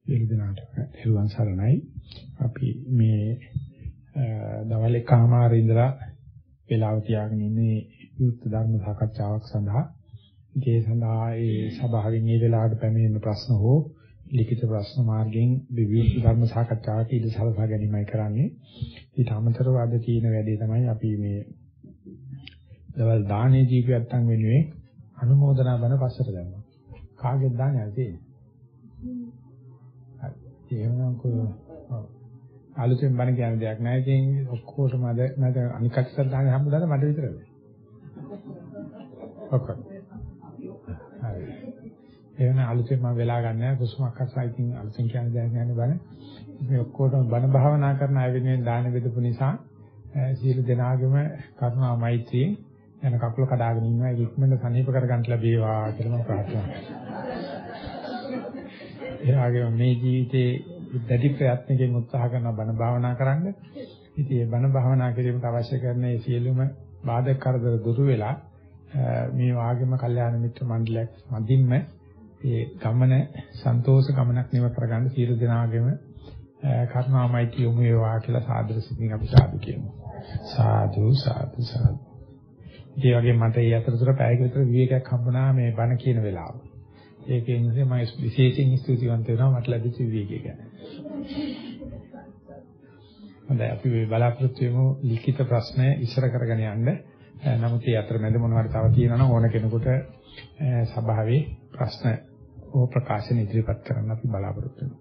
සියලු දෙනාට හිරුවන් සරණයි. අපි මේ දවල් එකමාර ඉඳලා වේලාව තියාගෙන ඉන්නේ විවෘත ධර්ම සාකච්ඡාවක් සඳහා. ඒ සඳහා ඒ සභාවෙන් මේ වෙලාවට පැමිණෙන ප්‍රශ්න හෝ ලිඛිත ප්‍රශ්න මාර්ගයෙන් විවෘත ධර්ම සාකච්ඡාවට ඉඩ සලසා ගැනීමයි කරන්නේ. ඊට අමතරව අද තියෙන වැඩේ තමයි අපි මේ දවල් දානේ ජීවිතයන් වෙනුවෙන් අනුමೋದනා බණ පස්සට දැම්මා. කාගෙද දාන්නේ තියෙන්නේ? එහෙනම් අලුතෙන් බණ කියන දෙයක් නැහැ. ඉතින් ඔක්කොටම අද මට අනික් අක්ෂර දාන්න හම්බුදාද මට විතරද? ඔක්කොම. හරි. එහෙනම් අලුතෙන් මම වෙලා ගන්න නැහැ. කුසුමක් අස්සයි ඉතින් අලුතෙන් කියන දෙයක් නැහැ බණ. මේ ඔක්කොටම බණ භාවනා කරන අය වෙනුවෙන් දාන බෙදපු නිසා සියලු දෙනාගේම කරුණා මෛත්‍රියෙන් යන කකුල කඩාගෙන ඉන්නවා. ඒක ඉක්මනට සනීප කරගන්න ලැබේවා කියලා මම ප්‍රාර්ථනා කරනවා. ඒ වගේම මේ ජීවිතේ දැඩි ප්‍රයත්නකින් උත්සාහ කරන බණ භාවනා කරන්න. ඉතින් මේ බණ භාවනා කිරීමට අවශ්‍ය කරන මේ සියලුම බාධක කරදර දුරු වෙලා මේ වාගේම කල්යාණ මිත්‍ර මණ්ඩලයක් මැදින්ම මේ ගමන සන්තෝෂ ගමනක් නිව කරගන්න සියලු දෙනාගේම කරුණාමයිති යොමු වේවා කියලා සාදර සිතින් අපි සාදු කියමු. සාදු සාදු සාදු. ඒ වගේම මට මේ අතරතුර පැයක විතර විවේකයක් හම්බුණා මේ බණ කියන වෙලාව. ඒකෙන් මම විශේෂයෙන් ස්තුතිවන්ත වෙනවා මට ලැබිච්ච විවේකය ගැන. හොඳයි අපි මේ බලාපොරොත්තු වෙමු ලිඛිත ප්‍රශ්න ඉස්සර කරගෙන යන්න. නමුත් මේ අතරමැද මොනවාරි තව තියෙනවා නම් ඕන කෙනෙකුට සභාවේ ප්‍රශ්න ඕ ප්‍රකාශන ඉදිරිපත් කරන්න අපි බලාපොරොත්තු වෙනවා.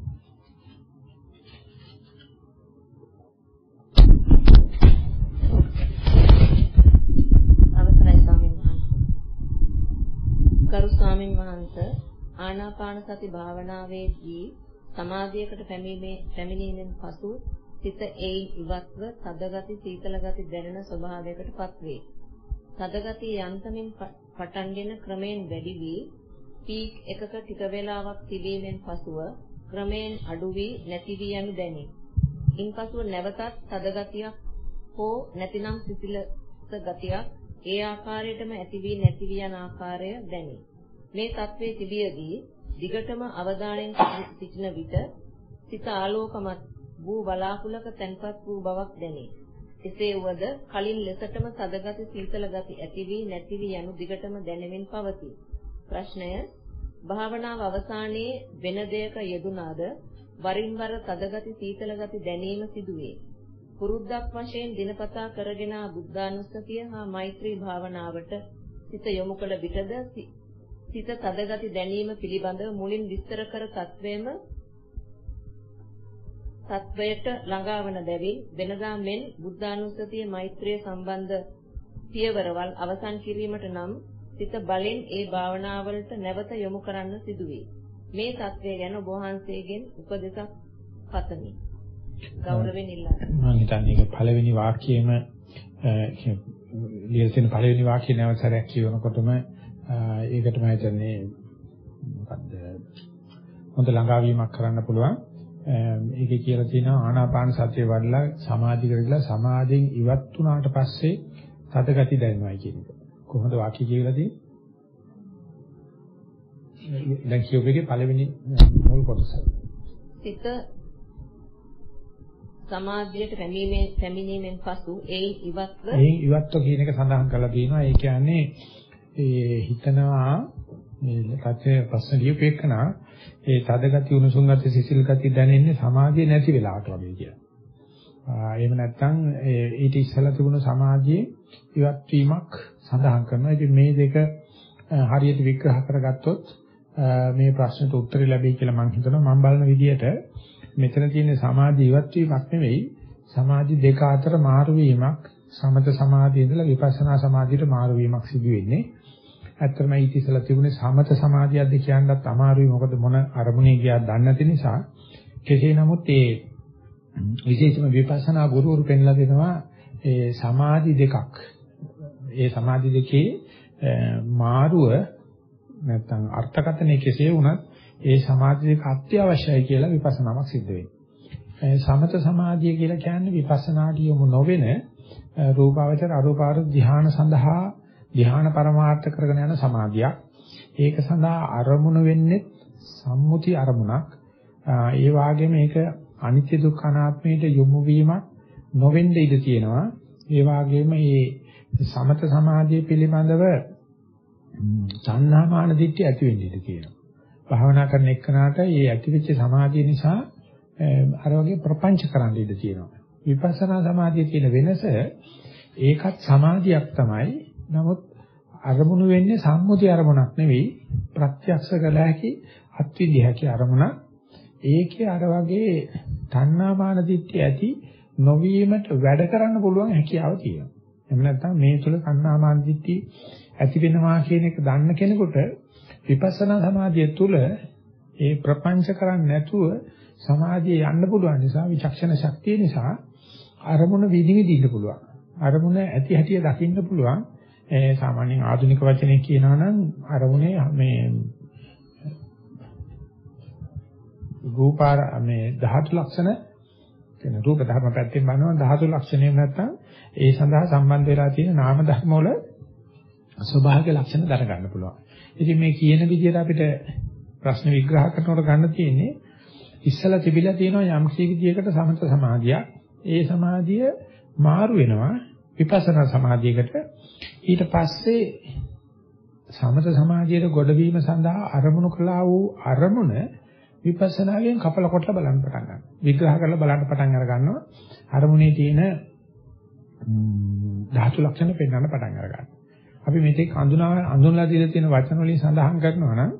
ගරු ස්වාමීන් වහන්සේ ආනාපාන සති භාවනාවේදී සමාධියකට පැමිණීමෙන් පසු සිත ඒයින් ඉවත්ව තදගති සීතල ගති දැනෙන ස්වභාවයකටපත් වේ. තදගති යන්තමින් පටන්ගෙන ක්‍රමයෙන් වැඩි වී පීක් එකක ටික වේලාවක් තිබීමෙන් පසුව ක්‍රමයෙන් අඩු වී නැති වී යනු දැනේ. ඉන්පසුව නැවතත් තදගතියක් හෝ නැතිනම් සිසිලස ගතියක් ඒ ආකාරයටම ඇති වී නැති වී යන ආකාරය දැනේ. මේ තත්වයේ තිබියදී දිගටම අවධානයෙන් සිටින විට සිත ආලෝකමත් වූ බලාකුලක තැන්පත් වූ බවක් දැනේ. එසේ වුවද කලින් ලෙසටම තදගති සීතල ගති ඇති වී නැති වී යනු දිගටම දැනෙමින් පවතී. ප්‍රශ්නය භාවනාව අවසානයේ වෙන දෙයක යෙදුනාද වරින් වර තදගති සීතල ගති දැනීම සිදුවේ. පුරුද්දක් වශයෙන් දිනපතා කරගෙන බුද්ධානුස්සතිය හා මෛත්‍රී භාවනාවට සිත යොමු කළ විටද සිත තදගති දැනීම පිළිබඳව මුලින් විස්තර කර තත්වයට ළඟාවන බැවින් වෙනදා මෙන් බුද්ධානුස්සතිය මෛත්‍රිය සම්බන්ධ පියවරවල් අවසන් කිරීමට නම් සිත බලෙන් ඒ භාවනාවලට නැවත යොමු කරන්න සිදුවේ. මේ තත්වය ගැන ඔබ වහන්සේගෙන් උපදෙසක් පතමි. ගෞරවයෙන් ඉල්ලනවා. මම හිතන්නේ ඒක පළවෙනි වාක්‍යයේම ලියලා තියෙන පළවෙනි වාක්‍යය නැවතරක් කියනකොටම ඒකට මම හිතන්නේ මොකද්ද හොඳ ළඟාවීමක් කරන්න පුළුවන්. ඒකේ කියලා තියෙනවා ආනාපාන සතිය වඩලා සමාධි කරලා සමාධියෙන් ඉවත් වුණාට පස්සේ තදගති දැනෙනවා කියන එක. කොහොමද වාක්‍ය කියලා තියෙන්නේ? දැන් කියෝපේකේ පළවෙනි මුල් කොටස. සිත සමාධියට පැමිණීමෙන් පසු ඒයින් ඉවත්ව කියන එක සඳහන් කරලා තියෙනවා. ඒ කියන්නේ ඒ හිතනවා මේ කච්චේ ප්‍රශ්න ලියුපේකනා ඒ තදගති උණුසුම් ගති සිසිල් ගති දැනෙන්නේ සමාධිය නැති වෙලාවට වගේ කියලා. එහෙම නැත්නම් ඊට ඉස්සෙල්ලා තිබුණු සමාධියේ ඉවත් වීමක් සඳහන් කරනවා. ඉතින් මේ දෙක හරියට විග්‍රහ කරගත්තොත් මේ ප්‍රශ්නට උත්තර ලැබෙයි කියලා මම හිතනවා. මම බලන විදිහට මෙතන තියෙන සමාධි ඉවත් වීමක් නෙවෙයි සමාධි දෙක අතර මාරු වීමක් සමත සමාධිය ඉඳලා විපස්සනා සමාධියට මාරු වීමක් සිදු වෙන්නේ. ඇත්තටම ඊට ඉස්සෙල්ලා තිබුණේ සමත සමාධියක්ද කියන්නත් අමාරුයි. මොකද මොන අරමුණේ ගියාද දන්නේ නැති නිසා. කෙසේ නමුත් ඒ විශේෂම විපස්සනා ගුරුවරු පෙන්ලා දෙනවා ඒ සමාධි දෙකක්. ඒ සමාධි දෙකේ මාරුව නැත්නම් අර්ථකථනය කෙසේ වුණත් ඒ සමාධි දෙක අත්‍යවශ්‍යයි කියලා විපස්සනාවක් සිද්ධ වෙනවා. සමත සමාධිය කියලා කියන්නේ විපස්සනාට යොමු නොවන රූපාවචර අරූපාවචර ධ්‍යාන සඳහා ධ්‍යාන පරමාර්ථ කරගෙන යන සමාධියක්. ඒක සඳහා අරමුණු වෙන්නේ සම්මුති අරමුණක්. ඒ වාගේම මේක අනිත්‍ය දුක්ඛ අනාත්මයට යොමු වීමක් නොවෙන්න ඉඩ තියෙනවා. ඒ වාගේම මේ සමත සමාධිය පිළිබඳව සංහාමාන දිට්ඨිය ඇති වෙන්න ඉඩ තියෙනවා. භාවනා කරන එක්කනට මේ ඇතිවෙච්ච සමාධිය නිසා අර වගේ ප්‍රපංච කරන්න ඉඩ තියෙනවා. විපස්සනා සමාධිය කියන වෙනස ඒකත් සමාධියක් තමයි. නමුත් අරමුණු වෙන්නේ සම්මුති අරමුණක් නෙවෙයි ප්‍රත්‍යක්ෂ කළ හැකි අත්විඳිය හැකි අරමුණක්. ඒකේ අර වගේ තණ්හාමාන දිට්ඨිය ඇති නොවීමට වැඩ කරන්න පුළුවන් හැකියාව තියෙනවා. එහෙම නැත්නම් මේ තුල තණ්හාමාන දිට්ඨිය ඇති වෙනවා කියන එක දන්න කෙනෙකුට විපස්සනා සමාධිය තුල ඒ ප්‍රපංච කරන්නේ නැතුව සමාධිය යන්න පුළුවන් නිසා විචක්ෂණ ශක්තිය නිසා අරමුණ විනිවිදින්න පුළුවන්. අරමුණ ඇති හැටිය දකින්න පුළුවන්. සාමාන්‍යයෙන් ආධුනික වචනේ කියනවා නම් අරමුණේ මේ රූපාර මේ ධාතු ලක්ෂණ කියන රූප ධර්ම පැත්තෙන් බලනවා ධාතු ලක්ෂණය නැත්තම් ඒ සඳහා සම්බන්ධ වෙලා තියෙන නාම ධර්ම වල ස්වභාවික ලක්ෂණ දර ගන්න පුළුවන්. ඉතින් මේ කියන විදිහට අපිට ප්‍රශ්න විග්‍රහ කරනකොට ගන්න තියෙන්නේ ඉස්සලා තිබිලා තියෙනවා යම් විදියකට සමත සමාධියක්. ඒ සමාධිය මාරු වෙනවා විපස්සනා සමාධියකට. ඊට පස්සේ සමත සමාධියට ගොඩවීම සඳහා අරමුණු කළා වූ අරමුණ විපස්සනාවෙන් කපල කොටලා බලන්න පටන් ගන්නවා. විග්‍රහ කරලා බලන්න පටන් අර ගන්නවා. අරමුණේ තියෙන ධාතු ලක්ෂණ පෙන්වන්න පටන් අර ගන්නවා. අපි මේක අඳුනලා දීලා තියෙන වචන වලින් සඳහන් කරනවා නම්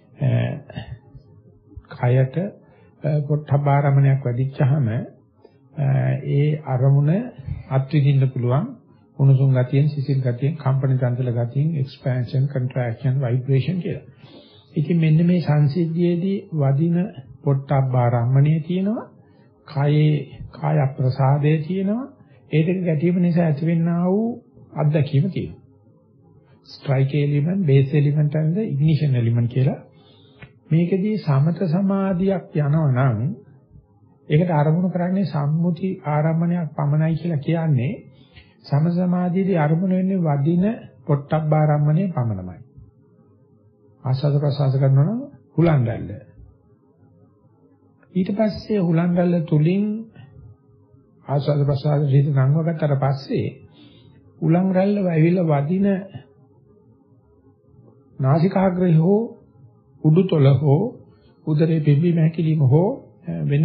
කයට පොට්ටබාරමණයක් වැඩිච්චාම ඒ අරමුණ අත්විඳින්න පුළුවන් උණුසුම් ගතියෙන් සිසිල් ගතියෙන් කම්පන චංචල ගතියෙන් එක්ස්පැන්ෂන් කන්ට්‍රැක්ෂන් ভাইබ්‍රේෂන් කියලා. ඉතින් මෙන්න මේ සංසිද්ධියේදී වදින පොට්ටබාරමණයේ තියෙනවා කායේ කාය ප්‍රසාදයේ තියෙනවා ඒ දෙක ගැටීම නිසා ඇතිවෙනා වූ අත්දැකීම තියෙනවා. Strike element base element and the ignition element කියලා. මේකෙදී සමත සමාධියක් යනවා නම් ඒකට අරමුණු කරන්නේ සම්මුති ආරම්භණයක් පමණයි කියලා කියන්නේ සමත සමාධියේදී අරමුණු වෙන්නේ වදින පොට්ටබ්බාරම්මණය පමණයි. ආස්වාද ප්‍රසආස කරනවා නම් හුලං රැල්ල. ඊට පස්සේ හුලං රැල්ල තුලින් ආස්වාද ප්‍රසආස හිත නංවගත්තට පස්සේ හුලං රැල්ල වැවිලා වදින නාසිකාග්‍රය හෝ උඩුතොල හෝ උදරේ පිම්බීම හැකිලිම හෝ වෙන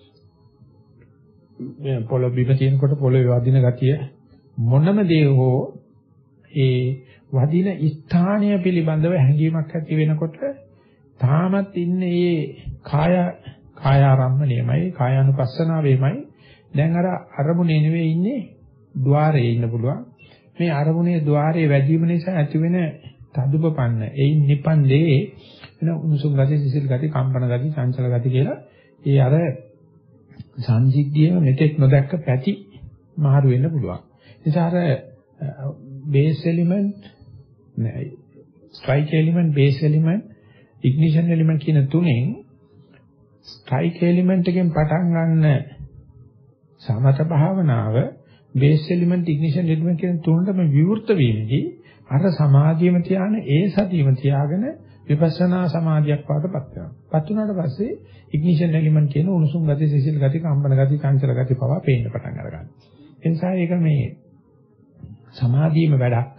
පොළොව බිම තියෙනකොට පොළොවේ වදින ගතිය මොනම දේ හෝ ඒ වදින ස්ථානය පිළිබඳව හැඟීමක් ඇති වෙනකොට තාමත් ඉන්නේ මේ කායාරම්මණයමයි කායානුපස්සනාවෙමයි දැන් අර අරමුණේ නෙවෙයි ඉන්නේ ద్వාරයේ ඉන්න පුළුවන් මේ අරමුණේ ద్వාරයේ වැඩිම නිසා ඇතිවෙන තදුපපන්න එයින් නිපන්දේ වෙන උණුසුම් ගති සිසිල් ගති කම්පන ගති චංචල ගති කියලා ඒ අර සංසිද්ධියම මෙතෙක් නොදැක්ක පැති මාරු වෙන්න පුළුවන්. නිසා අර base element strike element base element ignition element කියන තුනෙන් ස්ට්‍රයික් එලිමන්ට් එකෙන් පටන් ගන්න සමත භාවනාව බේස් එලිමන්ට් ඉග්නිෂන් එලිමන්ට් කියන තුනටම විවෘත වීමේදී අර සමාධියම තියාන ඒ සතියම තියාගෙන විපස්සනා සමාධියක් වඩපත් වෙනවා. පත් වුණාට පස්සේ ඉග්නිෂන් එලිමන්ට් කියන උණුසුම් ගති, සිසිල් ගති, කම්පන ගති, චංචල ගති පවා පේන්න පටන් අරගන්නවා. ඒ නිසා ඒක මේ සමාධියම වැඩක්.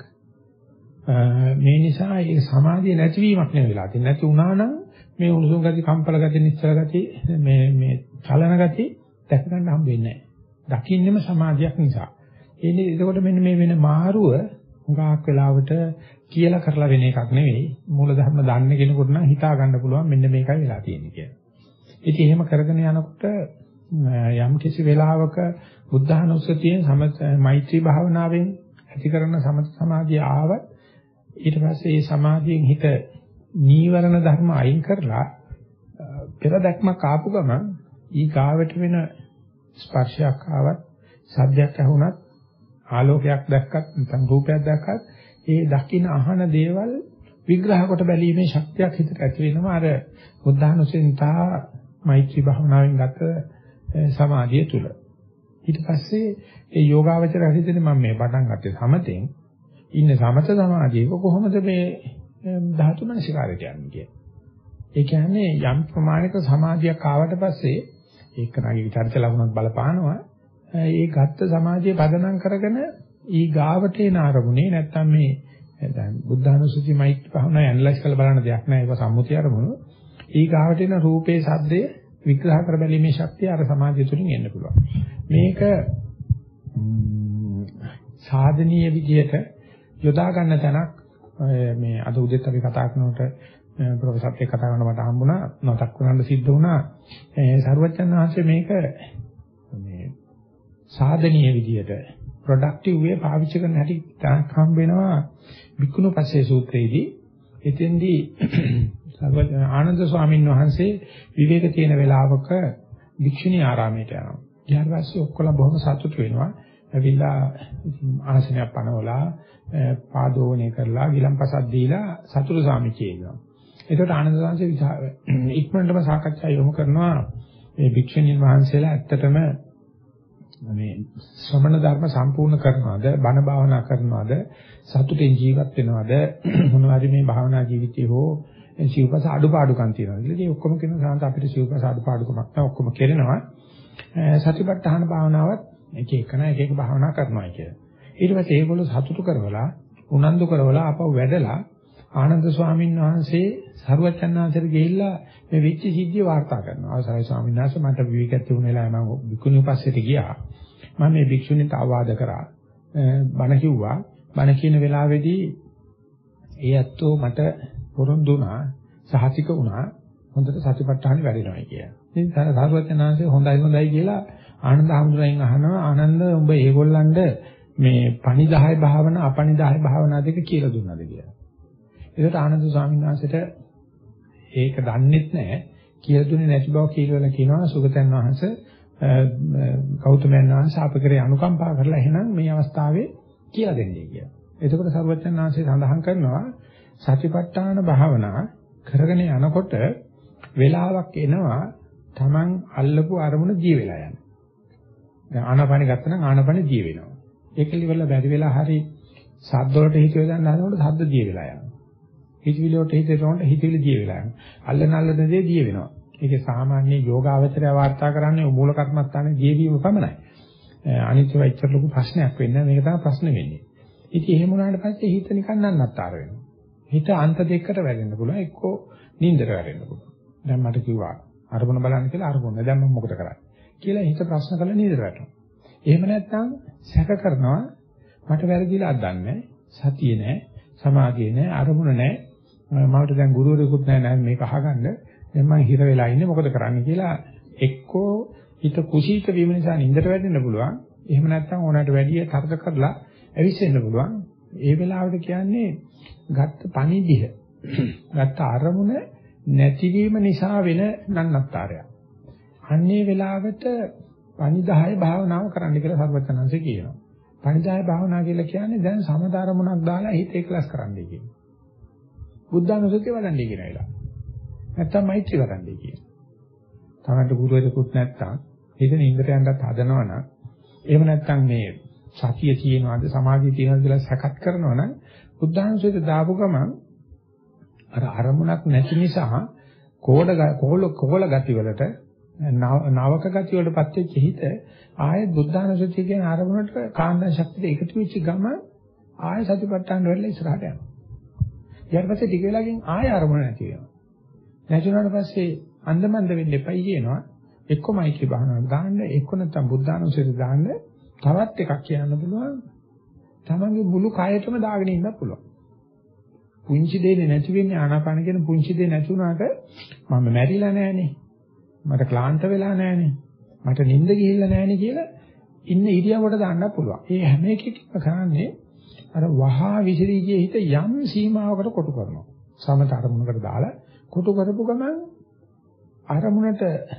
මේ නිසා ඒ සමාධිය නැතිවීමක් නෙවෙයිලා තියෙන්නේ. නැති වුණා නම් මේ උණුසුම් ගති, කම්පන ගති, නිශ්චල ගති, මේ චලන ගති දැක ගන්න හම්බ වෙන්නේ නැහැ. දකින්නෙම සමාධියක් නිසා. ඒනේ එතකොට මෙන්න මේ වෙන මාරුව හුඟක් වෙලාවට කියලා කරලා වෙන එකක් නෙවෙයි. මූලධර්ම දන්න කෙනෙකුට නම් හිතා ගන්න පුළුවන් මෙන්න මේකයි වෙලා තියෙන්නේ කියලා. ඉතින් එහෙම කරගෙන යනකොට යම් කිසි වෙලාවක බුද්ධානුස්සතියෙන් මෛත්‍රී භාවනාවෙන් ඇති කරන සමත සමාධිය ආවත් ඊට පස්සේ මේ සමාධියෙන් හිත නීවරණ ධර්ම අයින් කරලා පෙර දැක්මක් ආපු ගමන් ඊ ගාවට වෙන ස්පර්ශයක් ආවත් සද්දයක් ඇහුණත් ආලෝකයක් දැක්කත් නැත්නම් රූපයක් දැක්කත් ඒ දකින්න අහන දේවල් විග්‍රහ කොට බැලීමේ ශක්තියක් හිතට ඇති වෙනවා අර බුද්ධානුසෙන්තා මෛත්‍රී භාවනාවෙන් ගත සමාධිය තුල. ඊට පස්සේ ඒ යෝගාවචර හිතේ මම මේ පටන් ගත්තේ සමතෙන් ඉන්නේ සමත සමාධියක කොහොමද මේ ධාතු මනසිකාරයට යන්නේ කියන්නේ. ඒ කියන්නේ යම් ප්‍රමාණික සමාධියක් ආවට පස්සේ ඒක නගේ චරිත ලකුණක් බලපානවා. ඒ ගත්ත සමාධිය පදනම් කරගෙන ඊ ගාවට එන අරමුණේ නැත්තම් මේ දැන් බුද්ධානුස්සති මෛත්‍රී භාවනා ඇනලයිස් කරලා බලන්න දෙයක් නෑ. ඒක සම්මුතිය අරමුණු. ඊ ගාවට එන රූපේ සද්දේ විග්‍රහ කර බැලීමේ ශක්තිය අර සමාධිය තුලින් එන්න පුළුවන්. මේක සාධනීය විදියට යොදා ගන්න තැනක් මේ අද උදේත් අපි කතා කරනකොට ප්‍රොෆෙසර්ත් එක්ක කතා කරනකොට මට හම්බුණා මතක් කරගන්න සිද්ධ වුණා සර්වඥාන් වහන්සේ මේක මේ සාධනීය විදියට ප්‍රොඩක්ටිව් වේ පාවිච්චි කරන හැටි තාක් හම්බ වෙනවා විකුණු පස්සේ සූත්‍රයේදී එතෙන්දී ආනන්ද ස්වාමීන් වහන්සේ විවේක තියෙන වෙලාවක භික්ෂුණී ආරාමයට යනවා. ඊට පස්සේ ඔක්කොලා බොහොම සතුටු වෙනවා. ඇවිල්ලා ආසනයක් පනවලා පාදෝණය කරලා ගිලම්පසක් දීලා සතුටු සාමිචේ ඉන්නවා. ඒකට ආනන්ද ස්වාමීන් ඉක්මනටම සාකච්ඡා යොමු කරනවා මේ භික්ෂුණීන් වහන්සේලා ඇත්තටම මේ ශ්‍රමණ ධර්ම සම්පූර්ණ කරනවද බණ භාවනා කරනවද සතුටින් ජීවත් වෙනවද මොනවාරි මේ භාවනා ජීවිතේ හෝ සිව්පස අඩුපාඩුකම් තියෙනවා. ඉතින් ඔක්කොම කියන සාන්ත අපිට සිව්පස අඩුපාඩුකමක් නැහැ ඔක්කොම කරනවා. සතිපට්ඨාන භාවනාවත් එක එකන එක එක භාවනා කරනවා කියලා. ඊට පස්සේ ඒගොල්ලෝ සතුටු කරවලා උනන්දු කරවලා ආපහු වැඩලා ආනන්ද ස්වාමීන් වහන්සේ සරුවචන්නාන්තර ගිහිල්ලා මේ වෙච්ච සිද්ධිය වාර්තා කරනවා. අවසරයි ස්වාමීන් වහන්සේ මට විවේකයක් තිබුණ වෙලාවේ මම විකුණු පස්සේට ගියා. මම මේ භික්ෂුණීන්ට ආවාද කරා. බණ කිව්වා. බණ කියන වෙලාවේදී ඒ ඇත්තෝ මට පොරොන්දු වුණා සහතික වුණා හොඳට සතිපට්ඨාන වැඩෙනවා කියලා. ඉතින් සරුවචන්නාන්සේ හොඳයි කියලා ආනන්ද හඳුරෙන් අහනවා ආනන්ද උඹ ඒගොල්ලන්ට මේ පණිදාය භාවනා අපණිදාය භාවනා දෙක කියලා දුන්නාද කියලා. ඒකට ආනන්ද ස්වාමීන් වහන්සේට ඒක දන්නෙත් නැහැ කියලා දුන්නේ නැති බව කියලා කියනවා සුගතයන් වහන්සේ ගෞතමයන් වහන්සේ අප කරේ අනුකම්පා කරලා එහෙනම් මේ අවස්ථාවේ කියලා දෙන්නේ කියලා. එතකොට සර්වඥාන් වහන්සේ සඳහන් කරනවා සතිපට්ඨාන භාවනා කරගෙන යනකොට වෙලාවක් එනවා Taman අල්ලපු අරමුණ දී වෙලා යන. දැන් ආනාපානෙ ගත්තා නම් ආනාපානෙ දී වෙනවා. ඒකලි වල බැරි වෙලා හරි සද්ද වලට හිත යොදන්න හදනකොට සද්ද දී වෙලා යනවා. හිතවිලි වලට හිත යොදනකොට හිතවිලි දී වෙලා යනවා. අල්ලන දේ දී වෙනවා. ඒකේ සාමාන්‍ය යෝගාවචරය වාර්තා කරන්නේ මූල කර්මස්ථානයේ ජීවීම පමණයි. අනිත්‍ය වෙච්ච ලොකු ප්‍රශ්නයක් වෙන්නේ මේක තමයි ප්‍රශ්න වෙන්නේ. ඉතින් එහෙම වුණාට පස්සේ හිත නිකන් නන්නත්තර වෙනවා. හිත අන්ත දෙකකට වැටෙන්න පුළුවන්. එක්කෝ නින්දට වැටෙන්න පුළුවන්. දැන් මට කිව්වා අරමුණ බලන්න කියලා අරමුණ. දැන් මම මොකද කරන්නේ? කියලා හිත ප්‍රශ්න කරලා නින්දට වැටෙනවා. එහෙම නැත්නම් සැක කරනවා මට වැරදිලා අදන්නේ සතිය නැහැ, සමාධිය නැහැ, අරමුණ නැහැ. මට දැන් ගුරුවරයෙකුත් නැහැ මේක අහගන්න. දැන් මම හිර වෙලා ඉන්නේ මොකද කරන්නේ කියලා එක්කෝ හිත කුසීත වීම නිසා නින්දට වැටෙන්න පුළුවන්. එහෙම නැත්නම් ඕනකට වැඩි තර්ක කරලා ඇවිස්සෙන්න පුළුවන්. ඒ වෙලාවට කියන්නේ ගත්ත පණිදිහ. ගත්ත අරමුණ නැතිවීම නිසා වෙන නන්නත්තරයක්. අන්නේ වෙලාවට පණිදාය භාවනාව කරන්න කියලා සර්වඥාන්සේ කියනවා. පණිදාය භාවනාව කියලා කියන්නේ දැන් සමතරමුණක් දාලා හිත එකලස් කරන්නයි කියන්නේ. බුද්ධානුස්සතිය වඩන්නේ කියන වෙලාව. නැත්තම් මෛත්‍රී වඩන්නේ කියන්නේ. තමන්ට ගුරුවරයෙකුත් නැත්තම් හිත නින්දට යන්නත් හදනවනම් එහෙම නැත්තම් මේ සතිය තියෙනවද සමාධිය තියෙනවද කියලා සැකත් කරනවනම් බුද්ධානුස්සතිය දාපු ගමන් අර අරමුණක් නැති නිසා කෝල ගති වලට නාවක ගති වලටපත් වෙච්ච හිත ආයෙත් බුද්ධානුස්සතිය කියන අරමුණට කාන්දා ශක්තිය එකතු වෙච්ච ගම ආයෙ සතිපට්ඨාන වෙලා ඉස්සරහට යනවා. ඊට පස්සේ ටික වෙලාවකින් ආයෙ අරමුණ නැති වෙනවා. නැති වුණාට පස්සේ අන්දමන්ද වෙන්න එපයි කියනවා. එක්කමයි භාවනාව දාන්න එක්ක නැත්තම් බුද්ධානුස්සතිය දාන්න තවත් එකක් කියන්න පුළුවන්. තමන්ගේ මුළු කයතම දාගෙන ඉන්න පුළුවන්. පුංචි දෙන්නේ නැති වෙන්නේ ආනාපාන කියන පුංචි දෙය නැති වුණාට මම මැරිලා නෑනේ. මට ක්ලාන්ත වෙලා නෑනේ. මට නිින්ද ගිහිල්ලා නෑනේ කියලා ඉන්න ඉරියව්වට දාන්න පුළුවන්. ඒ හැම එකකින්ම කරන්නේ අර වහා විසිරී ගිය හිත යම් සීමාවකට කොටු කරනවා. සමත අරමුණකට දාලා කොටු කරපු ගමන් අරමුණට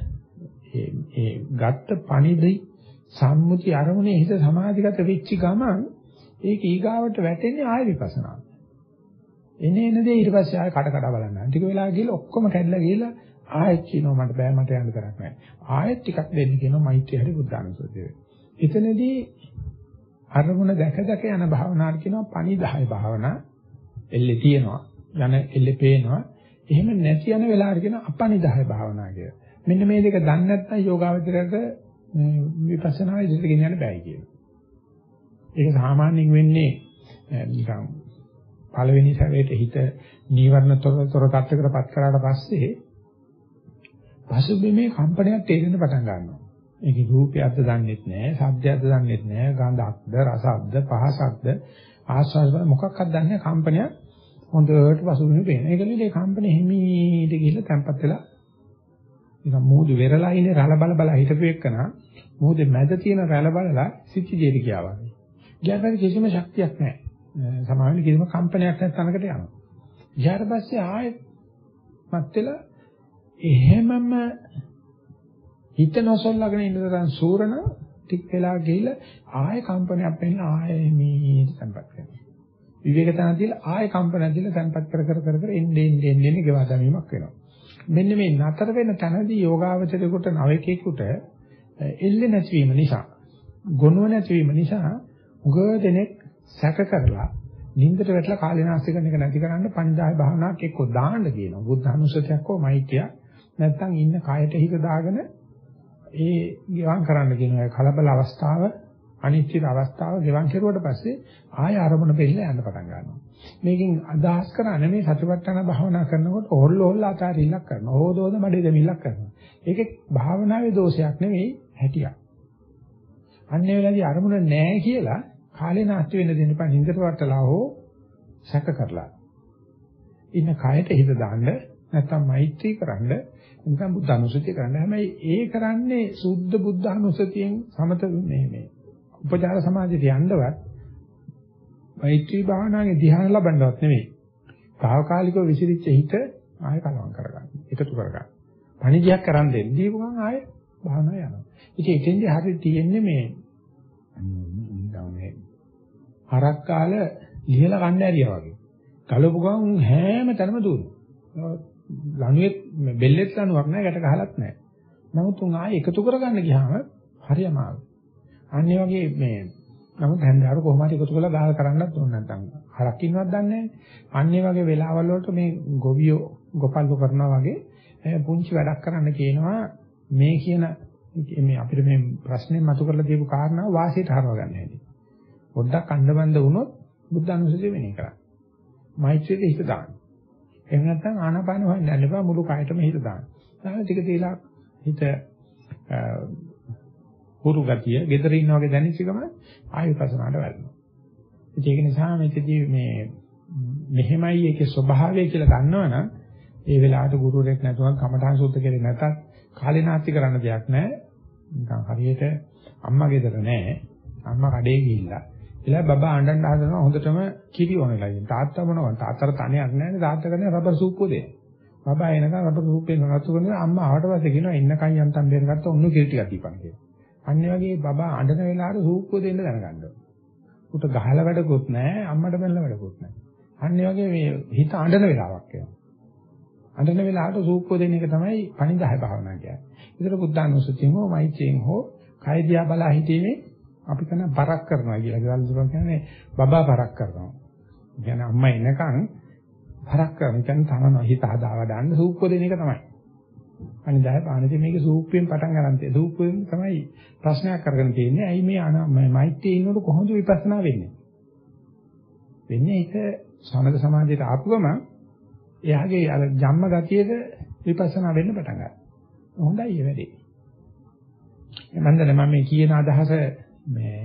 ඒ ගත්ත පණිදි සම්මුති අරමුණේ හිත සමාධිගත වෙච්ච ගමන් ඒක ඊගාවට වැටෙන්නේ ආය විපස්සනා. එන දේ ඊට පස්සේ ආය කඩ බලන්න. ටික වෙලා ගිහලා ඔක්කොම කැඩලා ගිහලා ආයෙත් කියනවා මට බෑ මට යන්න කරක් නැහැ. ආයෙත් ටිකක් දෙන්න කියනවා මෛත්‍රිය හරි බුද්ධානුස්සතිය. එතනදී අරමුණ දැක යන භාවනාවට කියනවා පණිදාය භාවනා. එල්ලේ තියෙනවා. යන එල්ලේ පේනවා. එහෙම නැති යන වෙලාවට කියන අපනිදාය භාවනා කියලා. මෙන්න මේ දෙක දන්නේ නැත්නම් යෝගාවචරයට විපස්සනා ඉදිරියට ගෙනියන්න බෑ කියනවා. ඒක සාමාන්‍යයෙන් වෙන්නේ නිකන් පළවෙනි සැරේට හිත නීවරණ තොර තත්ත්වයකටපත් කරාට පස්සේ පසුබිමේ කම්පනයක් තේරෙන්න පටන් ගන්නවා. ඒකේ රූපයක්ද දන්නෙත් නෑ, ශබ්දයක්ද දන්නෙත් නෑ, ගන්ධයක්ද, රසයක්ද, පහසක්ද, ආස්වාද මොකක්වත් දන්නේ නෑ කම්පනයක් හොඳට පසුබිමේ පේන. ඒක නිලේ කම්පන හිමීට ගිහිල්ලා තැම්පත් වෙලා නිකන් මූදු වෙරළා ඉන්නේ රළ බල බල හිටපු එකන මූදේ මැද තියෙන රළ බලලා සිච්චිජේට ගියා වගේ. ගියාට කිසිම ශක්තියක් නෑ. සමාවෙන්න කිසිම කම්පනයක් නැති තැනකට යනවා. ඊට පස්සේ ආයෙත් මත් වෙලා එහෙමම හිත නොසොල්ලාගෙන ඉඳලා සූරණ ටික වෙලා ගිහිල්ලා ආයෙ කම්පනයක් වෙන්න ආයෙ මේ තැම්පත් කරනවා. විවේක තන දීලා ආයෙ කම්පනයක් දීලා තැම්පත් කර එන්නේ ගෙවා දැමීමක් වෙනවා. මෙන්න මේ නතර වෙන තැනදී යෝගාවචරයකට නවකේකට එල්ලේ නැතිවීම නිසා, ගොනුව නැතිවීම නිසා උගදෙනෙක් සැක කරලා නින්දට වැටලා කාලේනාස්ති කරන එක නැති කරන්න පණිදාය භාවනාවක් එක්ක දාන්න කියනවා. බුද්ධ අනුසතියක් හෝ මෛත්‍රිය නැත්තම් ඉන්න කායට හිත දාගෙන ඒ ගෙවම් කරන්න කියනවා. කලබල අවස්ථාව, අනිශ්චිත අවස්ථාව ගෙවම් කෙරුවට පස්සේ ආය ආරමුණ දෙන්න යන්න පටන් ගන්නවා. මේකෙන් අදහස් කරන්නේ මේ සතිපට්ඨාන භාවනා කරනකොට හොල්ල ආතාරිල්ලක් කරනවා. හොදෝද මඩේ දෙමිල්ලක් කරනවා. ඒකේ භාවනාවේ දෝෂයක් නෙවෙයි හැටියක්. අන්නේ වෙලාවේදී අරමුණ නැහැ කියලා කාලේ නාස්ති වෙන්න දෙන්න එපා. නින්දට වටලා හෝ සැක කරලා. ඉන්න කයට හිත දාන්න නැත්නම් මෛත්‍රී කරන්න නිකන් බුද්ධ අනුසතිය කරන්න. හැබැයි ඒ කරන්නේ සුද්ධ බුද්ධ අනුසතියෙන් සමත මේ උපචාර සමාධියට යන්නවත් මෛත්‍රී භාවනාවේ ධ්‍යාන ලබන්නවත් නෙවෙයි. తాවකාලිකව විසිරිච්ච හිත ආයෙ කලවම් කරගන්න. එකතු කරගන්න. පණිජයක් කරන් දෙන්න. දීපු ගමන් ආයෙ භාවනාව යනවා. ඉතින් එතෙන්දී හරියට තියෙන්නේ මේ හරක් කාල ඉහළ කන්න ඇරියා වගේ. ගලපු ගමන් හැම තැනම දුවනවා. ලණුවේ බෙල්ලෙත් ලණුවක් නැහැ, ගැට ගහලත් නැහැ. නමුත් උන් ආයෙ එකතු කරගන්න ගියාම හරි අමාරුයි. අනිත් වගේ මේ නමුත් හැන්දාරු කොහොම හරි එකතු කරලා ගාල කරන්නත් ඕන නැත්නම් හරක් ඉන්නවත් දන්නේ නැහැ. අනිත් වගේ වෙලාවල් වලට මේ ගොවියෝ ගොපල්ලු කරනවා වගේ පුංචි වැඩක් කරන්න කියනවා. මේ කියන මේ අපිට මේ ප්‍රශ්නේ මතු කරලා දීපු කාරණාව වාසියට හරව ගන්න හැටි. පොඩ්ඩක් අඬබන්ද වුණොත් බුද්ධ අනුසතිය වෙන්නේ කරා. මෛත්‍රියට හිත දාන්න. එහෙම නැත්නම් ආනාපාන හොයන්න යන්න එපා, මුළු කයටම හිත දාන්න. ඊට ටික තියලා හිත හුරු ගතිය, gedara ඉන්නා වගේ දැනෙච්ච ගමන් ආයෙ විපස්සනාට වැටෙනවා. ඒක නිසා මේකදී මේ මෙහෙමයි ඒකේ ස්වභාවය කියලා දන්නවනම් ඒ වෙලාවට ගුරුවරයෙක් නැතුව කමඨාන් සුද්ධ කෙරේ නැතත් කාලේ නාස්ති කරන්න දෙයක් නැහැ. නිකන් හරියට අම්මා ගෙදර නැහැ. අම්මා කඩේ ගිහිල්ලා. ඊළඟ බබා අඬන්න හදනවා හොඳටම කිරි වුණලා ඉතින් තාත්තා මොනවද? තාත්තට තනියක් නැහැ. තාත්තා කරන්නේ රබර් සූප්පුව දෙන්න. බබා එනකන් රබර් සූප්පෙන් නතු කරනවා. අම්මා ආවට පස්සේ කියනවා ඉන්නකන් යන්තම් බේරගත්ත ඔන්න කිරි ටිකක් දීපන් කියලා. අන්නේ වගේ බබා අඬන වෙලාවට සූප්පුව දෙන්න දැනගන්න. උට ගහලා වැඩකුත් නැහැ, අම්මට බැලලා වැඩකුත් නැහැ. අන්නේ වගේ මේ හිත අඬන වෙලාවක් එනවා. අඬන වෙලාවට සූප්පුව දෙන එක තමයි පණිදාය භාවනාව කියන්නේ. ඒතර බුද්ධානුස්සතියෙන් හෝ මෛත්‍රියෙන් හෝ කය දිහා බලා හිතීමේ අපි කරන පරක් කරනවා කියලා. ඒගොල්ලෝ දුරන් කියන්නේ බබා පරක් කරනවා. කියන්නේ අම්මා එනකන් පරක් කරනවා. කියන්නේ තමන හිත හදාවා දාන්න සූප්පුව දෙන එක තමයි. අනිදාය පානදී මේක සූප්පුවෙන් පටන් ගන්න තියෙන්නේ. සූප්පුවෙන් තමයි ප්‍රශ්නයක් කරගෙන තියෙන්නේ. ඇයි මේ මෛත්‍රියේ ඉන්නකොට කොහොමද විපස්සනා වෙන්නේ? වෙන්නේ ඒක සමත සමාධියට ආපු ගමන් එයාගේ අර ජම්ම ගතියේද විපස්සනා වෙන්න පටන් ගන්නවා. හොඳයි ඒ වැඩේ. මන්දනේ මම මේ කියන අදහස මේ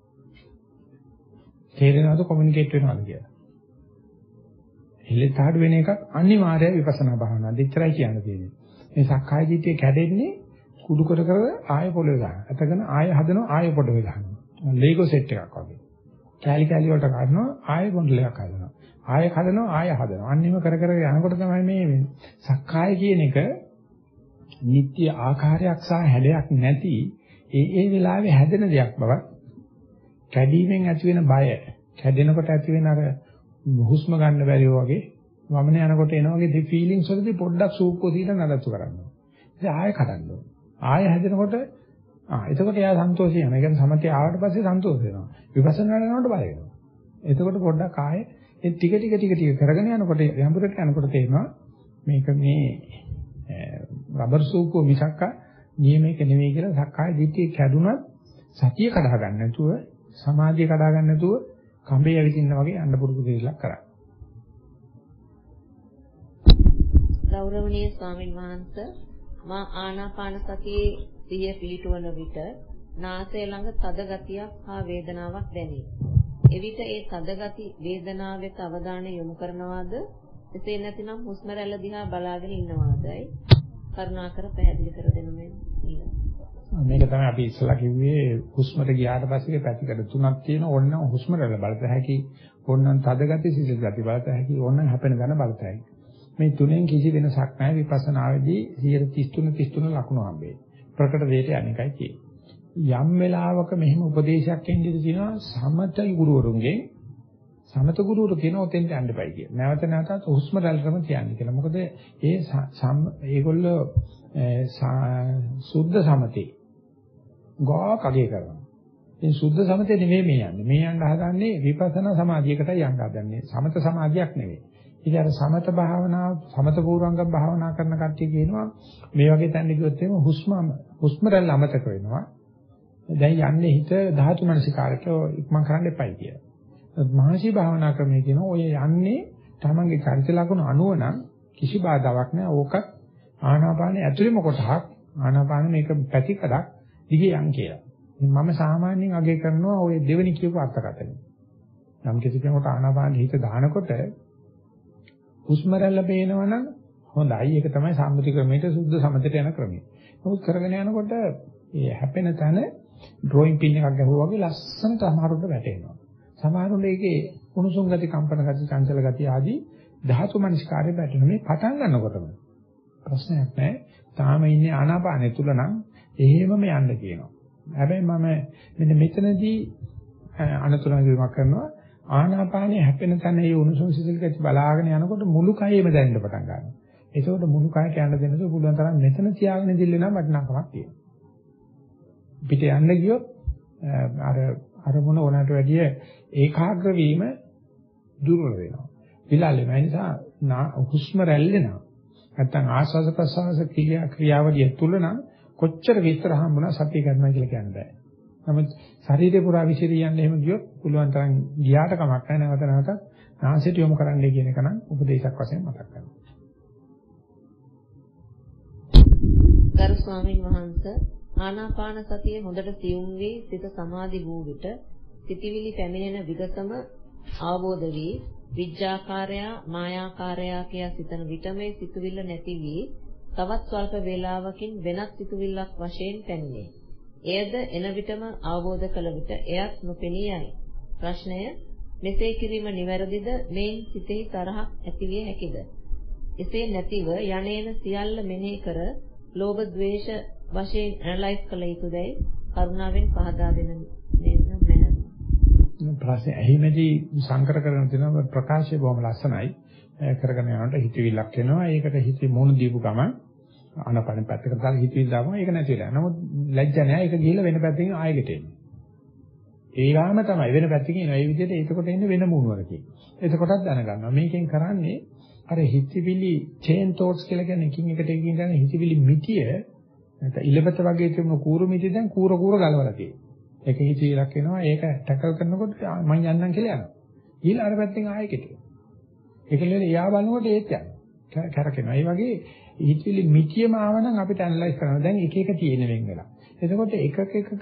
තේරෙනවද කොමියුනිකේට් වෙනවද කියලා. හිලෙතාඩු වෙන එකක් අනිවාර්යයි විපස්සනා භාවනාව. දෙච්චරයි කියන්න තියෙන්නේ. මේ සක්කාය දිට්ඨිය කැඩෙන්නේ කුඩු කර කර ආයෙ පොළවේ ගන්න. අතගෙන ආයෙ හදනවා ආයෙ පොළවේ ගන්නවා. ලීගෝ සෙට් එකක් වගේ. කැලි කැලි වලට ගන්නවා ආයෙ පොළලයක් හදනවා. ආයෙ හදනවා ආයෙ හදනවා. අන්නේම කර කර යනකොට තමයි මේ සක්කාය කියන එක නිත්‍ය ආකාරයක් සහ හැඩයක් නැති ඒ වෙලාවේ හැදෙන දෙයක් බව කැඩීමෙන් ඇති වෙන බය කැඩෙනකොට ඇති වෙන අර හුස්ම ගන්න බැරිව වගේ වමන යනකොට එන වගේ ෆීලිංස් වලදී පොඩ්ඩක් සූක්කෝ දීලා නඩත්තු කරනවා. ඉතින් ආයෙ කඩන්න ඕන. ආයෙ හැදෙනකොට එතකොට එයා සන්තෝෂය වෙනවා. ඒ කියන්නේ සමතේ ආවට පස්සේ සන්තෝෂ වෙනවා. විපස්සනා කරනකොට බය වෙනවා. එතකොට පොඩ්ඩක් ආයෙ ඒ ටික කරගෙන යනකොට යම්බුරට යනකොට තේරෙනවා මේක මේ රබර් සූපුව මිසක්ක නියමයක නෙවෙයි කියලා සක්කාය දිට්ඨිය කැඩුනත් සතිය කඩා ගන්න නැතුව සමාධිය කඩා ගන්න නැතුව කඹේ ඇවිදින්න වගේ යන්න පුරුදු දෙයක් කරා. ගෞරවනීය ස්වාමින් වහන්සේ මා ආනාපාන සතියේ සිහිය පිළිටවන විට නාසය ළඟ තද ගතියක් හා වේදනාවක් දැනේ. එවිට ඒ තද ගති වේදනාව වෙත අවධානය යොමු කරනවාද එසේ නැතිනම් හුස්ම රැල්ල දිහා බලාගෙන ඉන්නවාදයි කරුණාකර පැහැදිලි කර දෙන්න මේක තමයි අපි ඉස්සලා කිව්වේ හුස්මට ගියාට පස්සේ පැතිකඩ තුනක් තියෙන ඕනනම් හුස්ම රැල්ල බලත හැකි ඕනනම් තද ගති සිසිල් ගති බලත හැකි ඕනනම් හැපෙන ගන බලත හැකි මේ තුනෙන් කිසි වෙනසක් නැහැ විපස්සනාවේදී 33 ලකුණු හම්බෙන්නේ ප්‍රකට දෙයට අනිකයි තියෙන්නේ යම් වෙලාවක මෙහෙම උපදේශයක් එන්නේ තියෙනවා සමත ගුරුවරුන්ගේ සමත ගුරුවරු කියන ඔතෙන් යන්න එපයි කියන. නැවත නැවතත් හුස්ම රැල්ලම කියන්නේ කියලා. මොකද ඒගොල්ලෝ සුද්ධ සමතේ ගා කගේ කරනවා. ඉතින් සුද්ධ සමතේ නෙමෙයි මේ යන්නේ. මේ යන්න හදන්නේ විපස්සනා සමාධියකටයි යන්න හදන්නේ. සමත සමාධියක් නෙවෙයි. ඉතින් අර සමත භාවනාව සමත පූර්වංග භාවනා කරන කට්ටිය කියනවා මේ වගේ තැන්න ගියොත් එimhe හුස්ම රැල්ල අමතක වෙනවා. දැන් යන්නේ හිත ධාතු මනසිකාරක ඉක්මන් කරන්න එපයි කියලා. මහසි භාවනා ක්‍රමයේ කියන ඔය යන්නේ තමන්ගේ චරිත ලක්ෂණ අනුව නම් කිසි බාධාවක් නැහැ. ඕකත් ආනාපානෙ ඇතුළේම කොටහක් ආනාපානෙ මේක පැතිකඩක් දිගේ යන් කියලා. මම සාමාන්‍යයෙන් අගය කරනවා ඔය දෙවෙනි කියපු අර්ථකථනය. නම් කිසි කෙනෙකුට ආනාපානෙ හිත දානකොට හුස්ම රැල්ල පේනවනම් හොඳයි. ඒක තමයි සම්මුති ක්‍රමයට සුද්ධ සමතට යන ක්‍රමය. නමුත් කරගෙන යනකොට මේ හැපෙන තැන ඩ්‍රොයින් පින් එකක් ගහුවා වගේ ලස්සනට අමාරුට වැටෙනවා. සමහරුන්ට ඒකේ උණුසුම් ගති, කම්පන ගති, චංචල ගති ආදී ධාතු මනස්කාරය වැටෙන මේ පටන් ගන්නකොටම ප්‍රශ්නයක් නැහැ. තාම ඉන්නේ ආනාපානෙ තුල නම් එහෙමම යන්න කියනවා. හැබැයි මම මෙන්න මෙතනදී අනතුරුවීමක් කරනවා. ආනාපානෙ හැපෙන තැන ඒ උණුසුම් සිසිල් ගති බලාගෙන යනකොට මුළු කයෙම දැනෙන්න පටන් ගන්නවා. ඒකෝට මුළු කයට යන්න දෙන්නද පුළුවන් තරම් මෙතන තියාගෙන ඉඳිල්ල නම් වටිනාකමක් තියෙනවා. පිට යන්න ගියොත් අරමුණ ඕනකට වැඩිය ඒකාග්‍ර වීම දුර්වල වෙනවා. විලාලෙම ඒ නිසා හුස්ම රැල්ලෙනවා. නැත්තම් ආස්වාද ප්‍රසවාස ක්‍රියාවලිය තුල නම් කොච්චර විස්තර හම්බුණා සතිය ගන්නවා කියලා කියන්න බෑ. නමුත් ශරීරේ පුරා විසිරියන්න එහෙම ගියොත් පුළුවන් තරම් ගියාට කමක් නැහැ. නැවත නැවතත් නාසයට යොමු කරන්නයි කියන එක නම් උපදේශයක් වශයෙන් මතක් කරගන්න. ගරු ස්වාමීන් වහන්සේ ආනාපාන සතිය හොඳට සියුම් වී සිත සමාධි වූ විට සිතිවිලි පැමිණෙන විගතම අවබෝධ වී විඥාකාරයා මායාකාරයා කියා සිතන විට මේ සිතුවිල්ල නැති වී තවත් ස්වල්ප වේලාවකින් වෙනත් සිතුවිල්ලක් වශයෙන් පැමිණේ. එයද එන විටම අවබෝධ කළ විට එයත් නොපෙනී යයි. ප්‍රශ්නය මෙසේ කිරීම නිවැරදිද? මේන් සිතෙහි තරහක් ඇතිවිය හැකිද? එසේ නැතිව යන්නේන සියල්ල මෙනෙහි කර ලෝභ ද්වේෂ වශයෙන් ඇනලයිස් කළ යුතුදයි කරුණාවෙන් පහදා දෙන්න මැනවි. ප්‍රශ්නේ ඇහිමේදී සංකර කරන තියෙන ප්‍රකාශය බොහොම ලස්සනයි. කරගෙන යනකොට හිතවිල්ලක් එනවා. ඒකට හිතේ මොන දීපු ගමන් ආනපන පැත්තකට දාලා හිතවිල්ල දානවා. ඒක නැති වෙලා. නමුත් ලැජ්ජ නැහැ. ඒක ගිහිල්ලා වෙන පැත්තකින් ආයෙකට එන්නේ. ඒගාම තමයි වෙන පැත්තකින් එනවා. ඒ විදිහට ඒකකොට එන්නේ වෙන මොනවරකින්. එතකොටත් දැනගන්නවා. මේකෙන් කරන්නේ අර හිතවිලි චේන් තෝට්ස් කියලා කියන්නේ එකින් එකට එකින් යන හිතවිලි මිටිය නැත්නම් ඉලබත වගේ තිබුණු කූරු මිටිය දැන් කූර ගලවලා තියෙනවා. ඒක හිතවිලක් එනවා. ඒක ටැකල් කරනකොට මම යන්නම් කියලා යනවා. ඊළඟ අර පැත්තෙන් ආයෙකට. ඒකලෙල එයා බලනකොට ඒත් යනවා. කරකිනවා. ඒ වගේ හිතවිලි මිටියම ආවනම් අපිට ඇනලයිස් කරන්න දැන් එක එක තියෙන වෙන් වෙලා. එතකොට එකක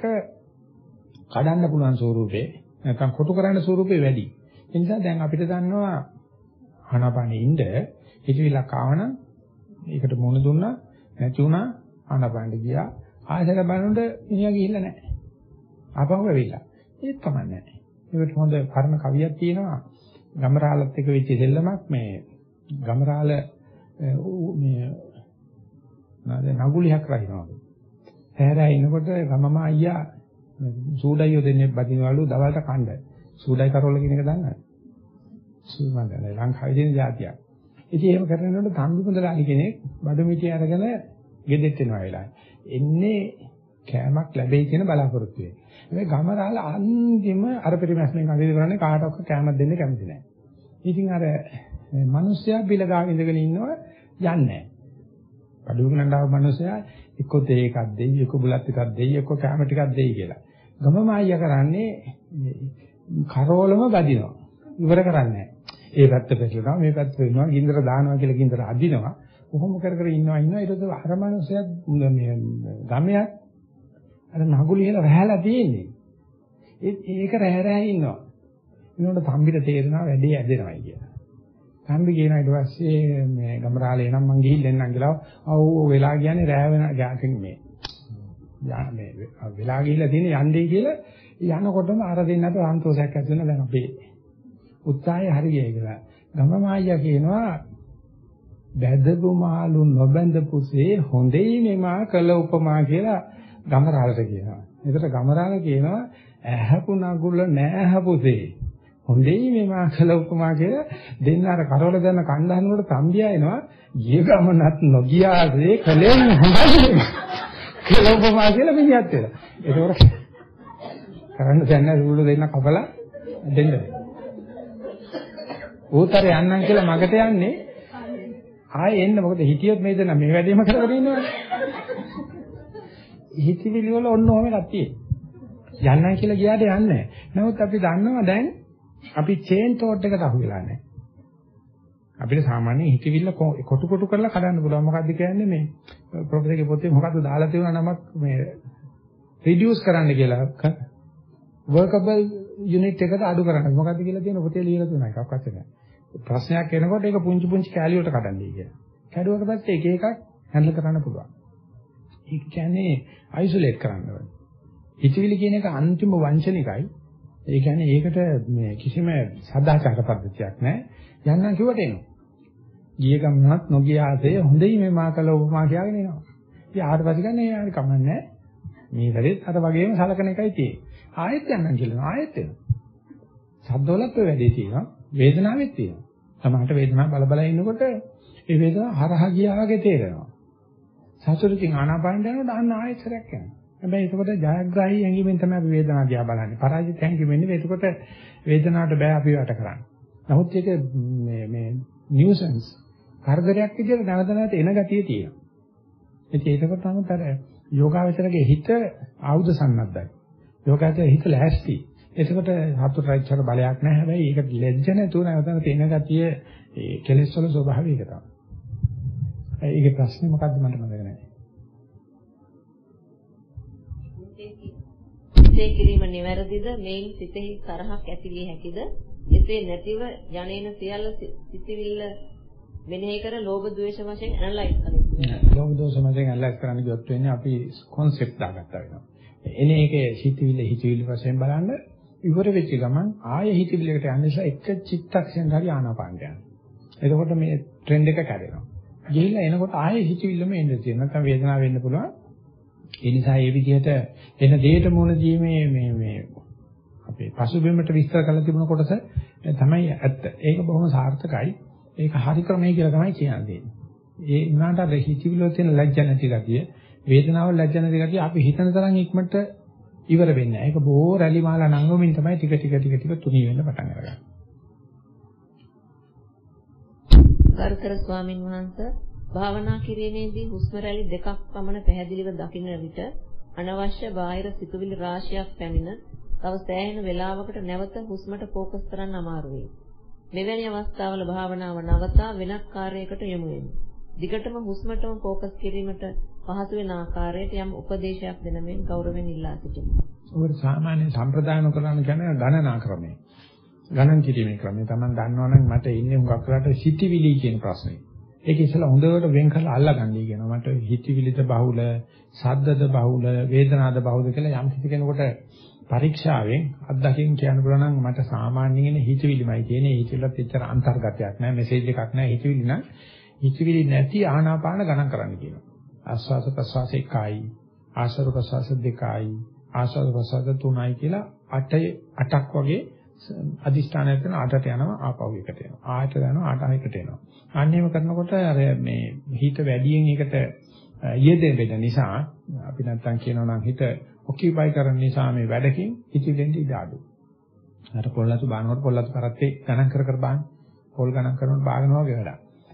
කඩන්න පුළුවන් ස්වරූපේ නැත්නම් කොටු කරන්න ස්වරූපේ වැඩි. ඒ නිසා දැන් අපිට දන්නවා ආනාපානෙ ඉඳ හිතවිලක් ආවනම් ඒකට මොන දුන්නා නැති වුණා ආනාපානෙ ගියා. ආයෙත් බලනකොට මිනිහා ගිහිල්ලා නැහැ. ආපහු ඇවිල්ලා. ඒත් කමන්නේ නැහැ. ඒකට හොඳ පරණ කවියක් තියෙනවා. ගමරාලත් එක්ක වෙච්ච දෙල්ලමක් මේ ගමරාල මේ නගුලියක් රහිනවා. හැරලා ඉනකොට ගමම අයියා සූඩයියෝ දෙන්නේ බදිනවලු දවල්ට කණ්ඩ. සූඩයි කරවල කියන එක දන්නවද? සූමන්දල ලංකාවේ තියෙන જાතියක්. ඉතින් එහෙම කරනකොට තම්බිපොඳලාලි කෙනෙක් බඩු මිටි අරගෙන ගෙදෙට්ට එනවා වෙලාවයි. එන්නේ කෑමක් ලැබෙයි කියන බලාපොරොත්තු වෙයි. මේ ගමරාල අන්තිම අර පරිමැස්මෙන් අඳින කරන්නේ කාටවත් කෑමක් දෙන්න කැමති නැහැ. ඉතින් අර මිනිස්සයා බිල ගාව ඉඳගෙන ඉන්නවා යන්නේ නැහැ. බඩුවකනට ආව මිනිස්සයා එක්ක තේ එකක් දෙයි, එක්ක බුලත් එකක් දෙයි, එක්ක කැම ටිකක් දෙයි කියලා. ගම මායියා කරන්නේ කරවලම බදිනවා. ඉවර කරන්නේ නැහැ. ඒ පැත්ත පැටලෙනවා, මේ පැත්ත වෙනවා, ගින්දර දානවා කියලා ගින්දර අදිනවා. කොහොම කර කර ඉන්නවා. ඊට පස්සේ අර මිනිස්සයා මේ ගමයක් අර නගුලි කියලා රැහැලා තියෙන්නේ. ඒක රැහැ ඉන්නවා. ඒනොට තම්බිට තේරෙනවා වැඩේ ඇදෙනවා කියලා. තම්බි කියනවා ඊට පස්සේ මේ ගමරාලේ නම් මං ගිහින් එන්නම් කියලා. ඔව් වෙලා කියන්නේ රැහැ වෙන ගාකින් මේ වෙලා ගිහිල්ලා තියෙන යන්නේ කියලා යනකොටම අර දෙන්නට සන්තෝෂයක් ඇති වෙනවා. දැන් අපේ උත්සාහය හරියයි කියලා. ගම මායියා කියනවා බැදපු මාළු නොබැඳපුසේ හොඳයි මෙමා කළ උපමා කියලා ගමරාලට කියනවා. ඒකට ගමරාල කියනවා ඇහැපු නගුල නෑහපුසේ හොඳයි මෙමා කළ උපමා කියලා දෙන්න අර කරවල දැන කණ්ඩායමකට තම්බියා එනවා. ගිය ගමනත් නොගියාසේ කලෙන් හොඳයි කළ උපමා කියලා මිනිහත් වෙලා. ඒකවල කරන්න දැන්න රූල දෙන්න කපලා දෙන්න. ඌතර යන්නම් කියලා මගට යන්නේ ආයෙ එන්න මොකද හිතියොත් මේ දෙන්න මේ වැඩේම කරගෙන ඉන්නවනේ. හිතවිලි වල ඔන්න ඔහම එකක් තියෙන්නේ. යන්නයි කියලා ගියාට යන්නේ නැහැ. නමුත් අපි දන්නවා දැන් අපි චේන් තෝට් එකට අහු වෙලා නැහැ. අපිට සාමාන්‍යයෙන් හිතවිල්ල කොටු කොටු කරලා කඩන්න පුළුවන්. මොකද්ද කියන්නේ මේ ප්‍රොෆෙසර්ගේ පොතේ මොකද්ද දාලා තියෙන නමක් මේ රිඩියුස් කරන්න කියලා workable unit එකට අඩු කරන්න. මොකද්ද කියලා තියෙන පොතේ ලියලා තියෙන එකක්වත් නැහැ. ප්‍රශ්නයක් එනකොට ඒක පුංචි පුංචි කැලි වලට කඩන්නයි කියලා. කැඩුවට පස්සේ එක එකක් හැන්ඩල් කරන්න පුළුවන්. ඒක කියන්නේ අයිසොලේට් කරන්න ඕනේ. හිතවිලි කියන එක අන්තිම වංචනිකයි. ඒ කියන්නේ ඒකට මේ කිසිම සදාචාර පද්ධතියක් නැහැ. යන්නම් කිව්වට එනවා. ගිය ගමනත් නොගිය ආසේ හොඳයි මේ මාකල උපමා කියලාගෙන එනවා. ඉතින් ආවට පස්සේ ගන්නේ හරි කමන්නේ මේ වැඩේත් අර වගේම සලකන එකයි තියෙන්නේ. ආයෙත් යන්නම් කියලා ආයෙත් එනවා. සද්දවලත් ඔය වැඩේ තියෙනවා. වේදනාවෙත් තියෙනවා. සමහරට වේදනාව බල බල ඉන්නකොට ඒ වේදනාව හරහා ගියා වගේ තේරෙනවා. සතුටින් ආනාපානෙ යනකොට අන්න ආයෙත්තරයක් යනවා. හැබැයි ඒකකොට ජයග්‍රාහී හැඟීමෙන් තමයි අපි වේදනාව දිහා බලන්නේ. පරාජිත හැඟීමෙන් නෙවෙයි. ඒකකොට වේදනාවට බෑ අපි වට කරන්න. නමුත් ඒක මේ නියුසන්ස් කරදරයක් විදිහට නැවත නැවත එන ගතිය තියෙනවා. ඉතින් ඒකකොට තමයි යෝගාවචරගේ හිත ආයුධ සන්නද්ධයි. යෝගාවචරගේ හිත ලෑස්ති. එතකොට හතුරයිච්චර බලයක් නැහැ. හැබැයි ඒක ලැජ්ජ නැතුව නැවතම තියෙන ගතිය ඒ කෙලෙස් වල ස්වභාවය ඒක තමයි. ඒකේ ප්‍රශ්නේ මොකද්ද මට මතක නැහැ. සිතේ කිරීම නිවැරදිද? මේන් සිතෙහි තරහක් ඇති විය හැකිද? එසේ නැතිව යන්නේන සියල්ල සිතවිල්ල මෙනෙහි කර ලෝභ ද්වේෂ වශයෙන් ඇනලයිස් කරනවා. ලෝභ දෝෂ වශයෙන් ඇනලයිස් කරන්න ගියොත් වෙන්නේ අපි concept දාගත්තා වෙනවා. එනේ ඒකේ හිතවිල්ල වශයෙන් බලන්න ඉවර වෙච්ච ගමන් ආයෙ හිතවිල්ලකට යන්න නිසා එක චිත්තක්ෂණ හරි ආනාපානට යනවා. එතකොට මේ ට්‍රෙන්ඩ් එක කැඩෙනවා. ගිහිල්ලා එනකොට ආයෙ හිතවිල්ලම එන්න තියෙනවා. නැත්නම් වේදනාව වෙන්න පුළුවන්. ඒ නිසා මේ විදිහට එන දෙයට මුහුණ දීමේ මේ අපේ පසුබිමට විස්තර කරලා තිබුණ කොටස තමයි ඇත්ත. ඒක බොහොම සාර්ථකයි. ඒක හරි ක්‍රමයි කියලා තමයි කියන්නේ. ඒ උනාට අර හිතවිල්ල තියෙන ලැජ්ජ නැති ගතිය, වේදනාව ලැජ්ජ නැති ගතිය අපි හිතන තරම් ඉක්මනට ඉවර වෙන්නේ නැහැ. ඒක බොහෝ රැලි මාලා නංගමින් තමයි ටික ටික තුනී වෙන්න පටන් අරගන්නේ. ගරුතර ස්වාමින් වහන්සේ භාවනා කිරීමේදී හුස්ම රැලි දෙකක් පමණ පැහැදිලිව දකින්න විට අනවශ්‍ය බාහිර සිතුවිලි රාශියක් පැමිණ තව සෑහෙන වේලාවකට නැවත හුස්මට ફોකස් කරන්න අමාරු වේ. මෙවැනි අවස්ථාවල භාවනාව නවතා වෙනත් කාර්යයකට යොමු වෙමි. දිගටම හුස්මටම ફોකස් කිරීමට පහසු වෙන ආකාරයට යම් උපදේශයක් දෙන මෙන් ගෞරවයෙන් ඉල්ලා සිටිමි. ඔබ සාමාන්‍ය සම්ප්‍රදාන කරන කියන්නේ ගණනා ක්‍රමය. ගණන් කිරීමේ ක්‍රමය. Taman දන්නවනම් මට ඉන්නේ හුඟක් වෙලාට සිටිවිලි කියන ප්‍රශ්නේ. ඒක ඉස්සලා හොඳට වෙන් කරලා අල්ලගන්නයි කියනවා. මට හිතවිලිද බහුල, සද්දද බහුල, වේදනාද බහුල කියලා යම් කිසි කෙනෙකුට පරීක්ෂාවෙන් අත්දකින්න කියන්න පුළුවන් නම් මට සාමාන්‍යයෙන් හිතවිලිමයි කියන්නේ. හිතවිල්ලත් එච්චර අන්තර්ගතයක් නෑ, මෙසේජ් එකක් නෑ. හිතවිලි නම් හිතවිලි නැති ආනාපාන ගණන් කරන්න කියනවා. ආස්වාද ප්‍රසවාස 1යි, ආශ්වාස ප්‍රසවාස 2යි, ආශ්වාස ප්‍රසවාස 3යි කියලා 8ක් වගේ අදිෂ්ඨානය කරන 8ට යනවා ආපහු එකට එනවා. 8ට යනවා 8 එකට එනවා. අන්නේම කරනකොට අර මේ හිත වැඩියෙන් එකට යෙදෙන්න නිසා අපි නැත්තම් කියනවා නම් හිත ඔකියුපයි කරන නිසා මේ වැඩකින් හිතෙන්නේ ඉඩ අඩු. අර පොල්ලතු බානකොට පොල්ලතු කරත්තේ ගණන් කර කර බාන. පොල් ගණන් කරනකොට බාගෙනවා වගේ වැඩක්.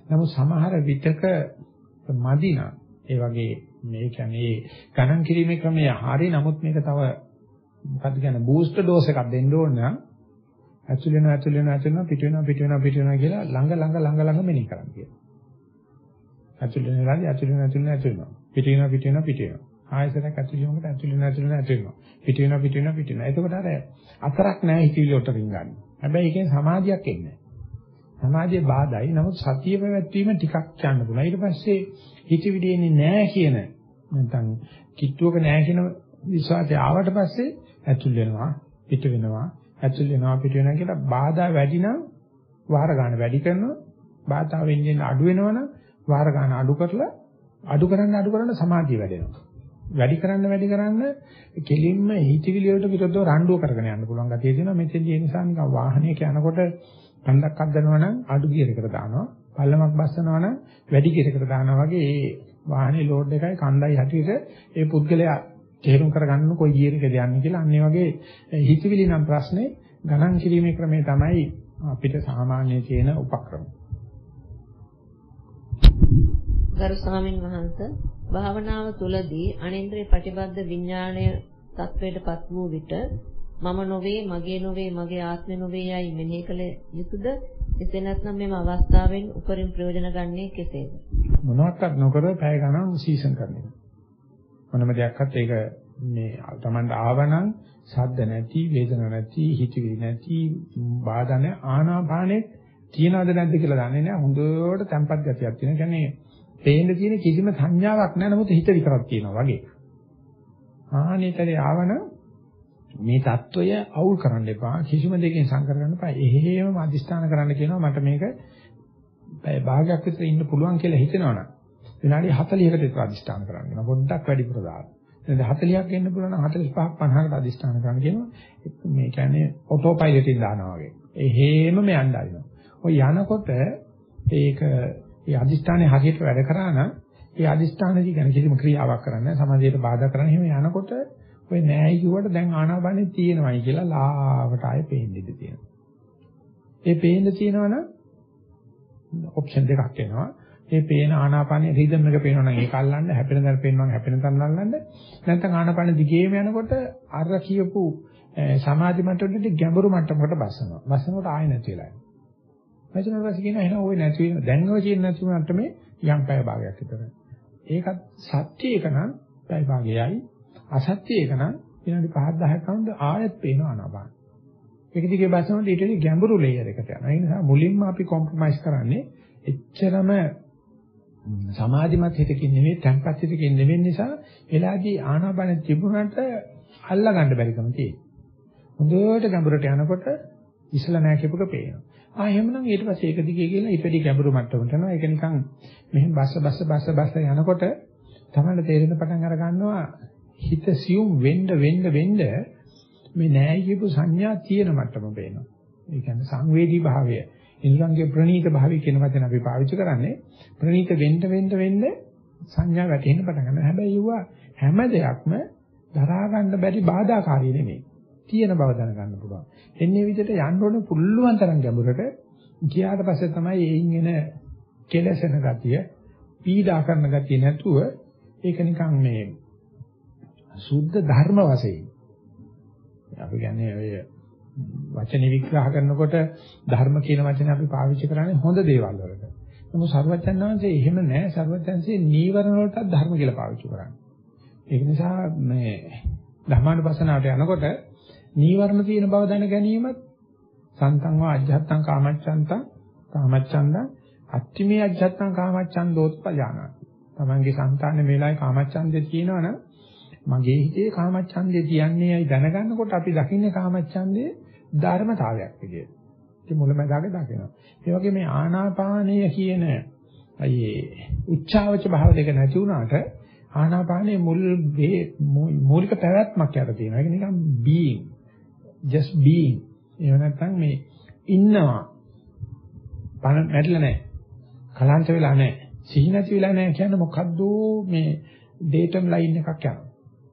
නමුත් සමහර විටක මදිනා ඒ වගේ මේ කියන්නේ ගණන් කිරීමේ ක්‍රමය හරි. නමුත් මේක තව මොකක්ද කියන්නේ බූස්ටර් ඩෝස් එකක් දෙන්න ඕන නම් ඇතුල් වෙනවා පිට වෙනවා කියලා ළඟ මෙනෙහි කරන්න කියනවා. ඇතුල් වෙනවා පිට වෙනවා. ආයසරයක් ඇතුල් වෙනකොට ඇතුල් වෙනවා. පිට වෙනවා. එතකොට අර අතරක් නැහැ හිතවිලි වලට රින් ගන්න. හැබැයි ඒකෙන් සමාධියක් එන්නේ නැහැ. සමාධිය බාධායි. නමුත් සතිය පැවැත්වීම ටිකක් යන්න පුළුවන්. ඊට පස්සේ හිතවිලි එන්නේ නැහැ කියන නැත්නම් කිට්ටුවක නැහැ කියන විශ්වාසය ආවට පස්සේ ඇතුල් වෙනවා පිට වෙනවා කියලා බාධා වැඩි නම් වාර ගන්න වැඩි කරනවා. බාධා වෙන්නේ අඩු වෙනවනම් වාර ගන්න අඩු කරන්න සමාධිය වැඩෙනවා. වැඩි කරන්න කෙලින්ම හිතවිලි වලට විරුද්ධව රණ්ඩුව කරගෙන යන්න පුළුවන් ගැතිය තියෙනවා. මෙතෙන්දී ඒ නිසා නිකන් වාහනයක යනකොට පන්දක් අද්දනවා නම් අඩු ගියර් එකට දානවා. පල්ලමක් බස්සනවා නම් වැඩි ගියර් එකට දානවා වගේ ඒ වාහනේ ලෝඩ් එකයි කණ්ඩායි හැටියට ඒ පුද්ගලයා තේරුම් කරගන්න කොයි ගියර් එකද යන්නේ කියලා. අන්න ඒ වගේ හිතවිලි නම් ප්‍රශ්නේ ගණන් කිරීමේ ක්‍රමය තමයි අපිට සාමාන්‍ය තියෙන උපක්‍රම. ගරු ස්වාමින් වහන්සේ භාවනාව තුළදී අනින්ද්‍රිය ප්‍රතිබද්ධ විඥාණය තත්වයටපත් වූ විට මම නොවේ, මගේ නොවේ, මගේ ආත්මය නොවේ යයි මෙනෙහි කළ යුතුද? එසේ නැත්නම් මෙම අවස්ථාවෙන් උපරිම ප්‍රයෝජන ගන්නේ කෙසේද? මොනවාක්වත් නොකර පැය ගණන් සීසන් කරනවා. මොනම දෙයක්වත් ඒක මේ Tamanට ආවනම් ශබ්ද නැති, වේදනා නැති, හිතවිලි නැති, බාධා නැ ආනාපානෙ තියනවද නැද්ද කියලා දන්නේ නැහැ. හොඳට තැම්පත් ගතියක් තියෙන. කියන්නේ පේන්න තියෙන කිසිම සංඥාවක් නැහැ. නමුත් හිත විතරක් තියෙනවා වගේ. ආනෙතරේ ආවනම් මේ தত্ত্বය අවුල් කරන්න එපා. කිසිම දෙයකින් සංකර ගන්න එපා. එහෙමම අදිස්ථාන කරන්න කියනවා. මට මේක භාගයක් විතර ඉන්න පුළුවන් කියලා හිතනවනම් විනාඩි 40කට විතර අදිස්ථාන කරන්න වෙනවා. පොඩ්ඩක් වැඩිපුර දාන්න. දැන් 40ක් එන්න පුළුවන් නම් 45ක් 50කට අදිස්ථාන කරන්න කියනවා. මේ කියන්නේ ඔටෝ පයිලට් එකෙන් දානවා වගේ. එහෙමම යන්න ආරිනවා. ඔය යනකොට ඒක ඒ අදිස්ථානයේ හරියට වැඩ කරා නම් ඒ අදිස්ථානදී කියන්නේ කිසිම ක්‍රියාවක් කරන්නේ නැහැ. සමාධියට බාධා කරන්නේ. එහෙම යනකොට ඔය නෑයි කිව්වට දැන් ආනාපානෙ තියෙනවයි කියලා ලාවට ආයේ පේන්න ඉඩ තියෙනවා. ඒ පේන්න තියෙනවනම් ඔප්ෂන් දෙකක් එනවා. මේ පේන ආනාපානයේ රිද්ම් එක පේනවනම් ඒක අල්ලන්න, හැපෙන දර පේනවනම් හැපෙන තැන අල්ලන්න. නැත්නම් ආනාපාන දිගේම යනකොට අර කියපු සමාධි මට්ටමට ගැඹුරු මට්ටමකට බස්සනවා. බස්සනකොට ආයෙ නැති වෙලා යනවා. මෙතන ඊපස්සේ කියනවා එහෙනම් ওই නැති වෙන දැන් ඔය කියන නැති මට්ටමේ යම් පැය භාගයක් විතර. ඒකත් සත්‍ය එක නම් පැය භාගයයි. අසත්‍ය එක නම් විනාඩි 5-10ක් කවුද ආයෙත් පේනවා ආනාපාන. ඒක දිගේ බස්සනකොට ඊට වඩා ගැඹුරු ලේයර් එකට යනවා. ඒ නිසා මුලින්ම අපි කොම්ප්‍රොමයිස් කරන්නේ එච්චරම සමාධිමත් හිතකින් නෙවෙයි, තැම්පත් හිතකින් නෙවෙයි නිසා එලාදී ආනාපාන තිබුණාට අල්ලා ගන්න බැරිකම තියෙනවා. හොඳට ගැඹුරට යනකොට ඉස්සලා නැහැ කියපුක පේනවා. එහෙමනම් ඊට පස්සේ ඒක දිගේ ගිහලා ඊට වැඩි ගැඹුරු මට්ටමකට යනවා. ඒක නිකන් මෙහෙම බස්ස යනකොට තමයි තේරෙන පටන් අර ගන්නවා හිත සියුම් වෙන්න මේ නෑ කියපු සංඥා තියෙන මට්ටම පේනවා. ඒ කියන්නේ සංවේදී භාවය, ඉන්ද්‍රයන්ගේ ප්‍රණීත භාවය කියන වචන අපි පාවිච්චි කරන්නේ ප්‍රණීත වෙන්න සංඥා වැටෙන්න පටන් ගන්නවා. හැබැයි ඒවා හැම දෙයක්ම දරා ගන්න බැරි බාධාකාරී නෙමෙයි. තියෙන බව දැනගන්න පුළුවන්. එන්නේ විදිහට යන්න ඕන පුළුවන් තරම් ගැඹුරට ගියාට පස්සේ තමයි එයින් එන කෙලසෙන ගතිය, පීඩා කරන ගතිය නැතුව ඒක නිකන් මේ සුද්ධ ධර්ම වශයෙන් අපි කියන්නේ ඔය වචන විග්‍රහ කරනකොට ධර්ම කියන වචනේ අපි පාවිච්චි කරන්නේ හොඳ දේවල් වලට. නමුත් සර්වඥාන් වහන්සේ එහෙම නැහැ. සර්වඥාන්සේ නීවරණ වලටත් ධර්ම කියලා පාවිච්චි කරන්නේ. ඒක නිසා මේ ධර්මානුපස්සනාවට යනකොට නීවරණ තියෙන බව දැන ගැනීමත් සන්තං වා අජ්ජත්තං කාමච්ඡන්දං අත්තිමේ අජ්ජත්තං කාමච්ඡන්දෝත්පජානාති. තමන්ගේ సంతානේ මේලායි කාමච්ඡන්දේ තියෙනවනම් මගේ හිතේ කාමච්ඡන්දේ තියන්නේයි දැනගන්නකොට අපි දකින්නේ කාමච්ඡන්දේ ධර්මතාවයක් විදියට. ඒක මුලමදාග දකිනවා. ඒ වගේ මේ ආනාපානය කියන අයේ උච්චාවච භාව දෙක නැති වුණාට ආනාපානයේ මූලික පැවැත්මක් යට තියෙනවා. ඒක නිකන් being, just being. එහෙම නැත්නම් මේ ඉන්නවා. මැරිලා නැහැ. කලන්ත වෙලා නැහැ. සිහි නැති වෙලා නැහැ කියන්නේ මොකද්ද මේ ඩේටම් ලයින් එකක් යනවා.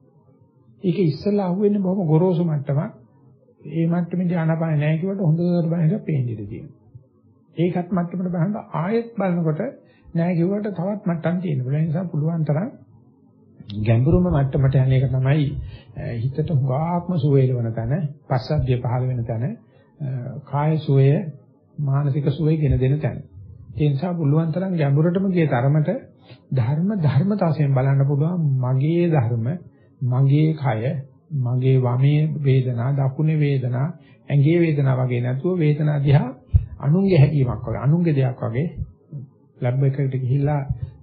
ඒක ඉස්සෙල්ලා අහුවෙන්නේ බොහොම ගොරෝසු මට්ටමක්. ඒ මට්ටමේදී ආනාපාන නැහැ කිව්වට හොඳට බලන්න පේන්න ඉඩ තියෙනවා. ඒකත් මට්ටමට බලන්න ආයෙත් බලනකොට නෑ කිව්වට තවත් මට්ටම් තියෙනවා. ඒ නිසා පුළුවන් තරම් ගැඹුරුම මට්ටමට යන එක තමයි හිතට හුඟාක්ම සුවේලවන තැන, පස්සද්ධිය පහළ වෙන තැන, කාය සුවය, මානසික සුවය ගෙන දෙන තැන. ඒ නිසා පුළුවන් තරම් ගැඹුරටම ගිය තරමට ධර්මතාවයෙන් බලන්න පුළුවන් මගේ ධර්ම, මගේ කය, මගේ වමේ වේදනා, දකුණේ වේදනා, ඇඟේ වේදනා වගේ නැතුව වේදනා දිහා අනුන්ගේ හැදීමක් වගේ, අනුන්ගේ දෙයක් වගේ ලැබ් එකකට ගිහිල්ලා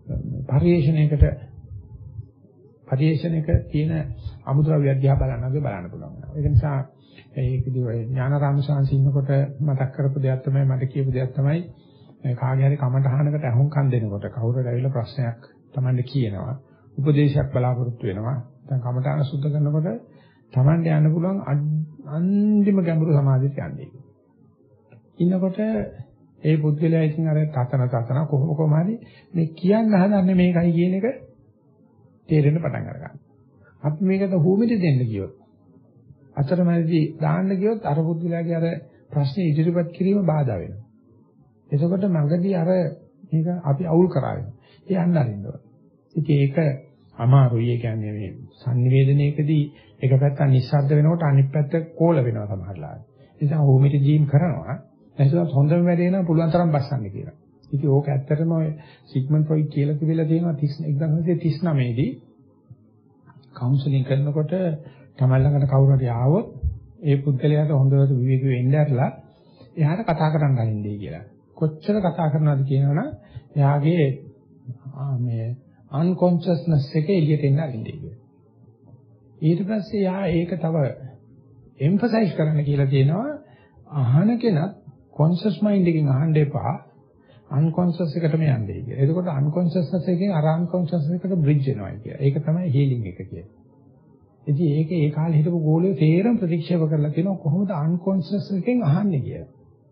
පරිේශනයක තියෙන අමුද්‍රව්‍ය අධ්‍යා බලන්න පුළුවන්. ඒක නිසා ඒකදී ඔය ඥානාරාම සාංශ ඉන්නකොට මතක් කරපු දෙයක් තමයි මට කියපු දෙයක් තමයි කාගේ හරි කමටහනකට අහුම්කම් දෙනකොට කවුරු හරි ඇවිල්ලා ප්‍රශ්නයක් Tamande කියනවා. උපදේශයක් බලාපොරොත්තු වෙනවා. දැන් කමටහන සුද්ධ කරනකොට Tamande යන්න පුළුවන් අන්තිම ගැඹුරු සමාධියට යන්නේ. ඉන්නකොට ඒ පුද්ගලයා ඉතින් අර තතන කොහොම හරි මේ කියන්න හදන්නේ මේකයි කියන එක තේරෙන්න පටන් අරගන්නවා. අපි මේකට හුමිට දෙන්න කියොත් අතරමැදි දාන්න කියොත් අර පුද්ගලයාගේ අර ප්‍රශ්නේ ඉදිරිපත් කිරීම බාධා වෙනවා. එතකොට මගදී අර මේක අපි අවුල් කරාවෙනවා. ඒ යන්න අරින්න ඕන. ඉතින් ඒක අමාරුයි. ඒ කියන්නේ මේ sannivedanayකදී එක පැත්තක් නිස්සද්ද වෙනකොට අනිත් පැත්ත කෝල වෙනවා සමහරලාට. ඒ නිසා හුමිට ජීම් කරනවා. එතකොට හොඳම වැඩේ නම් පුළුවන් තරම් බස්සන්න කියලා. ඉතින් ඕක ඇත්තටම ඔය සිග්මන්ඩ් ෆ්‍රොයිඩ් කියලා තිබිලා තියෙනවා 1939 දී කවුන්සලින් කරනකොට තමයි ළඟට කවුරු හරි ආවොත් ඒ පුද්ගලයාට හොඳට විවේකීව ඉන්න ඇරලා එයාට කතා කරන්න අරින්නේ කියලා. කොච්චර කතා කරනවද කියනවනම් එයාගේ මේ අන්කොන්ෂස්නස් එක එළියට එන්න අරින්නේ කියලා. ඊට පස්සේ එයා ඒක තව එම්ෆසයිස් කරන්න කියලා තියෙනවා අහන කෙනත් කොන්ෂස් මයින්ඩ් එකෙන් අහන්න එපා අන්කොන්ෂස් එකටම යන්නේ කියලා. එතකොට අන්කොන්ෂස්නස් එකෙන් අර අන්කොන්ෂස් එකට බ්‍රිජ් වෙනවා කියලා. ඒක තමයි හීලින් එක කියන්නේ. ඉතින් ඒක ඒ කාලේ හිටපු ගෝලියෝ තේරම ප්‍රතික්ෂේප කරලා කියනවා කොහොමද අන්කොන්ෂස් එකෙන් අහන්නේ කියලා.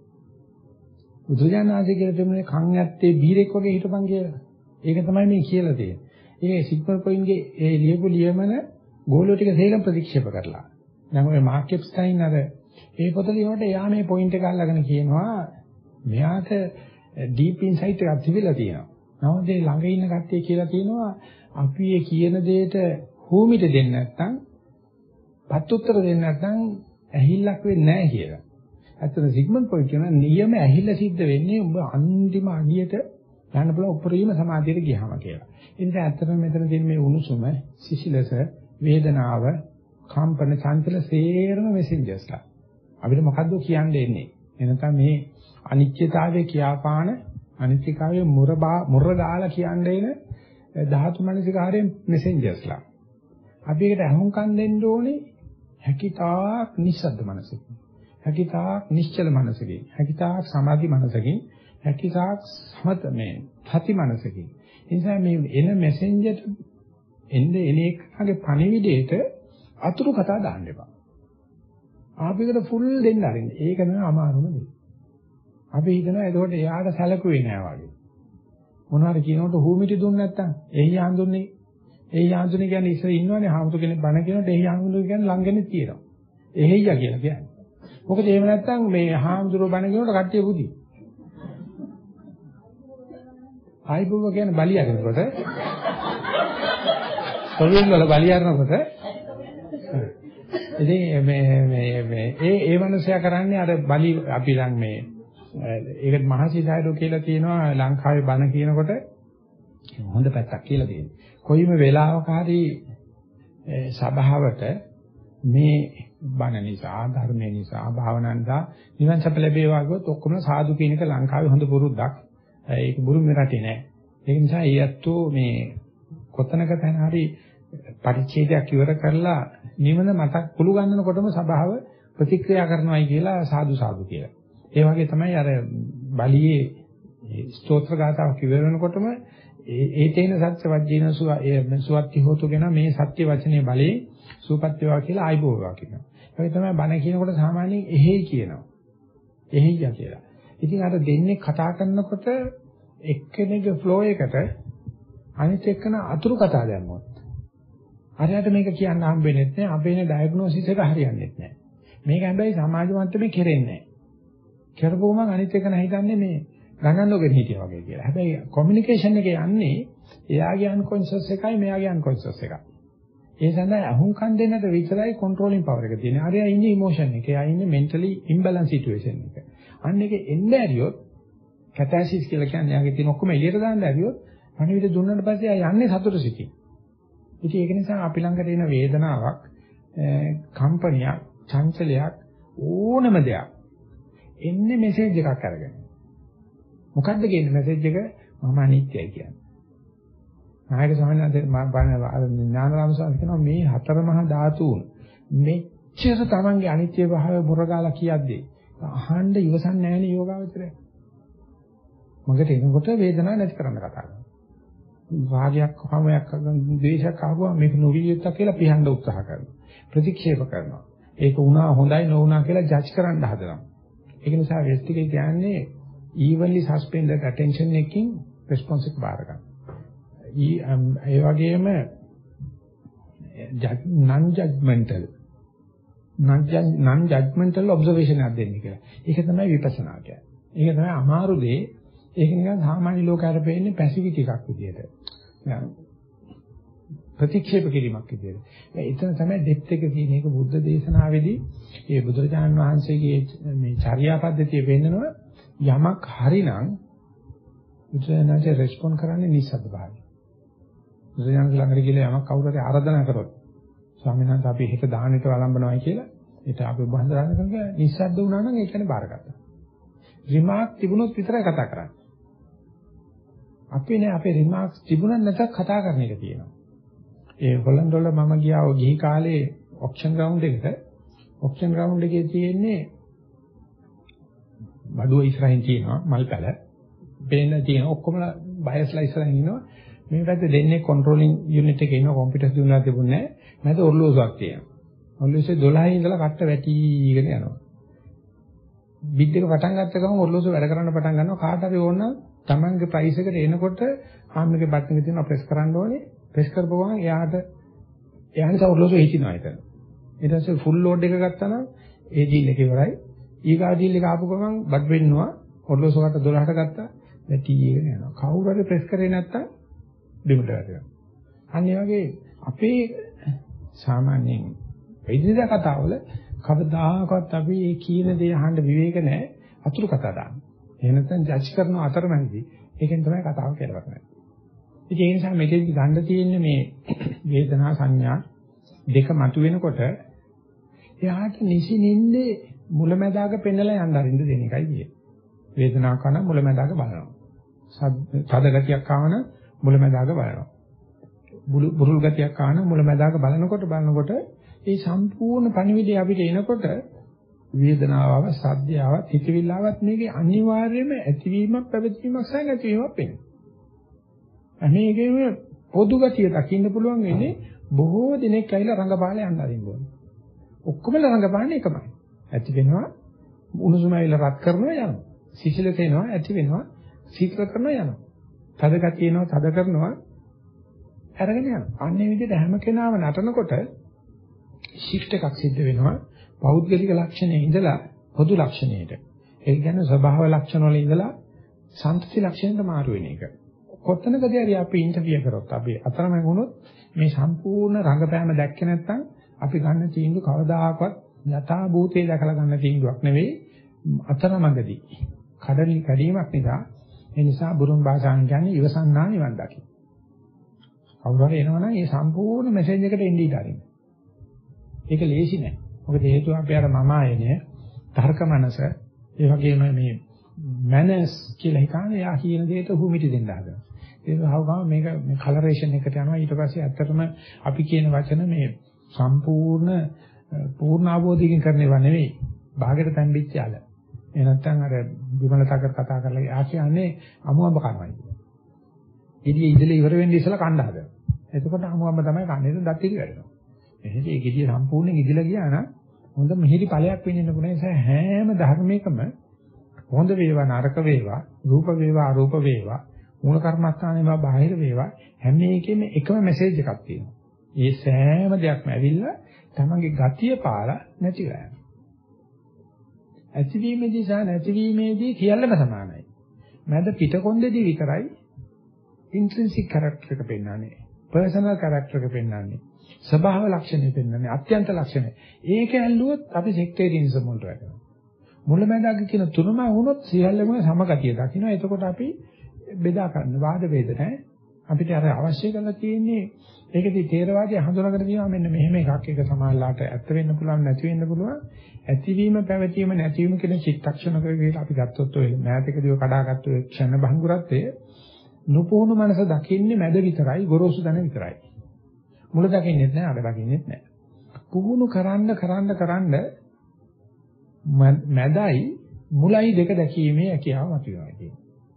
බුදුජානනාථේ කියලා දෙන්නේ කන් ඇත්තේ බීරෙක් වගේ හිටපන් කියලා. ඒක තමයි මේ කියලා තියෙන්නේ. ඒ සිග්මන්ඩ් ෆ්‍රොයිඩ්ගේ ඒ ලියපු ලියමන ගෝලියෝ ටික තේරම ප්‍රතික්ෂේප කරලා. දැන් ඔය මාක් එප්ස්ටයින් අර ඒ පොත ලියනකොට එයා මේ පොයින්ට් එක අල්ලගෙන කියනවා මෙයාට ඩීප් ඉන්සයිට් එකක් තිබිලා තියෙනවා. නමුත් ඒ ළඟ ඉන්න කට්ටිය කියලා තියෙනවා අපි ඒ කියන දෙයට හුමිට දෙන්නේ නැත්නම් පත්තුත්තර දෙන්නේ නැත්නම් ඇහිල්ලක් වෙන්නේ නැහැ කියලා. ඇත්තට සිග්මන්ඩ් ෆ්‍රොයිඩ් කියන නියම ඇහිල්ල සිද්ධ වෙන්නේ ඔබ අන්තිම අඩියට යන්න පුළුවන් උපරිම සමාධියට ගියාම කියලා. ඒ නිසා ඇත්තටම මෙතන තියෙන මේ උණුසුම, සිසිලස, වේදනාව, කම්පන, චංචල සේරම මෙසෙන්ජර්ස්ලා. අපිට මොකද්ද කියන්න එන්නේ? එනකම් මේ අනිත්‍යතාවයේ කියාපාන අනිත්‍යකාවයේ මුර දාලා කියන්නේ ධාතු මනසිකාරයෙන් මෙසෙන්ජර්ස්ලා. අපි ඒකට අහුම්කම් දෙන්න ඕනේ හැකිතාක් නිස්සද්ද මනසකින්. හැකිතාක් නිශ්චල මනසකින්. හැකිතාක් සමාධි මනසකින්. හැකිතාක් සමතමේ සති මනසකින්. ඒ නිසා මේ එන මෙසෙන්ජර් එන්නේ එකගේ පණිවිඩයට අතුරු කතා දාන්න එපා. ආපෙකට ෆුල් දෙන්න අරින්න. ඒක නෑ අමාරුම දේ. අපි හිතනවා එතකොට එයාට සැලකුවේ නෑ වගේ. මොනවාරි කියනකොට හුමිටි දුන්නේ නැත්තම් එහි ආඳුන්නේ. එහි ආඳුනේ කියන්නේ ඉස්සර ඉන්නවනේ හාමුදුර කෙනෙක් බණ කියනකොට එහි ආඳුනේ කියන්නේ ළඟනේ තියෙනවා. එහෙයියා කියලා කියන්නේ. මොකද එහෙම නැත්තම් මේ හාමුදුරුවෝ බණ කියනකොට කට්ටිය බුදි. ආයිබුව කියන්නේ බලිය අරනකොට කොල්ලෙන් වල බලිය අරනකොට ඉතින් මේ ඒ මනුස්සයා කරන්නේ අර බලි අපි දැන් මේ ඒකට මහසිතායෝ කියලා තියෙනවා ලංකාවේ බණ කියනකොට හොඳ පැත්තක් කියලා තියෙනවා. කොයිම වෙලාවක හරි සභාවට මේ බණ නිසා ධර්මය නිසා භාවනාව නිසා නිවන් සප ලැබේවා ගොත් ඔක්කොම සාදු කියන එක ලංකාවේ හොඳ පුරුද්දක්. ඒක බුරුමේ රටේ නෑ. ඒ නිසා ඊයත්තු මේ කොතනක තැන හරි පරිච්ඡේදයක් ඉවර කරලා නිවන මතක් කුළු ගන්නකොටම සභාව ප්‍රතික්‍රියා කරනවායි කියලා සාදු සාදු කියලා. ඒ වගේ තමයි අර බලියේ ස්තෝත්‍ර ගාතාවක් ඉවර වෙනකොටම ඒ තේන සත්‍ය වජ්ජේන සුවත්ති හෝතු කියන මේ සත්‍ය වචනේ බලේ සූපත් වේවා කියලා ආයිබෝවා කියනවා. ඒ තමයි බණ කියනකොට සාමාන්‍යයෙන් එහෙයි කියනවා. එහෙයියා කියලා. ඉතින් අර දෙන්නේ කතා කරනකොට එක්කෙනෙක්ගේ ෆ්ලෝ එකට අනිත් එක්කන අතුරු කතා දැම්මොත් හරියට මේක කියන්න හම්බෙන්නේ නැහැ. අපේනේ ඩයග්නොසිස් එක හරියන්නේ නැහැ. මේක හැබැයි සමාජ මට්ටමේ කෙරෙන්නේ නැහැ. කරපුවම අනිත් එක හිතන්නේ මේ ගණන් නොගෙන හිටියා වගේ කියලා. හැබැයි කොමියුනිකේෂන් එකේ යන්නේ එයාගේ අන්කොන්ෂස් එකයි මෙයාගේ අන්කොන්ෂස් එකයි. ඒ සඳහා අහුම්කම් දෙන්නට විතරයි කන්ට්‍රෝලින් පවර් එක තියෙන්නේ. අරයා ඉන්නේ ඉමෝෂන් එකේ. එයා ඉන්නේ මෙන්ටලි ඉම්බැලන්ස් සිටුේෂන් එක. අන්න ඒක එන්න ඇරියොත් කැටැසිස් කියලා කියන්නේ එයාගේ තියෙන ඔක්කොම එළියට දාන්න ඇරියොත් පණිවිඩ දුන්නාට පස්සේ එයා යන්නේ සතුට සිතින්. ඉතින් ඒක නිසා අපි ළඟට එන වේදනාවක්, කම්පනයක්, චංචලයක් ඕනම දෙයක් එන්නේ මෙසේජ් එකක් අරගෙන. මොකද්ද කියන්නේ මෙසේජ් එක? මම අනිත්‍යයි කියන්නේ. නායක සමහරවිට ඥානරාම සාමි කියනවා මේ හතර මහා ධාතුන් මෙච්චර තමන්ගේ අනිත්‍ය භාවය මුරගාලා කියද්දී අහන්න ඉවසන්නේ නැහැ නේ යෝගාවචරය. මගට එනකොට වේදනාවක් නැති කරන්න කතා කරනවා. රාගයක් වහමයක් ද්වේෂයක් ආවම මේක නොවිය යුත්තක් කියලා පිහන්න උත්සාහ කරනවා. ප්‍රතික්ෂේප කරනවා. ඒක වුණා හොඳයි නොවුණා කියලා ජජ් කරන්න හදනවා. ඒක නිසා වෙස්ටිකේ කියන්නේ evenly suspended attention එකකින් response එක බාර ගන්න. ඒ වගේම non judgmental observation එකක් දෙන්න කියලා. ඒක තමයි විපස්සනා කියන්නේ. ඒක තමයි අමාරු දේ. ඒක නිකන් සාමාන්‍ය ලෝකයට පෙන්නේ පැසිවිටි එකක් විදියට. ප්‍රතික්ෂේප කිරීමක් විදියට. එතන තමයි ඩෙප්ත් එක තියෙන එක බුද්ධ දේශනාවේදී ඒ බුදුරජාණන් වහන්සේගේ මේ චර්යා පද්ධතිය වෙන්නනවා යමක් හරිනම් බුදුරජාණන්සේ රෙස්පොන්ඩ් කරන්නේ නිස්සද්ද භාවය. බුදුරජාණන් ළඟට ගිහලා යමක් කවුරු හරි ආරාධනා කරොත් ස්වාමීන් වහන්සේ අපි හෙට දානෙට වළම්බනවායි කියලා ඒට අපි බඳ කරන්නේ නිස්සද්ද වුණා නම් ඒ කියන්නේ බාරගත්තා. රිමාර්ක් තිබුණොත් විතරයි කතා කරන්නේ. අපි නේ අපේ රිමාර්ක්ස් තිබුණත් නැත්නම් කතා කරන එක තියෙනවා. ඒ හොලන්ඩ් වල මම ගියා ඔය ගිහි කාලේ ඔක්ෂන් ග්‍රවුන්ඩ් එකට. ඔක්ෂන් ග්‍රවුන්ඩ් එකේ තියෙන්නේ බඩුව ඉස්සරහින් තියෙනවා මල් පැල. බේන තියෙන ඔක්කොම බයස්ලා ඉස්සරහින් ඉන්නවා. මේ පැත්තේ දෙන්නේ කන්ට්‍රෝලින් යුනිට් එකේ ඉන්න කම්පියුටර් දිනුලා තිබුණේ නැහැ. මැද ඔර්ලෝසුවක් තියෙනවා. ඔර්ලෝසුවේ 12 ඉඳලා කට්ට වැටිගෙන යනවා. බිඩ් එක පටන් ගත්ත ගමන් ඔර්ලෝසුව වැඩ කරන්න පටන් ගන්නවා. කාට හරි ඕන නම් Tamange ප්‍රයිස් එකට එනකොට ආම්මගේ බටන් එක තියෙනවා ප්‍රෙස් කරන්න ඕනේ. ප්‍රෙස් කරපුවම එයාට ඔර්ලෝසුව හිටිනවා එතන. ඊට පස්සේ ෆුල් ලෝඩ් එක ගත්තා නම් ඒ ඩීල් එක ඉවරයි. ඊගා ඩීල් එක ආපු ගමන් බඩ් වෙන්නවා. ඔර්ලෝසුවට 12ට ගත්තා. වැටිගෙන යනවා. කවුරු හරි ප්‍රෙස් කරේ නැත්තම් බිමට වැටෙනවා. අන්න ඒ වගේ අපේ සාමාන්‍යයෙන් වෛද්‍ය කතාවල කවදාකවත් අපි මේ කියන දේ අහන්න විවේක නැහැ. අතුරු කතා දාන්න. එහෙම නැත්නම් ජජ් කරන අතරමැදි ඒකෙන් තමයි කතාව කෙලවර වෙන්නේ. ඉතින් ඒ නිසා මෙතෙන්දි ගන්න තියෙන්නේ මේ වේදනා සංඥා දෙක මතුවෙනකොට එයාට නිසින්ින්නේ මුලැමැදාක පෙන්නලා යන්න අරින්න දෙන එකයි කියන්නේ. වේදනාවක් කරන මුලැමැදාක බලනවා. සද ගතියක් ආවන මුලැමැදාක බලනවා. බුරුල් ගතියක් ආවන මුලැමැදාක බලනකොට ඒ සම්පූර්ණ පණිවිඩය අපිට එනකොට වේදනාව, සද්දයාව, හිතවිල්ලාවත් මේකේ අනිවාර්යයෙන්ම ඇතිවීමක්, පැවතීමක් සහ නැතිවීමක් වෙනවා. අනේකේම පොදු ගතිය දකින්න පුළුවන් වෙන්නේ බොහෝ දිනක් ඇවිල්ලා රංගපාලේ යන්න අරින්න ඕනේ. ඔක්කොම රංගපාන්නේ එකමයි. ඇති වෙනවා, උණුසුම ඇවිල්ලා රත් කරනවා යනවා. සිසිල තේනවා, ඇති වෙනවා, සීතල කරනවා යනවා. තද ගතිය එනවා, තද කරනවා අරගෙන යනවා. අන්නේ විදිහට හැම කෙනාම නටනකොට ෂිෆ්ට් එකක් සිද්ධ වෙනවා. පෞද්ගලික ලක්ෂණයේ ඉඳලා පොදු ලක්ෂණයට. ඒ කියන්නේ ස්වභාව ලක්ෂණ වල ඉඳලා සම්පති ලක්ෂණයට මාරු වෙන එක. කොතනකදී හරි අපි ඉන්ටර්වියු කරොත් අපි අතරමැද වුණොත් මේ සම්පූර්ණ රංගපෑම දැක්කේ නැත්නම් අපි ගන්න තීන්දුව කවදාකවත් යථා භූතේ දැකලා ගන්න තීන්දුවක් නෙවෙයි අතරමැදදී. කැඩීමක් නිසා බුරුම් භාෂාවෙන් කියන්නේ ඉවසන්නා නිවන් දකින්න. කවුරු හරි එනවනම් මේ සම්පූර්ණ මෙසේජ් එකට එන්න ඉඩ අරින්න. ඒක ලේසි නෑ. මොකද හේතුව අපි අර මම ආයනේ තර්ක මනස ඒ වගේම මේ මැනර්ස් කියලා හිතන්නේ යා කියන දෙයට හුමිටි දෙන්න හදනවා. ඒක හවගම මේක මේ කලරේෂන් එකට යනවා. ඊට පස්සේ ඇත්තටම අපි කියන වචන මේ පූර්ණ අවබෝධයෙන් කරන්නේව නෙවෙයි. භාගයට තැම්බිච්ච යාල. ඒ නැත්තම් අර විමලතකර කතා කරලා යා කියන්නේ අමුඹ කරනවා. ඉතින් ඉඳලා ඉවර වෙන්න ඉස්සලා කණ්ඩ හදනවා. එතකොට අමුඹ තමයි කන්නේ දත් ඉරි වැඩනවා. එහෙනම් ඒ ගෙඩිය සම්පූර්ණයෙන් ඉදිලා ගියා නම් හොඳ මිහිරි ඵලයක් වෙන්න පුළුවන්. ඒ නිසා හැම ධර්මයකම හොඳ වේවා නරක වේවා රූප වේවා අරූප වේවා මූල කර්මස්ථානේ වේවා බාහිර වේවා හැම එකෙම එකම මෙසේජ් එකක් තියෙනවා. ඒ සෑම දෙයක්ම ඇවිල්ලා තමන්ගේ ගතිය පාලා නැති වෙනවා. ඇතිවීමේදී සහ නැතිවීමේදී සියල්ලම සමානයි. මැද පිටකොන්දේදී විතරයි ඉන්ට්‍රින්සික් කැරක්ටර් එක පෙන්වන්නේ. පර්සනල් කැරක්ටර් එක පෙන්වන්නේ. ස්වභාව ලක්ෂණය පෙන්වන්නේ. අත්‍යන්ත ලක්ෂණය. ඒක ඇල්ලුවොත් අපි සෙක්ටේරියනිසම් වලට වැටෙනවා. මුලැමැදාග කියන තුනම වුණොත් සියල්ලම සමගතිය දකින්න. එතකොට අපි බෙදා ගන්න වාද වේද නැහැ. අපිට අර අවශ්‍ය කරලා තියෙන්නේ ඒකදී තේරවාදී හඳුනාගෙන තියෙනවා මෙන්න මෙහෙම එකක් එක සමානලාට ඇත්ත වෙන්න පුළුවන් නැති වෙන්න පුළුවන්. ඇතිවීම පැවතීම නැතිවීම කියන චිත්තක්ෂණක විදිහට අපි ගත්තොත් ඔය මෑතකදී කඩාගත්තු ක්ෂණ භංගුරත්වයේ නුපුහුණු මනස දකින්නේ මැද විතරයි ගොරෝසු දන විතරයි. මුල දකින්නෙත් නැහැ අග දකින්නෙත් නැහැ. පුහුණු කරන්න මැදයි මුලයි දෙක දැකීමේ හැකියාව මතුවෙනවා කියන්නේ.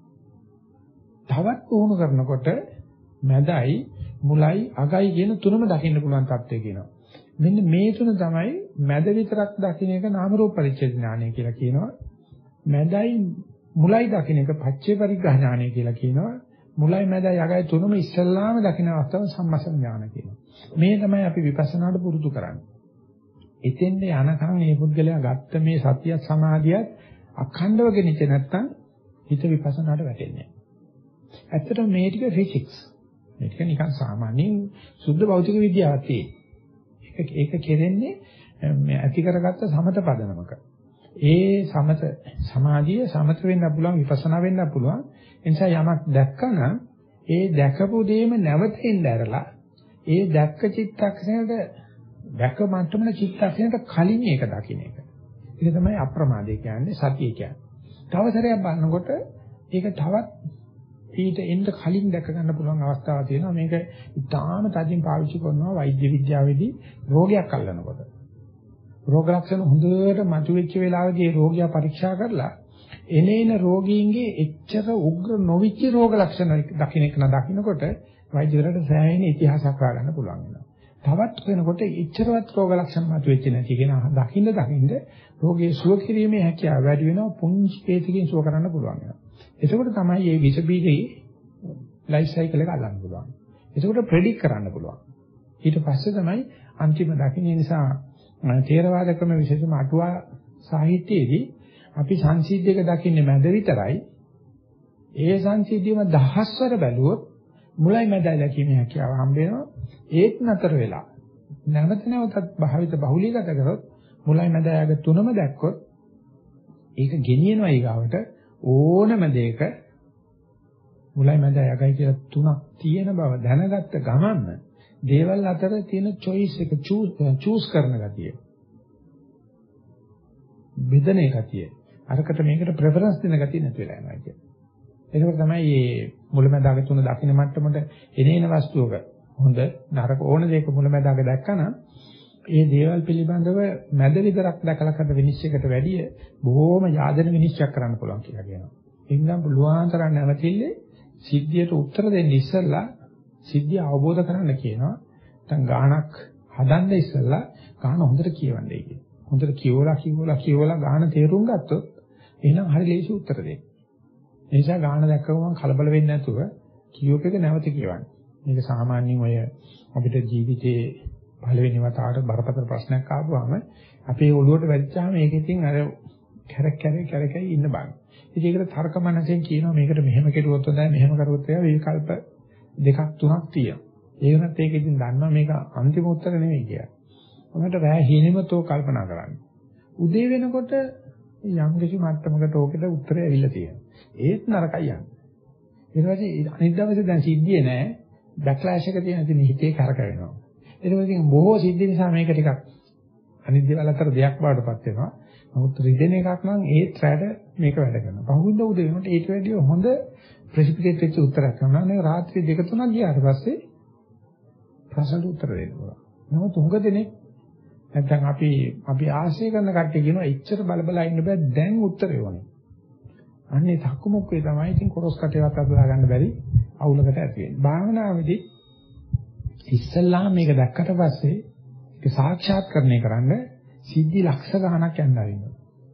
තවත් පුහුණු කරනකොට මැදයි මුලයි අගයි කියන තුනම දකින්න පුළුවන් තත්ත්වය කියනවා. මෙන්න මේ තුන තමයි මැද විතරක් දකින්න එක නාම රූප පරිච්ඡේද ඥානය කියලා කියනවා. මැදයි මුලයි දකින්න එක පච්චේ පරිග්‍රහ ඥානය කියලා කියනවා. මුලයි මැදයි අගයි තුනම ඉස්සල්ලාම දකින්න අවස්ථාව සම්මස්න ඥාන කියනවා. මේ තමයි අපි විපස්සනාට පුරුදු කරන්නේ. එතෙන්ද යනකම් මේ පුද්ගලයා ගත්ත මේ සතිය සමාධියත් අඛණ්ඩව ගෙනිච්ච නැත්තම් හිත විපස්සනාට වැටෙන්නේ නැහැ. ඇත්තටම මේ ටික ෆිසික්ස්. මේ ටික නිකන් සාමාන්‍යයෙන් සුද්ධ භෞතික විද්‍යාවක් තියෙන්නේ. ඒක කෙරෙන්නේ මේ ඇති කරගත්ත සමත පදනමක. ඒ සමත සමාධිය සමත වෙන්න පුළුවන් විපස්සනා වෙන්න පුළුවන්. ඒ නිසා යමක් දැක්කම ඒ දැකපු දෙයම නැවතෙන්න ඇරලා ඒ දැක්ක චිත්තක්ෂණයට දැක මට්ටමන චිත්තක්ෂණයට කලින් ඒක දකින්න එක. ඒක තමයි අප්‍රමාදේ කියන්නේ සතිය කියන්නේ. තව සැරයක් බලනකොට ඒක තවත් ඊට එන්න කලින් දැක ගන්න පුළුවන් අවස්ථාවක් තියෙනවා. මේක ඉතාම තදින් පාවිච්චි කරනවා වෛද්‍ය විද්‍යාවේදී රෝගයක් අල්ලනකොට. රෝග ලක්ෂණ හොඳට මතුවෙච්ච වෙලාවේදී රෝගියා පරීක්ෂා කරලා එනේන රෝගීන්ගේ එච්චර උග්‍ර නොවිච්ච රෝග ලක්ෂණ දකින්නකොට වෛද්‍යවරයාට සෑහෙන ඉතිහාසයක් හොයාගන්න පුළුවන් වෙනවා. තවත් වෙනකොට ඉච්ඡරවත් රෝග ලක්ෂණ මතුවෙච්ච නැති කියන දකින්න රෝගයේ සුව කිරීමේ හැකියාව වැඩි වෙනවා. පුංචි කේතකින් සුව කරන්න පුළුවන් වෙනවා. එතකොට තමයි මේ විස බීජේ ලයිෆ් සයිකල් එක අල්ලන්න පුළුවන්. එතකොට ප්‍රෙඩික්ට් කරන්න පුළුවන්. ඊට පස්සේ තමයි අන්තිම දකින්න නිසා තේරවාද ක්‍රම විශේෂම අටුවා සාහිත්‍යයේදී අපි සංසිද්ධියක දකින්නේ මැද විතරයි. ඒ සංසිද්ධියම දහස්වර බැලුවොත් මුලයි මැදයි දැකීමේ හැකියාව හම්බ වෙනවා. ඒත් නතර වෙලා නැවත නැවතත් භාවිත බහුලීගත කරොත් මුලයි මැදයි අග තුනම දැක්කොත් ඒක ගෙනියනවා ඊගාවට ඕනම දෙයක මුලයි මැදයි අගයි කියලා තුනක් තියෙන බව දැනගත්ත ගමන්ම දේවල් අතර තියෙන choice එක choose කරන ගතිය බෙදන ගතිය අරකට මේකට preference දෙන ගතිය නැති වෙලා යනවා කියන්නේ. ඒක තමයි මේ මුලමැදාග තුන දකින්න මට්ටමට එනේන වස්තුවක හොඳ නරක ඕන දෙයක මුලමැදාග දැක්කනම් ඒ දේවල් පිළිබඳව මැද විතරක් දැකලා කරන විනිශ්චයකට වැඩිය බොහෝම යාදන විනිශ්චය කරන්න පුළුවන් කියලා කියනවා. එන්නම් පුළුවන් තරම් නැවතිල්ලේ සිද්ධියට උත්තර දෙන්න ඉස්සෙල්ලා සිද්ධිය අවබෝධ කරගන්න කියනවා. නැත්නම් ගානක් හදන්න ඉස්සෙල්ලා ගාන හොඳට කියවන්නයි කියනවා. හොඳට කියවලා ගාන තේරුම් ගත්තොත් එහෙනම් හරි ලේසි උත්තර දෙන්න. ඒ නිසා ගාන දැක්කම කලබල වෙන්නේ නැතුව කියෝප එක නැවත කියවන්න. මේක සාමාන්‍යයෙන් ඔය අපිට ජීවිතේ පළවෙනි වතාවට බරපතල ප්‍රශ්නයක් ආවම අපේ ඔළුවට වැදිච්චාම ඒකෙන් අර කැරකයි ඉන්න බෑ. ඉතින් ඒකට තර්ක මනසෙන් කියනවා මේකට මෙහෙම කෙරුවොත් හොඳයි මෙහෙම කරුවොත් හොඳයි විකල්ප දෙකක් තුනක් තියෙනවා. ඒ වුණත් ඒක ඉතින් දන්නවා මේක අන්තිම උත්තර නෙමෙයි කියලා. මොකට රෑ හීනෙමතෝ කල්පනා කරන්නේ. උදේ වෙනකොට යම් කිසි මට්ටමකට ඕකෙට උත්තරය ඇවිල්ලා තියෙනවා. ඒත් නරකයි යන්නේ. ඊට පස්සේ අනිත් දවසේ දැන් සිද්ධියේ නෑ බැක්ලෑෂ් එක තියෙන ඉතින් හිතේ කරකවෙනවා. ඊට පස්සේ බොහෝ සිද්ධි නිසා මේක ටිකක් අනිත් දේවල් අතර දෙයක් වඩටපත් වෙනවා. නමුත් රිදෙන එකක් නම් ඒත් රැට මේක වැඩ කරනවා. පහුවින්ද උදේ වෙනකොට ඊට වැඩිය හොඳ ප්‍රෙසිපිටේට් වෙච්ච උත්තරයක් කරනවා. නේ රාත්‍රී 2-3ක් ගියාට පස්සේ ප්‍රශ්නට උත්තර දෙන්න පුළුවන්. නමුත් උඟ දෙනේ නැත්නම් අපි ආශය කරන කට්ටිය කියනවා එච්චර බලබලා ඉන්න බෑ දැන් උත්තරේ ඕනේ. අන්නේ තක්කමුක්කේ තමයි ඉතින් කොරස් කටේවත් අදලා ගන්න බැරි අවුලකට ඇති වෙන්නේ. භාවනාවේදී ඉස්සල්ලාම මේක දැක්කට පස්සේ ඒක සාක්ෂාත්කරණය කරන්න සිද්ධි ලක්ෂ ගණනක් යන්න ආරිනවා.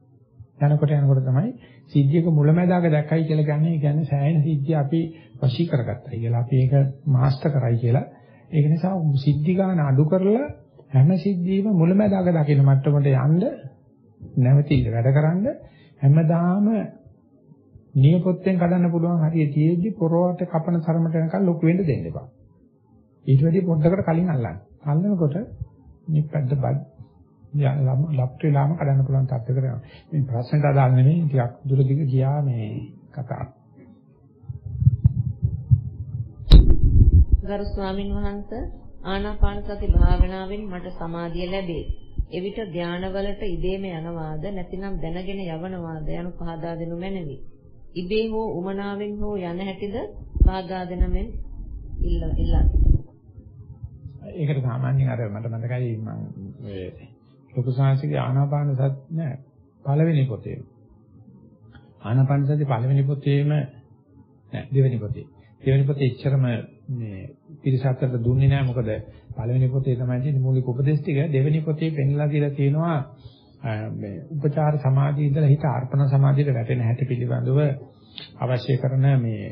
යනකොට තමයි සිද්ධියක මුලැමැදාක දැක්කයි කියලා කියන්නේ සෑහෙන සිද්ධිය අපි වශී කරගත්තයි කියලා. අපි ඒක මාස්ටර් කරයි කියලා. ඒක නිසා සිද්ධි ගන්න අඩු කරලා හැම සිද්ධියම මුලැමැදාක දකින්න මට්ටමට යන්න නැවතිල්ල වැඩ කරන්න හැමදාම නියපොත්තෙන් කඩන්න පුළුවන් හරිය තියෙද්දි පොරවට කපන තරමට යනකම් ලොකු වෙන්න දෙන්න එපා. ඊට වැඩි පොඩ්ඩකට කලින් අල්ලන්න. අල්ලනකොට නිප්පද්ද බඩ ලප්ට වෙලාම කඩන්න පුළුවන් තත්ත්වයකට යනවා. මේ ප්‍රශ්නට අදාළ නෙමෙයි ටිකක් දුර දිග ගියා මේ කතාව. ගරු ස්වාමින් වහන්සේ ආනාපාන සති භාවනාවෙන් මට සමාධිය ලැබේ. එවිට ධානවලට ඉබේම යනවාද නැතිනම් දැනගෙන යවනවාද යනු පහදා දෙනු මැනවි. ඉබේ හෝ උමනාවෙන් හෝ යන හැටිද පහදා දෙන මෙන් ඉල්ලා. ඒකට සාමාන්‍යයෙන් අර මට මතකයි මම මේ ලොකු සාංශිකේ ආනාපාන සති නෑ පළවෙනි පොතේ. ආනාපාන සති පළවෙනි පොතේම නෑ දෙවෙනි පොතේ. දෙවෙනි පොතේ ඉච්චරම මේ පිරිසකට දුන්නේ නෑ මොකද පළවෙනි පොතේ තමයි තියෙන මූලික උපදේශ ටික. දෙවෙනි පොතේ පෙන්ලා දීලා තියෙනවා මේ උපචාර සමාධිය ඉඳලා හිත අර්පණ සමාධියට වැටෙන හැටි පිළිබඳව අවශ්‍ය කරන මේ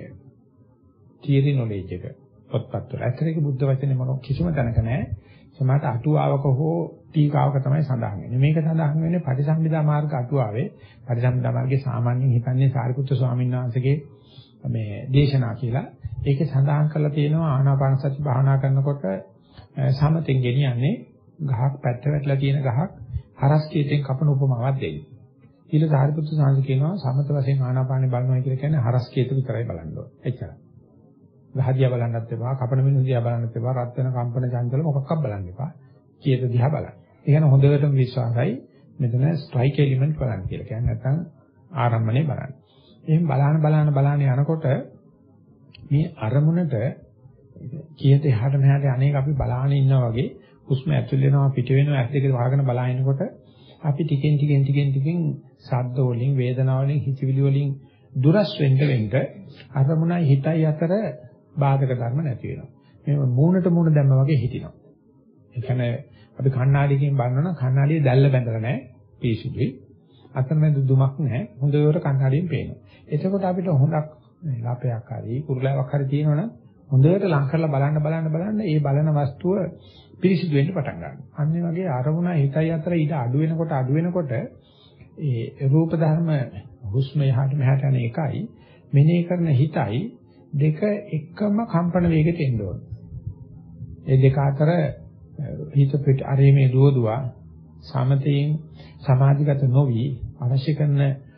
තියරි නොලෙජ් එක පොත්පත්වල. ඇත්තටම බුද්ධ වචනේ මොන කිසිම තැනක නැහැ. සමහරට අටුවාවක හෝ ටීකාවක තමයි සඳහන් වෙන්නේ. මේක සඳහන් වෙන්නේ පටිසම්භිදා මාර්ග අටුවාවේ. පටිසම්භිදා මාර්ගයේ සාමාන්‍යයෙන් හිතන්නේ සාරිපුත්‍ර ස්වාමීන් වහන්සේගේ මේ දේශනා කියලා. ඒකේ සඳහන් කරලා තියෙනවා ආනාපාන සති භාවනා කරනකොට සමතෙන් ගෙනියන්නේ ගහක් පැත්ත වැටලා තියෙන ගහක් හරස් කීතෙන් කපන උපමාවක් දෙන්නේ. ඊළ සාරිපුත්‍ර සාංශ කියනවා සමත වශයෙන් ආනාපානේ බලනවා කියලා කියන්නේ හරස් කීත විතරයි බලන්න ඕනේ. එච්චරයි. ගහදියා බලන්නත් එපා, කපන මිනිහ දිහා බලන්නත් එපා, රත් වෙන කම්පන චංචල මොකක්වත් බලන්න එපා. කීත දිහා බලන්න. ඒ කියන්නේ හොඳටම විශ්වාසයි මෙතන ස්ට්‍රයික් එලිමන්ට් බලන්න කියලා. කියන්නේ නැත්නම් ආරම්භනේ බලන්න. එහෙන් බලන යනකොට මේ අරමුණට කීයට එහාට මෙහාට අනේක අපි බලාගෙන ඉන්නා වගේ හුස්ම ඇතුල් වෙනවා පිට වෙනවා ඇස් දෙක වහගෙන බලාගෙනකොට අපි ටිකෙන් ශබ්ද වලින් වේදනාව වලින් හිතවිලි වලින් දුරස් වෙන්න අරමුණයි හිතයි අතර බාධක ධර්ම නැති වෙනවා. මේ මූණට මූණ දැම්මා වගේ හිටිනවා. ඒ කියන්නේ අපි කණ්ණාඩියකින් බලනවනම් කණ්ණාඩියේ දැල්ල බැඳලා නැහැ පිරිසිදුයි. අතරමැද දුමක් නැහැ. හොඳට කණ්ණාඩියෙන් පේනවා. එතකොට අපිට හොඳක් ලාපයක් හරි කුරුලාවක් හරි තියෙනවනම් හොඳට ලං කරලා බලන්න ඒ බලන වස්තුව පිරිසිදු වෙන්න පටන් ගන්නවා. අන්න ඒ වගේ අරමුණ හිතයි අතර ඊට අඩු වෙනකොට ඒ රූප ධර්ම හුස්ම යහට මෙහාට යන එකයි මෙනෙහි කරන හිතයි දෙක එකම කම්පන වේගයට එන්න ඕන. ඒ දෙක අතර හිත පිට අරීමේ දුවදුවා සමතයෙන් සමාධිගත නොවි අවශ්‍ය කරන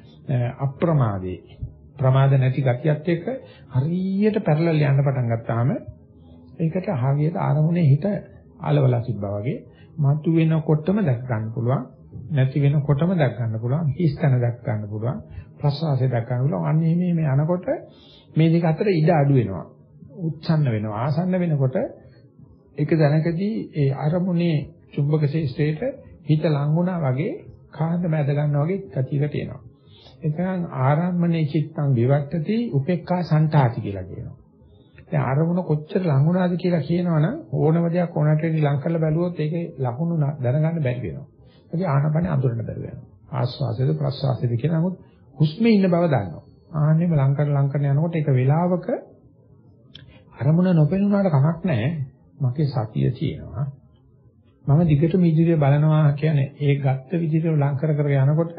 අප්‍රමාදේ ප්‍රමාද නැති ගතියත් එක්ක හරියට පැරලල් යන්න පටන් ගත්තාම ඒකට හරියට ආරමුණේ හිත අලවලා තිබ්බා වගේ මතු වෙනකොටම දැක් ගන්න පුළුවන් නැති වෙනකොටම දැක් ගන්න පුළුවන් හිස්තන දැක් ගන්න පුළුවන් ප්‍රසවාසය දැක් ගන්න පුළුවන් අන්න මේ යනකොට මේ දෙක අතර ඉඩ අඩු වෙනවා උච්ඡන්න වෙනවා ආසන්න වෙනකොට එක දැනකදී ඒ ආරමුණේ චුම්බක ශේෂ්ත්‍රයට හිත ලං වුණා වගේ කාන්ද මැද ගන්නවා වගේ ගතියකට එනවා එතන ආරම්මනේ චිත්තං විවට්ටති උපේක්ඛා සන්තාති කියලා කියනවා. දැන් අරමුණ කොච්චර ලඟ වුණාද කියලා කියනවනම් ඕනම දෙයක් ඕනට වෙඩි ලං කරලා බැලුවොත් ඒකේ ලකුණු දැනගන්න බැරි වෙනවා. ඒකේ ආනපනේ අඳුරන්න බැරි වෙනවා. ආස්වාසයද ප්‍රස්වාසයද කියලා නමුත් හුස්මේ ඉන්න බව දන්නවා. ආන්නෙම ලං කරන යනකොට ඒක වේලාවක අරමුණ නොපෙනුනාට කමක් නැහැ. මගේ සතිය තියෙනවා. මම දිගටම ඉදිරිය බලනවා කියන්නේ ඒ ගත්ත විදිහට ලං කර යනකොට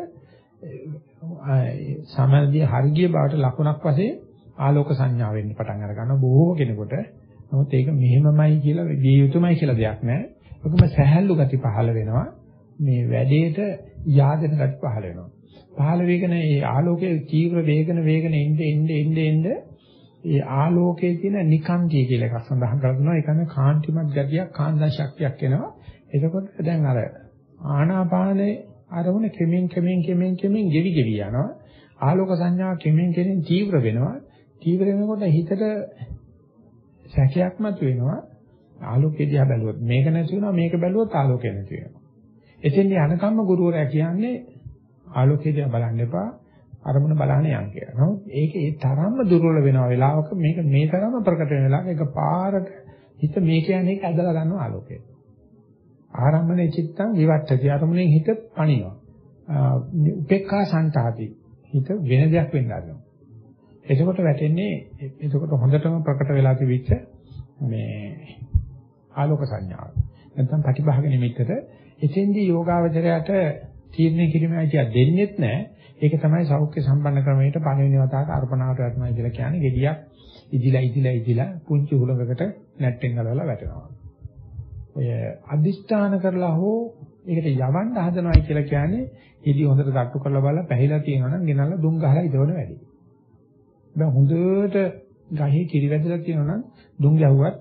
සමාධිය හරිය බවට ලකුණක් වශයෙන් ආලෝක සංඥා වෙන්න පටන් අර ගන්නවා බොහෝ කෙනෙකුට. නමුත් ඒක මෙහෙමමයි කියලා විය යුතුමයි කියලා දෙයක් නැහැ. ඔකම සැහැල්ලු ගති පහළ වෙනවා. මේ වැඩේට යාදෙන ගති පහළ වෙනවා. පහළ වෙගෙන මේ ආලෝකයේ තීව්‍ර වේගන එන්නේ ඒ ආලෝකයේ තියෙන නිකාන්තිය කියලා එකක් සඳහන් කරනවා. ඒ කියන්නේ කාන්තිමත් ගතියක් කාන්දා ශක්තියක් එනවා. එතකොට දැන් අර ආනාපානේ අරමුණ කෙමෙන් ගෙවි යනවා. ආලෝක සංඥා කෙමෙන් තීව්‍ර වෙනවා. තීව්‍ර වෙනකොට හිතට සැකයක් මතුවෙනවා. ආලෝකය දිහා බැලුවොත් මේක නැති වෙනවා මේක බැලුවොත් ආලෝකය නැති වෙනවා. එතෙන්දී අනකම්ම ගුරුවරයා කියන්නේ ආලෝකය දිහා බලන්න එපා අරමුණ බලන්න යන්න කියලා. නමුත් ඒක ඒ තරම්ම දුර්වල වෙනවා වෙලාවක මේක මේ තරම්ම ප්‍රකට වෙන වෙලාවක එක පාරට හිත මේ කියන්නේ ඒක ඇදලා ගන්නවා ආලෝකය. ආරම්මනේ චිත්තං විවට්ඨති අරමුණෙන් හිත පණිනවා. උපේක්ඛා සන්තාති හිත වෙන දෙයක් වෙන්න ගන්නවා. එතකොට වැටෙන්නේ එතකොට හොඳටම ප්‍රකට වෙලා තිබිච්ච මේ ආලෝක සංඥාව. නැත්නම් ප්‍රතිභාග නිමිත්තට එතෙන්දී යෝගාවචරයට තීරණය කිරීමයි කිය දෙන්නෙත් නැහැ. ඒක තමයි සෞඛ්‍ය සම්පන්න ක්‍රමයට පළවෙනි වතාවට අර්පණාවට වැටෙනවා කියලා කියන්නේ. ගෙඩියක් ඉදිලා පුංචි හුලඟකට නැට්ටෙන් ගලවලා වැටෙනවා. ඔය අදිෂ්ඨාන කරලා හෝ ඒකට යවන්න හදනවයි කියලා කියන්නේ ඉදි හොඳට තට්ටු කරලා බලලා පැහිලා තියෙනවා නම් ගෙනල්ලා දුම් ගහලා ඉදවන වැඩි. දැන් හොඳට ගහේ කිරි වැදලා තියෙනවා නම් දුම් ගැහුවත්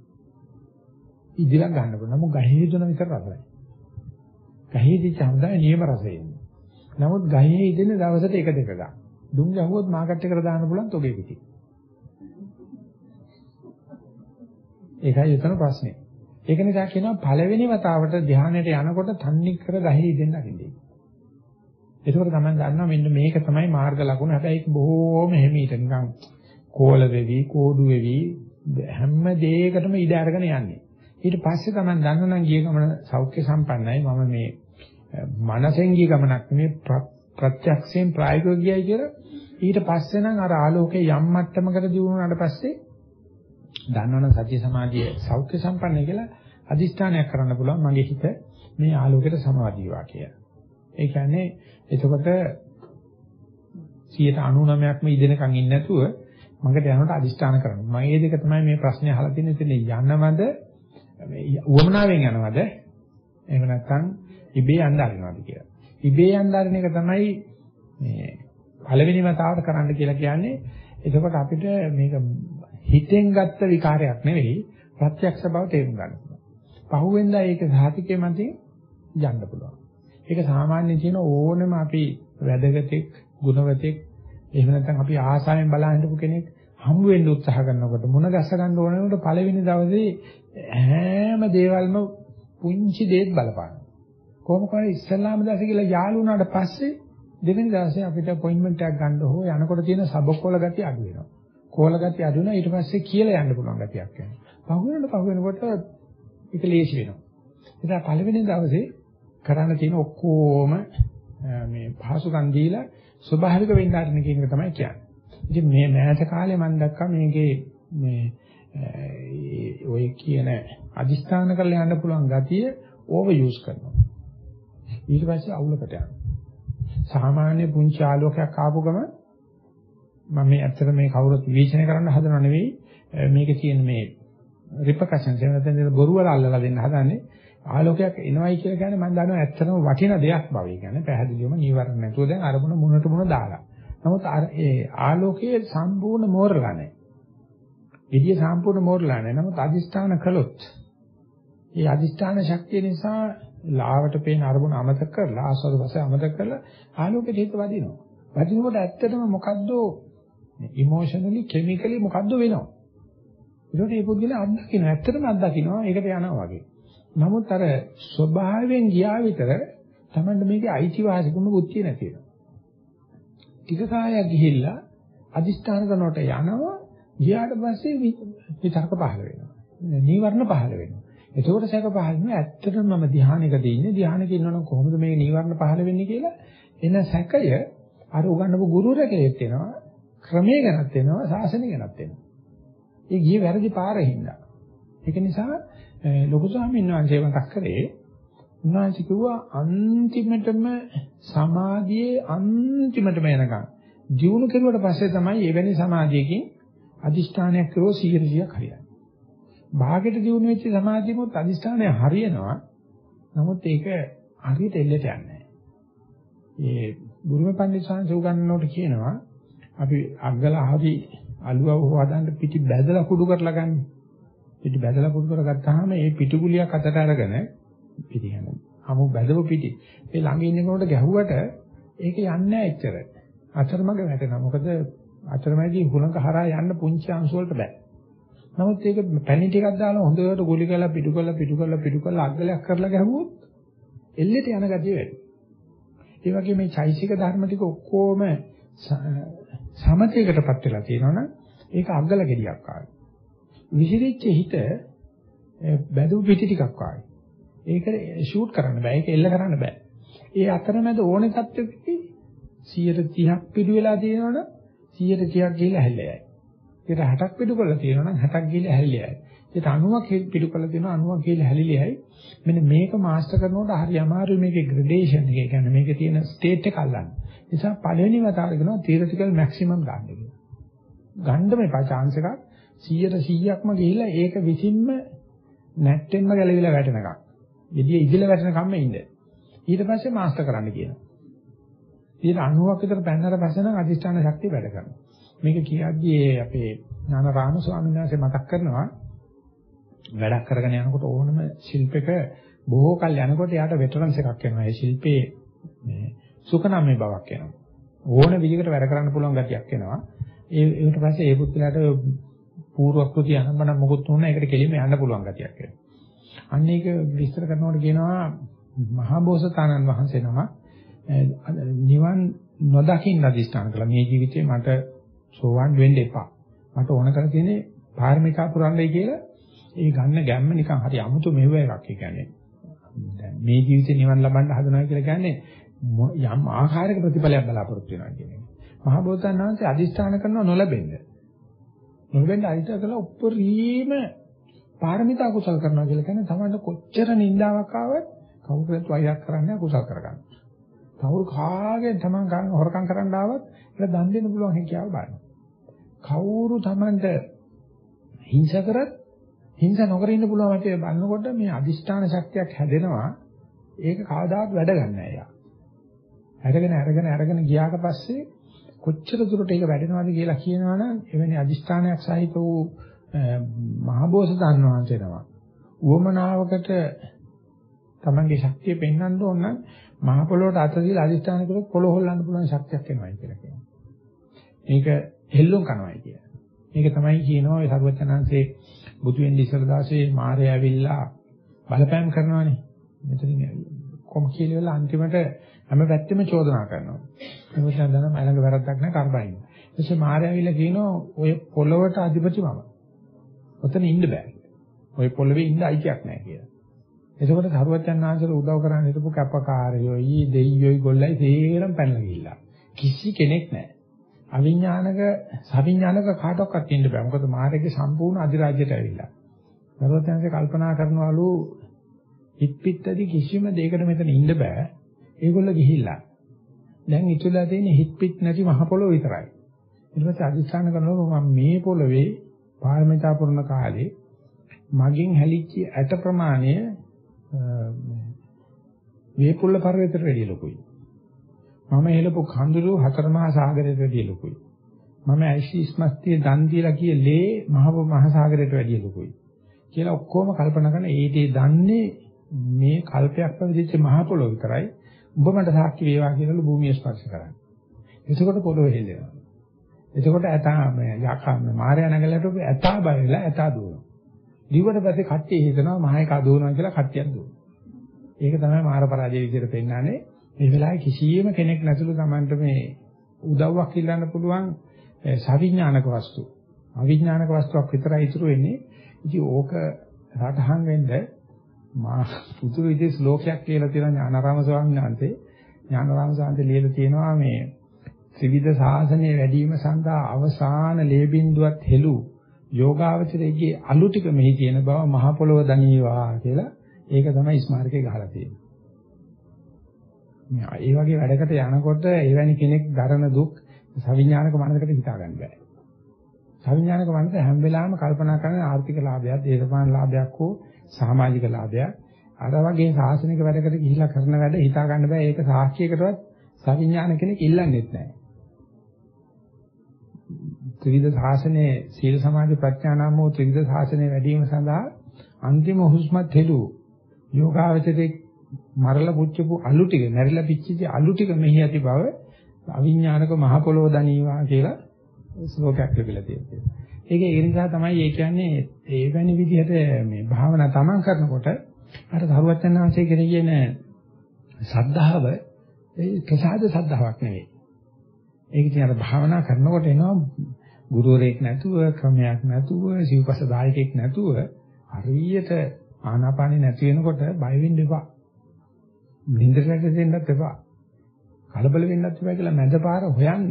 ඉදිලා ගන්න පුළුවන්. නමුත් ගහේ දුන විතර රසයි. ගහේ දිච්ච හොඳයි නියම රසය එන්නේ. නමුත් ගහේ ඉදෙන දවසට එක දෙක ගන්න. දුම් ගැහුවොත් මාකට් එකට දාන්න පුළුවන් තොගේ පිටි. ඒකයි උතන ප්‍රශ්නේ. ඒක නිසා කියනවා පළවෙනි වතාවට ධානයට යනකොට තන්නේ කර ගහේ ඉදෙන්න අරින්නේ. ඒකෝර තමයි ගන්නවා මෙන්න මේක තමයි මාර්ග ලකුණ. හැබැයි ඒක බොහෝම හිමීට නිකන් කෝල වෙවි, කෝඩු වෙවි හැම දෙයකටම ඉඩ අරගෙන යන්නේ. ඊට පස්සේ තමයි දන්නනම් ගිය ගමන සෞඛ්‍ය සම්පන්නයි. මම මේ මනසෙන් ගිය ගමනක් නෙමෙයි ප්‍රත්‍යක්ෂයෙන් ප්‍රායෝගිකව ගියයි කියලා. ඊට පස්සේ නම් අර ආලෝකයේ යම් මට්ටමකට දියුණුවාට පස්සේ දන්නවනම් සත්‍ය සමාධිය සෞඛ්‍ය සම්පන්නයි කියලා අදිෂ්ඨානයක් කරන්න පුළුවන් මගේ හිත මේ ආලෝකයට සමවදීවා කියලා. ඒ කියන්නේ එතකොට 99%ක්ම ඉදෙනකන් ඉන්නේ නැතුව මඟට යනකොට අදිෂ්ඨාන කරනවා. මම මේ දෙක තමයි මේ ප්‍රශ්නේ අහලා තියෙන්නේ. ඉතින් යනවද උවමනාවෙන් යනවද එහෙම නැත්නම් ඉබේ යන්න ආරිනවද කියලා. ඉබේ යන්න ආරින එක තමයි මේ පළවෙනි වතාවට කරන්න කියලා කියන්නේ. එතකොට අපිට මේක හිතෙන් ගත්ත විකාරයක් නෙවෙයි ප්‍රත්‍යක්ෂ බව තේරුම් ගන්න පුළුවන්. පහුවෙන්දා ඒක සාහිතිකේ මතින් යන්න පුළුවන්. ඒක සාමාන්‍යයෙන් කියන ඕනම අපි වැදගත්ෙක්, ගුණවතෙක්, එහෙම නැත්නම් අපි ආසාවෙන් බලන් හිටපු කෙනෙක් හමු වෙන්න උත්සාහ කරනකොට මුණ ගැස ගන්න ඕනකොට පළවෙනි දවසේ හැම දේවල්ම පුංචි දේත් බලපාන. කොහොම කරේ ඉස්ලාම දාසේ කියලා යාළු වුණාට පස්සේ දෙවෙනි දවසේ අපිට අපොයින්ට්මන්ට් එකක් ගන්න හෝ යනකොට තියෙන සබකොල ගතිය අඩු වෙනවා. කෝල ගතිය අඩු වෙනවා ඊට පස්සේ කියලා යන්න පුළුවන් ගතියක් එනවා. පහුවෙනකොට ඒක ලේසි වෙනවා. ඉතින් පළවෙනි දවසේ කරන්න තියෙන ඔක්කොම මේ පහසුකම් දීලා ස්වභාවික වෙන්න ආරණ කියන එක තමයි කියන්නේ. ඉතින් මේ මෑත කාලේ මම දැක්කා මේකේ මේ ඔය කියන අදිස්ථාන කරලා යන්න පුළුවන් ගතිය ඕවර් යූස් කරනවා. ඊට පස්සේ අවුලකට යනවා. සාමාන්‍ය පුංචි ආලෝකයක් ආපු ගම මම මේ ඇත්තට මේ කවුරුත් විචාරණය කරන්න හදනව නෙවෙයි මේකේ තියෙන මේ රිපර්කෂන්ස් එහෙම නැත්නම් බොරු වල අල්ලලා දෙන්න හදන්නේ ආලෝකයක් එනවයි කියලා කියන්නේ මම දන්නවා ඇත්තටම වටින දෙයක් බව. ඒ කියන්නේ පැහැදිලිවම නීවරණ නැතුව දැන් අරමුණ මුණට මුණ දාලා. නමුත් ඒ ආලෝකයේ සම්පූර්ණ මෝරලා නැහැ. විදිය සම්පූර්ණ මෝරලා නැහැ. නමුත් අදිස්ථාන කළොත් ඒ අදිස්ථාන ශක්තිය නිසා ලාවට පේන අරමුණ අමතක කරලා ආස්වාද වශයෙන් අමතක කරලා ආලෝකයට හිත වදිනවා. වදිනකොට ඇත්තටම මොකද්ද ඉමෝෂනලි කෙමිකලි මොකද්ද වෙනවා. ඒකට මේ පුද්ගලයා අත්දකින්න ඇත්තටම අත්දකින්නවා ඒකට යනවා වගේ. නමුත් අර ස්වභාවයෙන් ගියා විතර තමයි මේකේ අයිතිවාසිකම බුද්ධිය නැති වෙනවා. ටික කාලයක් ගිහිල්ලා අදිස්ථාන කරනකොට යනවා ගියාට පස්සේ විතර්ක පහළ වෙනවා. නීවරණ පහළ වෙනවා. එතකොට සැක පහළ වෙනවා ඇත්තටම මම ධානයකදී ඉන්නේ ධානයක ඉන්නවනම් කොහොමද මේ නීවරණ පහළ වෙන්නේ කියලා එන සැකය අර උගන්නපු ගුරුවරයෙක් වෙනවා ක්‍රමයේ ගැනත් වෙනවා ශාසනය ගැනත් වෙනවා. ඒ ගියේ වැරදි පාරේ හින්දා. ඒක නිසා ලොකු ස්වාමීන් වහන්සේ මතක් කරේ උන්වහන්සේ කිව්වා අන්තිමටම සමාධියේ අන්තිමටම යනකම් ජීවුන කෙරුවට පස්සේ තමයි එවැනි සමාධියකින් අදිෂ්ඨානයක් කරෝ 100ක් හරියන්නේ. භාගයට ජීවුන වෙච්ච සමාධියමුත් අදිෂ්ඨානය හරියනවා. නමුත් ඒක හරියට එල්ලට යන්නේ නැහැ. ඒ බුරුම පඬිත් සාංශ උගන්වනකොට කියනවා අපි අග්ගලා හරි අලුව හොදන්න පිටි බැදලා කුඩු කරලා ගන්න. පිටි බැදලා කුඩු කරගත්තාම ඒ පිටු ගුලියක් අතට අරගෙන පිටි යන අමු බැදපු පිටි ඒ ළඟ ඉන්නකොට ගැහුවට ඒක යන්නේ නැහැ එච්චර. අතරමඟ වැටෙනවා. මොකද අතරමැදි හුලඟ හරහා යන්න පුංචි අංශු වලට බෑ. නමුත් ඒක පැණි ටිකක් දාලා හොඳට ගුලි කරලා පිටු කරලා අග්ගලයක් කරලා ගැහුවොත් එල්ලෙට යන ගතිය වැඩි. ඒ වගේ මේ චෛසික ධර්ම ටික ඔක්කොම සමතේකටපත් වෙලා තියෙනවනම් ඒක අග්ගල ගෙඩියක් ආයි. විසිරිච්ච හිත බැදු පිටි ටිකක් ආයි. ඒක ෂූට් කරන්න බෑ. ඒක එල්ල කරන්න බෑ. ඒ අතරමැද ඕනේ තත්ත්වෙකදී 130ක් පිටු වෙලා තියෙනවනම් 130ක් ගිහිල්ලා හැල්ලෙයි. ඒක 60ක් පිටු කරලා තියෙනවනම් 60ක් ගිහිල්ලා හැල්ලෙයි. ඒක 90ක් පිටුකල තියෙනවා 90ක් කියලා හැලිලියයි. මෙන්න මේක මාස්ටර් කරනකොට හරි අමාරුයි මේකේ ග්‍රැඩේෂන් එක. ඒ කියන්නේ මේකේ තියෙන ස්ටේට් එක අල්ලන්න. ඒ නිසා පළවෙනි වතාවට කියනවා තියරිටිකල් මැක්සිමම් ගන්න කියලා. ගන්න මේපා chance එකක් 100%ක්ම ගිහිල්ලා ඒක විසින්ම නැට්ටෙන්ම ගැලවිලා වැටෙනකම්. gediya ඉදිලා වැටෙනකම්ම ඉන්න. ඊට පස්සේ මාස්ටර් කරන්න කියනවා. ඊට 90ක් විතර පැන්නතර පස්සේ නම් අධිෂ්ඨාන ශක්තිය වැඩ කරනවා. මේක කියද්දී අපේ ඥානරාම ස්වාමීන් වහන්සේ මතක් කරනවා වැඩක් කරගෙන යනකොට ඕනම ශිල්පයක බොහෝ කල් යනකොට යාට වෙටරන්ස් එකක් එනවා. ඒ ශිල්පේ මේ සුඛනම්මේ බවක් එනවා. ඕන විදිහකට වැඩ කරන්න පුළුවන් ගතියක් එනවා. ඊට පස්සේ ඒ පුත්‍රයාට පූර්වක්‍ෘති අනම්මන මොකුත් වුණා ඒකට කෙලින්ම යන්න පුළුවන් ගතියක් එනවා. අන්න ඒක විස්තර කරනකොට කියනවා මහා බෝසතාණන් වහන්සේ නම නිවන් නොදකින්න අධිෂ්ඨාන කළා. මේ ජීවිතේ මට සෝවන් වෙන්න එපා. මට ඕන කරලා තියෙන්නේ පාරමිතා පුරන්නයි කියලා. ඒ ගන්න ගැම්ම නිකන් හරි අමුතු මෙව එකක්. ඒ කියන්නේ දැන් මේ ජීවිතේ නිවන් ලබන්න හදනවා කියලා කියන්නේ යම් ආකාරයක ප්‍රතිඵලයක් බලාපොරොත්තු වෙනවා කියන එක. මහා බෝසතාණන් වහන්සේ අධිෂ්ඨාන කරනවා නොලැබෙන්න. නොලැබෙන්න අධිෂ්ඨාන කළා උප්පරීම පාරමිතා කුසල කරනවා කියලා කියන්නේ තමයි කොච්චර නින්දාවක් ආවත් කවුරුත් වෛරයක් කරන්නේ කුසල කරගන්න. කවුරු කාගෙන් තමන් ගන්න හොරකම් කරන්න ආවත් ඒක දන් දෙන්න පුළුවන් හැකියාව බලන්න. කවුරු තමන්ට හිංස කරත් හිංස නොකර ඉන්න පුළුවන් වගේ බලනකොට මේ අදිෂ්ඨාන ශක්තියක් හැදෙනවා. ඒක කවදාවත් වැඩ ගන්න නෑ යා. අරගෙන ගියාට පස්සේ කොච්චර දුරට ඒක වැඩෙනවද කියලා කියනවනම් එවැනි අදිෂ්ඨානයක් සහිත වූ මහබෝසතාණන් වහන්සේ නම උවමනාවකට තමන්ගේ ශක්තිය පෙන්වන්න ඕන නම් මහ පොළොවට අත දීලා අදිස්ථාන කරොත් පොළොව හොල්ලන්න පුළුවන් ශක්තියක් එනවායි කියලා කියනවා. මේක හෙල්ලුම් කරනවායි කියන්නේ. මේක තමයි කියනවා ඒ සර්වඥාන්සේ බුදු වෙන්නේ ඉස්සර දාසේ මාරය ඇවිල්ලා බලපෑම් කරනවානේ. මෙතනින් කොම් කියලා අන්තිමට හැම පැත්තෙම චෝදනා කරනවා. මොකද දන්නා මලඟ වැරද්දක් නැහැ කරබයින්. ඊටසේ මාරය ඇවිල්ලා කියනවා ඔය පොළොවට අධිපති මම. ඔතන ඉන්න බෑ. ඔය පොළොවේ ඉන්න අයිතියක් නැහැ කියලා. එතකොට සරුවච්චන් ආංශල උදව් කරන්න හිටපු කැපකාරයෝයි දෙයියෝයි ගොල්ලයි තේරම් පැනලා ගිහිල්ලා. කිසි කෙනෙක් නැහැ. අවිඥානික සවිඥානික කාටවත් ඉන්න බෑ. මොකද මාර්ගයේ සම්පූර්ණ අධිරාජ්‍යයට ඇවිල්ලා. සරුවච්චන්සේ කල්පනා කරනවලු හිට්පිටදී කිසිම දෙයකට මෙතන ඉන්න බෑ. ඒගොල්ලෝ ගිහිල්ලා. දැන් ඉතුරුලා තියෙන්නේ හිට්පිට නැති මහ පොළොව විතරයි. ඊට පස්සේ අධිෂ්ඨාන කරනවා මම මේ පොළොවේ පාරමිතා පුරන කාලේ මගෙන් හැලිච්ච ඇට ප්‍රමාණය වේපුල්ල පර්වතයට වැඩිය ලොකුයි. මම හෙලපු කඳුළු හතරමහා සාගරයට වැඩිය ලොකුයි. මම ඇයිස්මස්තිය දන් දීලා කියේ මහ සාගරයට වැඩිය ලොකුයි. කියලා ඔක්කොම කල්පනා කරන ඒ දේ දන්නේ මේ කල්පයක් පැවිදිච්ච මහ පොළොව විතරයි. ඔබ මට සාක්ෂි වේවා කියලා භූමිය ස්පර්ශ කරන්නේ. එතකොට පොළොව හෙල්ලෙනවා. එතකොට ඇතා යකා මාරයා නැගලට ඇතා බය වෙලා ඇතා දුවනවා. දිවට පස්සේ කට්ටිය හිතනවා මහේකා දුවනවා කියලා කට්ටියක් දුවනවා. ඒක තමයි මාර පරාජය විදිහට පෙන්නන්නේ. මේ වෙලාවේ කිසියම් කෙනෙක් නැතුළු Tamanට මේ උදව්වක් ඉල්ලන්න පුළුවන් සවිඥානික වස්තු. අවිඥානික වස්තුවක් විතරයි ඉතුරු වෙන්නේ. ඉතින් ඕක රටහන් වෙන්න මා පුදුම විදිහේ ශ්ලෝකයක් කියලා තියෙනවා ඥානාරාම ස්වාමීන් වහන්සේ. ඥානාරාම ස්වාමීන් ලියලා තියෙනවා මේ ත්‍රිවිධ ශාසනය වැඩිම සඳහා අවසාන ලේ බින්දුවත් හෙළු යෝගාවචරයේ අලු ටික මෙහි තියෙන බව මහ පොළොව දනීවා කියලා ඒක තමයි ස්මාරකේ ගහලා තියෙන්නේ. මේ වගේ වැඩකට යනකොට එවැනි කෙනෙක් දරන දුක් සවිඥානික මනසකට හිතා ගන්න බෑ. සවිඥානික මනස හැම වෙලාවෙම කල්පනා කරන ආර්ථික ලාභයක්, දේශපාලන ලාභයක් හෝ සමාජික ලාභයක්. අර වගේ සාසනික වැඩකට ගිහිලා කරන වැඩ හිතා ගන්න බෑ. ඒක සාක්ෂියකටවත් සවිඥානික කෙනෙක් ඉල්ලන්නේත් නැහැ. ත්‍රිවිධ ශාසනයේ සීල සමාධි ප්‍රඥා නම් වූ ත්‍රිවිධ ශාසනය වැඩි වීම සඳහා අන්තිම හුස්මත් හෙළු යෝගාවචරයේ මරලා පුච්චපු අලු ටික මැරිලා පිච්චිච්ච අලු ටික මෙහි ඇති බව අවිඥානික මහ පොළොව දනීවා කියලා ශ්ලෝකයක් ලැබිලා තියෙනවා. ඒක ඒ නිසා තමයි ඒ කියන්නේ ඒ වැනි විදිහට මේ භාවනා තමන් කරනකොට අර සරුවචන ආංශයේ කියන සද්ධාව ඒ ප්‍රසාද සද්ධාාවක් නෙවෙයි. ඒක ඉතින් අර භාවනා කරනකොට එනවා ගුරුවරයෙක් නැතුව, ක්‍රමයක් නැතුව, සිව්පස දායකයෙක් නැතුව හරියට ආනාපානෙ නැති වෙනකොට බය වෙන්න එපා. නින්දට දෙන්නත් එපා. කලබල වෙන්නත් එපා කියලා මැදපාර හොයන්න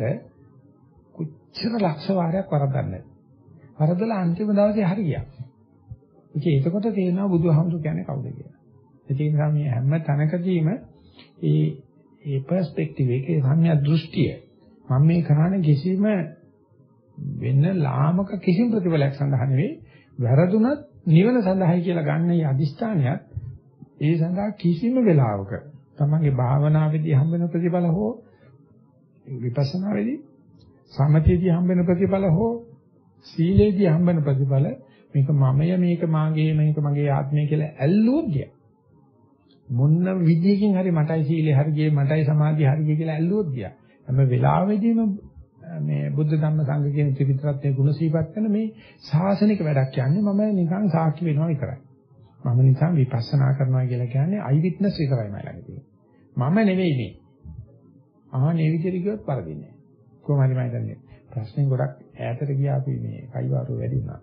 කොච්චර ලක්ෂ වාරයක් වරදන්නේ. වරදලා අන්තිම දවසේ හරියක්. ඉතින් එතකොට තේරෙනවා බුදුහාමුදුරු කියන්නේ කවුද කියලා. ඒ නිසා මේ හැම තැනකදීම ඒ පර්ස්පෙක්ටිව් එකේ සම්‍යක් දෘෂ්ටිය මම මේ කරන්නේ කිසිම වෙන ලාමක කිසිම ප්‍රතිඵලයක් සඳහා නෙවෙයි වැරදුනත් නිවන සඳහායි කියලා ගන්න මේ අදිස්ථානයත් ඒ සඳහා කිසිම වෙලාවක තමන්ගේ භාවනාවේදී හම්බ වෙන ප්‍රතිඵල හෝ විපස්සනාවේදී සමථයේදී හම්බ වෙන ප්‍රතිඵල හෝ සීලේදී හම්බ වෙන ප්‍රතිඵල මේක මමය මේක මාගේ මේක මගේ ආත්මය කියලා ඇල්ලුවොත් ගියා මොන විදියකින් හරි මටයි සීලේ හරි ගියේ මටයි සමාධිය හරි ගියේ කියලා ඇල්ලුවොත් ගියා හැම වෙලාවෙදීම මේ බුද්ධ ධම්ම සංඝ කියන ත්‍රිවිධරත්නයේ ගුණ සීපත් කරන මේ ශාසනික වැඩක් කියන්නේ මම නිකන් සාක්ෂි වෙනවා විතරයි මම නිකන් විපස්සනා කරනවා කියලා කියන්නේ අයි විට්නස් විතරයි මම ළඟ තියෙන්නේ මම නෙවෙයි මේ ආහනේ විදිහට කිව්වොත් පරදින්නේ කොහොම හරි මම හිතන්නේ ප්‍රශ්නේ ගොඩක් ඈතට ගියා අපි මේ කයිවාරු වැඩි වුණා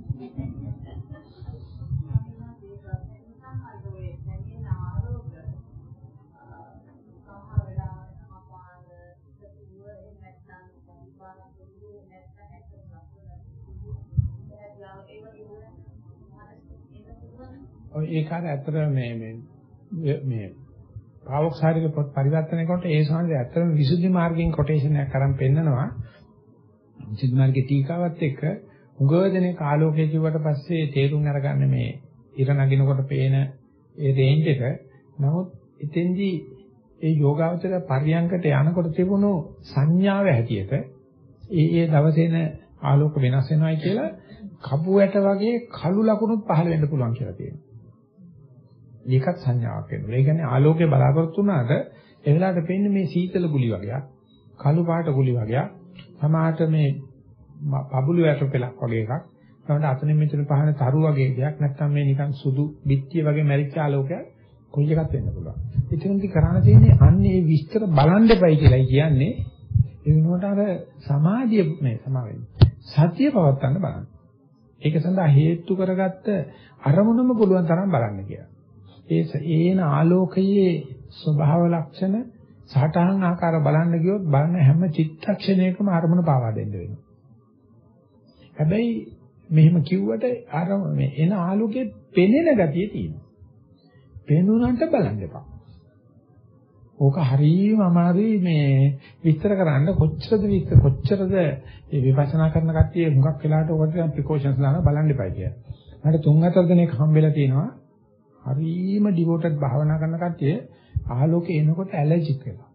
ඒ කාර්ය ඇත්තට මේ පාවොක්සාරික පොත් පරිවර්තනය කරනකොට ඒ සාමාන්‍ය ඇත්තටම විසුද්ධි මාර්ගයෙන් කොටේෂන් එකක් අරන් පෙන්නනවා විසුද්ධි මාර්ගයේ ටීකාවත් එක්ක උගවදනේ කාලෝකයේ කිව්වට පස්සේ තේරුම් අරගන්න මේ ඉර නගිනකොට පේන ඒ රේන්ජ් එක නමුත් එතෙන්දී ඒ යෝගාවචර පරියංකට යනකොට තිබුණු සංඥාව හැටියට ඒ දවසේන ආලෝක වෙනස් වෙනවායි කියලා කපු ඇට වගේ කළු ලකුණුත් පහළ වෙන්න පුළුවන් කියලා තියෙනවා. ඒකත් සංඥාවක් වෙනවා. ඒ කියන්නේ ආලෝකයේ බලාපොරොත්තු වුණාට ඒ වෙලාවට පේන්නේ මේ සීතල ගුලි වගේක්, කළු පාට ගුලි වගේක්, සමහරට මේ පබුළු ඇට පෙලක් වගේ එකක්, සමහරට අතනින් මෙතන පහන තරු වගේ දෙයක්, නැත්නම් මේ නිකන් සුදු බිත්තිය වගේ මැරිච්ච ආලෝකයක් කොයි එකක් වෙන්න පුළුවන්. ඉතින්දි කරණ තියෙන්නේ අන්නේ මේ විස්තර බලන්න දෙපයි කියලායි කියන්නේ. ඒ වෙනුවට අර සමාධිය මේ සමාවෙන්නේ. සතිය පවත්වන්න බලන්න. ඒක සඳහා හේතු කරගත්ත අරමුණම පුළුවන් තරම් බලන්න කියලා. ඒන ආලෝකයේ ස්වභාව ලක්ෂණ සහටහන් ආකාර බලන්න ගියොත් බලන හැම චිත්තක්ෂණයකම අරමුණ පාවා දෙන්න වෙනවා. හැබැයි මෙහෙම කිව්වට අර මේ එන ආලෝකයේ පෙනෙන ගතිය තියෙනවා. පෙනුනන්ට බලන්න එපා. ඕක හරියම අමාරුයි මේ විස්තර කරන්න කොච්චරද මේ විපස්සනා කරන කට්ටිය හුඟක් වෙලාවට ඔකට ප්‍රිකෝෂන්ස් දාලා බලන්න එපා කියලා. මට 3-4 දිනක් හම්බෙලා තියෙනවා. හරියම ඩිවෝටඩ් භාවනා කරන කට්ටිය ආලෝකේ එනකොට ඇලර්ජික් වෙනවා.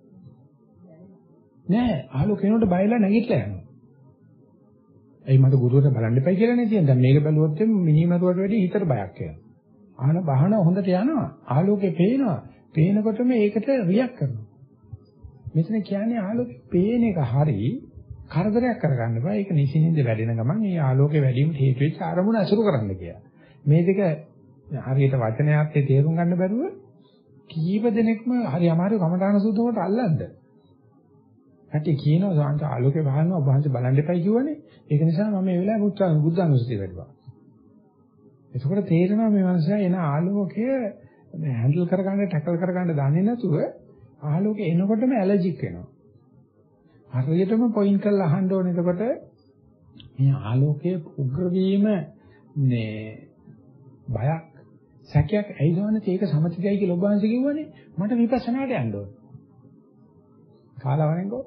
නෑ ආලෝකේ එනකොට බයලා නැගිටලා යනවා. එයි මට ගුරුවරයා බලන්න එපා කියලා නේ කියන්නේ. දැන් මේක බැලුවොත් මිනිමරුවට වැඩි හිතට බයක් එනවා. ආන බහන හොඳට යනවා. ආලෝකේ පේනවා. පේනකොටම ඒකට රියැක්ට් කරනවා. මෙතන කියන්නේ ආලෝකේ පේන එක හරි කරදරයක් කරගන්න බෑ. ඒක නිසින්ින්ද වැඩෙන ගමන් මේ ආලෝකේ වැඩි වීමට හේතු වෙච්ච අරමුණ අසුරු කරන්න කියලා. මේ දෙක හරියට වචනයත් තේරුම් ගන්න බැරුව කීප දෙනෙක්ම හරි අමාරු කමඨාන සූත්‍රයට අල්ලන්න. ඇටි කියනවා සාන්ත ආලෝකේ වහනවා ඔබ වහන්සේ බලන්න එපයි කිව්වනේ. ඒක නිසා මම මේ වෙලාවේ බුද්ධානුස්සතිය වැඩිවා. එතකොට තේරෙනවා මේ මනුස්සයා එන ආලෝකය හැන්ඩල් කරගන්න ටැකල් කරගන්න දන්නේ නැතුව ආලෝකේ එනකොටම ඇලර්ජික් වෙනවා. හරියටම පොයින්ට් කරලා අහන්න ඕනේ. එතකොට මේ ආලෝකයේ උග්‍ර වීම මේ බයක් සැකයක් ඇයිදවන්නේ ඒක සමථයයි කියලා ඔබ වහන්සේ කිව්වනේ. මට විපස්සනාට යන්න ඕනේ. කාලවරෙන්කෝ.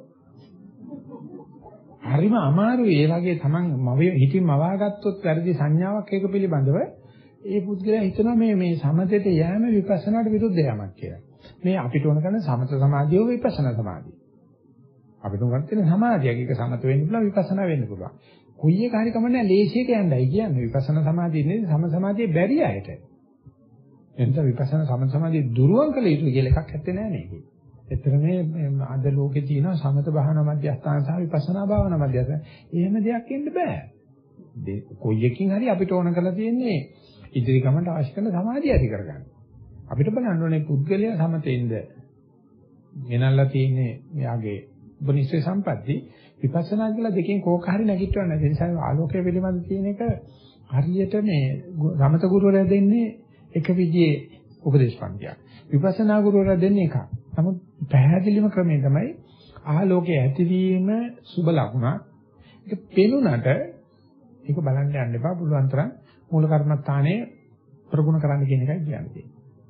හරිම අමාරුයි. ඒ වගේ තමන් හිතින් මවාගත්තොත් වැරදි සංඥාවක් ඒක පිළිබඳව ඒ පුද්ගලයා හිතනවා මේ සමතේට යෑම විපස්සනාට විරුද්ධ යෑමක් කියලා. මේ අපිට ඕන කරන සමත සමාධිය විපස්සනා සමාධිය. අපිට ඕන කරන සමාධියක එක සමත වෙන්න පුළුවන් විපස්සනා වෙන්න පුළුවන්. කොයි එක හරි කමන්නේ ලේසියට යන්නයි කියන්නේ. විපස්සනා සමාධිය නෙවෙයි සම සමාධිය බැරි අයට. එතන විපස්සනා සම සමාධිය දුරුවන් කළ යුතු කියලා එකක් ඇත්තේ නැහැ මේකේ. එතන මේ අද ලෝකේ තියෙන සමත භාවනා මධ්‍යස්ථාන සහ විපස්සනා භාවනා මධ්‍යස්ථාන. එහෙම දෙයක් ඉන්න බෑ. කොයි එකකින් හරි අපිට ඕන කරලා තියෙන්නේ ඉදිරි ගමනට අවශ්‍ය කරන සමාධිය ඇති කරගන්න. අපිට බලන්න ඕනේ පුද්ගලයා සමතෙන්ද ගෙනල්ලා තියෙන්නේ මෙයාගේ උපනිෂේ සම්පatti විපස්සනා කියලා දෙකෙන් කෝක හරි නැගිටවන්න. ඒ නිසා ආලෝකය පිළිබඳ තියෙන එක හරියට මේ සමත ගුරුවරයා දෙන්නේ එක විදිහේ උපදේශ පන්තියක්. විපස්සනා ගුරුවරයා දෙන්නේ එකක්. නමුත් පැහැදිලිම ක්‍රමය තමයි ආලෝකයේ ඇතිවීම සුබ ලකුණක්. ඒක පෙනුනට ඒක බලන්න යන්න එපා. පුළුවන් තරම් මූල කර්මස්ථානයේ ප්‍රගුණ කරන්න කියන එකයි කියන්නේ.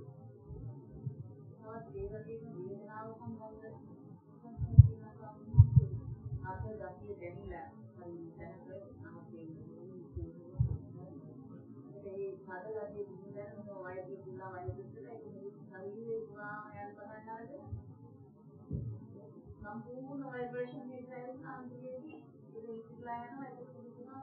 සම්පූර්ණ ভাইබ්‍රේෂන් එකක් ආන්තිකේදී ඒක ඉස්ලා යනවා ඒක පුදුමා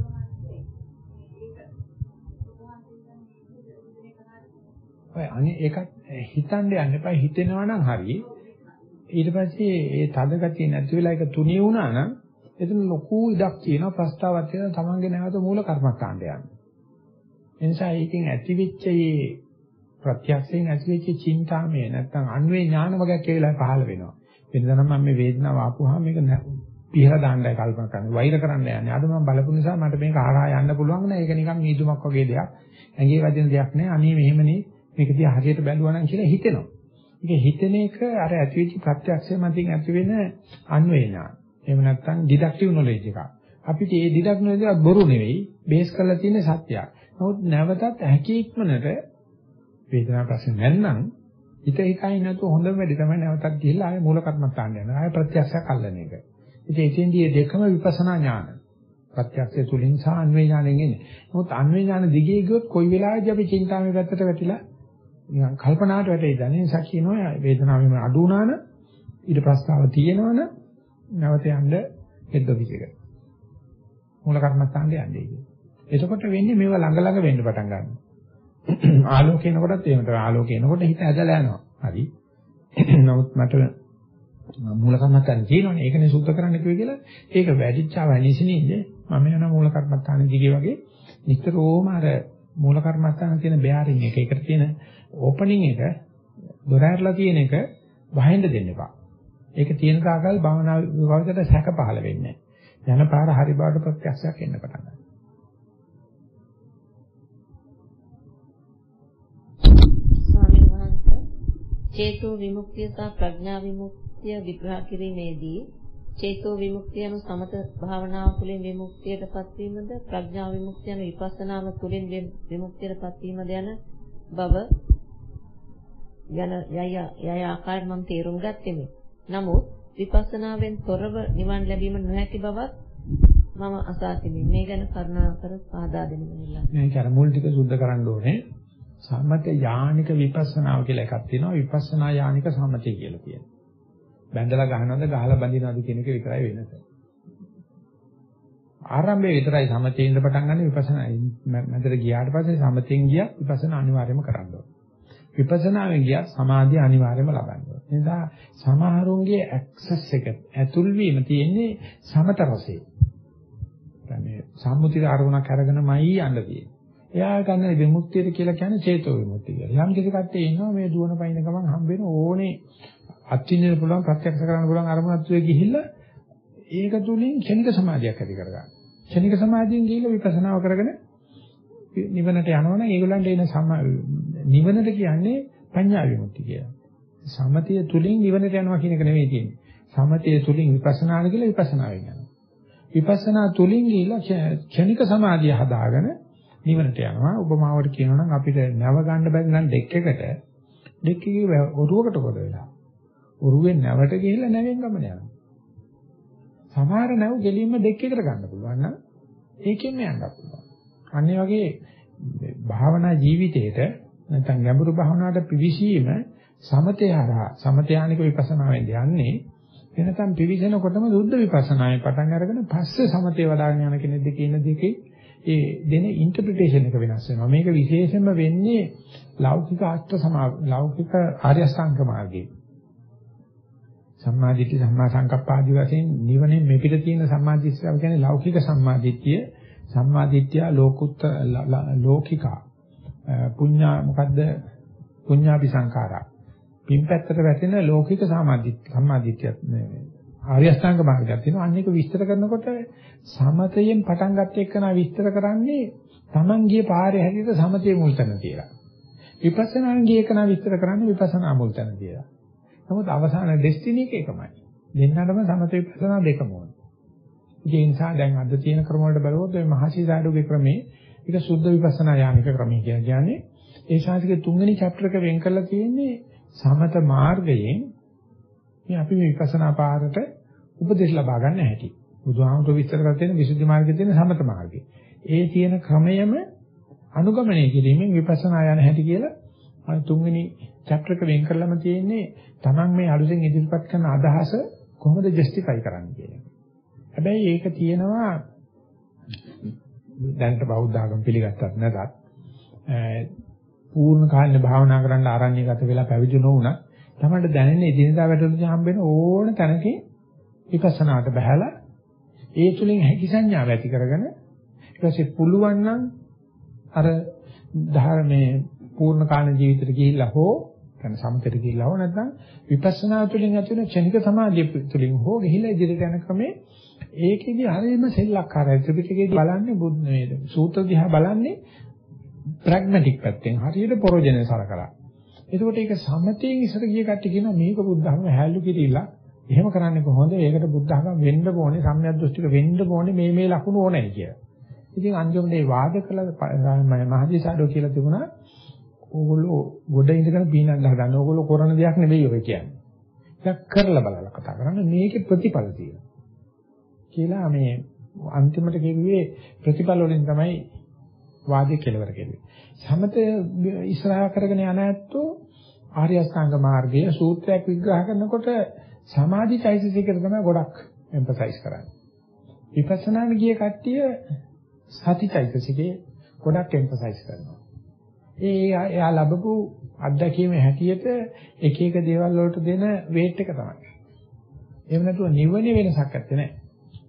කියලා අනේ ඒකත් හිතන්න යන්න එපා. හිතෙනවා නම් හරි. ඊට පස්සේ ඒ තද ගතිය නැති වෙලා ඒක තුනී වුණා නම් එතන ලොකු ඉඩක් තියෙනවා ප්‍රස්තාවක් තියෙනවා තමන්ගේ නැවත මූල කර්මස්ථානට යන්න. ඒ නිසා ඒකෙන් ඇතිවෙච්ච මේ ප්‍රත්‍යක්ෂයෙන් ඇතිවෙච්ච චින්තාමය නැත්තම් අන්වේ ඥාන වගේක් ඒ වෙලාවේ පහළ වෙනවා. වෙනදා නම් මම මේ වේදනාව ආපුවාම මේක පිහලා දාන්නයි කල්පනා කරන්නේ. වෛර කරන්න යන්නේ. අද මම බලපු නිසා මට මේක හරහා යන්න පුළුවන් නෑ. ඒක නිකන් නීදුමක් වගේ දෙයක්. ඇඟේ වදින දෙයක් නෑ. අනේ මෙහෙමනේ මේක දිහා හරියට බැලුවා නම් කියලා හිතෙනවා. ඒක හිතෙන එක අර ඇතිවෙච්ච ප්‍රත්‍යක්ෂය මතින් ඇති වෙන අන්වේ ඥාන. එහෙම නැත්නම් ඩිඩක්ටිව් නොලෙජ් එකක්. අපිට මේ ඩිඩක්ටිව් නොලෙජ් එක බොරු නෙවෙයි. බේස් කරලා තියෙන සත්‍යයක්. නමුත් නැවතත් හැකීක්මනට වේදනාව ප්‍රශ්න නැත්නම් හිත එකයි නැතු හොඳම වැඩි තමයි නැවතත් ගිහිල්ලා ආයේ මූල කර්මස්ථානට යනවා. ආයේ ප්‍රත්‍යක්ෂයක් අල්ලන එක. ඉතින් එතෙන්දී දෙකම විපස්සනා ඥාන. ප්‍රත්‍යක්ෂය තුලින් සහ අන්වේ ඥාණයෙන් එන්නේ. නමුත් අන්වේ ඥාන දිගේ ගියොත් කොයි වෙලාවෙදී අපි චින්තාමය පැත්තට වැටිලා නිකන් කල්පනාවට වැටෙයිද? ඒ නිසා කියනවා වේදනාවෙම අඩු වුණාන ඊට ප්‍රස්තාව තියෙනවන නැවත යන්න හෙඩ් ඔෆිස් එකට. මූල කර්මස්ථානට යන්නේ කියන්නේ. එතකොට වෙන්නේ මේව ළඟ ළඟ වෙන්න පටන් ගන්නවා. ආලෝකේනකොටත් එහෙම තමයි. ආලෝකේනකොට හිත ඇදලා යනවා. හරි. නමුත් මට මූල කර්මස්ථාන තියෙනවනේ. ඒකනේ සුද්ධ කරන්න කිව්වේ කියලා. ඒක වැඩිච්චාව නිසිනින්ද මම යන මූල කර්මස්ථාන දිගේ වගේ නිතරම අර මූල කර්මස්ථාන තියෙන බෑරින් එක. ඒකට තියෙන ඕපනින් එක දොර ඇරලා තියෙන එක වහින්න දෙන්න එපා. ඒක තියෙන තාකල් භාවනා විභාගයට සැක පහළ වෙන්නේ නැහැ. යන පාර හරි බවට ප්‍රත්‍යක්ෂයක් එන්න පටන් ගන්නවා. චේතෝ විමුක්තිය සහ ප්‍රඥා විමුක්තිය විග්‍රහ කිරීමේදී චේතෝ විමුක්තිය යන සමත භාවනාව තුළින් විමුක්තියටපත් වීමද ප්‍රඥා විමුක්තිය යන විපස්සනාව තුළින් විමුක්තියටපත් වීමද යන බව යය ආකාරයෙන් මම තේරුම් ගත්තෙමි. නමුත් විපස්සනාවෙන් තොරව නිවන් ලැබීම නොහැකි බවත් මම අසා තිබෙනවා. මේ ගැන කරුණාකර පහදා දෙන්න කියලා. මේ කර මුල් ටික සුද්ධ කරන්න ඕනේ. සමත යානික විපස්සනාව කියලා එකක් තියෙනවා. විපස්සනා යානික සමතය කියලා කියනවා. බැඳලා ගහනවද ගහලා බඳිනවද කියන එක විතරයි වෙනස. ආරම්භයේ විතරයි සමතේ ඉඳ පටන් ගන්න විපස්සනා. මැදට ගියාට පස්සේ සමතෙන් ගියා විපස්සනා අනිවාර්යයෙන්ම කරන්න ඕනේ. විපස්සනාවෙන් ගියා සමාධිය අනිවාර්යයෙන්ම ලබන්න ඕනේ. ඒ නිසා සමහරුන්ගේ ඇක්සස් එක ඇතුල් වීම තියෙන්නේ සමත රසයේ. මේ සම්මුතික අරමුණක් අරගෙනමයි යන්න තියෙන්නේ. එයා ගන්න විමුක්තිය කියලා කියන්නේ චේතෝ විමුක්තිය කියලා. යම් කිසි කට්ටිය ඉන්නවා මේ දුවන පයින් ගමන් හම්බ වෙන ඕනේ අත්විඳින්න පුළුවන් ප්‍රත්‍යක්ෂ කරන්න පුළුවන් අරමුණක් තුේ ගිහිල්ලා ඒක තුලින් ක්ෂණික සමාධියක් ඇති කරගන්න. ක්ෂණික සමාධියෙන් ගිහිල්ලා විපස්සනාව කරගෙන නිවනට යනවනම් ඒගොල්ලන්ට එන නිවනට කියන්නේ පඤ්ඤා විමුක්තිය කියලා. සමතය තුලින් නිවනට යනවා කියන එක නෙවෙයි තියෙන්නේ. සමතය තුලින් විපස්සනාට ගිහිල්ලා විපස්සනාවෙන් යනවා. විපස්සනා තුලින් ගිහිල්ලා ක්ෂණික සමාධිය හදාගෙන නිවනට යනවා. උපමාවට කියනවා නම් අපිට නැව ගන්න බැරි නම් ඩෙක් එකේ ඔරුවකට කොට වෙලා. ඔරුවෙන් නැවට ගිහිල්ලා නැවෙන් ගමන යනවා. සමහර නැව් ගෙලින්ම ඩෙක් එකට ගන්න පුළුවන් නම් ඒකෙන්ම යන්න පුළුවන්. අන්න ඒ වගේ භාවනා ජීවිතේට නැත්නම් ගැඹුරු භාවනාවට පිවිසීම සමතේ හරහා සමතයානික විපස්සනාවෙන් යන්නේ එනතම් පිවිසෙනකොටම සුද්ධ විපස්සනාවේ පටන් අරගෙන පස්සේ සමතේ වඩාගෙන යන කෙනෙක් දෙකේ ඉන්න දෙකේ ඒ දෙන ඉන්ටර්ප්‍රිටේෂන් එක වෙනස් වෙනවා. මේක විශේෂයෙන්ම වෙන්නේ ලෞකික ලෞකික ආර්ය අෂ්ටාංග මාර්ගයේ. සම්මාදිට්ඨි සම්මා සංකප්ප ආදී වශයෙන් නිවනේ මෙපිට තියෙන සම්මාදිට්ඨිය කියන්නේ ලෞකික සම්මාදිට්ඨිය. සම්මාදිට්ඨිය ලෝකිකා. පුඤ්ඤා මොකද්ද? පුඤ්ඤාපි සංඛාරා. පින්පැත්තට වැටෙන ලෞකික සම්මාදිට්ඨියත් නෙවෙයි. ආර්ය අෂ්ටාංග මාර්ගයක් තියෙනවා. අන්න ඒක විස්තර කරනකොට සමතයෙන් පටන් ගන්න එක්කනා විස්තර කරන්නේ Taman ගිය පාරේ හැටියට සමතේ මුල් තැන තියලා. විපස්සනාන් ගිය එකනා විස්තර කරන්නේ විපස්සනා මුල් තැන තියලා. නමුත් අවසාන ඩෙස්ටිනි එක එකමයි. දෙන්නටම සමත විපස්සනා දෙකම ඕනේ. ඒ නිසා දැන් අද තියෙන ක්‍රම වලට බලුවොත් මේ මහසි සාඩුගේ ක්‍රමේ ඒක සුද්ධ විපස්සනා යානික ක්‍රමය කියන්නේ. ඒ ශාස්ත්‍රයේ තුන්වෙනි chapter එක වෙන් කරලා තියෙන්නේ සමත මාර්ගයෙන් මේ අපි මේ විපස්සනා පාරට උපදෙස් ලබා ගන්න හැටි. බුදුහාමුදුරුවෝ විස්තර කරලා තියෙන විසුද්ධි මාර්ගයේ තියෙන සමත මාර්ගය. ඒ තියෙන ක්‍රමයම අනුගමනය කිරීමෙන් විපස්සනා යන හැටි කියලා තුන්වෙනි chapter එක වෙන් කරලාම තියෙන්නේ Taman මේ අලුතෙන් ඉදිරිපත් කරන අදහස කොහොමද ජස්ටිෆයි කරන්නේ කියන එක. හැබැයි ඒක තියෙනවා දැනට බෞද්ධ ආගම පිළිගත්තත් නැතත් පූර්ණ කාලේ භාවනා කරන්න ආරණ්‍යගත වෙලා පැවිදි නොවුණා තමයි දැනෙන එදිනදා වැඩවලදී හම්බෙන ඕන තැනකින් විපස්සනාට බහැලා ඒ තුලින් හැකි සංඥාව ඇති කරගෙන ඊට පස්සේ පුළුවන් නම් අර ධර්මයේ පූර්ණ කාල ජීවිතයට ගිහිල්ලා හෝ නැත්නම් සමතට ගිහිල්ලා හෝ නැත්නම් විපස්සනා තුලින් ඇති වෙන ක්ෂණික සමාධිය තුලින් හෝ ගිහිල්ලා ඉදිරියට යන ක්‍රමේ ඒකෙදි හරියම සෙල්ලක්කාරයි. ත්‍රිපිටකයේදී බලන්නේ බුද්ධ වේද සූත්‍ර දිහා බලන්නේ ප්‍රැග්මැටික් පැත්තෙන් හරියට පරෝජනේ සලකලා. එතකොට ඒක සමතේන් ඉස්සර ගිය කට්ටිය කියනවා මේක බුද්ධහම හැලු කිරිලා එහෙම කරන්නේ කොහොමද? ඒකට බුද්ධහම වෙන්න ඕනේ සම්‍යක් දෘෂ්ටික වෙන්න ඕනේ මේ ලකුණු ඕනේ කියලා. ඉතින් අන්තිමට මේ වාද කළ මහදීසාඩෝ කියලා තිබුණා ඕගොල්ලෝ ගොඩ ඉඳගෙන පීනක් ගහගන්න. ඕගොල්ලෝ කරන දෙයක් නෙවෙයි ඔය කියන්නේ. ඒක කරලා බලලා කතා කරන්නේ මේකේ ප්‍රතිඵල තියෙනවා. කියලා මේ අන්තිමට කිව්වේ ප්‍රතිඵල වලින් තමයි වාදේ කෙලවර කෙරුවේ. සමත ඉස්සරහා කරගෙන යන ඇත්තෝ ආර්ය අෂ්ටාංග මාර්ගයේ සූත්‍රයක් විග්‍රහ කරනකොට සමාධි චෛතසිකයට තමයි ගොඩක් එම්ෆසයිස් කරන්නේ. විපස්සනාට ගිය කට්ටිය සති චෛතසිකේ ගොඩක් එම්ෆසයිස් කරනවා. එයා ලැබපු අත්දැකීමේ හැටියට එක එක දේවල් වලට දෙන වේට් එක තමයි. එහෙම නැතුව නිවනේ වෙනසක් නැත්තේ නෑ.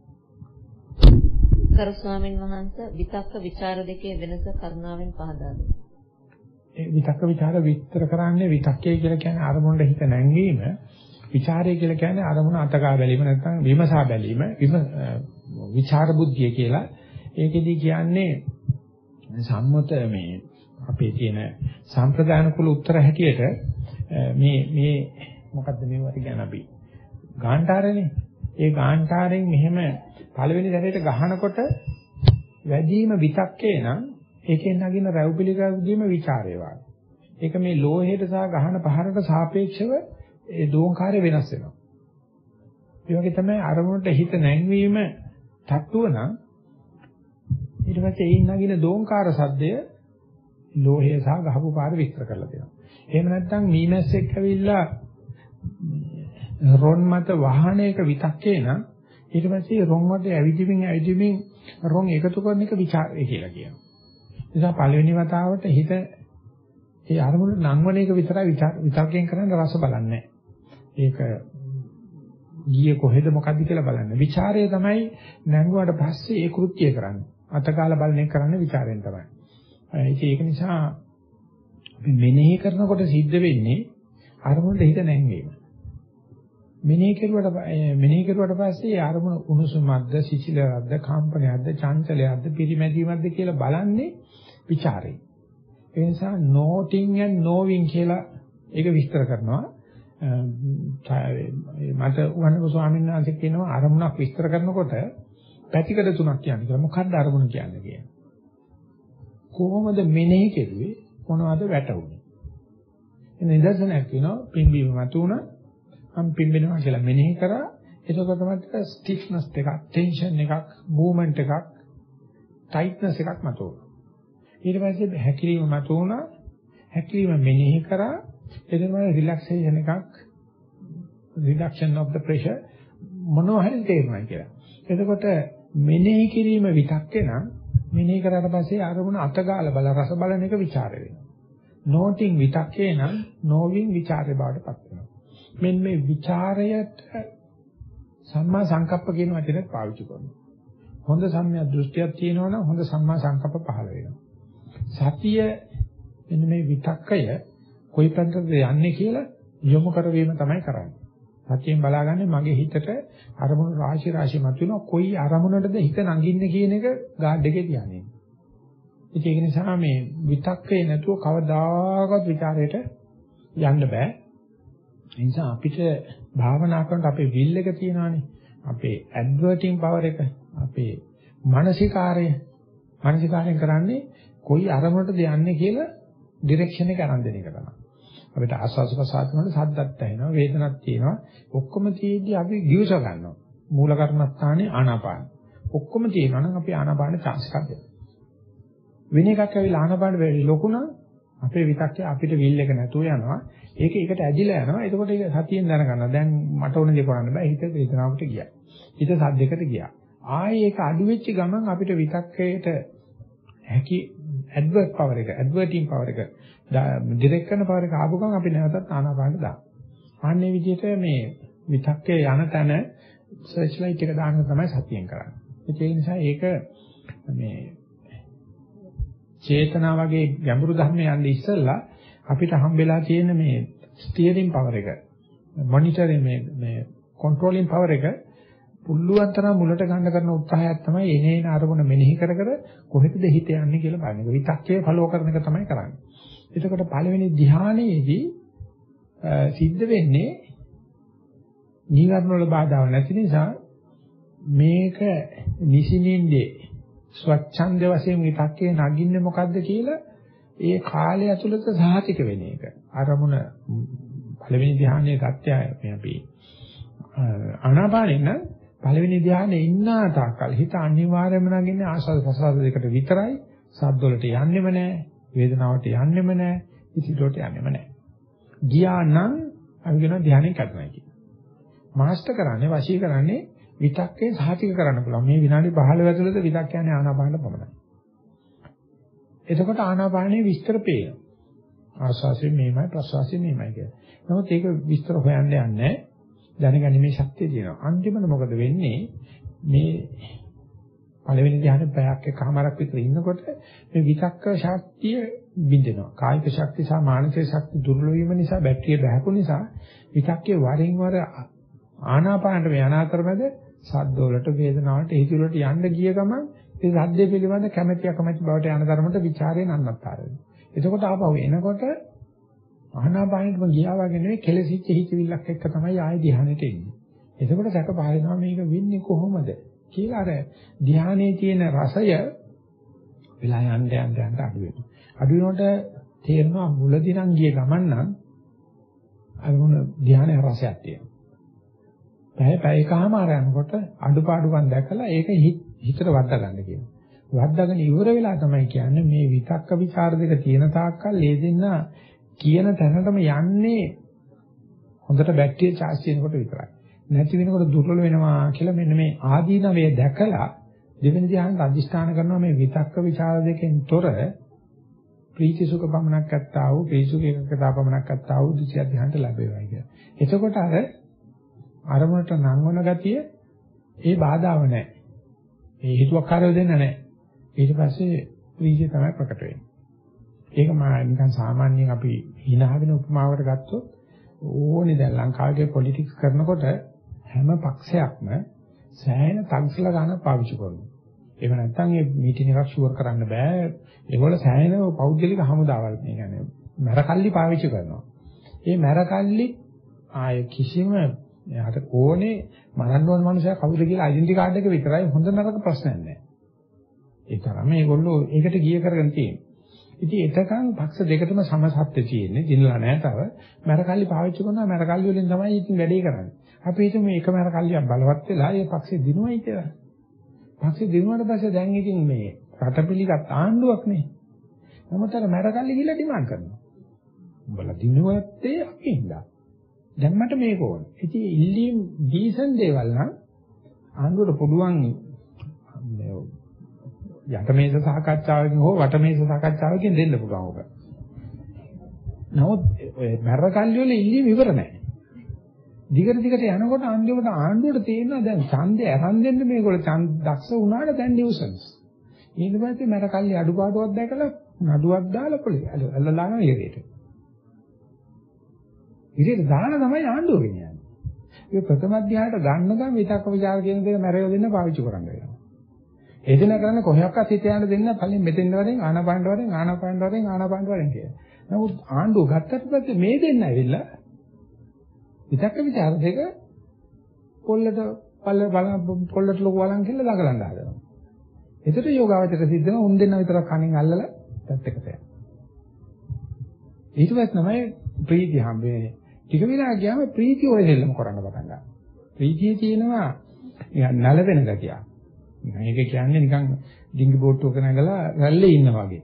කරු ස්වාමීන් වහන්සේ විතක්ක ਵਿਚාර දෙකේ වෙනස කරුණාවෙන් පහදා දෙන්න. ඒ විතක්ක ਵਿਚාර විස්තර කරන්නේ විතක්කේ කියලා කියන්නේ අරමුණට හිත නැංවීම, ਵਿਚාරය කියලා කියන්නේ අරමුණ අතගා බැලීම නැත්නම් විමසා බැලීම, විචාර බුද්ධිය කියලා. ඒකෙදි කියන්නේ සම්මත මේ අපේ තියෙන සම්ප්‍රදාන කුල උත්තර හැටියට මේ මොකද්ද මේවට කියන්නේ අපි ගාන්ටාරනේ. ඒ ගාන්ටාරෙන් මෙහෙම පළවෙනි සැරේට ගහනකොට වැඩිම විතක්කේ නම් ඒකෙන් නගින රැව්පිලිකවදීම ਵਿਚාරය වගේ. ඒක මේ ලෝහයට සහ ගහන පහරට සාපේක්ෂව ඒ දෝංකාරය වෙනස් වෙනවා. ඒ වගේ තමයි අරමුණට හිත නැංවීම තට්ටුව නම් ඊට පස්සේ ඒින් නගින දෝංකාර සද්දය ලෝහය සහ ගහපු පාර විස්තර කරලා දෙනවා. එහෙම නැත්නම් මීමැස්සෙක් ඇවිල්ලා රොන් මත වාහනයක විතක්කේ නම් ඊට පස්සේ රොන් වලට ඇවිදිමින් රොන් එකතු කරන එක ਵਿਚාරය කියලා කියනවා. ඒ නිසා පළවෙනි වතාවට හිත ඒ අරමුණ නංවන එක විතරයි විතක්කෙන් කරන්නේ රස බලන්නේ. ඒක ගියේ කොහෙද මොකද්ද කියලා බලන්නේ. ਵਿਚාරය තමයි නැංගුවාට පස්සේ ඒ කෘත්‍යය කරන්නේ. අතකාලා බලන එක කරන්නේ ਵਿਚාරයෙන් තමයි. ඒක නිසා අපි මෙනෙහි කරනකොට සිද්ධ වෙන්නේ අරමුණට හිත නැංවීම. මෙනෙහි කරුවට පස්සේ අරමුණ උණුසුමක්ද, සිසිලයක්ද, කම්පනයක්ද, චංචලයක්ද, පිරිමැදීමක්ද කියලා බලන්නේ ਵਿਚාරේ. ඒ නිසා noting and knowing කියලා ඒක විස්තර කරනවා. මට උගන්වපු ස්වාමීන් වහන්සේ කියනවා අරමුණක් විස්තර කරනකොට පැතිකඩ තුනක් කියන්නේ. මොකක්ද අරමුණ කියන්නේ කියන්නේ? කොහොමද මෙනෙහි කෙරුවේ? මොනවද වැටුනේ? එන නිදර්ශනයක් කියනවා පිම්බීම මතුණා මම පිම්බෙනවා කියලා මෙනෙහි කරා. එතකොට මට ස්ටිෆ්නස් එකක්, ටෙන්ෂන් එකක්, මූවමන්ට් එකක්, ටයිට්නස් එකක් මතුවුණා. ඊට පස්සේ හැකිලිම මතුවුණා. හැකිලිම මෙනෙහි කරා. එතකොට රිලැක්සේෂන් එකක්, රිඩක්ෂන් of the pressure මොනවා හරි තේරුණා කියලා. එතකොට මෙනෙහි කිරීම විතක්කේ නම් මෙනෙහි කරාට පස්සේ අරමුණ අතගාලා බල රස බලන එක ਵਿਚාරය වෙනවා. noting විතක්කේ නම් knowing ਵਿਚාරය බවට පත් වෙනවා. මෙන්න මේ ਵਿਚාරයට සම්මා සංකප්ප කියන වචනයත් පාවිච්චි කරනවා. හොඳ සම්මිය දෘෂ්ටියක් තියෙනවා නම් හොඳ සම්මා සංකප්ප පහළ වෙනවා. සතිය මෙන්න මේ විතක්කය කොයි පැත්තටද යන්නේ කියලා යොමු කරවීම තමයි කරන්නේ. සතියෙන් බලාගන්නේ මගේ හිතට අරමුණු රාශි මතුවෙනවා. කොයි අරමුණටද හිත නගින්නේ කියන එක ගාඩ් එකේ තියන්නේ. ඒක නිසා මේ විතක්කේ නැතුව කවදාකවත් ਵਿਚාරයට යන්න බෑ. ඒ නිසා අපිට භාවනා කරනකොට අපේ විල් එක තියෙනවානේ. අපේ ඇඩ්වර්ටිං පවර් එක, අපේ මානසිකාරය මානසිකාරයෙන් කරන්නේ කොයි අරමුණටද යන්නේ කියලා ඩිරෙක්ෂන් එක අරන් දෙන එක තමයි. අපිට ආස්වාද ප්‍රසආද වල සද්දත් ඇහෙනවා, වේදනක් තියෙනවා. ඔක්කොම තියෙද්දි අපි ගිවිස ගන්නවා. මූල කර්මස්ථානේ ආනාපාන. ඔක්කොම තියෙනවා නම් අපි ආනාපාන chance එකක් දෙනවා. වෙන එකක් ඇවිල්ලා ආනාපාන වෙලී ලොකු නම් අපේ විතක්කේ අපිට විල් එක නැතුව යනවා. ඒකට ඇදිලා යනවා. එතකොට ඒක සතියෙන් දැනගන්නවා. දැන් මට ඕන දේ කරන්න බෑ. හිත වේදනාවට ගියා. හිත සද්දයකට ගියා. ආයේ ඒක අඩු වෙච්ච ගමන් අපිට විතක්කේට හැකි ඇඩ්වර්ට් පවර් එක, ඇඩ්වර්ටින් පවර් එක, ඩිරෙක්ට් කරන පවර් එක ආපු ගමන් අපි නැවතත් ආනාපානට දානවා. ආන්නේ විදිහට මේ විතක්කේ යන තැන සර්ච් ලයිට් එක දාන්න තමයි සතියෙන් කරන්නේ. ඒ නිසා ඒක මේ චේතනා වගේ ගැඹුරු ධර්ම යන්නේ ඉස්සෙල්ලා අපිට හම්බෙලා තියෙන මේ ස්ටියරින් පවර් එක, මොනිටරින් මේ කන්ට්‍රෝලින් පවර් එක පුළුවන් තරම් මුලට ගන්න කරන උත්සාහයක් තමයි එනේන අරමුණ මෙනෙහි කර කර කොහෙටද හිත යන්නේ කියලා බලන එක. විතක්කේ ෆලෝ කරන එක තමයි කරන්නේ. එතකොට පළවෙනි ධ්‍යානයේදී සිද්ධ වෙන්නේ නීවරණ වල බාධාවක් නැති නිසා මේක නිසිනින්දේ ස්වච්ඡන්ද වශයෙන් විතක්කේ නගින්නේ මොකද්ද කියලා ඒ කාලය ඇතුළත සාහිතික වෙන එක. අරමුණ පළවෙනි ධ්‍යානයේ ගත්තය අපි ආනාපානෙන් නම් පළවෙනි ධ්‍යානයේ ඉන්න තාක්කල් හිත අනිවාර්යයෙන්ම නගින්නේ ආස්වාද ප්‍රසආද දෙකට විතරයි. සද්ද වලට යන්නෙම නැහැ, වේදනාවට යන්නෙම නැහැ, ඉතිරියට යන්නෙම නැහැ. ගියා නම් අපි කියන ධ්‍යානෙ කැඩුණා කියලා. මාස්ටර් කරන්නේ වශී කරන්නේ විතක්කේ සාහිතික කරන්න පුළුවන්. මේ විනාඩි 15 ඇතුළත විතක් කියන්නේ ආනාපානට පමණයි. එතකොට ආනාපානයේ විස්තර පේනවා. ආස්වාසිය මේමයි ප්‍රස්වාසිය මේමයි කියලා. නමුත් ඒක විස්තර හොයන්න යන්නේ නැහැ. දැනගැනීමේ ශක්තිය තියෙනවා. අන්තිමට මොකද වෙන්නේ? මේ පළවෙනි ධ්‍යානෙ පැයක් එකමාරක් විතර ඉන්නකොට මේ විතක්ක ශක්තිය බිඳෙනවා. කායික ශක්තිය සහ මානසික ශක්තිය දුර්වල වීම නිසා බැටරිය බහැපු නිසා විතක්කේ වරින් වර ආනාපානට යන අතරමැද සද්ද වලට වේදනාවට හිත වලට යන්න ගිය ගමන් ඒ සද්දේ පිළිබඳ කැමැති අකමැති බවට යන ධර්මයට ਵਿਚාරයෙන් අන්නත්තර වෙනවා. එතකොට ආපහු එනකොට ආනාපානෙටම ගියා වගේ නෙවෙයි කෙලසිච්ච හිතවිල්ලක් එක්ක තමයි ආයෙ ධ්‍යානෙට එන්නේ. එතකොට සැක පහලනවා මේක වෙන්නේ කොහොමද කියලා අර ධ්‍යානයේ තියෙන රසය වෙලා යන්න අඩු වෙනවා. අඩු වෙනකොට තේරෙනවා මුලදී නම් ගිය ගමන් නම් අර මොන ධ්‍යානයේ රසයක් තියෙනවා. පැයකමාර යනකොට අඩුපාඩුකම් දැකලා ඒක හිතට වද්දා ගන්න කියනවා. වද්දාගෙන ඉවර වෙලා තමයි කියන්නේ මේ විතක්ක ਵਿਚාර දෙක තියෙන තාක්කල් ඒ දෙන්න කියන තැනටම යන්නේ හොඳට බැටරිය charge වෙනකොට විතරයි. නැති වෙනකොට දුර්වල වෙනවා කියලා මෙන්න මේ ආදීනවය දැකලා දෙවෙනි ධ්‍යානෙට අධිෂ්ඨාන කරනවා මේ විතක්ක ਵਿਚාර දෙකෙන් තොර ප්‍රීති සුඛ පමණක් අත්තා වූ ප්‍රීසුඛ එකකතා පමණක් අත්තා වූ ද්විතිය ධ්‍යානට ලැබෙවයි කියලා. එතකොට අරමුණට නංවන ගතිය ඒ බාධාව නැහැ. ඒ හිතුවක්කාරයෝ දෙන්න නැහැ. ඊට පස්සේ ප්‍රීතිය තමයි ප්‍රකට වෙන්නේ. ඒක නිකන් සාමාන්‍යයෙන් අපි හිනාගෙන උපමාවකට ගත්තොත් ඕනේ දැන් ලංකාවේ පොලිටික්ස් කරනකොට හැම පක්ෂයක්ම සෑහෙන තක්සලා ගන්න පාවිච්චි කරනවා. ඒක නැත්තම් මේ මීටින් එකක් ෂුවර් කරන්න බෑ. ඒගොල්ල සෑහෙන පෞද්ගලික හමුදාවල් කියන්නේ මරකල්ලි පාවිච්චි කරනවා. මේ මරකල්ලි ආය කිසිම එයාට ඕනේ මරන්න ඕන මනුස්සයා කවුද කියලා ඩෙන්ටිටි කාඩ් එක විතරයි හොඳ නරක ප්‍රශ්නයක් නෑ. ඒ තරම මේගොල්ලෝ ඒකට ගිය කරගෙන තියෙනවා. ඉතින් එතකන් පක්ෂ දෙකටම සමසත්ත්‍ය තියෙන්නේ. දිනලා නැහැ තව. මරකල්ලි පාවිච්චි කරනවා මරකල්ලි වලින් තමයි ඉතින් වැඩේ කරන්නේ. අපි හිතමු මේක මරකල්ලියක් බලවත් වෙලා ඒ පක්ෂේ දිනුවයි කියලා. පක්ෂේ දිනුවාට පස්සේ දැන් ඉතින් මේ රටපිලිගත් ආණ්ඩුවක් නේ. නමුත් අර මරකල්ලි ගිහලා ඩිමාන්ඩ් කරනවා. උඹලා දිනුවත්තේ අපි හින්දා. දැන් මට මේක ඕන. ඉතින් ඉල්ලීම් ඩීසන් දේවල් නම් ආණ්ඩුවට පුළුවන් යටමේස සාකච්ඡාවකින් හෝ වටමේස සාකච්ඡාවකින් දෙන්න පුළුවන් ඔක. නමුත් ඔය මරකල්ලි වල ඉල්ලීම් ඉවර නැහැ. දිගට යනකොට අන්තිමට ආණ්ඩුවට තේරෙනවා දැන් ඡන්දේ අරන් දෙන්න මේගොල්ලෝ ඡන්ද දක්ෂ වුණාට දැන් නිව්සන්ස්. ඊට පස්සේ මරකල්ලි අඩුපාඩුවක් දැකලා නඩුවක් දාලා පොලිස් අල්ලලාගෙන ඉරේට. ඉරේට දාන තමයි ආණ්ඩුව ගෙනියන්නේ. ඒ ප්‍රථම අධ්‍යායයට ගන්න ගම විතක්ක ਵਿਚාර කියන දේ මැරෙව දෙන්න පාවිච්චි කරන්න වෙනවා. එදින කරන්නේ කොහොක්වත් හිත යන්න දෙන්න පල්ලෙන් මෙතෙන් වරෙන් ආනාපානට වරෙන් කියලා. නමුත් ආණ්ඩුව ගත්තට පස්සේ මේ දෙන්න ඇවිල්ලා විතක්ක ਵਿਚාර දෙක පොල්ලට ලොකු වලන් කියලා දඟලන්න හදනවා. එතකොට යෝගාවචර සිද්ධ වෙන උන් දෙන්න විතරක් කණෙන් අල්ලලා පැත්තකට යනවා. ඊට පස්සේ තමයි ප්‍රීතිය හම්බ වෙන්නේ. ටික වෙලා ගියාම ප්‍රීතිය ඔය දෙල්ලම කරන්න පටන් ගන්නවා. ප්‍රීතිය තියෙනවා නලවෙන ගතිය. මේක කියන්නේ නිකන් ඩිංගි බෝට්ටුවක නැගලා රැල්ලේ ඉන්නා වගේ.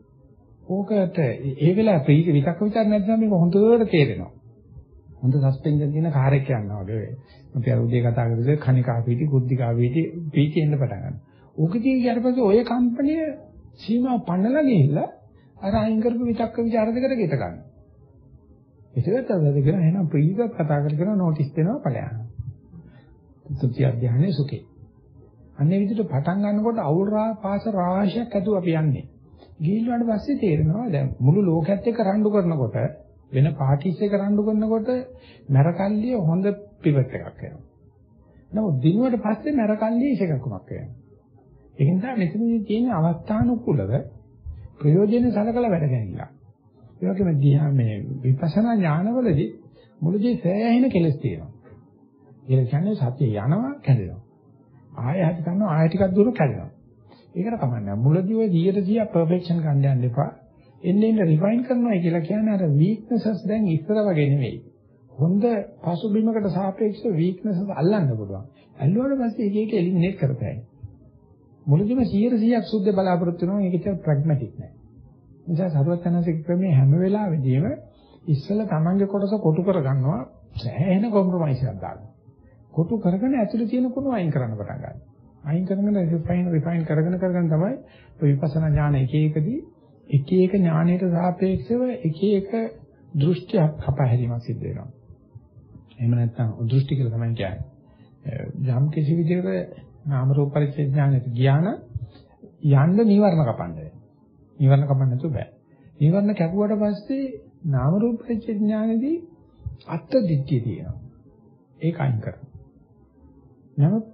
ඕකට ඒ වෙලාව ප්‍රීති විතක්ක ਵਿਚාර නැත්නම් මේක හොඳට තේරෙනවා. හොඳ සස්පෙන්ෂන් තියෙන කාර් එකක් යනවා වගේ. අපි අර උදේ කතා කරද්දී කණිකා පීටි, කුද්ධිකා පීටි එන්න පටන් ගන්නවා. ඕකදී ඊට පස්සේ ඔය කම්පැනි සීමාව පන්නලා ගිහිල්ලා අර අයින් කරපු විතක්ක ਵਿਚාර දෙකට ගෙට ගන්නවා. ඒකත් අදද කියන එහෙනම් ප්‍රීතියක් කතා කරගෙන නෝටිස් දෙනවා ඵලයන්. තුති අධ්‍යයනයේ සුඛේ. අන්නේ විදිහට පටන් ගන්නකොට අවුල් පාස රාශියක් ඇතුව අපි යන්නේ. ගිහිල්ලාට පස්සේ තේරෙනවා දැන් මුළු ලෝකයත් එක්ක රණ්ඩු කරනකොට වෙන පාටිස් එක රණ්ඩු කරනකොට මරකල්ලිය හොඳ පිවට් එකක් වෙනවා. නමුත් දිනුවට පස්සේ මරකල්ලිය ඉෂකකුමක් වෙනවා. ඒ නිසා මෙතනදී තියෙන අවස්ථානුකූලව ප්‍රයෝජන සලකලා වැඩ ගන්නවා. ඒ වගේම දිහා මේ විපස්සනා ඥානවලදී මුලදී සෑහෙන කෙලස් තියෙනවා. ඒ කියන්නේ සතිය යනවා කැඩෙනවා. ආයෙ හරි කරනවා ආයෙ ටිකක් දුර කැඩෙනවා. ඒකට කමන්නේ. මුලදී ඔය 100% පර්ෆෙක්ෂන් ගන්න යන්න එපා. එන්නේ රිෆයින් කරනවා කියලා කියන්නේ අර වීක්නසස් දැන් ඉස්සර වගේ නෙවෙයි. හොඳ පසුබිමකට සාපේක්ෂව වීක්නසස් අල්ලන්න පුළුවන්. අල්ලුවාට පස්සේ එක එක එලිමිනේට් කරපෑයි. මුලදීම 100% සුද්ධ බලාපොරොත්තු වෙනවා. ඒක ඇත්තට ප්‍රැග්මැටික් නෑ. නිසා සර්වඥාන්සේ ක්‍රමයේ හැම වෙලාවෙදීම ඉස්සෙල්ලා තමන්ගේ කොටස කොටු කරගන්නවා සෑහෙන කොම්ප්‍රොමයිස් එකක් දානවා. කොටු කරගෙන ඇතුලේ තියෙන කුණු අයින් කරන්න පටන් ගන්නවා. අයින් කරගෙන රිෆයින් කරගෙන තමයි විපස්සනා ඥාන එක එක ඥානයට සාපේක්ෂව එක එක දෘෂ්ටියක් කපහැරීමක් සිද්ධ වෙනවා. එහෙම නැත්නම් දෘෂ්ටි කියලා තමයි කියන්නේ. යම් කිසි විදිහකට නාම රූප පරිච්ඡේද ඥානෙට ගියා නම් යන්න නිවර්ණ කපන්න වෙනවා. නිවර්ණ කපන්න නැතුව බෑ. නිවර්ණ කැපුවට පස්සේ නාම රූප පරිච්ඡේද ඥානෙදී අත්ත් දිට්ඨිය තියෙනවා. ඒක අයින් කරනවා. නමුත්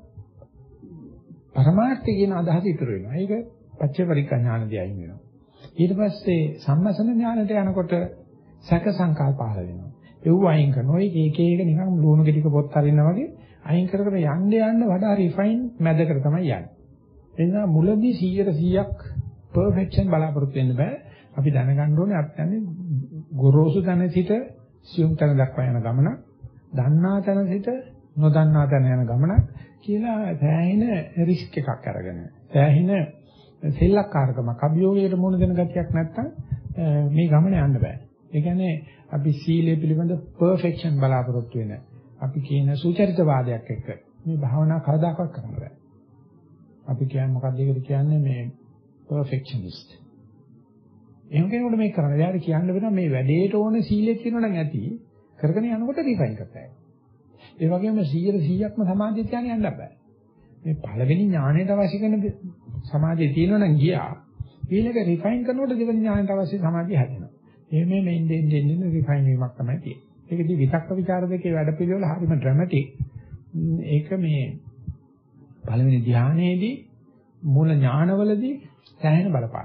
පරමාර්ථය කියන අදහස ඉතුරු වෙනවා. ඒක පච්චපරික්ඛා ඥානදී අයින් වෙනවා. ඊට පස්සේ සම්මසන ඥානට යනකොට සැක සංකල්ප පහළ වෙනවා. ඒව අයින් කරනවා. ඒක එක නිකන් ලුණු ගෙඩික පොත් අරිනා වගේ අයින් කර කර යන්න වඩා රිෆයින් මැදකට තමයි යන්නේ. ඒ නිසා මුලදී 100%ක් පර්ෆෙක්ෂන් බලාපොරොත්තු වෙන්න බෑ. අපි දැනගන්න ඕනේ අපි යන්නේ ගොරෝසු තැන සිට සියුම් තැන දක්වා යන ගමන, දන්නා තැන සිට නොදන්නා තැන යන ගමනක් කියලා සෑහෙන රිස්ක් එකක් අරගෙන. සෑහෙන සෙල්ලක්කාරකමක් අභියෝගයට මුහුණ දෙන ගතියක් නැත්තම් මේ ගමන යන්න බෑ. ඒ කියන්නේ අපි සීලය පිළිබඳ පර්ෆෙක්ෂන් බලාපොරොත්තු වෙන අපි කියන සුචරිතවාදයක් එක්ක මේ භාවනා කවදාකවත් කරන්න බෑ. අපි කියන්නේ මොකක්ද ඒකට කියන්නේ මේ පර්ෆෙක්ෂනිස්ට්. එහෙම කෙනෙකුට මේක කරන්න. එයාට කියන්න වෙනවා මේ වැඩේට ඕන සීලය තියෙනවා නම් ඇති කරගෙන යනකොට රිෆයින් කරතයි. ඒ වගේම 100%ක්ම සමාධිය තියාගෙන යන්න බෑ. මේ පළවෙනි ඥාණයට අවශ්‍ය කරන සමාධිය තියෙනවා නම් ගියා. ඊළඟ රිෆයින් කරනකොට දෙවෙනි ඥාණයට අවශ්‍ය සමාධිය හැදෙනවා. මේ මෙන්න රිෆයින් වීමක් තමයි තියෙන්නේ. ඒකදී විතක්ක ਵਿਚාර දෙකේ වැඩ පිළිවෙල හරිම ඩ්‍රැමැටික්. ඒක මේ පළවෙනි ධ්‍යානයේදී මූල ඥානවලදී සෑහෙන බලපාන.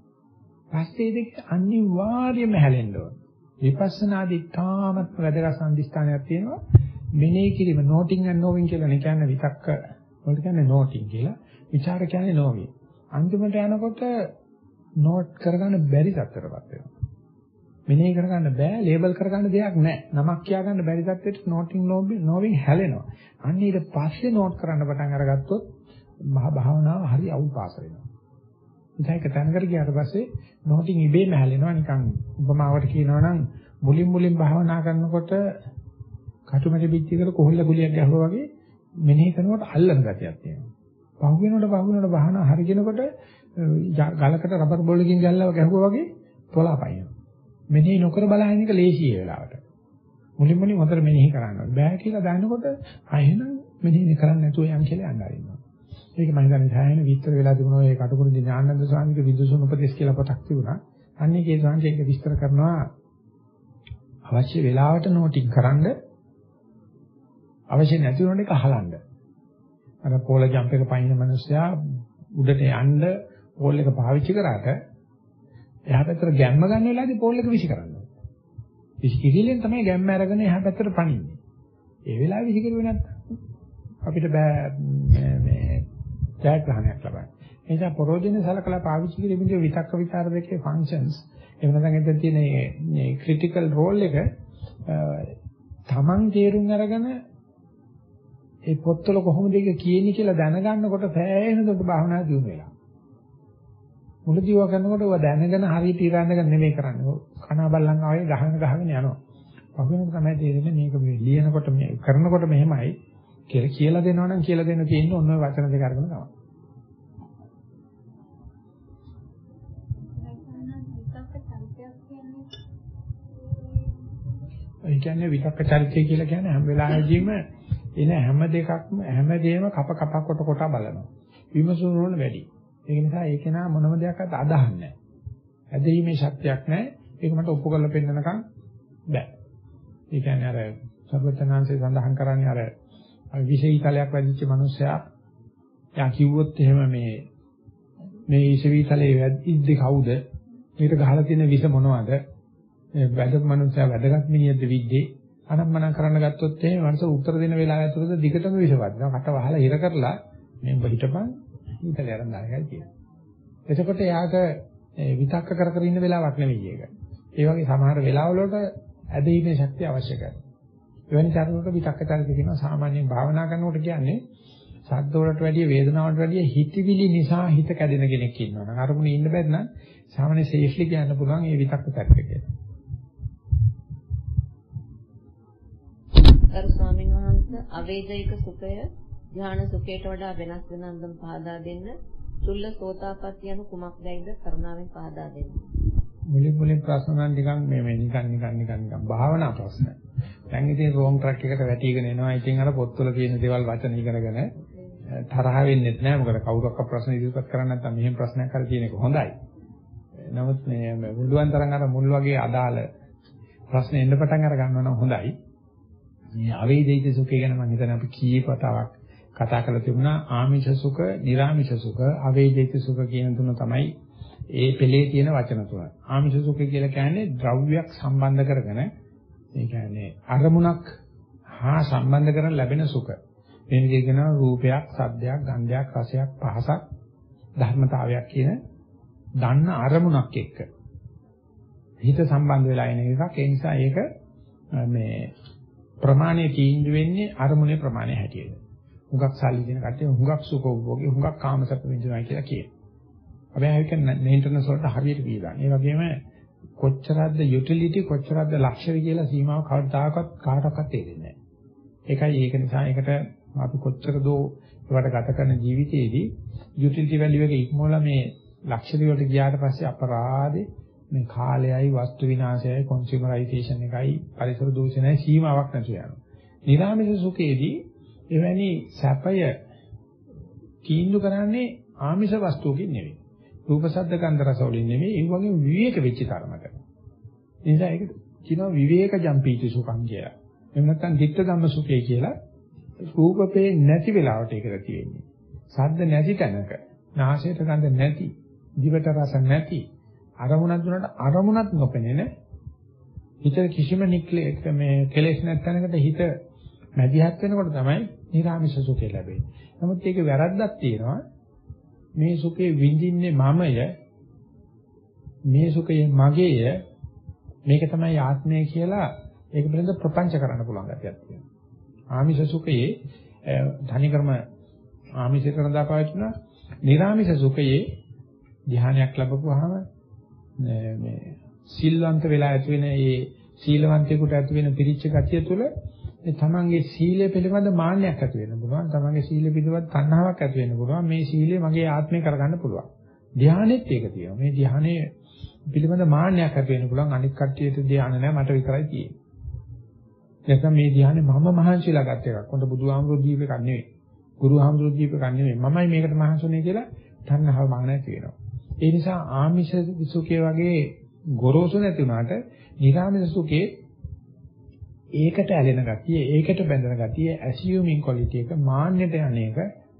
පස්සේ දෙක අනිවාර්යයෙන්ම හැලෙන්න ඕන. විපස්සනාදී තාමත් වැදගත් සම්දිස්ථානයක් තියෙනවා. මෙනෙහි කිරීම නෝටිං and knowing කියලා නේ කියන්නේ විතක්ක වලට කියන්නේ නෝටිං කියලා. විචාර කියන්නේ knowing. අන්තිමට යනකොට නෝට් කරගන්න බැරි තත්ත්වයකටපත් වෙනවා. මෙනෙහි කරගන්න බෑ, ලේබල් කරගන්න දෙයක් නැහැ. නමක් කියාගන්න බැරි තත්ත්වෙට නෝටිං knowing හැලෙනවා. අන්න ඊට පස්සේ නෝට් කරන්න පටන් අරගත්තොත් භාවනාව හරි අවුල් පාස වෙනවා. ඒක තැනකට ගියාට පස්සේ නෝටිං ඉබේම හැලෙනවා. නිකන් උපමාවට කියනවා නම් මුලින් භාවනා කරනකොට කටුමැටි පිටියකට කොහොල්ල ගුලියක් ගැහුවා වගේ මෙනෙහි කරනකොට අල්ලන ගතියක් තියෙනවා. පහුවෙනකොට භාවනාව හරියනකොට ගලකට රබර් බෝලකින් ගැල්ලව ගැහුවා වගේ තොලාපයින්නවා. මෙනෙහි නොකර බලහින් එක ලේසි ඒ වෙලාවට. මුලින් හොතර මෙනෙහි කරන්න ඕනේ. බෑ කියලා දැනනකොට ආයෙනම් මෙනෙහි කරන්න නැතුව යන් කියලා යන්න ආරින්නවා. ඒක මම හිතන්නේ සායන විස්තර වෙලා තිබුණා ඒ කටුකුරුදි ඥානන්ද ස්වාමීගේ විදුසුන් උපදේශ කියලා පොතක් තිබුණා. අන්නේ ඒ ස්වාමීන් ඒක විස්තර කරනවා අවශ්‍ය වෙලාවට නෝටිං කරන්න අවශ්‍ය නැති වුණ එක අහලන්න. අර පෝල ජම්ප් එක පයින්න මිනිස්සයා උඩට යන්න පෝල් එක පාවිච්චි කරාට එහා පැත්තට ගැම්ම ගන්න වෙලාවේදී පෝල් එක විසි කරනවා. විසි කිරිලෙන් තමයි ගැම්ම අරගෙන එහා පැත්තට පනින්නේ. ඒ වෙලාවේ විසි කරුවේ නැත්නම් අපිට බෑ මේ ජයග්‍රහණයක් ලබන්න. එනිසා ප්‍රෝජන සලකලා පාවිච්චි කිරීමේදී විතක්ක ਵਿਚාර දෙකේ ෆන්ක්ෂන්ස් එහෙම නැත්නම් එතන තියෙන මේ ක්‍රිටිකල් රෝල් එක තමන් තේරුම් අරගෙන ඒ පොත්වල කොහොමද ඒක කියන්නේ කියලා දැනගන්නකොට සෑහෙන දුරට භාවනා දියුණු වෙලා. මුලදී ඔය කරනකොට ඔය දැනගෙන හරියට ඉරන්නගෙන නෙමෙයි කරන්නේ. කනා බල්ලන් ආවේ ගහගෙන යනවා. පහුවෙනකොට තමයි තේරෙන්නේ මේක මේ ලියනකොට මේ කරනකොට මෙහෙමයි කියලා දෙනවනම් කියලා දෙන්න තියෙන්නේ ඔන්න ඔය වචන දෙක අරගෙන තමයි. ඒ කියන්නේ විතක්ක චරිතය කියලා කියන්නේ හැම වෙලාවෙදීම එන හැමදේම කප කොට බලනවා. විමසුම් වල වැඩි. ඒක නිසා ඒක නා මොනම දෙයක්වත් අදහන්නේ නැහැ. ඇදීමේ ශක්තියක් නැහැ. ඒක මට ඔප්පු කරලා පෙන්නනකම් බෑ. ඒ කියන්නේ අර සර්වඥාන්සේ සඳහන් කරන්නේ අර විශේෂීතලයක් වැඩිච්ච මිනිස්සයා යා කිව්වොත් එහෙම මේ විශේෂීතලයේ වැඩිද්දි කවුද? මේකට ගහලා තියෙන විස මොනවද? වැදගත් මිනිස්සයා වැදගත් මිනිහෙක්ද විද්දේ? අනම්මනම් කරන්න ගත්තොත් එහෙම මනස උත්තර දෙන වෙලාව ඇතුළත දිගටම විසවදිනවා. කට වහලා හිර කරලා මේ හිටපන් ඊතල යරන් දාලා කියනවා. එතකොට යාට විතක්ක කර ඉන්න වෙලාවක් නෙවෙයි ඒක. ඒ වගේ සමහර වෙලාවලට ඇදීමේ ශක්තිය අවශ්‍යයි. එවැනි චරිතවලට විතක්ක චරිත කියනවා සාමාන්‍යයෙන් භාවනා කරනකොට කියන්නේ ශබ්ද වලට වැඩිය වේදනාවට වැඩිය හිතවිලි නිසා හිත කැඩෙන කෙනෙක් ඉන්නවා. නම් අරමුණේ ඉන්න බැත් නම් සාමාන්‍ය සේෆ්ලි කියන්න පුළුවන් මේ විතක්ක චරිත කියලා. ගරු ස්වාමීන් වහන්සේ අවේදික සුඛය ධ්‍යාන සුඛයට වඩා වෙනස් වෙන අන්දම් පහදා දෙන්න. චුල්ල සෝතාපට්ටි යන කුමක්දයිද කරුණාවෙන් පහදා දෙන්න. මුලින් ප්‍රශ්න ගන්න නිකන් භාවනා ප්‍රශ්න. දැන් ඉතින් රෝන් ට්‍රැක් එකට වැටිගෙන එනවා. ඉතින් අර පොත්වල තියෙන දේවල් වචන ඉගෙනගෙන තරහ වෙන්නේ නැහැ. මොකද කවුරක්වත් ප්‍රශ්න ඉදිරිපත් කරන්නේ නැත්නම් මෙහෙම ප්‍රශ්නයක් හරි තියෙන එක හොඳයි. නමුත් මේ මුළුවන් තරම් අර මුල් වගේ අදාළ ප්‍රශ්න එන්න පටන් අර ගන්නවා නම් හොඳයි. මේ අවේදිත සුඛය ගැන මම හිතන්නේ අපි කීපතාවක් කතා කරලා තිබුණා. ආමිෂ සුඛ, නිර්ආමිෂ සුඛ, අවේදිත සුඛ කියන තුන තමයි ඒ පෙළේ තියෙන වචන තුන. ආමිෂ සුඛය කියලා කියන්නේ ද්‍රව්‍යයක් සම්බන්ධ කරගෙන ඒ කියන්නේ අරමුණක් හා සම්බන්ධ කරගෙන ලැබෙන සුඛ. මේ විදිහට කියනවා රූපයක්, ශබ්දයක්, ගන්ධයක්, රසයක්, පහසක්, ධර්මතාවයක් කියන දන්න අරමුණක් එක්ක හිත සම්බන්ධ වෙලා ඉන එකක්. ඒ නිසා ඒක මේ ප්‍රමාණය තීන්දුව වෙන්නේ අරමුණේ ප්‍රමාණය හැටියට. හුඟක් සල්ලි දෙන කට්ටිය හුඟක් සුඛෝභෝගී හුඟක් කාමසප්ප විඳිනවා කියලා කියනවා. හැබැයි ඒක මේන්ටනන්ස් වලට හරියට පිළිගන්න. ඒ වගේම කොච්චරක්ද යුටිලිටි කොච්චරක්ද ලක්ෂරි කියලා සීමාව කවදාකවත් කාටවත් තේරෙන්නේ නැහැ. ඒකයි ඒක නිසා ඒකට අපි කොච්චර දෝ ඒවට ගත කරන ජීවිතයේදී යුටිලිටි වැලියු එක ඉක්මවලා මේ ලක්ෂරි වලට ගියාට පස්සේ අපරාධේ මේ කාලයයි වස්තු විනාශයයි කොන්සියුමරයිසේෂන් එකයි පරිසර දූෂණයයි සීමාවක් නැතුව යනවා. නිරාමිෂ සුඛයේදී එවැනි සැපය තීන්දුව කරන්නේ ආමිෂ වස්තුවකින් නෙවෙයි. රූප ශබ්ද ගන්ධ රස වලින් නෙවෙයි. ඒ වගේම විවේක වෙච්ච තරමට. ඒ නිසා ඒක කියනවා විවේකජම් පීති සුඛං කියලා. එහෙම නැත්නම් ධිට්ඨ ධම්ම සුඛය කියලා රූපපේ නැති වෙලාවට ඒකට තියෙන්නේ. ශබ්ද නැති තැනක, නාසයට ගඳ නැති, දිවට රස නැති, අරමුණක් දුන්නට අරමුණක් නොපෙනෙන හිත කිසිම කෙලෙස් නැත්නම්කට හිත මැදිහත් වෙනකොට තමයි නිරාමිෂ සුඛය ලැබෙන්නේ. නමුත් ඒකේ වැරද්දක් තියෙනවා. මේ සුඛේ විඳින්නේ මමය, මේ සුඛය මගේය, මේක තමයි ආත්මය කියලා ඒක පිළිබඳ ප්‍රපංච කරන්න පුළුවන් ගැටියක් තියෙනවා. ආමිෂ සුඛයේ ධනිකර්ම ආමිෂ කරන දාපාවිච්චිනා නිරාමිෂ සුඛයේ ධ්‍යානයක් ලැබපුවාම මේ සීලවන්ත වෙලා ඇති වෙන ඒ සීලවන්තයෙකුට ඇති වෙන පිරිච්ච ගතිය තුළ ඒ තමන්ගේ සීලය පිළිබඳ මාන්නයක් ඇති වෙන්න පුළුවන්. තමන්ගේ සීලය පිළිබඳ තණ්හාවක් ඇති වෙන්න පුළුවන්. මේ සීලය මගේ ආත්මය කරගන්න පුළුවන්. ධ්‍යානෙත් ඒක තියෙනවා. මේ ධ්‍යානයේ පිළිබඳ මාන්නයක් ඇති වෙන්න පුළුවන්. අනික් කට්ටියට ධ්‍යාන නැහැ මට විතරයි තියෙන්නේ. නැත්නම් මේ ධ්‍යානෙ මම මහන්සිලා ගත්ත එකක්. හොඳ බුදුහාමුදුරුවෝ දීප එකක් නෙවෙයි. ගුරුහාමුදුරුවෝ දීප එකක් නෙවෙයි. මමයි මේකට මහන්සුනේ කියලා තණ්හාව මාන්නයක් තියෙනවා. ඒ නිසා ආමිෂ සුඛය වගේ ගොරෝසු නැති වුණාට නිරාමිෂ සුඛේ ඒකට ඇලෙන ගතිය, ඒකට බැඳෙන ගතිය, ඇසියුමින් ක්වොලිටි එක, මාන්නයට යන එක,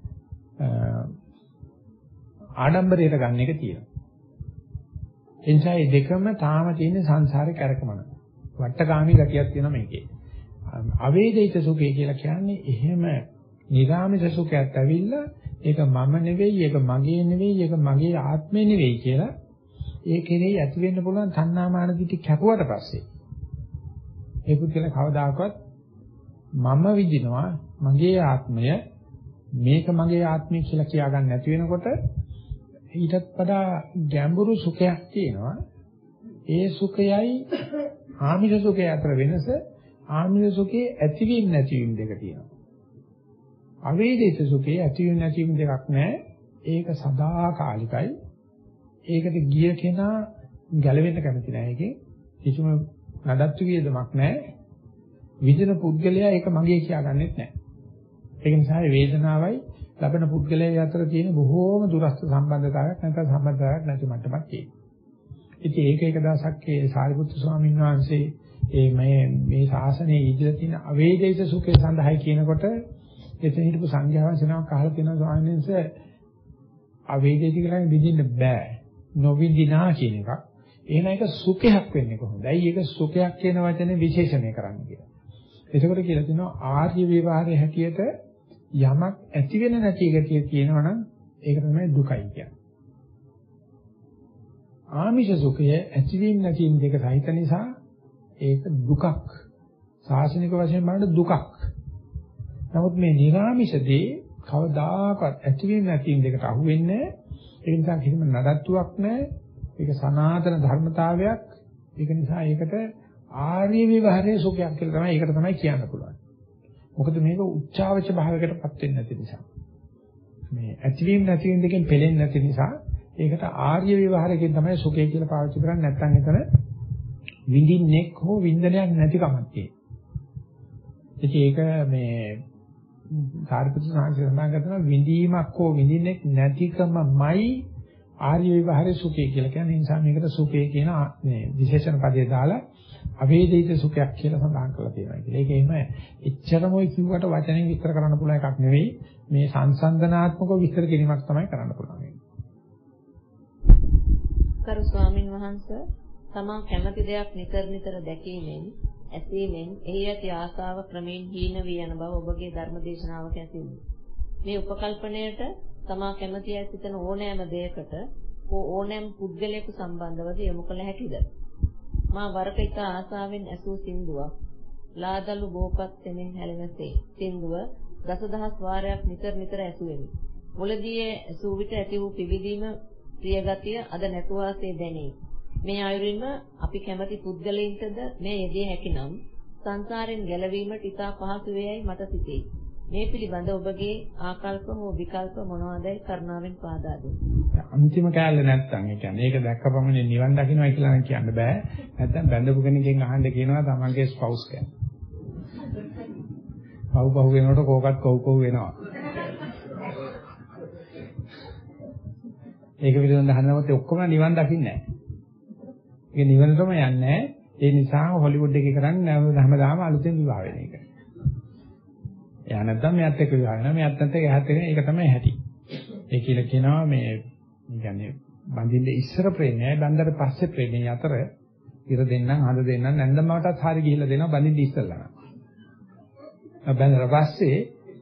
ආඩම්බරයට ගන්න එක තියෙනවා. එනිසා මේ දෙකම තාම තියෙන සංසාරේ කැරකමන. වට්ටගාමී ගතියක් තියෙනවා මේකේ. අවේදිත සුඛය කියලා කියන්නේ එහෙම නිරාමිෂ සුඛයක් ඇවිල්ලා ඒක මම නෙවෙයි, ඒක මගේ නෙවෙයි, ඒක මගේ ආත්මේ නෙවෙයි කියලා ඒ කෙරෙහි ඇති වෙන්න පුළුවන් තණ්හාමාන දිටි කැපුවට පස්සේ ඒ පුද්ගල කවදාකවත් මම විඳිනවා මගේ ආත්මය මේක මගේ ආත්මය කියලා කියා ගන්න නැති වෙනකොට ඊටත් වඩා ගැඹුරු සුඛයක් තියෙනවා. ඒ සුඛයයි ආමිෂ සුඛය අතර වෙනස ආමිෂ සුඛයේ ඇතිවීම නැතිවීම දෙක තියෙනවා. අවේදිත සුඛයේ ඇතිවීම නැතිවීම දෙකක් නැහැ. ඒක සදාකාලිකයි. ඒකට ගිය කෙනා ගැලවෙන්න කැමති නැහැ. ඒකේ කිසිම නඩත්තු වියදමක් නැහැ. විඳින පුද්ගලයා ඒක මගේ කියාගන්නෙත් නැහැ. ඒක නිසා වේදනාවයි ලබන පුද්ගලයා අතර තියෙන බොහෝම දුරස්ත සම්බන්ධතාවයක් නැත්නම් සම්බන්ධතාවයක් නැති මට්ටමක් තියෙනවා. ඉතින් ඒක එක දවසක් ඒ සාරිපුත්තු ස්වාමීන් වහන්සේ මේ ශාසනයේ ඉඳලා තියෙන අවේදිත සුඛය සඳහායි කියනකොට එතන හිටපු සංඝයා වහන්සේනමක් අහලා තියෙනවා ස්වාමීන් වහන්සේ අවේදිත කියලා විඳින්න බෑ. නොවිඳිනා කියන එකක්. එහෙනම් ඒක සුඛයක් වෙන්නේ කොහොමද? ඇයි ඒක සුඛයක් කියන වචනේ විශේෂණය කරන්නේ කියලා. එතකොට කියලා තියෙනවා ආර්ය විවහාරයේ හැටියට යමක් ඇති වෙන නැති ගතිය තියෙනවනම් ඒක තමයි දුකයි කියන්නේ. ආමිෂ සුඛය ඇතිවීම නැතිවීම දෙක සහිත නිසා ඒක දුකක්. සාසනික වශයෙන් බලන දුකක්. නමුත් මේ නිර්ආමිෂදී කවදාකවත් ඇතිවීම නැතිවීම දෙකට අහු වෙන්නේ නැහැ. ඒ නිසා කිසිම නඩත්තුවක් නැහැ. ඒක සනාතන ධර්මතාවයක්. ඒක නිසා ඒකට ආර්ය විවහාරයේ සුඛයක් කියලා තමයි ඒකට තමයි කියන්න පුළුවන්. මොකද මේක උච්චාවච භාවයකටපත් වෙන්නේ නැති නිසා. මේ ඇතිවීම නැතිවීම දෙකෙන් පෙලෙන්නේ නැති නිසා ඒකට ආර්ය විවහාරයෙන් තමයි සුඛය කියලා පාවිච්චි කරන්නේ. නැත්නම් එතන විඳින්නෙක් හෝ වින්දනයක් නැතිකමක් තියෙනවා. ඒක මේ සාරිපුත්‍ර සාංශය සඳහන් කරනවා විඳීමක් හෝ විඳින්නෙක් නැතිකමයි ආර්ය විවහාරයේ සුඛය කියලා කියන්නේ. ඒ නිසා මේකට සුඛය කියන මේ විශේෂණ පදේ දාලා අවේදිත සුඛයක් කියලා සඳහන් කරලා තියෙනවා කියලා. ඒක එහෙම එච්චරම ඔය කිව්වට වචනෙන් විස්තර කරන්න පුළුවන් එකක් නෙවෙයි. මේ සංසන්දනාත්මකව විස්තර කිරීමක් තමයි කරන්න පුළුවන්. කරු ස්වාමින් වහන්සේ තමා කැමති දෙයක් නිතර දැකීමෙන් ඇසීමෙන් එහි ඇති ආසාව ක්‍රමෙන් හීන වී යන බව ඔබගේ ධර්ම දේශනාවක ඇතිනේ. මේ උපකල්පණයට තමා කැමති ඇසිතන ඕනෑම දෙයකට ඕනෑම පුද්ගලයෙකු සම්බන්ධවද යොමු කළ හැකිද? මා වරක ඉත ආසාවෙන් ඇසූ සින්දුවක් ලාදලු බෝපත් තෙමින් හැලෙනසේ සින්දුව දසදහස් වාරයක් නිතර ඇසුවෙමි. මුලදී ඇසූ විට ඇති වූ පිවිදීම ප්‍රියගතිය අද නැතුවාසේ දැනේ. මේ ආයුරින්ම අපි කැමති පුද්ගලයින්ටද මේ යෙදිය හැකිනම් සංසාරයෙන් ගැලවීමට ඉතා පහසු වේයයි මට සිතේ. මේ පිළිබඳ ඔබගේ ආකල්ප හෝ විකල්ප මොනවාදයි කරුණාවෙන් පාදා දෙන්න. අන්තිම කාලේ නැත්තම් ඒ කියන්නේ ඒක දැක්කපමණින් නිවන් දකින්නයි කියලා නම් කියන්න බෑ. නැත්තම් බැඳපු කෙනකින් අහන්න කියනවා තමන්ගේ ස්පවුස් ගැන. පව් වෙනකොට කෝකත් කව් වෙනවා. ඒක පිළිබඳව අහනකොට ඔක්කොම නිවන් දකින්නේ නැහැ. ඒක නිවනටම යන්නේ නැහැ. ඒ නිසා හොලිවුඩ් එකේ කරන්නේ හැමදාම අලුතෙන් විවාහ වෙන එක. එයා නැත්නම් මෙයාත් එක්ක විවාහ වෙනවා. මෙයාත් නැත්නම් එයාත් එක්ක ඒක තමයි හැටි. ඒ කියලා කියනවා මේ කියන්නේ බඳින්න ඉස්සර ප්‍රේමයයි බඳලා පස්සේ ප්‍රේමයයි අතර ඉර දෙන්නම් හඳ දෙන්නම් නැන්දමටත් හරි ගිහිල්ලා දෙනවා බඳින්න ඉස්සල්ලා. බඳලා පස්සේ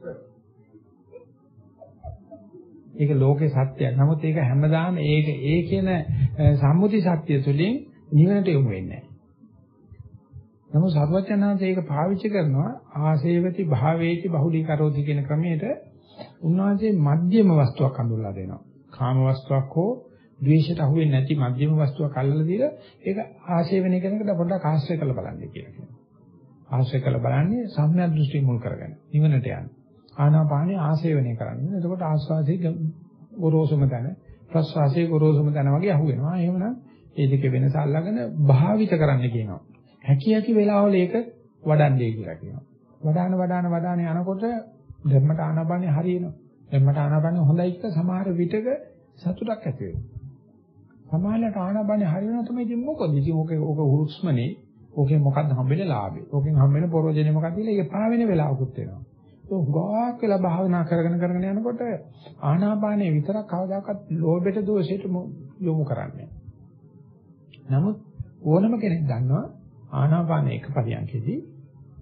ඒක ලෝකේ සත්‍යයක්. නමුත් ඒක හැමදාම ඒ කියන සම්මුති සත්‍ය තුළින් නිවනට යොමු වෙන්නේ නැහැ. නමුත් සර්වඥාන්සේ ඒක පාවිච්චි කරනවා ආසේවති භාවේති බහුලීකරෝති කියන ක්‍රමයට උන්වහන්සේ මධ්‍යම වස්තුවක් හඳුන්වලා දෙනවා. කාම වස්තුවක් හෝ ද්වේෂයට අහු වෙන්නේ නැති මධ්‍යම වස්තුවක් අල්ලලා දීලා ඒක ආශේවනය කරනකොට පොඩ්ඩක් ආශ්‍රය කරලා බලන්න කියලා කියනවා. ආශ්‍රය කරලා බලන්නේ සම්‍යක් දෘෂ්ටි මුල් කරගෙන නිවනට යන්නේ. ආනාපානිය ආශේවනය කරන්නේ. එතකොට ආස්වාදයේ ගොරෝසුම තැන ප්‍රස්වාසයේ ගොරෝසුම තැන වගේ අහු වෙනවා. එහෙමනම් ඒ දෙකේ වෙනස අල්ලගෙන භාවිත කරන්න කියනවා. හැකියාකි වෙලාවල ඒක වඩන්නේ කියලා කියනවා. වඩාන යනකොට ධර්මත ආනාපානිය හරියනවා. ධර්මත ආනාපානිය හොඳයි කියලා සමහර විටක සතුටක් ඇති වෙනවා. සමහරවිට ආනාපානිය හරියනවා තමයි ඉතින් මොකද? ඉතින් ඕක හුස්මනේ. ඕකේ මොකක්ද හම්බෙන්නේ ලාභේ. ඕකෙන් හම්බෙන පරෝජනේ මොකක්ද කියලා ඒක පාවෙන වෙලාවකුත් වෙනවා. ඒක ගොඩක් වෙලා භාවනා කරගෙන යනකොට ආනාපානිය විතරක් කවදාකවත් ලෝභයට දෝෂයට යොමු කරන්නේ නැහැ. නමුත් ඕනම කෙනෙක් දන්නවා ආනාපාන එක පරියන්කේදී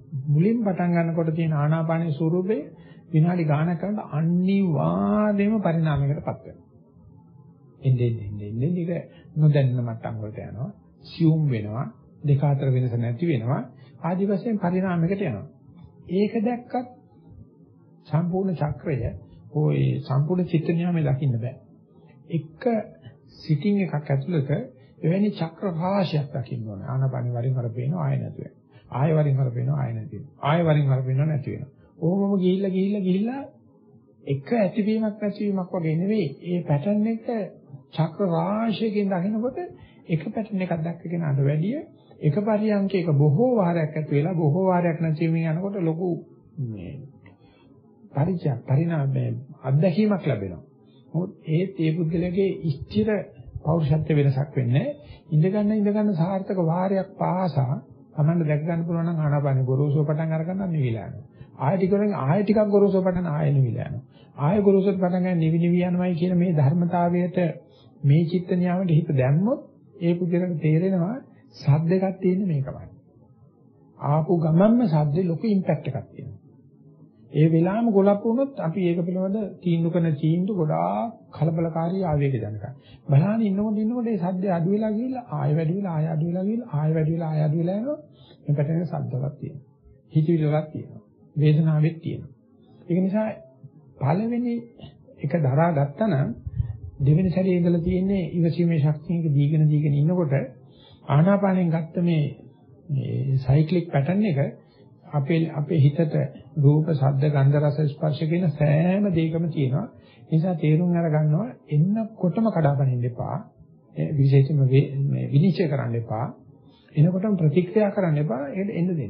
මුලින් පටන් ගන්නකොට තියෙන ආනාපානයේ ස්වරූපේ විනාඩි ගානක් කරනකොට අනිවාර්යයෙන්ම පරිණාමයකටපත් වෙනවා. එන්නේ ඒක නොදැන්න මට්ටම් වලට යනවා. සියුම් වෙනවා. දෙක අතර වෙනස නැති වෙනවා. ආදි වශයෙන් පරිණාමයකට යනවා. ඒක දැක්කත් සම්පූර්ණ චක්‍රය ඔය සම්පූර්ණ චිත්ත නියාමයේ දකින්න බෑ. එක සිටින් එකක් ඇතුළත එවැනි චක්‍ර රාශියක් දකින්න ඕනේ. ආනපන වරින් වර පේනවා ආය නැතු වෙනවා. ආය වරින් වර පේනවා ආය නැති වෙනවා. ආය වරින් වර පේනවා නැති වෙනවා. ඕමම ගිහිල්ලා එක ඇතිවීමක් නැතිවීමක් වගේ නෙවෙයි. ඒ පැටර්න් එක චක්‍ර රාශියකින් දකිනකොට එක පැටර්න් එකක් දැක්කගෙන අර වැඩිය එක පරියන්කයක බොහෝ වාරයක් ඇති වෙලා බොහෝ වාරයක් නැතිවීම යනකොට ලොකු මේ පරිණාමයේ අත්දැකීමක් ලැබෙනවා. මොකද ඒ පුද්ගලයාගේ ස්ථිර පෞරුෂත්ව වෙනසක් වෙන්නේ ඉඳ ගන්න සාර්ථක වාරයක් පාසා තමන්න දැක ගන්න පුළුවන් නම් ආනාපානෙ ගොරෝසුව පටන් අරගන්න නිවිලා යනවා. ආය ටිකක් ගොරෝසුව පටන් ආය නිවිලා යනවා. ආය ගොරෝසුව පටන් ගන්න නිවි යනවායි කියන මේ ධර්මතාවයට මේ චිත්ත නියාමයට හිත දැම්මොත් ඒ පුද්ගලයාට තේරෙනවා සද්දයක් තියෙන මේකමයි. ආපු ගමන්ම සද්දේ ලොකු ඉම්පැක්ට් එකක් තියෙනවා. ඒ වෙලාවම ගොලප් වුණොත් අපි ඒක පිළිබඳ තීන්දුව කරන තීන්දුව ගොඩාක් කලබලකාරී ආවේගජනකයි. බලන්න ඉන්නකොට මේ සද්දය අඩු වෙලා ගිහිල්ලා ආය වැඩි වෙලා ආය අඩු වෙලා ගිහිල්ලා ආය වැඩි වෙලා ආය අඩු වෙලා යනවා. මේ පැටර්න් එක සද්දයක් තියෙනවා. හිතවිලියක් තියෙනවා. වේදනාවක් තියෙනවා. ඒක නිසා පළවෙනි එක දරා ගත්තා නම් දෙවෙනි සැරේ ඉඳලා තියෙන්නේ ඉවසීමේ ශක්තියක දීගෙන ඉන්නකොට ආනාපානෙන් ගත්ත මේ සයික්ලික් පැටර්න් එක අපේ හිතට රූප, ශබ්ද, ගන්ධ, රස, ස්පර්ශ කියන සෑම දෙයකම තියෙනවා. ඒ නිසා තේරුම් අරගන්නවා එන්නකොටම කඩාපනින්න එපා. විශේෂයෙන්ම මේ විනිශ්චය කරන්න එපා. එනකොටම ප්‍රතික්‍රියා කරන්න එපා. ඒකට එන්න දෙන්න.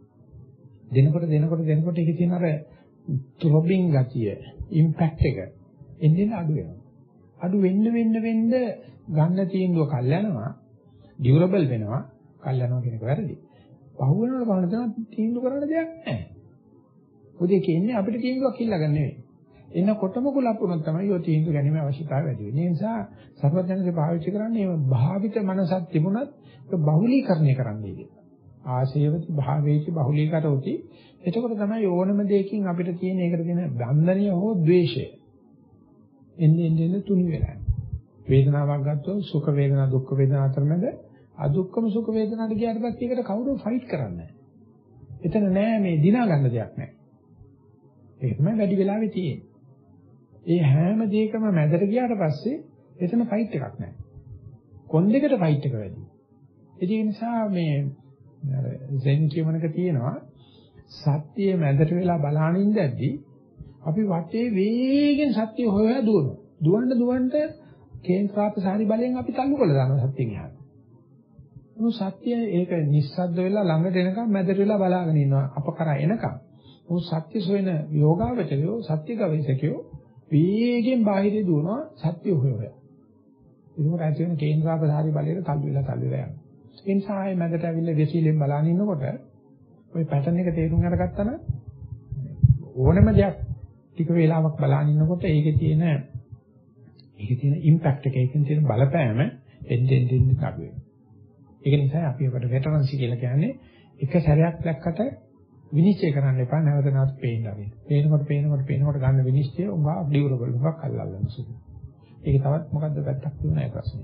දෙනකොට ඒකේ තියෙන අර ත්‍රොබින් ගතිය, ඉම්පැක්ට් එක එන්නේ අඩු වෙනවා. අඩු වෙන්න ගන්න තීන්දුව කල් යනවා, ඩියුරබල් වෙනවා, කල් යනවා කියන එක වැරදි. පහුවෙනවල බලන තීන්දුව කරන්න දෙයක් නැහැ. මොකද ඒක ඉන්නේ අපිට තීන්දුවක් ඉල්ලගන්න නෙවෙයි. එන්නකොටම කුලප් වුණොත් තමයි ඔය තීන්දුව ගැනීමේ අවශ්‍යතාවය වැඩි වෙන්නේ. ඒ නිසා සර්වඥයන්සේ පාවිච්චි කරන්නේ මේ භාවිත මනසක් තිබුණත් ඒක බහුලීකරණය කරන්නයි කියන්නේ. ආශේවති භාවේති බහුලීකරෝති. එතකොට තමයි ඕනම දෙයකින් අපිට තියෙන ඒකට තියෙන බන්ධනය හෝ ද්වේෂය එන්නේ තුනි වෙලා. වේදනාවක් ගත්තොත් සුඛ වේදනා දුක්ඛ වේදනා අතරමැද අදුක්කම සුඛ වේදනාට ගියාට පස්සේ ඒකට කවුරුත් ෆයිට් කරන්නේ නැහැ. එතන නෑ මේ දිනා ගන්න දෙයක් නෑ. ඒක තමයි වැඩි වෙලාවෙ තියෙන්නේ. ඒ හැම දෙයකම මැදට ගියාට පස්සේ එතන ෆයිට් එකක් නෑ. කොන් දෙකට ෆයිට් එක වැඩි. ඒ නිසා මේ සෙන් කියමනක තියෙනවා සත්‍යයේ මැදට වෙලා බලන ඉඳද්දී අපි වටේ වේගෙන් සත්‍ය හොයලා දුවනවා. දුවන්න කේන්ද්‍රාපසාරි බලයෙන් අපි තල්ලු කරලා දානවා සත්‍යෙන් එහාට. මොකද සත්‍ය ඒක නිස්සද්ද වෙලා ළඟට එනකම් මැදට වෙලා බලාගෙන ඉන්නවා අප කරා එනකම්. මොකද සත්‍ය සොයන යෝගාවචරයෝ සත්‍ය ගවේෂකයෝ වේගෙන් බාහිරේ දුවනවා සත්‍ය හොය. ඒකෝට ඇති වෙන කේන්ද්‍රාපසාරි බලයට තල්ලු වෙලා යනවා. ඒ නිසා ආයේ මැදට ඇවිල්ලා දෙසීලෙන් බලන ඉන්නකොට ওই පැටර්න් එක තේරුම් අරගත්තා නම් ඕනම දෙයක් ටික වේලාවක් බලන ඉන්නකොට ඒකේ තියෙන ඉම්පැක්ට් එක ඒකෙන් තියෙන බලපෑම එන්නෙන් අඩු වෙනවා. ඒක නිසා අපි ඔකට වෙටරන්සි කියලා කියන්නේ එක සැරයක් දැක්කට විනිශ්චය කරන්න එපා නැවත නැවත පේන්න ආවේ. පේනකොට ගන්න විනිශ්චය උඹා ඩියුරබල් උඹා කල්ලාලන සුදු. ඒක තවත් මොකද්ද පැත්තක් තියෙනවා ඒ ප්‍රශ්නේ.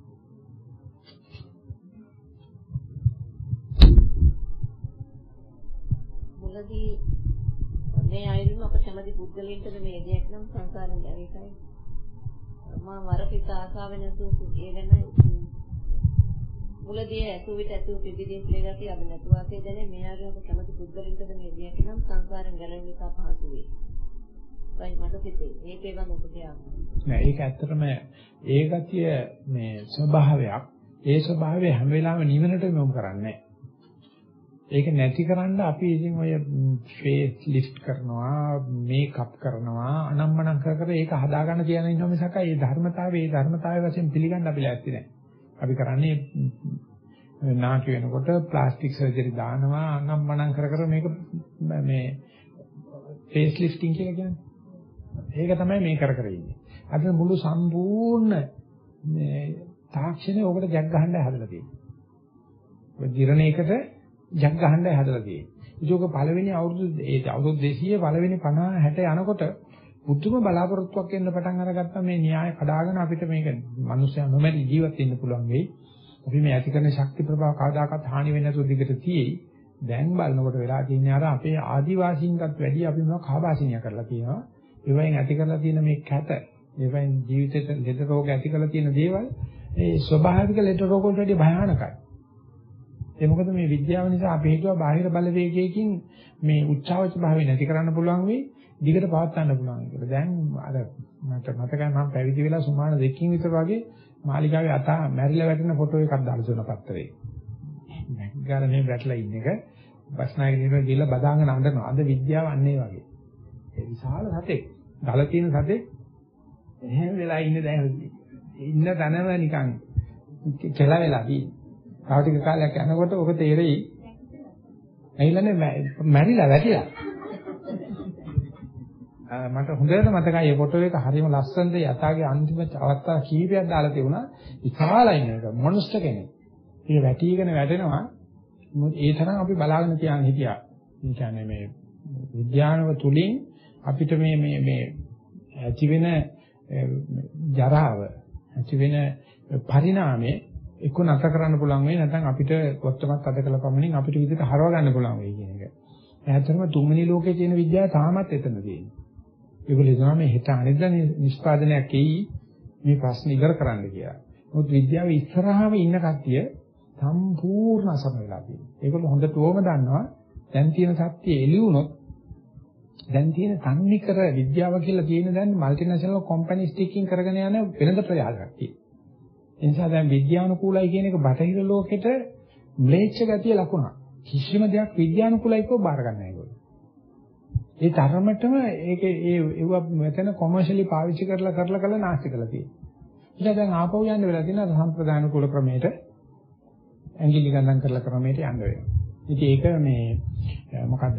මුලදී මේ අයිරිම අප කැමති පුද්ගලයන්ට මේ දෙයක් නම් සංසාරෙන් ගැලවිතයි. මම වරපිට ආසාව නැතුව ඒ ගැන මුලදී ඇසු විට ඇසු පිළිදීන් පිළිගතිය අද නැතුව ආසේ දැනේ මේ ආගම කැමති පුද්ගලයන්ට මේ දෙයක් නම් සංසාරෙන් ගැලවෙන්න ඉතා පහසු වෙයි. වයි මට හිතේ මේකේ වම උපදයක්. නෑ ඒක ඇත්තටම ඒ ගතිය මේ ස්වභාවයක්. ඒ ස්වභාවය හැම වෙලාවෙම නිවනට යොමු කරන්නේ නෑ. ඒක නැතිකරන්න අපි ඉතින් ඔය ෆේස් ලිෆ්ට් කරනවා මේකප් කරනවා අනම්මනම් කර ඒක හදාගන්න කියන ඉන්නවා මිසක් ඒ ධර්මතාවය වශයෙන් පිළිගන්න අපි ලෑස්ති නැහැ. අපි කරන්නේ නාකි වෙනකොට ප්ලාස්ටික් සර්ජරි දානවා අනම්මනම් කර මේක මේ ෆේස් ලිෆ්ටිං කියලා කියන්නේ. ඒක තමයි මේ කර ඉන්නේ. අද මුළු සම්පූර්ණ මේ තාක්ෂණය ඔකට ජග් ගහන්න හදලා තියෙනවා. ඔය දිරණ එකට ජග් ගහන්නයි හදලා තියෙන්නේ. ඒක පළවෙනි අවුරුදු 200 පළවෙනි 50 60 යනකොට බුද්ධම බලාපොරොත්තුවක් එන්න පටන් අරගත්තා මේ න්‍යාය කඩාගෙන අපිට මේක මිනිස්සයා නොමැරි ජීවත් වෙන්න පුළුවන් වෙයි. අපි මේ ඇති කරන ශක්ති ප්‍රභාව කවදාකවත් හානි වෙන්නේ නැතුව දිගට තියෙයි. දැන් බලනකොට වෙලා තියෙන්නේ අර අපේ ආදිවාසීන්ටත් වැඩි අපි මොනවා කාබාසිනිය කරලා තියෙනවා. ඒවෙන් ඇති කරලා තියෙන මේ කැත, ඒවෙන් ජීවිතේට ලෙඩ රෝග ඇති කරලා තියෙන දේවල් ඒ ස්වභාවික ලෙඩ රෝග වලට වඩා භයානකයි. ඒ මොකද මේ විද්‍යාව නිසා අපි හිතුවා බාහිර බලවේගයකින් මේ උච්චාවච භාවය නැති කරන්න පුළුවන් වෙයි, දිගට පවත් ගන්න පුළුවන් කියලා. දැන් අර මට මතකයි මම පැවිදි වෙලා සුමාන 2කින් විතර වගේ මාලිගාවේ අත මැරිලා වැටෙන ෆොටෝ එකක් දාලා දුන්න පත්තරේ. ගාලා මේ වැටලා ඉන්න එක බස්නායක දිනුවා ගිහලා බදාගෙන අඬනවා. අද විද්‍යාව අන්නේ වගේ. ඒ විශාල සතෙක්, ගල තියෙන සතෙක් එහෙම වෙලා ඉන්නේ දැන් ඉන්න තැනම නිකන් කෙලා වෙලා තියෙන්නේ. තව ටික කාලයක් යනකොට ඔක තේරෙයි. ඇයිලානේ මැරිලා වැටිලා. මට හොඳට මතකයි මේ ෆොටෝ එක හරිම ලස්සනද යථාගේ අන්තිම අවස්ථා කීපයක් දාලා තිබුණා. ඉතාලයි මේක මොන්ස්ටර් කෙනෙක්. ඒක වැටිගෙන වැටෙනවා. ඒ තරම් අපි බලාගෙන තියන් හිටියා. ඒ කියන්නේ මේ විද්‍යානව තුලින් අපිට මේ ඇති වෙන ජරාව, ඇති වෙන පරිණාමය එක්ක නැත කරන්න පුළුවන් වෙයි නැත්නම් අපිට කොච්චරක් අද කළ පමණින් අපිට විදිහට හරව ගන්න පුළුවන් වෙයි කියන එක. ඇත්තටම තුන්වෙනි ලෝකයේ තියෙන විද්‍යාව තාමත් එතන තියෙනවා. ඒගොල්ලෝ හිතනවා මේ හිත අනිද්දා නිෂ්පාදනයක් එයි මේ ප්‍රශ්න ඉවර කරන්න කියලා. මොකද විද්‍යාව ඉස්සරහාම ඉන්න කට්ටිය සම්පූර්ණ අසම වෙලා තියෙනවා. ඒගොල්ලෝ හොඳටම දන්නවා දැන් තියෙන සත්‍ය එළි වුණොත් දැන් තියෙන තන්නිකර විද්‍යාව කියලා කියන දැන් মালටිනේෂනල් කම්පැනිස් ටිකින් කරගෙන යන වෙනද ප්‍රයාසයක් තියෙනවා. ඒ නිසා දැන් විද්‍යානුකූලයි කියන එක බටහිර ලෝකෙට ම්ලේච්ඡ ගතිය ලකුණක්. කිසිම දෙයක් විද්‍යානුකූලයි කියව බාර ගන්න නැහැ ඒගොල්ලෝ. ඒ තරමටම ඒව මෙතන කොමර්ෂලි පාවිච්චි කරලා නාස්ති කරලා තියෙනවා. ඉතින් දැන් ආපහු යන්න වෙලා තියෙනවා සම්ප්‍රදාන කුල ක්‍රමයට ඇඟිලි ගණන් කරලා ක්‍රමයට යන්න වෙනවා. ඉතින් ඒක මේ මොකද්ද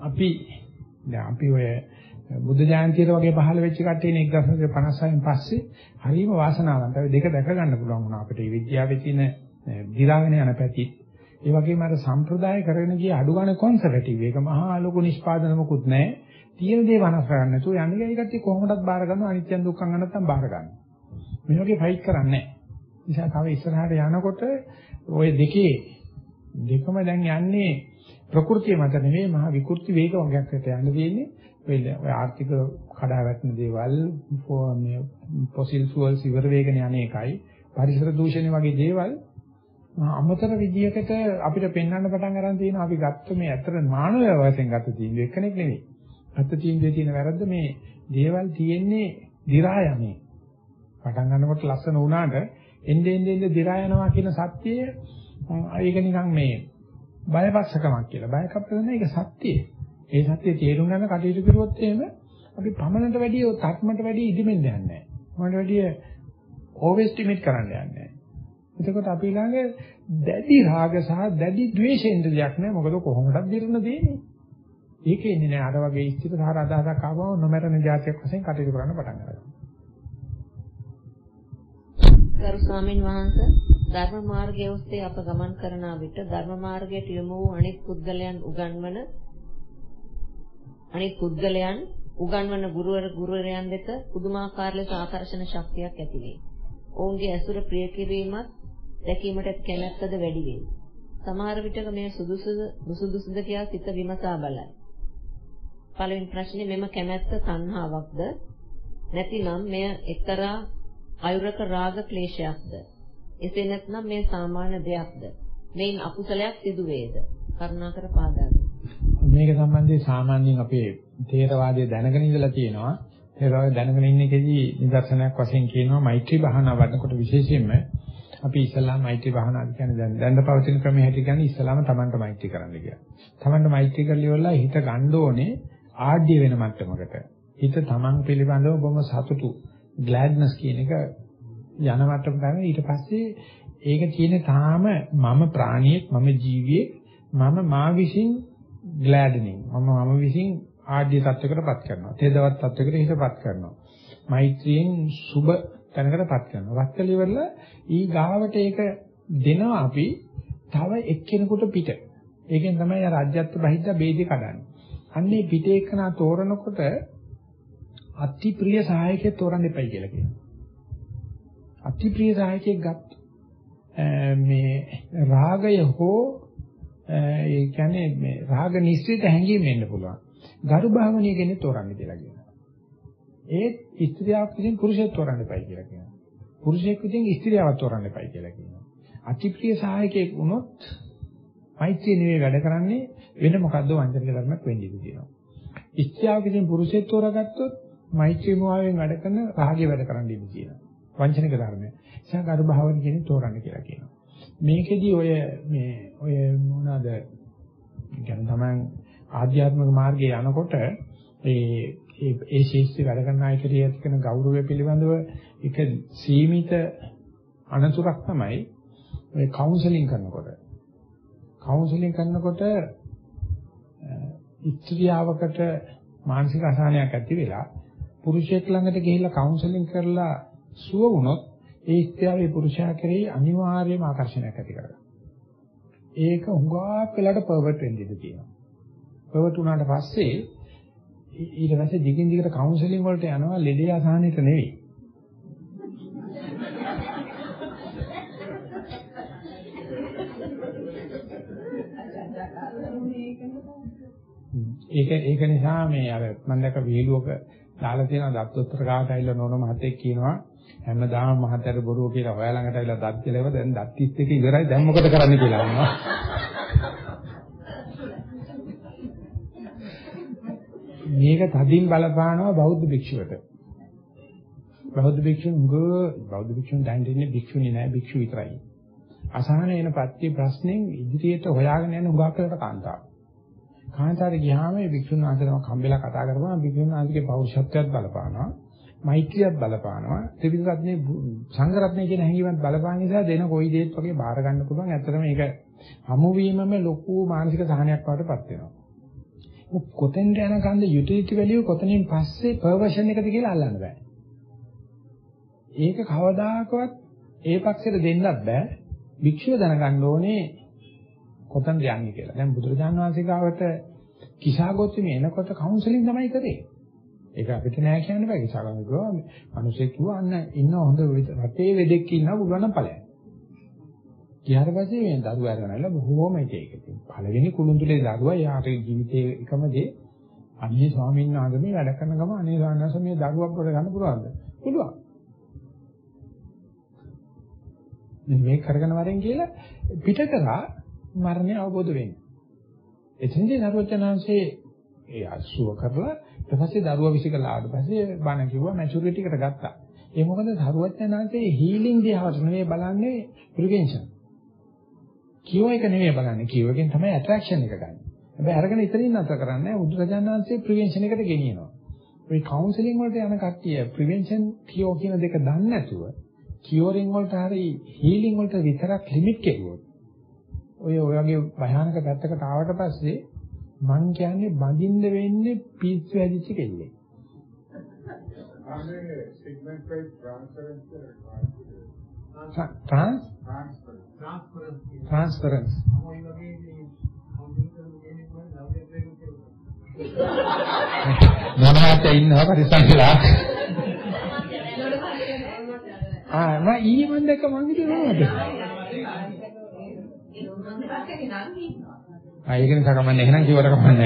අපි ඔය බුද්ධ ජයන්තියට වගේ පහළ වෙච්ච කට්ටියනේ 1956න් පස්සේ හරිම වාසනාවන්ත. අපි දෙක දැක ගන්න පුළුවන් වුණා අපිට. මේ විද්‍යාවේ තියෙන දිරාගෙන යන පැති. ඒ වගේම අර සම්ප්‍රදාය කරගෙන ගිය අඩු ගන්න කොන්සර්වටිව්. ඒක මහා ලොකු නිෂ්පාදනමකුත් නැහැ. තියෙන දේ වනස් කරන්න නැතුව යන්නේ ඒ කට්ටිය කොහොමදත් බාර ගන්නවා අනිත්‍යං දුක්ඛං නැත්තම් බාර ගන්නවා. මේ වගේ ෆයිට් කරන්නේ නැහැ. නිසා තව ඉස්සරහට යනකොට ওই දෙකම දැන් යන්නේ ප්‍රകൃතිය මත නෙමෙයි මහා විකෘති වේග වගේකට යන්න තියෙන්නේ. ඔය ආර්ථික කඩාවැටෙන දේවල් මේ ෆොසිල් ෆුවල්ස් ඉවර වෙගෙන යන එකයි පරිසර දූෂණය වගේ දේවල් අමතර විදියකට අපිට පෙන්වන්න පටන් ගන්න තියෙනවා. අපි ගත්ත මේ අතර මානව වශයෙන් ගත තීන්දුව එක්කෙනෙක් නෙවෙයි. අත තීන්දුවේ තියෙන වැරද්ද මේ දේවල් තියෙන්නේ දිරා යන්නේ. පටන් ගන්නකොට ලස්සන වුණාට එන්නේ දිරා යනවා කියන සත්‍යය ඒක නිකන් මේ බයපක්ෂකමක් කියලා. බයකප්පද නැහැ ඒක සත්‍යය. ඒ සත්‍යය තේරුම් ගන්න කටයුතු කරුවොත් එහෙම අපි පමණට වැඩිය තත්මට වැඩිය ඉදිමෙන්න යන්නේ නැහැ. මොකට වැඩිය ඕවර්ස්ටිමේට් කරන්න යන්නේ නැහැ. එතකොට අපි ළඟ දැඩි රාග සහ දැඩි ද්වේෂෙන් දෙයක් නැහැ. මොකද කොහොමදක් දිරන දෙන්නේ. ඒක ඉන්නේ නැහැ. අර වගේ ස්ථිරතර අදහසක් ආවම නොමරන જાතියක් වශයෙන් කටයුතු කරන්න පටන් ගන්නවා. ගරු ස්වාමීන් වහන්සේ ධර්ම මාර්ගයේ ඔස්සේ අප ගමන් කරන විට ධර්ම මාර්ගයට යොමු වූ අනිත් පුද්ගලයන් උගන්වන ගුරුවරයන් වෙත පුදුමාකාර ලෙස ආකර්ෂණ ශක්තියක් ඇති වේ. ඔවුන්ගේ ඇසුර ප්‍රිය කිරීමත් දැකීමට කැමැත්තද වැඩි වේ. සමහර විටක මේ සුදුසුද කියා සිත විමසා බලයි. පළවෙනි ප්‍රශ්නේ මෙම කැමැත්ත තණ්හාවක්ද නැතිනම් මෙය එක්තරා අයුරක රාග ක්ලේශයක්ද? එසේ නැත්නම් මේ සාමාන්‍ය දෙයක්ද? මේන් අකුසලයක් සිදු වේද? කරුණාකර පාදා දෙන්න. මේක සම්බන්ධයෙන් සාමාන්‍යයෙන් අපේ ථේරවාදයේ දැනගෙන ඉඳලා තියෙනවා. ථේරවාදය දැනගෙන ඉන්න එකේදී නිදර්ශනයක් වශයෙන් කියනවා මෛත්‍රී භාවනාව වඩනකොට විශේෂයෙන්ම අපි ඉස්ලාම මෛත්‍රී භාවනාව කියන්නේ දැන් පවතින ක්‍රමයේ හැටි කියන්නේ ඉස්ලාම තමන්ට මෛත්‍රී කරන්න කියලා. තමන්ට මෛත්‍රී කරලා ඉවරලා හිත ගන්න ඕනේ ආඩ්‍ය වෙන මට්ටමකට. හිත තමන් පිළිබඳව බොහොම සතුටු gladness කියන එක යන මට්ටම ගන්න ඊට පස්සේ ඒක තියෙන තාම මම ප්‍රාණියෙක් මම ජීවියෙක් මම මා විසින් gladdening මම විසින් ආඩ්‍ය තත්වයකටපත් කරනවා තේදවත් තත්වයකට හිතපත් කරනවා මෛත්‍රියෙන් සුබ තැනකටපත් කරනවා වත්තල ඉවරලා ඊ ගාවට ඒක දෙනවා අපි තව එක්කෙනෙකුට පිට ඒකෙන් තමයි රාජ්‍යත්ව බහිද්ද බේදේ කඩන්නේ. අන්නේ පිටේ එකනා තෝරනකොට අති ප්‍රිය සහායකයෙක් තෝරන්න එපයි කියලා කියනවා. අති ප්‍රිය සහායකයෙක් ගත්ත මේ රාගය හෝ ඒ කියන්නේ මේ රාග නිශ්චිත හැඟීම් වෙන්න පුළුවන්. ගරු භාවනීය කෙනෙක් තෝරන්න කියලා කියනවා. ඒත් ස්ත්‍රියක් විසින් පුරුෂයෙක් තෝරන්න එපයි කියලා කියනවා. පුරුෂයෙක් විසින් ස්ත්‍රියව තෝරන්න එපයි කියලා කියනවා. අති ප්‍රිය සහායකයෙක් වුණොත් මෛත්‍රිය නෙවෙයි වැඩ කරන්නේ වෙන මොකද්ද වංචනික ධර්මයක් වෙන්න ඉඩ තියෙනවා. ස්ත්‍රියක් විසින් පුරුෂයෙක් තෝරාගත්තොත් මෛත්‍රී මුවාවෙන් වැඩ කරන රාගය වැඩ කරන්න ඉඩ තියෙනවා. වංචනික ධර්මය. එනිසා ගරු භාවනීය කෙනෙක් තෝරන්න කියලා කියනවා. මේකෙදි ඔය මොනවාද කියන්නේ තමයි ආධ්‍යාත්මික මාර්ගයේ යනකොට ඒ ශේෂ්ත්‍රි වැඩ කරන අය කෙරෙහි ඇති කරන ගෞරවය පිළිබඳව එක සීමිත අනතුරක් තමයි ඔය කවුන්සලින් කරනකොට. කවුන්සලින් කරනකොට ස්ත්‍රියවකට මානසික අසහනයක් ඇති වෙලා පුරුෂයෙක් ළඟට ගිහිල්ලා කවුන්සලින් කරලා සුව වුණොත් ඒ ස්ත්‍රියවේ පුරුෂයා කෙරෙහි අනිවාර්යයෙන්ම ආකර්ෂණයක් ඇති කරගන්නවා. ඒක හුඟක් වෙලාට පර්වර්ට් වෙන්න ඉඩ තියෙනවා. පර්වර්ට් වුණාට පස්සේ ඊට පස්සේ දිගින් දිගට කවුන්සලින් වලට යනවා ලෙඩේ අසහනෙට නෙවෙයි. ඒක නිසා මේ අර මම දැක්ක වීලුවක දාලා තියෙන දත්වස්තර කාට ඇවිල්ලා නෝන මහත්තයෙක් කියනවා හැමදාම මහත්තයාට බොරුව කියලා ඔයා ළඟට ඇවිල්ලා දත් කියලාව දැන් දත් 31 ඉවරයි දැන් මොකද කරන්න කියලා අහනවා. මේක තදින් බලපානවා බෞද්ධ භික්ෂුවට. බෞද්ධ භික්ෂුන් දැන් දෙන්නේ භික්ෂුනි නෑ භික්ෂු විතරයි. අසහන එන ප්‍රති ප්‍රශ්නෙන් ඉදිරියට හොයාගෙන යන උගාකලට කාන්තාව. කාන්තාරේ ගියාම මේ භික්ෂුන් වහන්සේනම කම්බෙලා කතා කරපුවම භික්ෂුන් වහන්සේගේ පෞරුෂත්වයත් බලපානවා. මෛත්‍රියත් බලපානවා. ත්‍රිවිධ රත්නේ සංඝ රත්නේ කියන හැඟීමත් බලපාන නිසා දෙන කොයි දෙයක් වගේ බාර ගන්න පුළුවන්. ඇත්තටම මේක හමු වීමම ලොකු මානසික සහනයක් වඩටපත් වෙනවා. කොතෙන්ද යනකන්ද යුටිලිටි වැලියු කොතනින් පස්සේ පර්වර්ෂන් එකද කියලා අල්ලන්න බෑ. ඒක කවදාකවත් ඒ පක්ෂයට දෙන්නත් බෑ. භික්ෂුව දැනගන්න ඕනේ කොතනද යන්නේ කියලා. දැන් බුදුරජාණන් වහන්සේ ගාවට කිසాగොත්තුමේ එනකොට කවුන්සලින් තමයි කරේ. ඒක අපිට නෑ කියන්න බෑ. කිසాగොත්තුම කිව්වා මිනිස්සෙක් කිව්වා අන්න ඉන්න හොඳ රටේ වෙදෙක් ඉන්නවා පුළුවන් නම් ඵලයන්. ඊට පස්සේ මේ දරුවා අරගෙනලා බොහෝම ඒක. පළවෙනි කුළුඳුලේ දරුවා යාට ජීවිතේ එකම දේ අන්නේ ස්වාමීන් වහන්සේ මේ වැඩ කරන ගම අනේ සානස මේ දරුවක් කොට ගන්න පුළුවන්ද? පුළුවන්. මේ කරගෙන වරෙන් කියලා පිට කරා මරණය අවබෝධ වෙන්නේ. එතෙන්දී සර්වඥාන්සේ ඒ අසුව කරලා ඊට පස්සේ දරුවා විසිකලා ආවට පස්සේ බණ කිව්වා මැචුරිටි එකට ගත්තා. ඒ මොකද සර්වඥාන්සේ හීලින් දිහාට නෙවෙයි බලන්නේ ප්‍රිවෙන්ෂන්. කියෝ එක නෙවෙයි බලන්නේ. කියෝ එකෙන් තමයි ඇට්‍රැක්ෂන් එක ගන්න. හැබැයි අරගෙන ඉතින් නැතර කරන්නේ බුදුරජාණන්සේ ප්‍රිවෙන්ෂන් එකට ගෙනියනවා. මේ කවුන්සලින් වලට යන කට්ටිය ප්‍රිවෙන්ෂන් කියෝ කියන දෙක දන්නේ නැතුව කියෝරින් වලට හරි හීලින් වලට විතරක් ලිමිට් කෙරුවොත් ඔය වගේ භයානක පැත්තකට ආවට පස්සේ මං කියන්නේ බඳින්න වෙන්නේ පිස්සු ඇදිච්ච කෙල්ලෙක්. ආනේ සිග්මන්ට් වයිස් ට්‍රාන්ස්ෆරන්ස් මොනවාට ඉන්නවා පරිසංගලා මම ඊයේ මම දැක්ක මං හිතුවේ ඒක නිසා කමන්නේ එහෙනම් කිව්වට කමන්නේ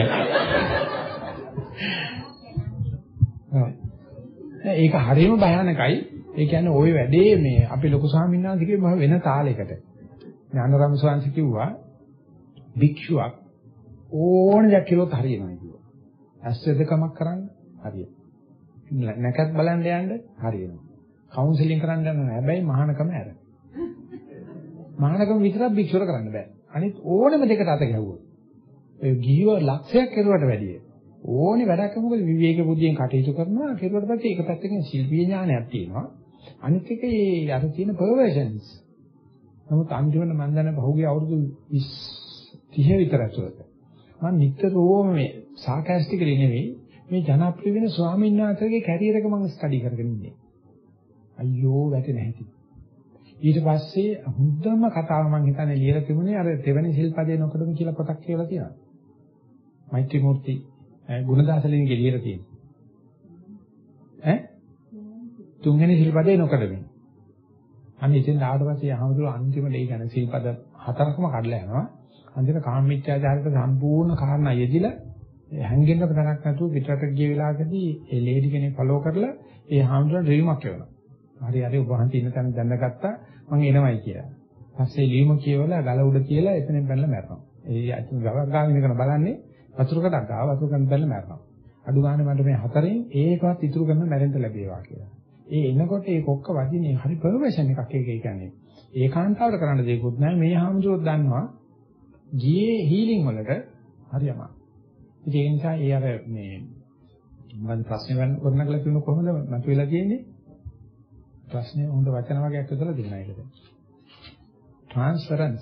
නැහැ. ඒක හරියම භයානකයි. ඒ කියන්නේ ওই වැඩේ මේ අපි ලොකු ස්වාමීන් වහන්සේගේ මහ වෙන තාලයකට. ඥානරම ස්වාමීන් කිව්වා භික්ෂුවක් ඕන දෙයක් කිව්වොත් හරියනවා කිව්වා. ඇස්වැදකමක් කරන්න හරියනවා. නැකත් බලන්න යන්න හරියනවා. කවුන්සලින් කරන්න යන්න හැබැයි මහානකම ඇර. මහානකම විතරක් භික්ෂුවර කරන්න බෑ. අනිත් ඕනම දෙකට අත ගැහුවොත් ඒ ගිහිව ලක්ෂයක් කෙරුවට වැඩිය ඕනේ වැඩක් මොකද විවේක බුද්ධියෙන් කටයුතු කරනවා කෙරුවට පස්සේ ඒක පැත්තකින් ශිල්පීය ඥානයක් තියෙනවා අනිත් එක ඒ අර තියෙන පර්වර්ෂන්ස් නමුත් අන්තිමට මම දන්න බහුගේ අවුරුදු 30 විතර ඇතුළත මම නිතරම මේ සාකච්ඡාස්ටිකලි නෙවෙයි මේ ජනප්‍රිය වෙන ස්වාමීන් වහන්සේගේ කැරියර් එක මම ස්ටඩි කරගෙන ඉන්නේ අයියෝ වැටෙන්නේ නැති ඊට පස්සේ හුද්දම කතාව මම හිතන්නේ ලියලා තිබුණේ අර දෙවෙනි ශිල්පදේ නොකඩම කියලා පොතක් කියලා තියෙනවා. මෛත්‍රී මූර්ති ගුණදාසලින්ගේ ලියලා තියෙනවා. තුන්වෙනි ශිල්පදේ නොකඩම. අන්න ඉතින් ආවට පස්සේ අහමුදුර අන්තිමට ඒ කියන්නේ ශිල්පද 4ක්ම කඩලා යනවා. අන්තිම කාමීත්‍යාචාරයට සම්පූර්ණ කාරණා යෙදිලා හැංගෙන්න පටනක් නැතුව පිටරට ගිය වෙලාවකදී ඒ ලේඩි කෙනෙක් ෆලෝ කරලා ඒ හාමුදුරන් රියුමක් කියවනවා. හරි හරි ඔබ වහන්සේ ඉන්න තැන දැනගත්තා මම එනවයි කියලා. පස්සේ ලියුම කියවලා ගල උඩ තියලා එතනින් බැලලා මැරෙනවා. ඒ අතින් ගවක් ගාමින කරන බලන්නේ වතුරකටක් ගාව වතුර කන් බැලලා මැරෙනවා. අඩු ගානේ මට මේ 4න් ඒකවත් ඉතුරු කරන්න මැරෙන්න ලැබේවා කියලා. ඒ එනකොට ඒ කොක්ක වදිනේ හරි පර්වර්ෂන් එකක් ඒක කියන්නේ. ඒකාන්තාවට කරන්න දෙයක්වත් නැහැ. මේ හාමුදුරුවෝ දන්නවා ගියේ හීලින් වලට හරි අමාරු. ඒ නිසා ඒ අර මේ මම ප්‍රශ්න වර්ණකලා තියෙන කොහොමද මතුවලා තියෙන්නේ? ප්‍රශ්නේ හොඳ වචන වගේක් විතර දෙනවා ඒකට. ට්‍රාන්ස්ෆරන්ස්.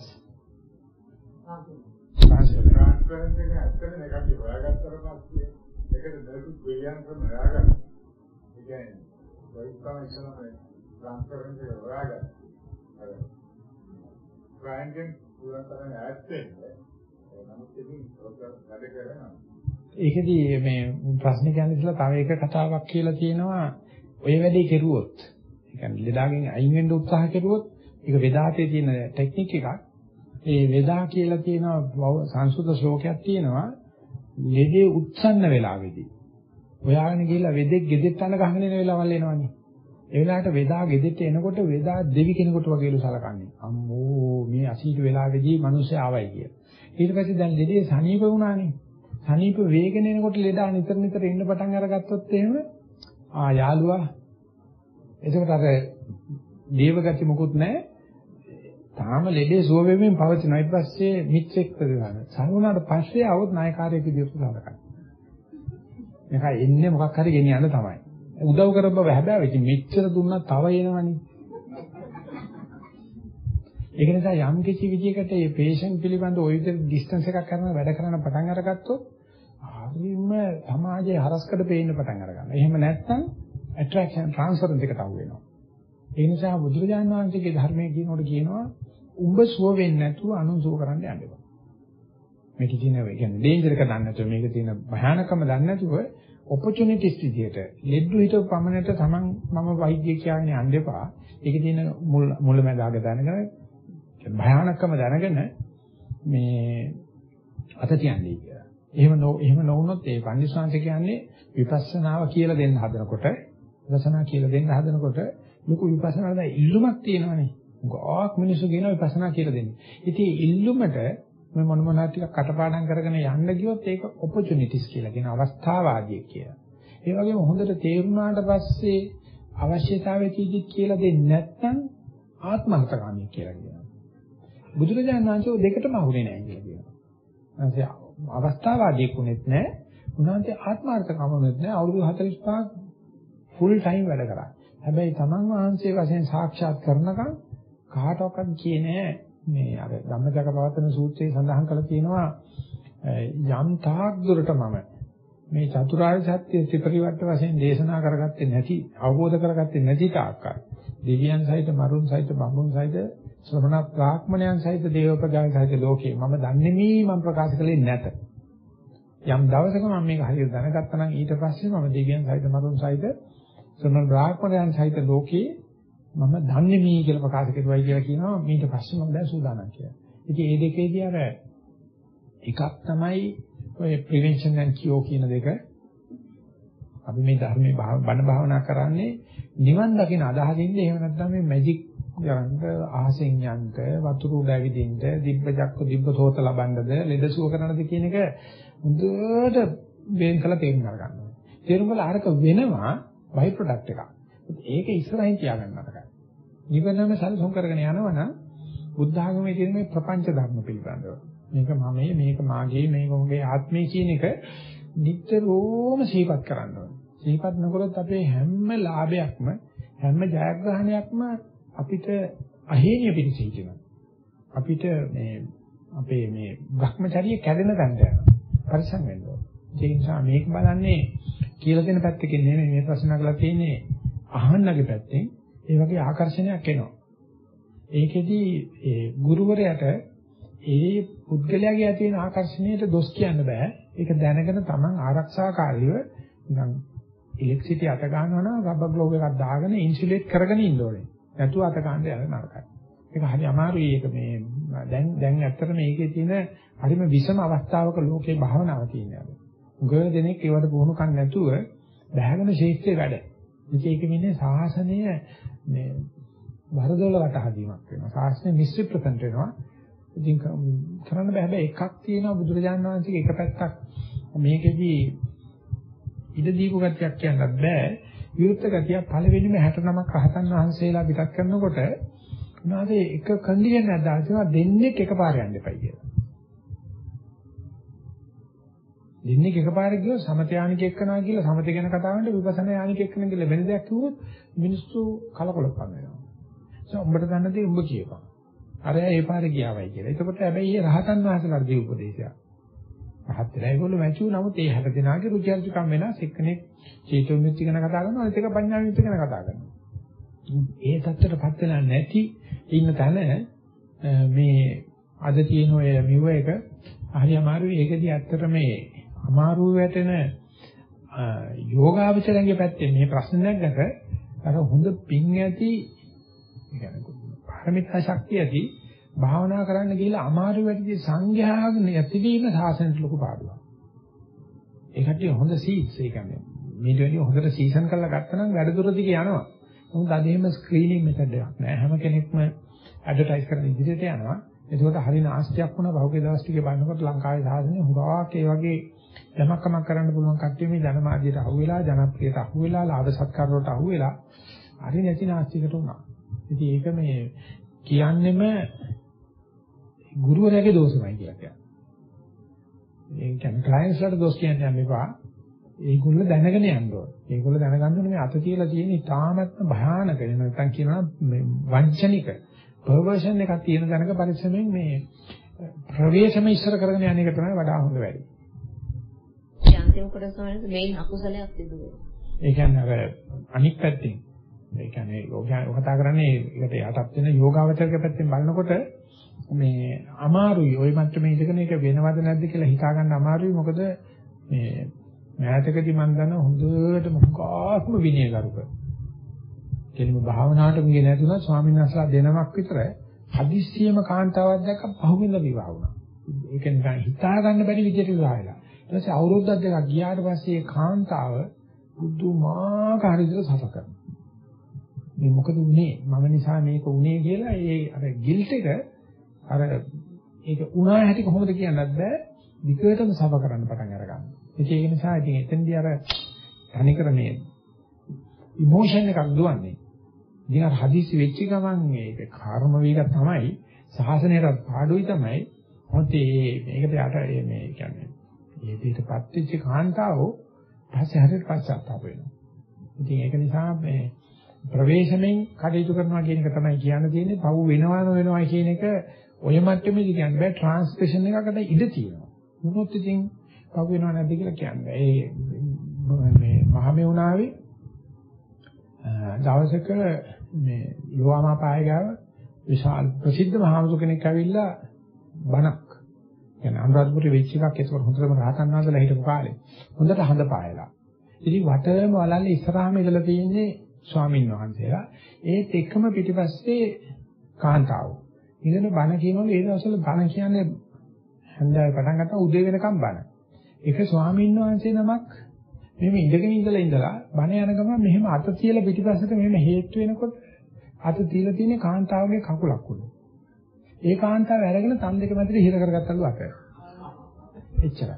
ට්‍රාන්ස්ෆරන්ස් එක ඇත්තටම එකක් හොයාගත්තට පස්සේ ඒකට දරුණු ක්‍රියාන්තම හොයාගන්න. ඒ කියන්නේ වයිස්කම ඉස්සරහම ට්‍රාන්ස්ෆරන්ස් එක හොයාගන්න. අර ක්ලයන්ට්ගෙන් පුරාතරම ඈත් වෙන්න. නමුත් ඉතින් වැඩ කරනවා. ඒකදී මේ ප්‍රශ්න කියන්නේ ඉතලා තව එක කතාවක් කියලා තියෙනවා. ඔය වැඩේ කෙරුවොත් ඒ කියන්නේ ලෙඩාගෙන් අයින් වෙන්න උත්සාහ කෙරුවොත් ඒක වේදාතේ තියෙන ටෙක්නික් එකක්. ඒ වේදා කියලා තියෙනවා සංස්කෘත ශ්ලෝකයක් තියෙනවා. ලෙඩේ උත්සන්න වෙලාවේදී ඔයාගෙන ගිහිල්ලා වෙදෙක් ගෙදෙට්ට අන ගහගෙන එන වෙලාවල් එනවනේ. ඒ වෙලාවට වේදා ගෙදෙට්ට එනකොට වේදා දෙවි කෙනෙකුට වගේලු සලකන්නේ. අම්මෝ මේ අසීතු වෙලාවේදී මිනිස්සු ආවයි කියලා. ඊට පස්සේ දැන් ලෙඩේ සනීප වුණානේ. සනීප වේගන එනකොට ලෙඩා නිතර නිතර ඉන්න පටන් අරගත්තොත් එහෙම යාළුවා එතකොට අර දේවගති මොකුත් නැහැ. තාම ලෙඩේ සුව වෙමින් පවතිනවා. ඊට පස්සේ මිත්‍රෙක් ප්‍රතිගාන. සරුණාට පස්සේ આવොත් නායකාරයෙක් විදිහට සලකනවා. මේක එන්නේ මොකක් හරි ගෙනියන්න තමයි. උදව් කරපුව හැබැයි ඉතින් මෙච්චර දුන්නා තව එනවනේ. ඒක නිසා යම් කිසි විදියකට මේ පේෂන්ට් පිළිබඳ ওই විදිහට ඩිස්ටන්ස් එකක් කරන වැඩ කරන පටන් අරගත්තොත් හරියම සමාජයේ හරස්කඩ පේන්න පටන් අරගන්නවා. එහෙම නැත්නම් ඇට්‍රැක්ෂන් ට්‍රාන්ස්ෆරන්ස් එකට අහු වෙනවා. ඒ නිසා බුදුරජාණන් වහන්සේගේ ධර්මයේ කියනකොට කියනවා උඹ සුව වෙන්නේ නැතුව අනුන් සුව කරන්න යන්න එපා. මේක කියන ඒ කියන්නේ ඩේන්ජර් එක දන්නේ නැතුව මේක තියෙන භයානකම දන්නේ නැතුව ඔපචුනිටිස් විදියට ලෙඩු හිතව පමණට තමන් මම වෛද්‍ය කියන්නේ යන්න එපා. ඒකේ තියෙන මුලැමැදාග දැනගෙන භයානකම දැනගෙන මේ අත තියන්නේ කියලා. එහෙම නොවුනොත් ඒ පන්දිස්වාංශ කියන්නේ විපස්සනාව කියලා දෙන්න හදනකොට විපස්සනා කියලා දෙන්න හදනකොට ලොකු විපස්සනාවල ඉල්ලුමක් තියෙනවානේ. ගොඩක් මිනිස්සු කියනවා විපස්සනා කියලා දෙන්නේ. ඉතින් ඉල්ලුමට මේ මොනවා ටිකක් කටපාඩම් කරගෙන යන්න ගියොත් ඒක ඔපචුනිටිස් කියලා කියන අවස්ථාවාදී කියලා. ඒ වගේම හොඳට තේරුණාට පස්සේ අවශ්‍යතාවයේදී කියලා දෙන්නේ නැත්නම් ආත්මහතකාමී කියලා කියනවා. බුදුරජාණන් වහන්සේ දෙකටම අහුනේ නැහැ කියලා කියනවා. ඊට අවස්ථාවාදී කුණෙත් නැහැ. උන්වහන්සේ ආත්මාර්ථකමනෙත් නැහැ. අවුරුදු 45ක් ෆුල් ටයිම් වැඩ කරා. හැබැයි තමන් වහන්සේ වශයෙන් සාක්ෂාත් කරනකම් කාටවත් කියන්නේ මේ අර ධම්මචක්කපවත්තන සූත්‍රයේ සඳහන් කරලා තියෙනවා යම් තාක් දුරට මම මේ චතුරාර්ය සත්‍ය ත්‍රිපරිවර්ත වශයෙන් දේශනා කරගත්තේ නැති අවබෝධ කරගත්තේ නැති තාක්කල් දෙවියන් සහිත මරුන් සහිත බඹුන් සහිත ශ්‍රමණ බ්‍රාහ්මණයන් සහිත දේව ප්‍රජායන් සහිත ලෝකේ මම දන්නේ මම ප්‍රකාශ කළේ නැත. යම් දවසක මම මේක හරියට දැනගත්තා නම් ඊට පස්සේ මම දෙවියන් සහිත මරුන් සහිත ශ්‍රමණ බ්‍රාහ්මණයන් සහිත ලෝකේ මම දන්නේ මේ කියලා ප්‍රකාශ කරුවයි කියලා කියනවා. ඊට පස්සේ මම දැන් සූදානම් කියලා. ඉතින් මේ දෙකේදී අර එකක් තමයි ඔය ප්‍රිවෙන්ෂන් ඇන්ඩ් කියෝ කියන දෙක. අපි මේ ධර්මයේ බණ භාවනා කරන්නේ නිවන් දකින අදහසින්ද එහෙම නැත්නම් මේ මැජික් යන්ත ආසෙන් යන්ත වතුර උඩ ඇවිදින්න දිබ්බජක්ක දිබ්බතෝත ලබන්නද ලෙඩසුව කරනද කියන එක හොඳට වෙන් කළ තේරුම් ගන්නවා. තේරුම් ගල අරක වෙනවා බයි ප්‍රොඩක්ට් එකක්. ඒක ඉස්සරහින් තියාගන්න අරගන්න. නිවනම සල්සොම් කරගෙන යනවනම් බුද්ධ ආගමේ තියෙන මේ ප්‍රපංච ධර්ම පිළිබඳව මේක මමයි මේක මාගේ මේක මොගේ ආත්මය කියන එක නිතරම සිහිපත් කරන්න ඕනේ. සිහිපත් නොකරොත් අපේ හැම ලාභයක්ම හැම ජයග්‍රහණයක්ම අපිට අහේනිය පිණිස හිටිනවා. අපිට මේ අපේ මේ භ්‍රමචර්යය කැඩෙන තැනට යනවා. පරිසම් වෙන්න ඕනේ. ඒ නිසා මේක බලන්නේ කියලා දෙන පැත්තකින් නෙමෙයි මේ ප්‍රශ්න අහලා තියෙන්නේ අහන්නගේ පැත්තෙන් ඒ වගේ ආකර්ෂණයක් එනවා. ඒකෙදි ඒ ගුරුවරයාට ඒ පුද්ගලයාගේ ඇති වෙන ආකර්ෂණයට දොස් කියන්න බෑ. ඒක දැනගෙන Taman ආරක්ෂාකාරීව නිකන් ඉලෙක්ට්‍රිසිටි අත ගන්නවා නම් රබර් ග්ලෝව් එකක් දාගෙන ඉන්සුලේට් කරගෙන ඉන්න ඕනේ. නැතුව අත ගන්න යන නරකයි. ඒක හරි අමාරුයි. ඒක මේ දැන් ඇත්තට මේකේ තියෙන හරිම විෂම අවස්ථාවක ලෝකේ භාවනාව තියෙනවා. උගල දෙනෙක් ඒවට පුහුණු කන් නැතුව බහගෙන ශේෂ්ත්‍රේ වැඩ. ඉතින් ඒක වෙන්නේ සාසනය මේ වරදොල වටහාදීමක් වෙනවා. සාසනය මිස්රිප්‍රසන්ට් වෙනවා. ඉතින් කරන්න බෑ. හැබැයි එකක් තියෙනවා බුදුරජාණන් වහන්සේගේ එක පැත්තක් මේකෙදී ඉද දීපු ගතියක් කියන්නත් බෑ. විරුද්ධ ගතිය පළවෙනිම 69ක් රහතන් වහන්සේලා පිටත් කරනකොට උනාසේ එක කන්ඩිෂන් එකක් දාලා දෙන්නෙක් එකපාර යන්න එපයි කියලා. දෙන්නෙක් එකපාර ගියොත් සමත යානික එක්කනවා කියලා සමත ගැන කතා කරනකොට විපස්සනා යානික එක්කන කියලා වෙන දෙයක් කිව්වොත් මිනිස්සු කලකොලප්පන් වෙනවා. උඹට දන්න දේ උඹ කියපන්. අර ඒ පාරේ ගියාවයි කියලා. එතකොට හැබැයි මේ රහතන් වහන්සේලාට දී උපදේශයක්. රහත් වෙලා ඒගොල්ලෝ මැචු නමුත් ඒ 60 දෙනාගේ රුචි අරුචිකම් වෙනස්. එක්කෙනෙක් චේතෝමිත්‍ති ගැන කතා කරනවා අනිත් එක පඤ්ඤාමිත්‍ති ගැන කතා කරනවා. ඒ தත්තරපත් වෙලා නැති ඉන්න තැන මේ අද තියෙන ඔය මිව එක හරි අමාරුයි. ඒකදී ඇත්තට මේ අමාරු වැටෙන යෝගාවචරයේ පැත්තේ මේ ප්‍රශ්න නැගක අර හොඳ පිං ඇති يعني පාරමිතා ශක්තිය ඇති භාවනා කරන්න ගිහලා අමාරු වැඩි සංඝයාගේ ඇතිවීම සාසනයට ලොකු පාඩුවක්. ඒකට හොඳ සීට්ස් ඒ කියන්නේ මේ දෙවියන් හොඳට සීසන් කරලා ගත්තා නම් වැඩ දුර දිගේ යනවා. මොකද අද එහෙම ස්ක්‍රීනින් මෙතඩ් එකක් නෑ. හැම කෙනෙක්ම ඇඩ්වර්ටයිස් කරන ඉදිරියට යනවා. ඒකෝට හරි නාස්තියක් වුණා. බහුගේ දවස් ටිකේ බලනකොට ලංකාවේ සාසනය හුඟක් ඒ වගේ යමක්කමක් කරන්න පුළුවන් කට්ටිය මේ ජනමාධ්‍යයට අහු වෙලා, ජනප්‍රියට අහු වෙලා, ලාභ සත්කාර වලට අහු වෙලා හරි නැති නාස්තිකට උනා. ඉතින් ඒක මේ කියන්නෙම ගුරුවරයාගේ දෝෂමයි කියලා කියනවා. ඒ කියන්නේ ක්ලයන්ට්ස් වලට දෝෂ කියන්නේ යන්න එපා. ඒගොල්ලෝ දැනගෙන යන්න ඕනේ. ඒගොල්ලෝ දැනගන්න ඕනේ මේ අත තියලා තියෙන ඉතාමත්ම භයානක වෙන නැත්නම් කියනවා මේ වංචනික පර්වර්ෂන් එකක් තියෙන තැනක පරිස්සමෙන් මේ ප්‍රවේශම ඉස්සර කරගෙන යන එක තමයි වඩා හොඳ වැඩි. අන්තිම කොටස වලදී මේන් අකුසලයක් සිදු වෙනවා. ඒ කියන්නේ අර අනික් පැත්තෙන් ඒ කියන්නේ කතා කරන්නේ ඒකට යටත් වෙන යෝගාවචරක පැත්තෙන් බලනකොට මේ අමාරුයි. ওই මට්ටමේ ඉඳගෙන ඒක වෙනවද නැද්ද කියලා හිතා ගන්න අමාරුයි. මොකද මේ මෑතකදී මම දන්න හොඳට මොකක්ම විනයගරුක. කෙලිම භාවනාවට ගියේ නැතුණා ස්වාමීන් වහන්සේලා දෙනමක් විතර හදිස්සියම කාන්තාවක් දැක්ක පහුවෙන්ද විවාහ වුණා. ඒක නිකන් හිතා ගන්න බැරි විදිහට විවාහ වෙලා. ඊට පස්සේ අවුරුද්දක් දෙකක් ගියාට පස්සේ ඒ කාන්තාව බුදුමාකාර විදිහට සැප කරනවා. මේ මොකද උනේ? මම නිසා මේක උනේ කියලා ඒ අර ගිල්ට් එක අර ඒක උනා හැටි කොහොමද කියන්නත් බෑ. විකටම සැප කරන්න පටන් අරගන්නවා. ඒක නිසා ඉතින් එතෙන්දී අර තනිකර මේ ඉමෝෂන් එකක් දුවන්නේ. ඉතින් අර හදිසි වෙච්ච ගමන් මේක කර්ම වේග තමයි සාසනයට පාඩුයි තමයි. මොකද මේකට යට මේ කියන්නේ මේ දෙයටපත් වෙච්ච කාන්තාවෝ පස්සේ හරියට පස්සත්තාප වෙනවා. ඉතින් ඒක නිසා මේ ප්‍රවේශමෙන් කටයුතු කරනවා කියන එක තමයි කියන්න තියෙන්නේ. පව් වෙනවා කියන එක ඔය මට්ටමේදී කියන්න බෑ. ට්‍රාන්ස්ලේෂන් එකකට ඉඩ තියෙනවා. මොනොත් ඉතින් පව් වෙනව නැද්ද කියලා කියන්නේ. ඒ මේ මහමෙවුනාවේ දවසක මේ ලෝවාමාපාය ගාව විශාල ප්‍රසිද්ධ මහාමුදුර කෙනෙක් ඇවිල්ලා බණක් يعني අනුරාධපුරේ වෙච්ච එකක් ඒක හොඳටම රහතන් වහන්සේලා හිටපු කාලේ හොඳට හඳ පායලා. ඉතින් වටේම වලල්ලේ ඉස්සරහාම ඉඳලා තියෙන්නේ ස්වාමීන් වහන්සේලා. ඒත් එක්කම පිටිපස්සේ කාන්තාව. ඉතින් බණ කියනවලු ඒ දවස්වල බණ කියන්නේ හන්දෑවේ පටන් ගත්තා උදේ වෙනකම් බණ. ඒක ස්වාමීන් වහන්සේ නමක් මෙහෙම ඉඳගෙන ඉඳලා බණ යන ගමන් මෙහෙම අත තියලා පිටිපස්සට මෙහෙම හේතු වෙනකොට අත තියලා තියෙන කාන්තාවගේ කකුලක් උඩ. ඒ කාන්තාව අරගෙන තන් දෙක මැදට හිර කරගත්තලු අත. එච්චරයි.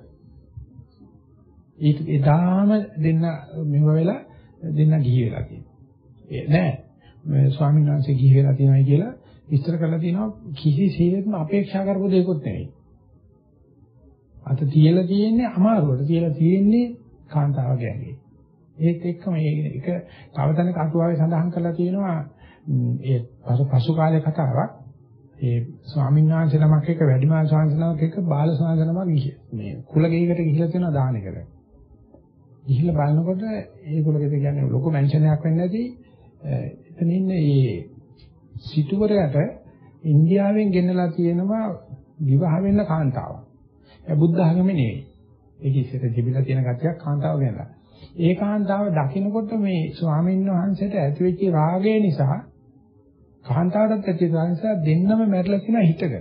එදාම දෙන්න මෙව වෙලා දෙන්න ගිහි වෙලා තියෙනවා. නෑ මේ ස්වාමීන් වහන්සේ ගිහි වෙලා තියෙනයි කියලා විස්තර කරලා තියෙනවා කිසිසේත්ම අපේක්ෂා කරපු දෙයක්වත් නෙවෙයි. අත තියලා තියෙන්නේ අමාරුවට තියලා තියෙන්නේ කාන්තාවගේ ඇඟේ. ඒත් එක්කම මේක තව තැනක අටුවාවේ සඳහන් කරලා තියෙනවා ඒ පසු කාලේ කතාවක්. ඒ ස්වාමීන් වහන්සේ නමක් එක්ක වැඩිමහල් ස්වාමීන් නමක් එක්ක බාල ස්වාමීන් නමක් මේ කුලගෙයකට ගිහිල්ලා තියෙනවා දානෙකට. ගිහිල්ලා බලනකොට ඒ කුලගෙද කියන්නේ ලොකු මැන්ෂන් එකක් වෙන්නේ නැති එතන ඉන්නේ සිටුවරයට ඉන්දියාවෙන් ගෙන්නලා තියෙනවා විවාහ වෙන්න කාන්තාවක්. ඒ බුද්ධ ආගමේ නෙවෙයි. ඒක ඉස්සර තිබිලා තියෙන ගැටියක් කාන්තාව ගෙනලා. ඒ කාන්තාව දකින්නකොට මේ ස්වාමීන් වහන්සේට ඇතිවෙච්ච රාගය නිසා කාන්තාවටත් ඇති නිසා දෙන්නම මැරලා තියෙනවා හිතගෙන.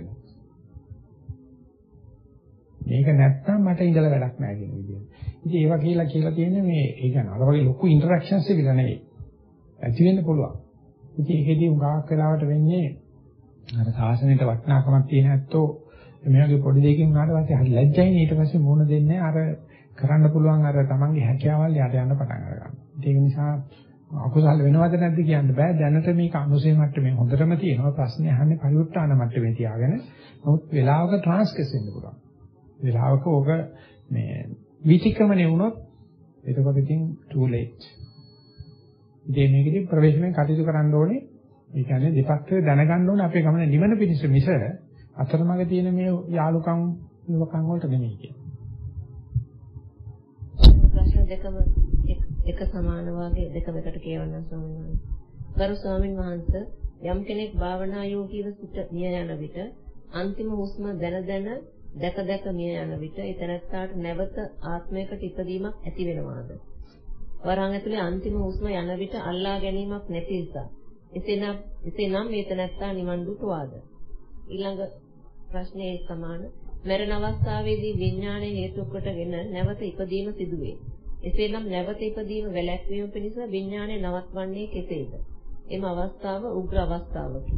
මේක නැත්තම් මට ඉඳලා වැඩක් නැහැ කියන විදිහට. ඉතින් ඒවා කියලා තියෙන්නේ මේ ඒ කියන්නේ අර වගේ ලොකු ඉන්ටරැක්ෂන්ස් තිබිලා නෙවෙයි. ඇති වෙන්න පුළුවන්. ඉතින් ඒකෙදී උගාවක් වෙලාවට වෙන්නේ අර සාසනයට වටිනාකමක් තියෙන ඇත්තෝ මේ වගේ පොඩි දෙයකින් උනාට පස්සේ හරි ලැජ්ජයිනේ ඊට පස්සේ මොන දෙන්නේ අර කරන්න පුළුවන් අර තමන්ගේ හැකියාවල් යට යන්න පටන් ගන්නවා. ඒක නිසා අකුසල වෙනවද නැද්ද කියන්න බෑ. දැනට මේක අනුසය මට්ටමේ හොඳටම තියෙනවා. ප්‍රශ්නේ අහන්නේ පරිවෘත්තාන මට්ටමේ තියාගෙන. නමුත් වෙලාවක ට්‍රාන්ස්කස් වෙන්න පුළුවන්. වෙලාවක ඕක මේ විචිකමනේ වුණොත් එතකොට ඉතින් too late. ඉතින් මේකදී ප්‍රවේශමෙන් කටයුතු කරන්න ඕනේ. ඒ කියන්නේ දෙපැත්තේ දැනගන්න ඕනේ අපේ ගමන නිවන පිණිස මිස අතරමඟ තියෙන මේ යාලුකම් නිවකම් වලට නෙමෙයි කියන්නේ. ප්‍රශ්න දෙකම එක සමාන වාගේ දෙකම එකට කියවන්න ස්වාමීන් වහන්සේ. ගරු ස්වාමීන් වහන්සේ යම් කෙනෙක් භාවනා යෝගීව සිට මිය යන විට අන්තිම හුස්ම දැන දැක මිය යන විට ඒ තැනත්තාට නැවත ආත්මයකට ඉපදීමක් ඇති වෙනවාද? වරහන් ඇතුලේ අන්තිම හුස්ම යන විට අල්ලා ගැනීමක් නැති නිසා. එසේනම් මේ තැනත්තා නිවන් දුටුවාද? ඊළඟ ප්‍රශ්නේ සමාන. මරණ අවස්ථාවේදී විඥානයේ හේතු කොටගෙන නැවත ඉපදීම සිදුවේ. එසේනම් නැවත ඉපදීම වැළැක්වීම පිණිස විඥානය නවත්වන්නේ කෙසේද? එම අවස්ථාව උග්‍ර අවස්ථාවකි.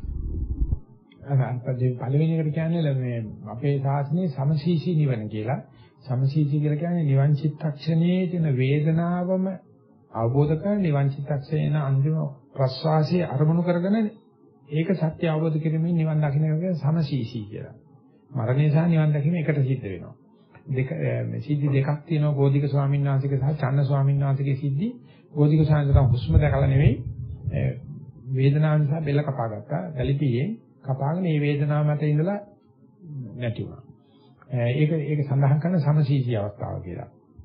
අරපදේ පළවෙනි එකට කියන්නේ මේ අපේ ශාස්ත්‍රයේ සමසීසී නිවන කියලා. සමසීසී කියලා කියන්නේ නිවන් චිත්තක්ෂණයේ තියෙන වේදනාවම අවබෝධ කරගෙන නිවන් චිත්තක්ෂණයන අන්තිම ප්‍රස්වාසයේ අරමුණු කරගෙන ඒක සත්‍ය අවබෝධ කිරීමෙන් නිවන් දකින්න කියන සමසීසී කියලා. මරණය සහ නිවන් දැකීම එකට සිද්ධ වෙනවා. සිද්ධි දෙකක් තියෙනවා ගෝධික ස්වාමීන් වහන්සේගේ සහ චන්න ස්වාමීන් වහන්සේගේ සිද්ධි. ගෝධික ස්වාමීන් වහන්සේ හුස්ම දැකලා නෙවෙයි වේදනාව නිසා බෙල්ල කපා ගත්තා. වැලිපියේ කපාගෙන මේ වේදනාව මත ඉඳලා නැති වුණා. ඒක සඳහන් කරන සමසීසී අවස්ථාව කියලා.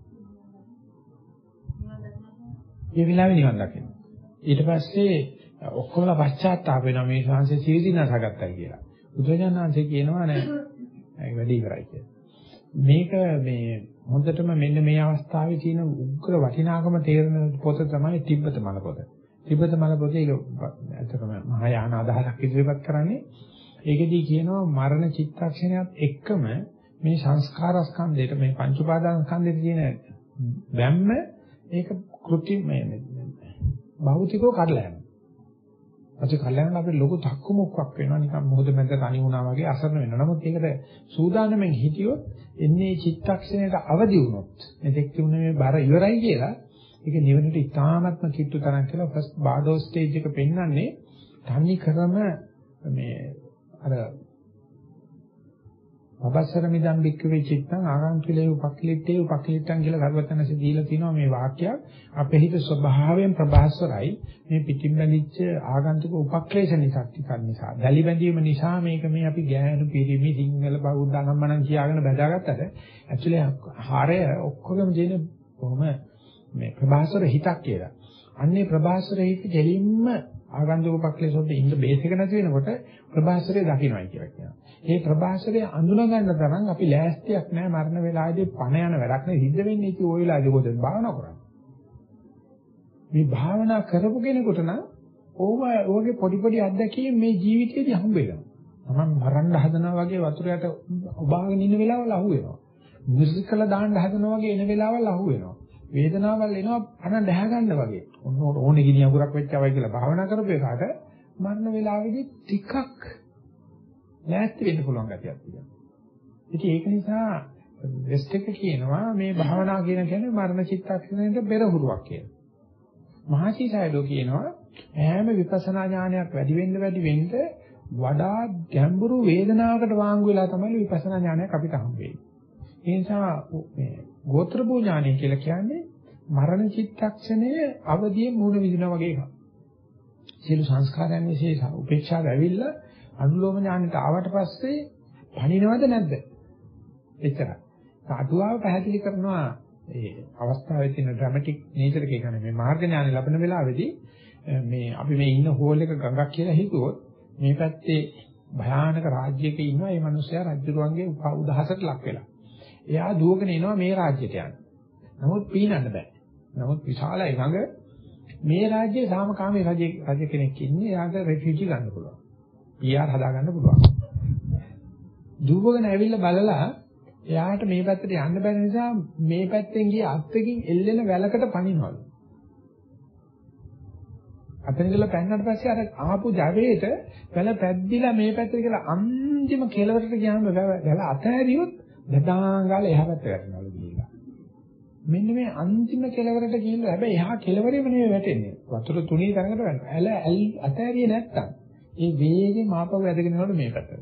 මේ විලාවේ නිවන් දකින්න. ඊට පස්සේ ඔක්කොම පශ්චාත්තාප වෙනවා මේ ශාන්සේ සීවිදිනාසගත්තයි කියලා. බුදුරජාණන් වහන්සේ කියනවා නෑ ඒක වැඩි ඉවරයි කියලා. මේක මේ හොඳටම මෙන්න මේ අවස්ථාවේ තියෙන උග්‍ර වටිනාකම තේරෙන පොත තමයි තිබ්බත මල පොත. තිබ්බත මල පොතේ ඇත්තටම මහායාන අදහසක් ඉදිරිපත් කරන්නේ. ඒකෙදී කියනවා මරණ චිත්තක්ෂණයත් එක්කම මේ සංස්කාර ස්කන්ධයට මේ පංච උපාදාන ස්කන්ධයට තියෙන බැම්ම ඒක කෘත්‍රිම මේ භෞතිකව කඩලා යනවා. අද කල්යනා අපිට ලොකු තක්කමුක්කක් වෙනවා නිකන් මොහොත මැද තනි වුණා වගේ අසරණ වෙනවා. නමුත් ඒකට සූදානම්ෙන් හිටියොත් එන්නේ චිත්තක්ෂණයට අවදි වුණොත් මෙතෙක් තිබුණ මේ බර ඉවරයි කියලා ඒක නිවනට ඉතාමත්ම කිට්ටු තරම් කියලා ෆස්ට් බාඩෝ ස්ටේජ් එක පෙන්වන්නේ තනි කරම මේ අර අවසර මිදම් බික්කවේ චිත්තං ආගන්තුලේ උපක්ලිටේ උපක්ලිටං කියලා ගරුවතනසේ දීලා තිනවා මේ වාක්‍යය අපේ හිත ස්වභාවයෙන් ප්‍රබහස්වරයි මේ පිටින් බැඳිච්ච ආගන්තුක උපක්ලේශ නිසා දැලි බැඳීම නිසා මේක මේ අපි ගෑනු පිරිමි සිංහල බෞද්ධ අනම්මනම් කියාගෙන බදාගත්තට ඇක්චුලි හරය ඔක්කොගම දෙන කොහොම මේ ප්‍රබහස්වර හිතක් කියලා. අන්නේ ප්‍රබහස්වර හිත දෙලින්ම ආගන්තුක උපක්ලේශ වලට ඉන්න බේස් එක නැති වෙනකොට ප්‍රබහස්වරේ දකින්නයි කියලා කියනවා. මේ ප්‍රබහස්වරේ අඳුන ගන්න තරම් අපි ලෑස්තියක් නැහැ මරණ වෙලාවේදී පණ යන වැඩක් නෙවෙයි සිද්ධ වෙන්නේ ඉති ওই වෙලාවේදී කොහෙද භාවනා කරන්නේ. මේ භාවනා කරපු කෙනෙකුට නම් ඕවගේ පොඩි අත්දැකීම් මේ ජීවිතේදී හම්බ වෙනවා. තමන් මරන්න හදනවා වගේ වතුර යට ඔබාගෙන ඉන්න වෙලාවල් අහු වෙනවා. මුස්ලිකල දාන්න හදනවා වගේ එන වෙලාවල් අහු වෙනවා. වේදනාවල් එනවා අන දැහ ගන්න වගේ. ඕනේ ගිනි අඟුරක් වෙච්චවයි කියලා භාවනා කරපු එකට මරණ වෙලාවේදී ටිකක් ලෑස්ති වෙන්න පුළුවන් ගැතියක් තියෙනවා. ඉතින් ඒක නිසා වෙස්ට් එක කියනවා මේ භාවනා කියන්නේ මරණ චිත්තක්ෂණයට පෙරහුරුවක් කියලා. මහසීසයදෝ කියනවා හැම විපස්සනා ඥානයක් වැඩි වෙන්න වඩා ගැඹුරු වේදනාවකට වාංගු වෙලා තමයි විපස්සනා ඥානයක් අපිට හම්බෙන්නේ. ඒ නිසා මේ ගෝත්‍ර භූ ඥානය කියලා කියන්නේ මරණ චිත්තක්ෂණයේ අවදියේ මූණ විදිනා වගේ එකක්. සියලු සංස්කාරයන් විශේෂ උපේක්ෂාව ඇවිල්ලා අනුලෝම ඥානෙට ආවට පස්සේ පණිනවද නැද්ද? එච්චරයි. අටුවාව පැහැදිලි කරනවා ඒ අවස්ථාවේ තියෙන ඩ්‍රැමැටික් නේචර් එක කියන්නේ මේ මාර්ග ඥානෙ ලැබෙන වෙලාවේදී මේ අපි මේ ඉන්න හෝල් එක ගඟක් කියලා හිතුවොත් මේ පැත්තේ භයානක රාජ්‍යයක ඉන්නවා මේ මිනිස්සයා රජුරුවන්ගේ උදහසට ලක් වෙලා. එයා දුවගෙන එනවා මේ රාජ්‍යයට යන්න. නමුත් පීනන්න බෑ. නමුත් විශාලයි ගඟ. මේ රාජ්‍යයේ සාමකාමී රජ කෙනෙක් ඉන්නේ. එයාට රෙෆියුජි ගන්න පුළුවන්. PR හදා ගන්න පුළුවන්. දුවගෙන ඇවිල්ලා බලලා එයාට මේ පැත්තට යන්න බැරි නිසා මේ පැත්තෙන් ගිය අත්තකින් එල්ලෙන වැලකට පනිනවලු. අතන ඉඳලා පැන්නට පස්සේ අර ආපු ජවයේට වැල පැද්දිලා මේ පැත්තට කියලා අන්තිම කෙළවරට ගියාම වැල අතහැරියොත් දඩාංගාල එහා පැත්තට වැටෙනවලු ගිහිල්ලා. මෙන්න මේ අන්තිම කෙළවරට ගිහිල්ලා හැබැයි එහා කෙළවරේම නෙවෙයි වැටෙන්නේ. වතුර තුනී තරඟට වැටෙනවා. ඇල අතහැරියේ නැත්තම් ඒ වේගෙන් මාපව වැදගෙන යනකොට මේ පැත්තට.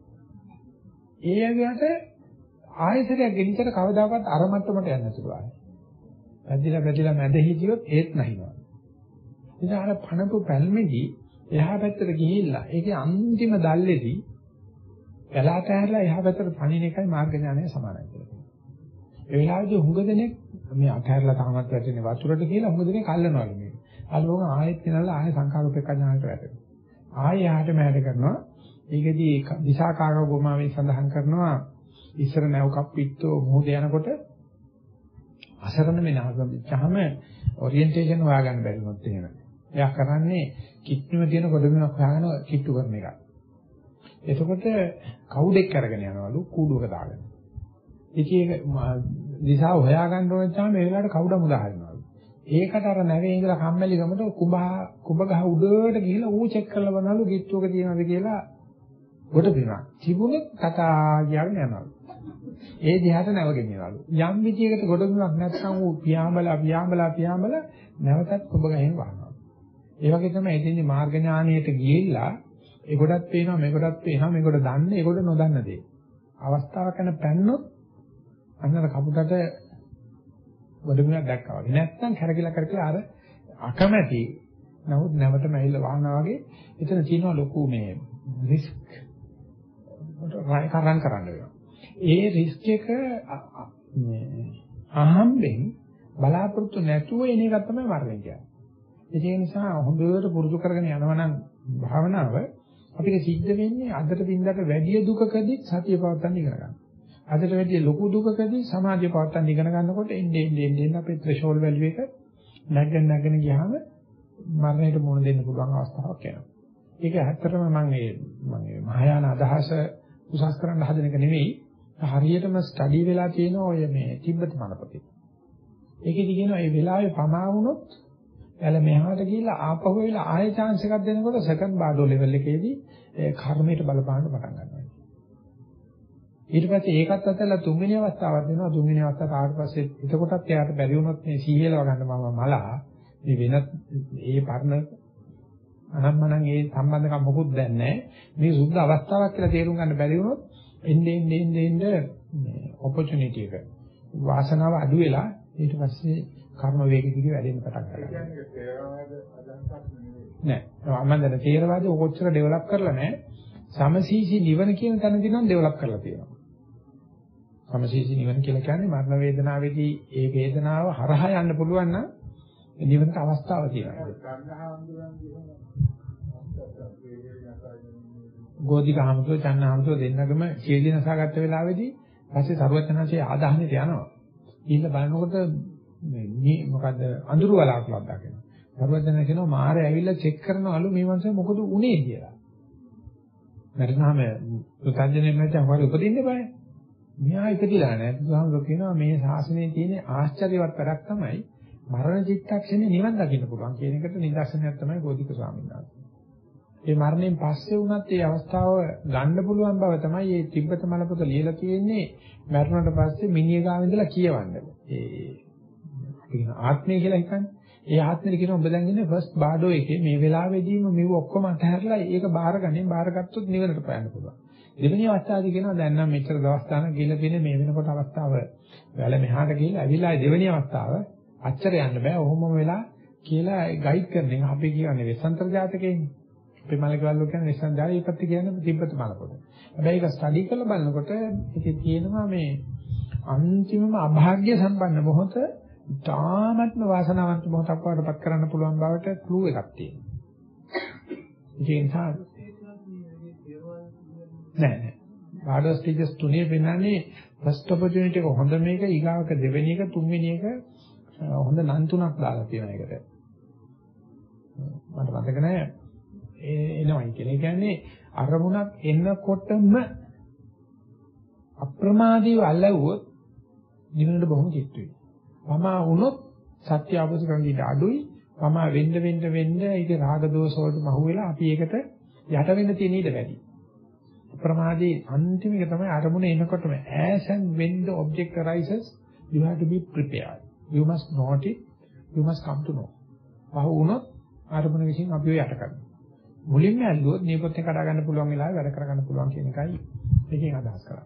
ඒ ඇවියට ආයතරයක් ගෙනිච්චට කවදාකවත් අර මට්ටමට යන්නේ නැතුව ආයි. පැද්දිලා මැද හිටියොත් ඒත් නැහිනවා. ඉතින් අර පණපු පැල්මේදී එහා පැත්තට ගිහිල්ලා ඒකේ අන්තිම දැල්ලේදී වැලාට ඇරලා එහා පැත්තට පණින එකයි මාර්ග ඥානය සමානයි කියලා. ඒ වෙලාවේදී හුඟ දෙනෙක් මේ අතහැරලා තාමත් වැටෙන්නේ වතුරට කියලා හුඟ දෙනෙක් අල්ලනවලු මේ. අල්ලෝග ආයෙත් වෙනලා ආයෙ සංඛාරූපේක ඥානට වැටෙනවා. ආයෙ යහට මෑට කරනවා. ඒකෙදී දිසාකාරව ගෝමාවෙන් සඳහන් කරනවා ඉස්සර නැව් කප්පිට්ටෝ මොහොත යනකොට අසරණ වෙනවගම ඔරියන්ටේෂන් හොයාගන්න බැරි වුණොත් එහෙම. එයා කරන්නේ කිට්ටුවේ තියෙන ගොඩබිමක් හොයාගෙන කිට්ටු කරන එක. එතකොට කවුඩෙක් අරගෙන යනවලු කූඩුවක දාගෙන. ඉතින් ඒක දිශාව හොයාගන්න ඕන නිසා මේ වෙලාවට කවුඩ මුදා හරිනවලු. ඒකට අර නැවේ ඉඳලා කම්මැලි ගමට කුඹ ගහ උඩට ගිහිල්ලා ඌ චෙක් කරලා බලනලු කිට්ටුවක තියෙනවද කියලා ගොඩබිමක්. තිබුණේ කතා කියන්න යනවලු. ඒ දිහාට නැවගෙන යනවලු. යම් විදියකට ගොඩබිමක් නැත්නම් ඌ පියාඹලා නැවතත් කුඹ ගහෙන් වහනවා. ඒ වගේ තමයි එදින්දි මාර්ග ඥානයට ගිහිල්ලා ඒ ගොඩක් පේනවා මේ ගොඩක් පේනවා මේ ගොඩ දන්නේ ඒ ගොඩ නොදන්න දේ. අවස්ථාවක් යන පැන්නොත් අන්නර කපුටට ගොඩබිමක් දැක්කා වගේ. නැත්නම් කරකිලා අර අකමැති නමුත් නැවතම ඇවිල්ලා වහනවා වගේ එතන තියෙනවා ලොකු මේ රිස්ක් කරන් කරන්න වෙනවා. ඒ රිස්ක් එක මේ අහම්බෙන් බලාපොරොත්තු නැතුව එන එක තමයි මරණය කියන්නේ. ඒ නිසා හොඳට පුරුදු කරගෙන යනවනම් භාවනාව අපිට සිද්ධ වෙන්නේ අදට පින්දට වැඩි දුකකදී සතිය පවත්තන්න ඉගෙන ගන්න. අදට වැඩි ලොකු දුකකදී සමාධිය පවත්තන්න ඉගෙන ගන්නකොට එන්නේ අපේ threshold value එක නැගගෙන ගියාම මරණයට මුහුණ දෙන්න පුළුවන් අවස්ථාවක් එනවා. ඒක ඇත්තටම මම මහායාන අදහස උසස් කරන්න හදන එක නෙවෙයි. හරියටම ස්ටඩි වෙලා තියෙන ඔය මේ තිබ්බත මනපතේ. ඒකෙදි කියනවා මේ වෙලාවේ පමා වුණොත් එළ මෙහාට ගිහිල්ලා ආපහු වෙලා ආයෙ chance එකක් දෙනකොට සෙකන්ඩ් බාඩෝ ලෙවල් එකේදී කර්මයට බලපාන්න පටන් ගන්නවා. ඊට පස්සේ ඒකත් අතලා තුන්වෙනි අවස්ථාවක් දෙනවා. තුන්වෙනි අවස්ථාවට ආවට පස්සේ එතකොටත් එයාට බැරි වුණොත් මේ සීහෙලව ගන්න මම මලා මේ වෙනත් ඒ පරණ අනම්මනම් ඒ සම්බන්ධකම් මොකුත් දැන් නැහැ. මේ සුද්ධ අවස්ථාවක් කියලා තේරුම් ගන්න බැරි වුණොත් එන්නේ opportunity එක වාසනාව අඩු වෙලා ඊට පස්සේ කර්ම වේග දිගේ වැඩෙන්න පටන් ගන්නවා. කියන්නේ තේරවාද අදහසක් නෙවෙයි. නෑ. මම දැන් තේරවාදය කොච්චර ඩෙවලොප් කරලා නැහැ. සමසීසි නිවන කියන තැනදී නම් ඩෙවලොප් කරලා තියෙනවා. සමසීසි නිවන කියලා කියන්නේ මරණ වේදනාවේදී ඒ වේදනාව හරහා යන්න පුළුවන් නම් නිවනට අවස්ථාවක් තියෙනවා. ගෝධිකහමතුෝ චන්නහමතුෝ දෙන්නගම සීලීනසාගත්ත වෙලාවේදී පස්සේ සරුවචනanse ආදාහනෙට යනවා. ඊළ බලනකොට මේ මොකද්ද අඳුරු වලාකුලක් දකිනවා. සරුවචනanse කියනවා මාරේ ඇවිල්ලා චෙක් කරනවලු මේ මනුස්සයා මොකද උනේ කියලා. මරණාම පුතඥයෙක් නැත්නම් හොර උපදින්න බෑ. මෙයා ඉපදිලා නැහැ. බුදුහාමුදුරුවෝ කියනවා මේ ශාසනයේ තියෙන ආශ්චර්යවත් වැඩක් තමයි මරණ චිත්තක්ෂණේ නිවන් දකින්න පුළුවන් කියන එකට නිදර්ශනයක් තමයි ගෝධික ස්වාමීන් වහන්සේ. ඒ මරණයෙන් පස්සේ වුණත් මේ අවස්ථාව ගන්න පුළුවන් බව තමයි මේ තිබ්බත මලපොත ලියලා තියෙන්නේ. මරණයට පස්සේ මිනිහ ගාව ඉඳලා කියවන්න. ඒ ආත්මය කියලා හිතන්නේ. ඒ ආත්මෙට කියනවා ඔබ දැන් ඉන්නේ ෆස්ට් බාඩෝ එකේ මේ වෙලාවේදීම මේව ඔක්කොම අතහැරලා ඒක බාරගත්තොත් නිවනට පයන්න පුළුවන්. දෙවෙනි අවස්ථාවේදී කියනවා දැන් නම් මෙච්චර දවස් ගානක් ගිහලා තියෙන මේ වෙනකොට අවස්ථාව වැල මෙහාට ගිහලා ඇවිල්ලා දෙවෙනි අවස්ථාව අච්චර යන්න බෑ. ඔහොමම වෙලා කියලා ගයිඩ් කරන එක අපි කියන්නේ වෙසන්තර ජාතකයේනේ. අපේ මලකවල කියන්නේ වෙසන්තර ජාතකයේපත් කියන්නේ තිබ්බත මලපොත. හැබැයි ඒක ස්ටඩි කරලා බලනකොට ඒකේ තියෙනවා මේ අන්තිමම අභාග්‍ය සම්පන්න මොහොත තාමත්ම වාසනාවන්ත මොහොතක් වඩපත් කරන්න පුළුවන් බවට ක්ලූ එකක් තියෙනවා. ඒ නිසා නෑ. බාඩෝ ස්ටේජස් තුනේ වෙනන්නේ ෆස්ට් ඔපචුනිටි එක හොඳ මේක ඊගාවක දෙවෙනි එක තුන්වෙනි එක හොඳ නම් තුනක් දාලා තියෙනවා ඒකට. මට මතක නෑ එනවයි කියලා. ඒ කියන්නේ අරමුණක් එනකොටම අප්‍රමාදීව අල්ලවුවොත් නිවනට බොහොම කිට්ටුයි. වමා වුණොත් සත්‍ය අවබෝධ කරගන්න ඉඩ අඩුයි. වමා වෙන්න ඒක රාග දෝෂ වලට මහු වෙලා අපි ඒකට යට වෙන්න තියෙන ඉඩ වැඩි. අප්‍රමාදී අන්තිම එක තමයි අරමුණ එනකොටම as and when the object arises you have to be prepared. You must note it. You must come to know. වහු වුණොත් අරමුණ විසින් අපිව යට කරනවා. මුලින්ම ඇල්ලුවොත් නියපොත්ත කඩා ගන්න පුළුවන් වෙලාවෙ වැඩ කර ගන්න පුළුවන් කියන එකයි එකෙන් අදහස් කරන්නේ.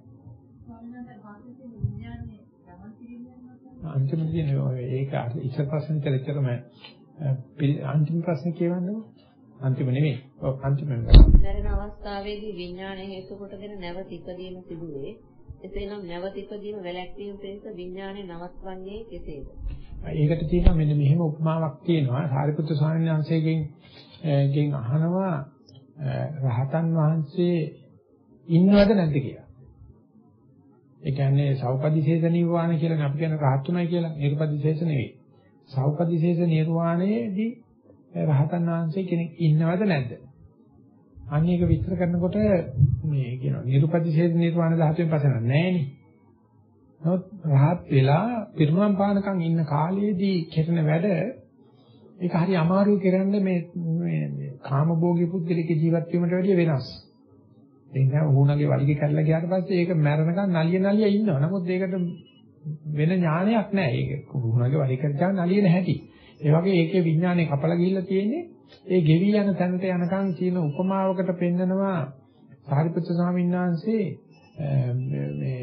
අන්තිම කියන්නේ ඒක ඉස්සර ප්‍රශ්න විතරම අන්තිම ප්‍රශ්නේ කියවන්නකො. අන්තිම නෙමෙයි. ඔව් අන්තිම නෙමෙයි. මරණ අවස්ථාවේදී විඥානය හේතු කොටගෙන නැවත ඉපදීම සිදුවේ. එසේනම් නැවත ඉපදීම වැළැක්වීම පිණිස විඥානය නවත්වන්නේ කෙසේද? ඒකට තියෙනවා මෙන්න මෙහෙම උපමාවක් තියෙනවා. සාරිපුත්‍ර ස්වාමීන් වහන්සේගෙන් අහනවා රහතන් වහන්සේ ඉන්නවද නැද්ද කියලා. ඒ කියන්නේ සෞපදිශේෂ නිර්වාණ කියලා අපි කියන රහත්ුණයි කියලා. නිර්පදිශේෂ නෙවෙයි. සෞපදිශේෂ නිර්වාණයේදී රහතන් වහන්සේ කෙනෙක් ඉන්නවද නැද්ද? අන්න ඒක විස්තර කරනකොට මේ කියනවා නිර්පදිශේෂ නිර්වාණ ධාතුවෙන් පස්සේ නෑනේ. නමුත් රහත් වෙලා පිරුණම් පානකම් ඉන්න කාලයේදී කෙරෙන වැඩ ඒක හරි අමාරුයි කරන්න මේ කාමභෝගී පුද්ගලික ජීවත් වීමට වැඩිය වෙනස්. ඒක වුණගේ වලිගේ කැල්ල ගියාට පස්සේ ඒක මැරෙනකන් නලිය ඉන්නවා. නමුත් ඒකට වෙන ඥානයක් නැහැ. ඒක වුණගේ වලිගේ කරලා නලියන හැටි. ඒ වගේ ඒකේ විඥානේ කපලා ගිහිල්ලා තියෙන්නේ ඒ ගෙවි යන තැනට යනකන් කියන උපමාවකට පෙන්නනවා සාරිපුත්‍ර ස්වාමීන් වහන්සේ මේ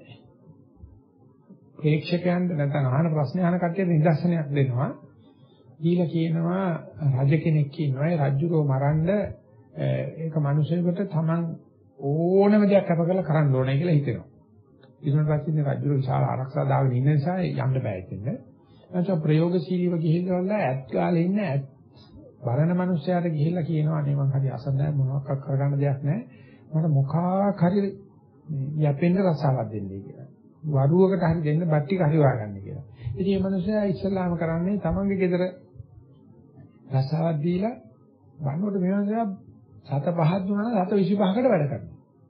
ප්‍රේක්ෂකයන්ට නැත්නම් අහන ප්‍රශ්න අහන කට්ටියට නිදර්ශනයක් දෙනවා. ඊළ කියනවා රජ කෙනෙක් ඉන්නවා. ඒ රජුරෝ මරන්න ඒක මිනිසෙකුට තමන් ඕනම දෙයක් අප කරන්න ඕනේ කියලා හිතෙනවා. ඊට පස්සේ රජුරෝ විශාල ආරක්ෂා දාගෙන ඉන්න නිසා යන්න බෑ ඉතින්. නැත්නම් ප්‍රයෝගශීලීව ගිහිල්ලා ඇත් ගාලේ ඉන්න ඇත් බලන මිනිස්සයාට ගිහිල්ලා කියනවා අනේ මං හරි අසන්නයි මොනවක් කරගන්න දෙයක් නැහැ. මට මොකක් හරි යැපෙන්න රසාවක් දෙන්නයි කියලා. වරුවකට හරි දෙන්න බත් ටික හරි හොයාගන්න කියලා. ඉතින් මේ මිනිස්සයා ඉස්සල්ලාම කරන්නේ තමන්ගේ ගෙදර රසාවක් දීලා බන්නකොට මේ මිනිස්සයා 7-5ක් දුන්නා නම් 7-25කට වැඩ කරනවා.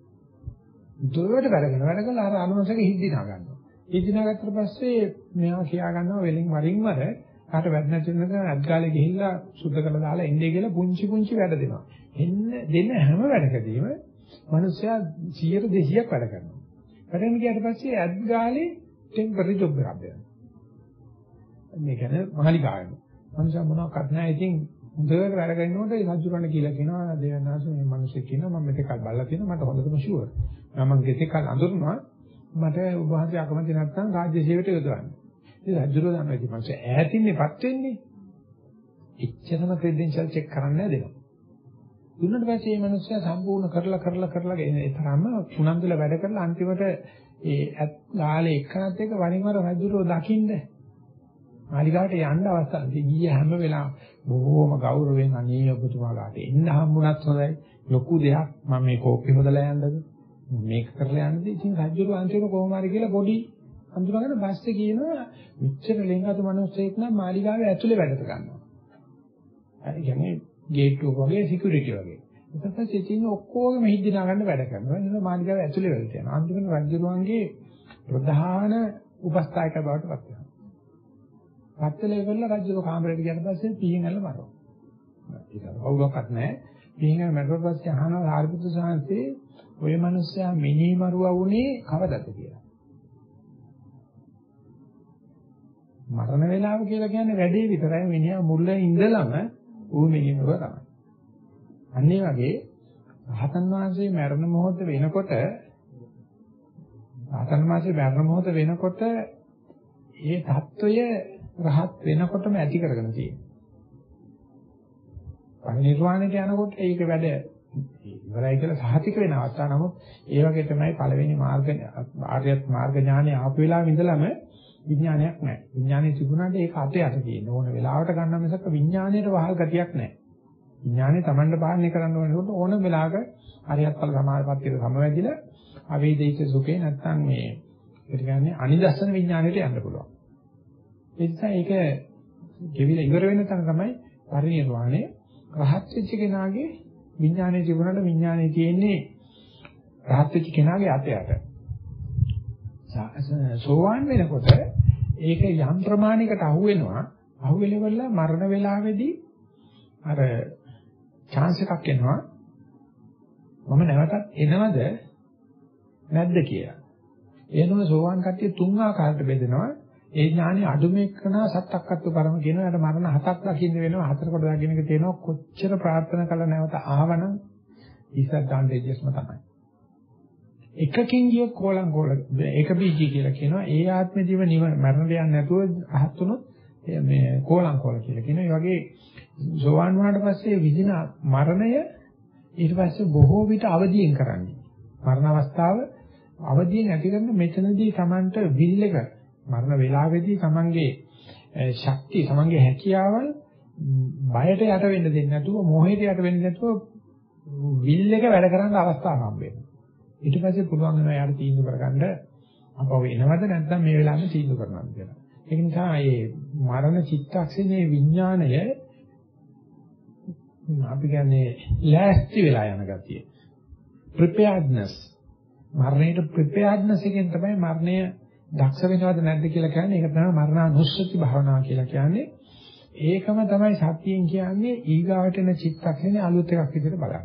දුරට වැඩ කරලා අර අනුමසක හිද්දිනා ගන්නවා. හිද්දිනා ගත්තට පස්සේ මෙයා කියා ගන්නවා වෙලින් වරින් වර කාට වැඩ නැතිනක අද්ගාලේ ගිහිල්ලා සුද්ධ කරලා දාලා එන්නේ කියලා පුංචි වැඩ දෙනවා. දෙන හැම වැඩකදීම මිනිස්සයා 100-200ක් වැඩ කරනවා. වැඩගෙන ගියාට පස්සේ අද්ගාලේ ටෙම්පරරි ජොබ් එකක් දෙනවා. මේ කියන්නේ මහලිකාවෙන්. මිනිසා මොනවක්වත් නැහැ. ඉතින් හොඳට වැඩ කරනකොට ඒ රජුරණ කියලා කියනවා දේවනාස මේ මිනිස්සෙක් කියනවා මම මෙතෙක් කල් බලලා තියෙනවා මට හොඳටම ෂුවර්. මම ගෙතෙක් කල් අඳුරනවා මට ඔබ වහන්සේ අකමැති නැත්නම් රාජ්‍ය සේවයට යොදවන්න. ඉතින් රජුරෝ දන්නවා ඉතින් මිනිස්සු ඈතින්නේපත් වෙන්නේ. එච්චරම ක්‍රෙඩෙන්ෂල් චෙක් කරන්න දෙනවා. දුන්නට පස්සේ මේ මිනිස්සයා සම්පූර්ණ කරලා ඒ තරම්ම පුනන්දුල වැඩ කරලා අන්තිමට ඒ ගාලේ එක්කනත් එක වරින් වර රජුරෝ දකින්න මාලිගාවට යන්න අවස්ථාවක් ගියේ හැම වෙලාවෙම බොහෝම ගෞරවයෙන් අනේ ඔබතුමාලාට එන්න හම්බුණත් හොඳයි ලොකු දෙයක් මම මේ කෝපි හොදලා යන්නද මේක කරලා යන්නද ඉතින් රජුරු අන්තිම කොහොම හරි කියලා පොඩි අඳුරගෙන බස්සේ කියනවා මෙච්චර ලෙන්ගතු මිනිස්සෙක් නම් මාලිගාවේ ඇතුලේ වැඩට ගන්නවා. හරි කියන්නේ ගේට්ටුවක වගේ සිකියුරිටි වගේ. ඊට පස්සේ ඉතින් ඔක්කොගම හිද්දිනා ගන්න වැඩ කරනවා. ඒක මාලිගාවේ ඇතුලේ වැඩට යනවා. අන්තිමට රජුරුවන්ගේ ප්‍රධාන උපස්ථායක බවට පත් වෙනවා. පත්තලේ කරලා රජුගේ කාමරේට ගියාට පස්සේ පිහින් ඇල්ල මරනවා. ඒක කවුරක්වත් නැහැ. පිහින් ඇල්ල මරුවට පස්සේ අහනවා සාරිපුත්‍ර සාන්තේ ඔය මිනිස්සයා මිනී මරුවා වුණේ කවදද කියලා. මරණ වේලාව කියලා කියන්නේ වැඩේ විතරයි මිනිහා මුල්ල ඉඳලම ඌ මිනී මරුවා තමයි. අන්න ඒ වගේ රහතන් වහන්සේ මරණ මොහොත වෙනකොට ඒ தত্ত্বය රහත් වෙනකොටම ඇති කරගෙන තියෙනවා. පරිනිර්වාණයට යනකොට ඒක වැඩ ඉවරයි කියලා සහතික වෙන අවස්ථාව. නමුත් ඒ වගේ තමයි පළවෙනි ආර්යත් මාර්ග ඥානෙ ආපු වෙලාවෙ ඉඳලම විඥානයක් නැහැ. විඥානේ තිබුණාට ඒක අතේ අත තියෙන ඕන වෙලාවට ගන්න මිසක විඥාණයට වහල් ගතියක් නැහැ. විඥානේ Tamanට පාලනය කරන්න ඕනකොට ඕන වෙලාවක හරියත් ඵල සමාධිපත්තියට සමවැදිලා අවේදිත සුඛේ නැත්තම් මේ ඒ කියන්නේ අනිදස්සන විඥාණයට යන්න පුළුවන්. ඒ නිසා ඒක කෙවිලා ඉවර වෙන තැන තමයි පරිණිරවාණය. රහත් වෙච්ච කෙනාගේ විඥානයේ තිබුණාට විඥානයේ තියෙන්නේ රහත් වෙච්ච කෙනාගේ අතේ අත. සෝවාන් වෙනකොට ඒක යම් ප්‍රමාණයකට අහු වෙනවා. අහු වෙලෙවල මරණ වේලාවේදී අර chance එකක් එනවා. මම නැවතත් එනවද නැද්ද කියලා. එනම සෝවාන් කට්ටිය තුන් ආකාරයට බෙදෙනවා. ඒ ඥානෙ අඩුමේ කරන සත්තක්කත්ව පරම කියනවා. ඊට මරණ 7ක් දකින්න වෙනවා. 4කට දකින්න එක තියෙනවා. කොච්චර ප්‍රාර්ථනා කළා නැවත ආවනම් disadvantagesම තමයි. එකකින් ගිය කෝලං ඒක බීජී කියලා කියනවා. ඒ ආත්මෙදිව මරණ දෙයක් නැතුව අහත් වුණොත් මේ කෝලං කියලා කියනවා. ඒ වගේ සෝවාන් වුණාට පස්සේ විදින මරණය ඊට පස්සේ බොහෝ විට අවදියෙන් කරන්නේ. මරණ අවස්ථාව අවදියෙන් ඇති කරන මෙතනදී Tamanට විල් එක මරණ වේලාවේදී Tamanගේ ශක්තිය Tamanගේ හැකියාවල් බයට යට වෙන්න දෙන්නේ නැතුව මොහේට යට වෙන්න නැතුව විල් එක වැඩ කරන්න අවස්ථාවක් හම්බ වෙනවා. ඊට පස්සේ පුළුවන් වෙනවා යාට තීන්දුව කරගන්න අපව එනවද නැත්නම් මේ වෙලාවෙම තීන්දුව කරනවද කියලා. ඒක නිසා මේ මරණ චිත්තක්ෂණයේ විඥාණය අපි කියන්නේ ලෑස්ති වෙලා යන ගතිය. preparedness මරණයට preparedness එකෙන් තමයි මරණය දක්ෂ වෙනවද නැද්ද කියලා කියන්නේ. ඒක තමයි මරණානුස්සති භාවනාව කියලා කියන්නේ. ඒකම තමයි සතියෙන් කියන්නේ ඊගාවට එන චිත්තක්ෂණේ අලුත් එකක් විදිහට බලන්න.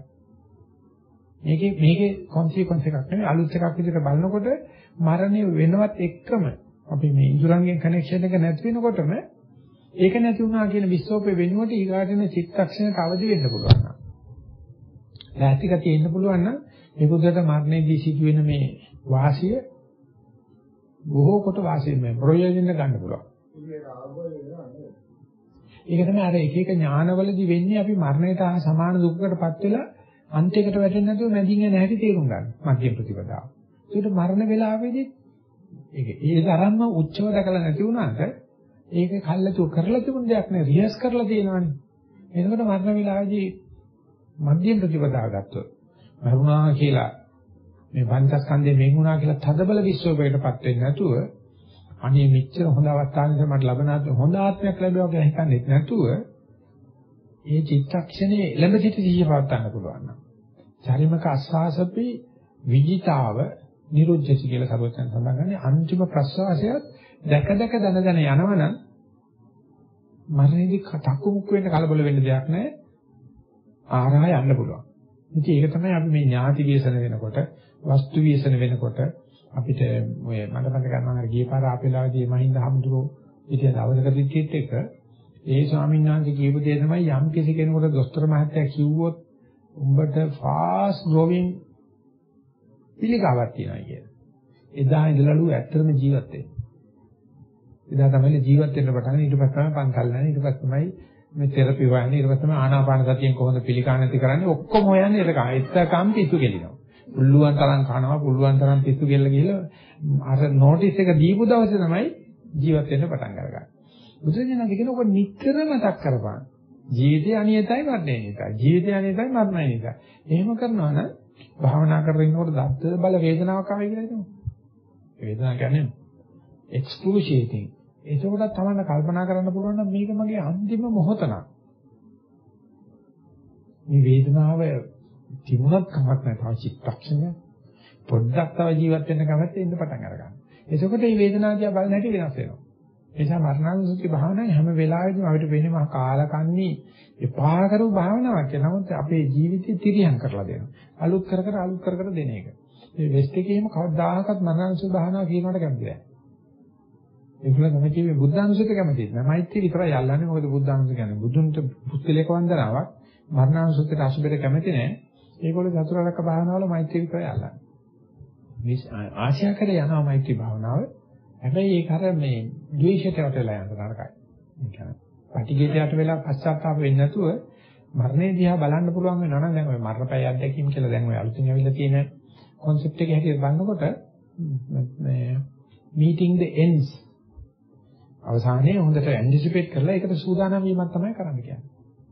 මේකේ consequence එකක් නෙවෙයි අලුත් එකක් විදිහට බලනකොට මරණය වෙනවත් එක්කම අපි මේ ඉඳුරංගෙන් connection එක නැති වෙනකොටම ඒක නැති වුණා කියන විශ්වාසය වෙනුවට ඊගාට එන චිත්තක්ෂණයට අවදි වෙන්න පුළුවන්. ලෑස්තික තියෙන්න පුළුවන් නම් මේ බුද්ධට මරණයේදී සිදුවෙන මේ වාසිය බොහෝ කොට වාසියෙන් මේ ප්‍රයෝජන ගන්න පුළුවන්. ඒක තමයි අර එක එක ඥානවලදී වෙන්නේ අපි මරණයට සමාන දුකකටපත් වෙලා අන්තිකට වැටෙන්නේ නැතුව මැදින් යන හැටි තේරුම් ගන්න. මධ්‍යම ප්‍රතිපදාව. ඒකට මරණ වේලාවේදී ඒ තරම්ම උච්චව දැකලා නැති වුණාට ඒක කල්ලාතු කරලා තිබුණ දෙයක් නේ රියස් කරලා තියෙනවානේ. එතකොට මරණ වේලාවේදී මධ්‍යම ප්‍රතිපදාව ගත්තොත් මරුණා කියලා මේ පංචස්කන්ධයෙන් වෙන් වුණා කියලා තදබල විශ්වාසයකටපත් වෙන්නේ නැතුව අනේ මෙච්චර හොඳ අවස්ථාවක් මට ලැබුණාත් හොඳ ආත්මයක් ලැබුවා කියලා හිතන්නේ නැතුව ඒ චිත්තක්ෂණේ එළඹ සිට සිහිය පවත්වන්න පුළුවන් නම් චරිමක අස්වාසපි විජිතාව නිරුද්ධති කියලා සරුවචන සඳහන් කරන්නේ අන්තිම ප්‍රස්වාසයත් දැක දැක දන දන යනවනම් මරණයේදී කටකු මුක් වෙන්න කලබල වෙන්න දෙයක් නැහැ ආරහා යන්න පුළුවන්. ඉතින් ඒක තමයි අපි මේ ඥාති විශේෂණ වෙනකොට වස්තු විශේෂණ වෙනකොට අපිට ඔය මට මතක ගන්න අර ගිය පාර ආපෙලාවේදී මහින්ද හමුදුරෝ ඉතින් අවසක දිච්චිත් එක ඒ ස්වාමීන් වහන්සේ කියපු දේ තමයි යම් කිසි කෙනෙකුට දොස්තර මහත්තයා කිව්වොත් උඹට fast growing පිළිකාවක් තියෙනවා කියලා. එදා ඉඳලාලු ඇත්තටම ජීවත් වෙන්නේ. එදා තමයි ජීවත් වෙන්න පටන් ඊට පස්සේ තමයි පන්සල් යන්නේ ඊට පස්සේ තමයි මේ තෙරපි හොයන්නේ ඊට පස්සේ තමයි ආනාපාන සතියෙන් කොහොමද පිළිකා නැති කරන්නේ ඔක්කොම හොයන්නේ ඒක එත්තකම් පිස්සු කෙලිනවා. පුළුවන් තරම් කනවා පුළුවන් තරම් පිස්සු කෙල්ල ගිහලා අර නෝටිස් එක දීපු දවසේ තමයි ජීවත් වෙන්න පටන් අරගන්නේ. බුදුරජාණන් කියන ඔබ නිතර මතක් කරපන්. ජීවිතය අනියතයි මරණය නියතයි. ජීවිතය අනියතයි මරණය නියතයි. එහෙම කරනවා නම් භාවනා කරගෙන ඉන්නකොට දත්ත බල වේදනාවක් ආවයි කියලා හිතමු. වේදනාව කියන්නේ excruciating. ඒකෝට තමයි කල්පනා කරන්න පුළුවන් නම් මේක මගේ අන්තිම මොහොත නම්. මේ වේදනාව තිබුණත් කමක් නැහැ. තව චිත්තක්ෂණය පොඩ්ඩක් තව ජීවත් වෙන්න කැමැත්ත ඉන්න පටන් අරගන්න. එතකොට මේ වේදනාව දිහා බලන හැටි වෙනස් වෙනවා. ඒ නිසා මරණානුස්සති භාවනාවේ හැම වෙලාවෙදිම අපිට වෙන්නේ මහා කාලකන්ණි එපා කරු භාවනාවක් කියලා. නමුත් අපේ ජීවිතය තිරියම් කරලා දෙනවා. අලුත් කර කර දෙන එක. මේ වෙස්ට් එකේම කවදාහකත් මරණානුස්සති භාවනාව කියනකට කැමති නැහැ. ඒගොල්ලෝ තමයි කිව්වේ බුද්ධානුස්සතිය කැමතිද? මෛත්‍රී විතරයි අල්ලන්නේ. මොකද බුද්ධානුස්සතිය කියන්නේ බුදුන්ට පුස්තලයක වන්දනාවක්. මරණානුස්සතියට අසුබෙට කැමති නැහැ. ඒගොල්ලෝ චතුරාර්යක භාවනාවල මෛත්‍රී විතරයි අල්ලන්නේ. මේ ආශාකරේ යනවා මෛත්‍රී භාවනාව. හැබැයි ඒක අර මේ ද්වේෂයට යටලා යන තරකයි. ඒ කියන්නේ පටිඝයට යට වෙලා පශ්චාත්තාප වෙන්නේ නැතුව මරණය දිහා බලන්න පුළුවන් වෙනවා නම් දැන් ඔය මරණපය අධ්‍යක්ීම් කියලා දැන් ඔය අලුතින් ඇවිල්ලා තියෙන concept එක හැටියට බලනකොට මේ meeting the ends අවසානයේ හොඳට ඇන්ටිසිපේට් කරලා ඒකට සූදානම් වීමක් තමයි කරන්න කියන්නේ.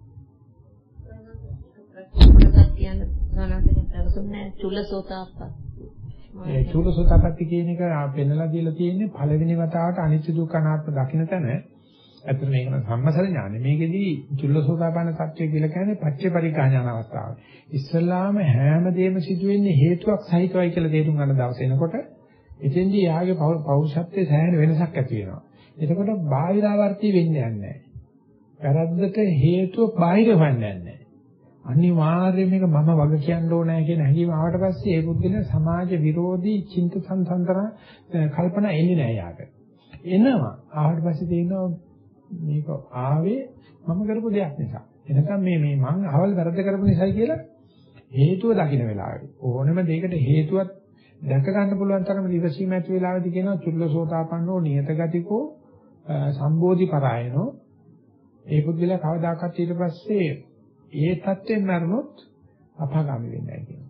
කියන්න ගණන්ගෙන ප්‍රසන්න චුල්ලසෝතාපට්ටි. ඒ චුල්ලසෝතාපට්ටි කියන එක පෙන්නලා දීලා තියෙන්නේ පළවෙනි වතාවට අනිත්‍ය දුක්ඛ අනාත්ම දකින්න තැන. ඇත්තට මේක නම් සම්මසල ඥානෙ. මේකෙදී චුල්ලසෝතාපන්න සත්‍ය කියලා කියන්නේ පච්චේ පරිග්‍රහ ඥාන අවස්ථාව. ඉස්සල්ලාම හැමදේම සිදුවෙන්නේ හේතුවක් සහිතවයි කියලා තේරුම් ගන්න දවස එනකොට එතෙන්දී යාගේ පෞරුෂත්වයේ සෑහෙන වෙනසක් ඇති වෙනවා. එතකොට බාහිරාවර්ති වෙන්නේ නැහැ. වැරද්දට හේතුව බාහිර හොයන්නේ නැහැ. අනිවාර්යයෙන් මේක මම වග කියන්න ඕනේ කියන හැඟීම ආවට පස්සේ ඒ බුද්ධින සමාජ විරෝධී චින්ත සංසන්තන කල්පනා එන්නේ නැහැ යාට. එනවා ආවට පස්සේ තේිනවා මේක ආවේ මම කරපු දෙයක් නිසා. එනකම් මේ මං අවල් වැරද්ද කරපු නිසායි කියලා හේතුව දකින්න වෙලාවේ. ඕනම දෙයකට හේතුවක් දැක ගන්න පුළුවන් තරම ඉවසීම ඇති වෙලාවේදී කියනවා චුල්ලසෝතාපන්නෝ නියත ගතිකෝ සම්බෝධි පරායනෝ. ඒ පුද්ගලයා කවදාකවත් ඊට පස්සේ ඒ தත්ත්වෙන් මරනොත් අපාගාමී වෙන්නේ නැහැ කියනවා.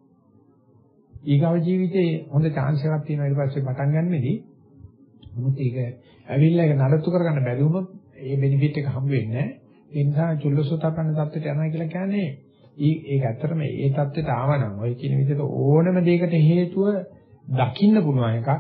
ඊගව ජීවිතේ හොඳ chance එකක් තියෙනවා ඊට පස්සේ පටන් ගන්නෙදී. මොකද ඒක ඇවිල්ලා ඒක නඩත්තු කරගන්න බැරි වුණොත් ඒ බෙනිෆිට් එක හම්බ වෙන්නේ නැහැ. ඒ නිසා චුල්ලසෝතාපන්න தත්ත්වයට යනවා කියලා කියන්නේ ඒක ඇත්තටම ඒ தත්ත්වයට ආවනම් ඔය කියන විදිහට ඕනම දෙයකට හේතුව දකින්න පුළුවන් එකක්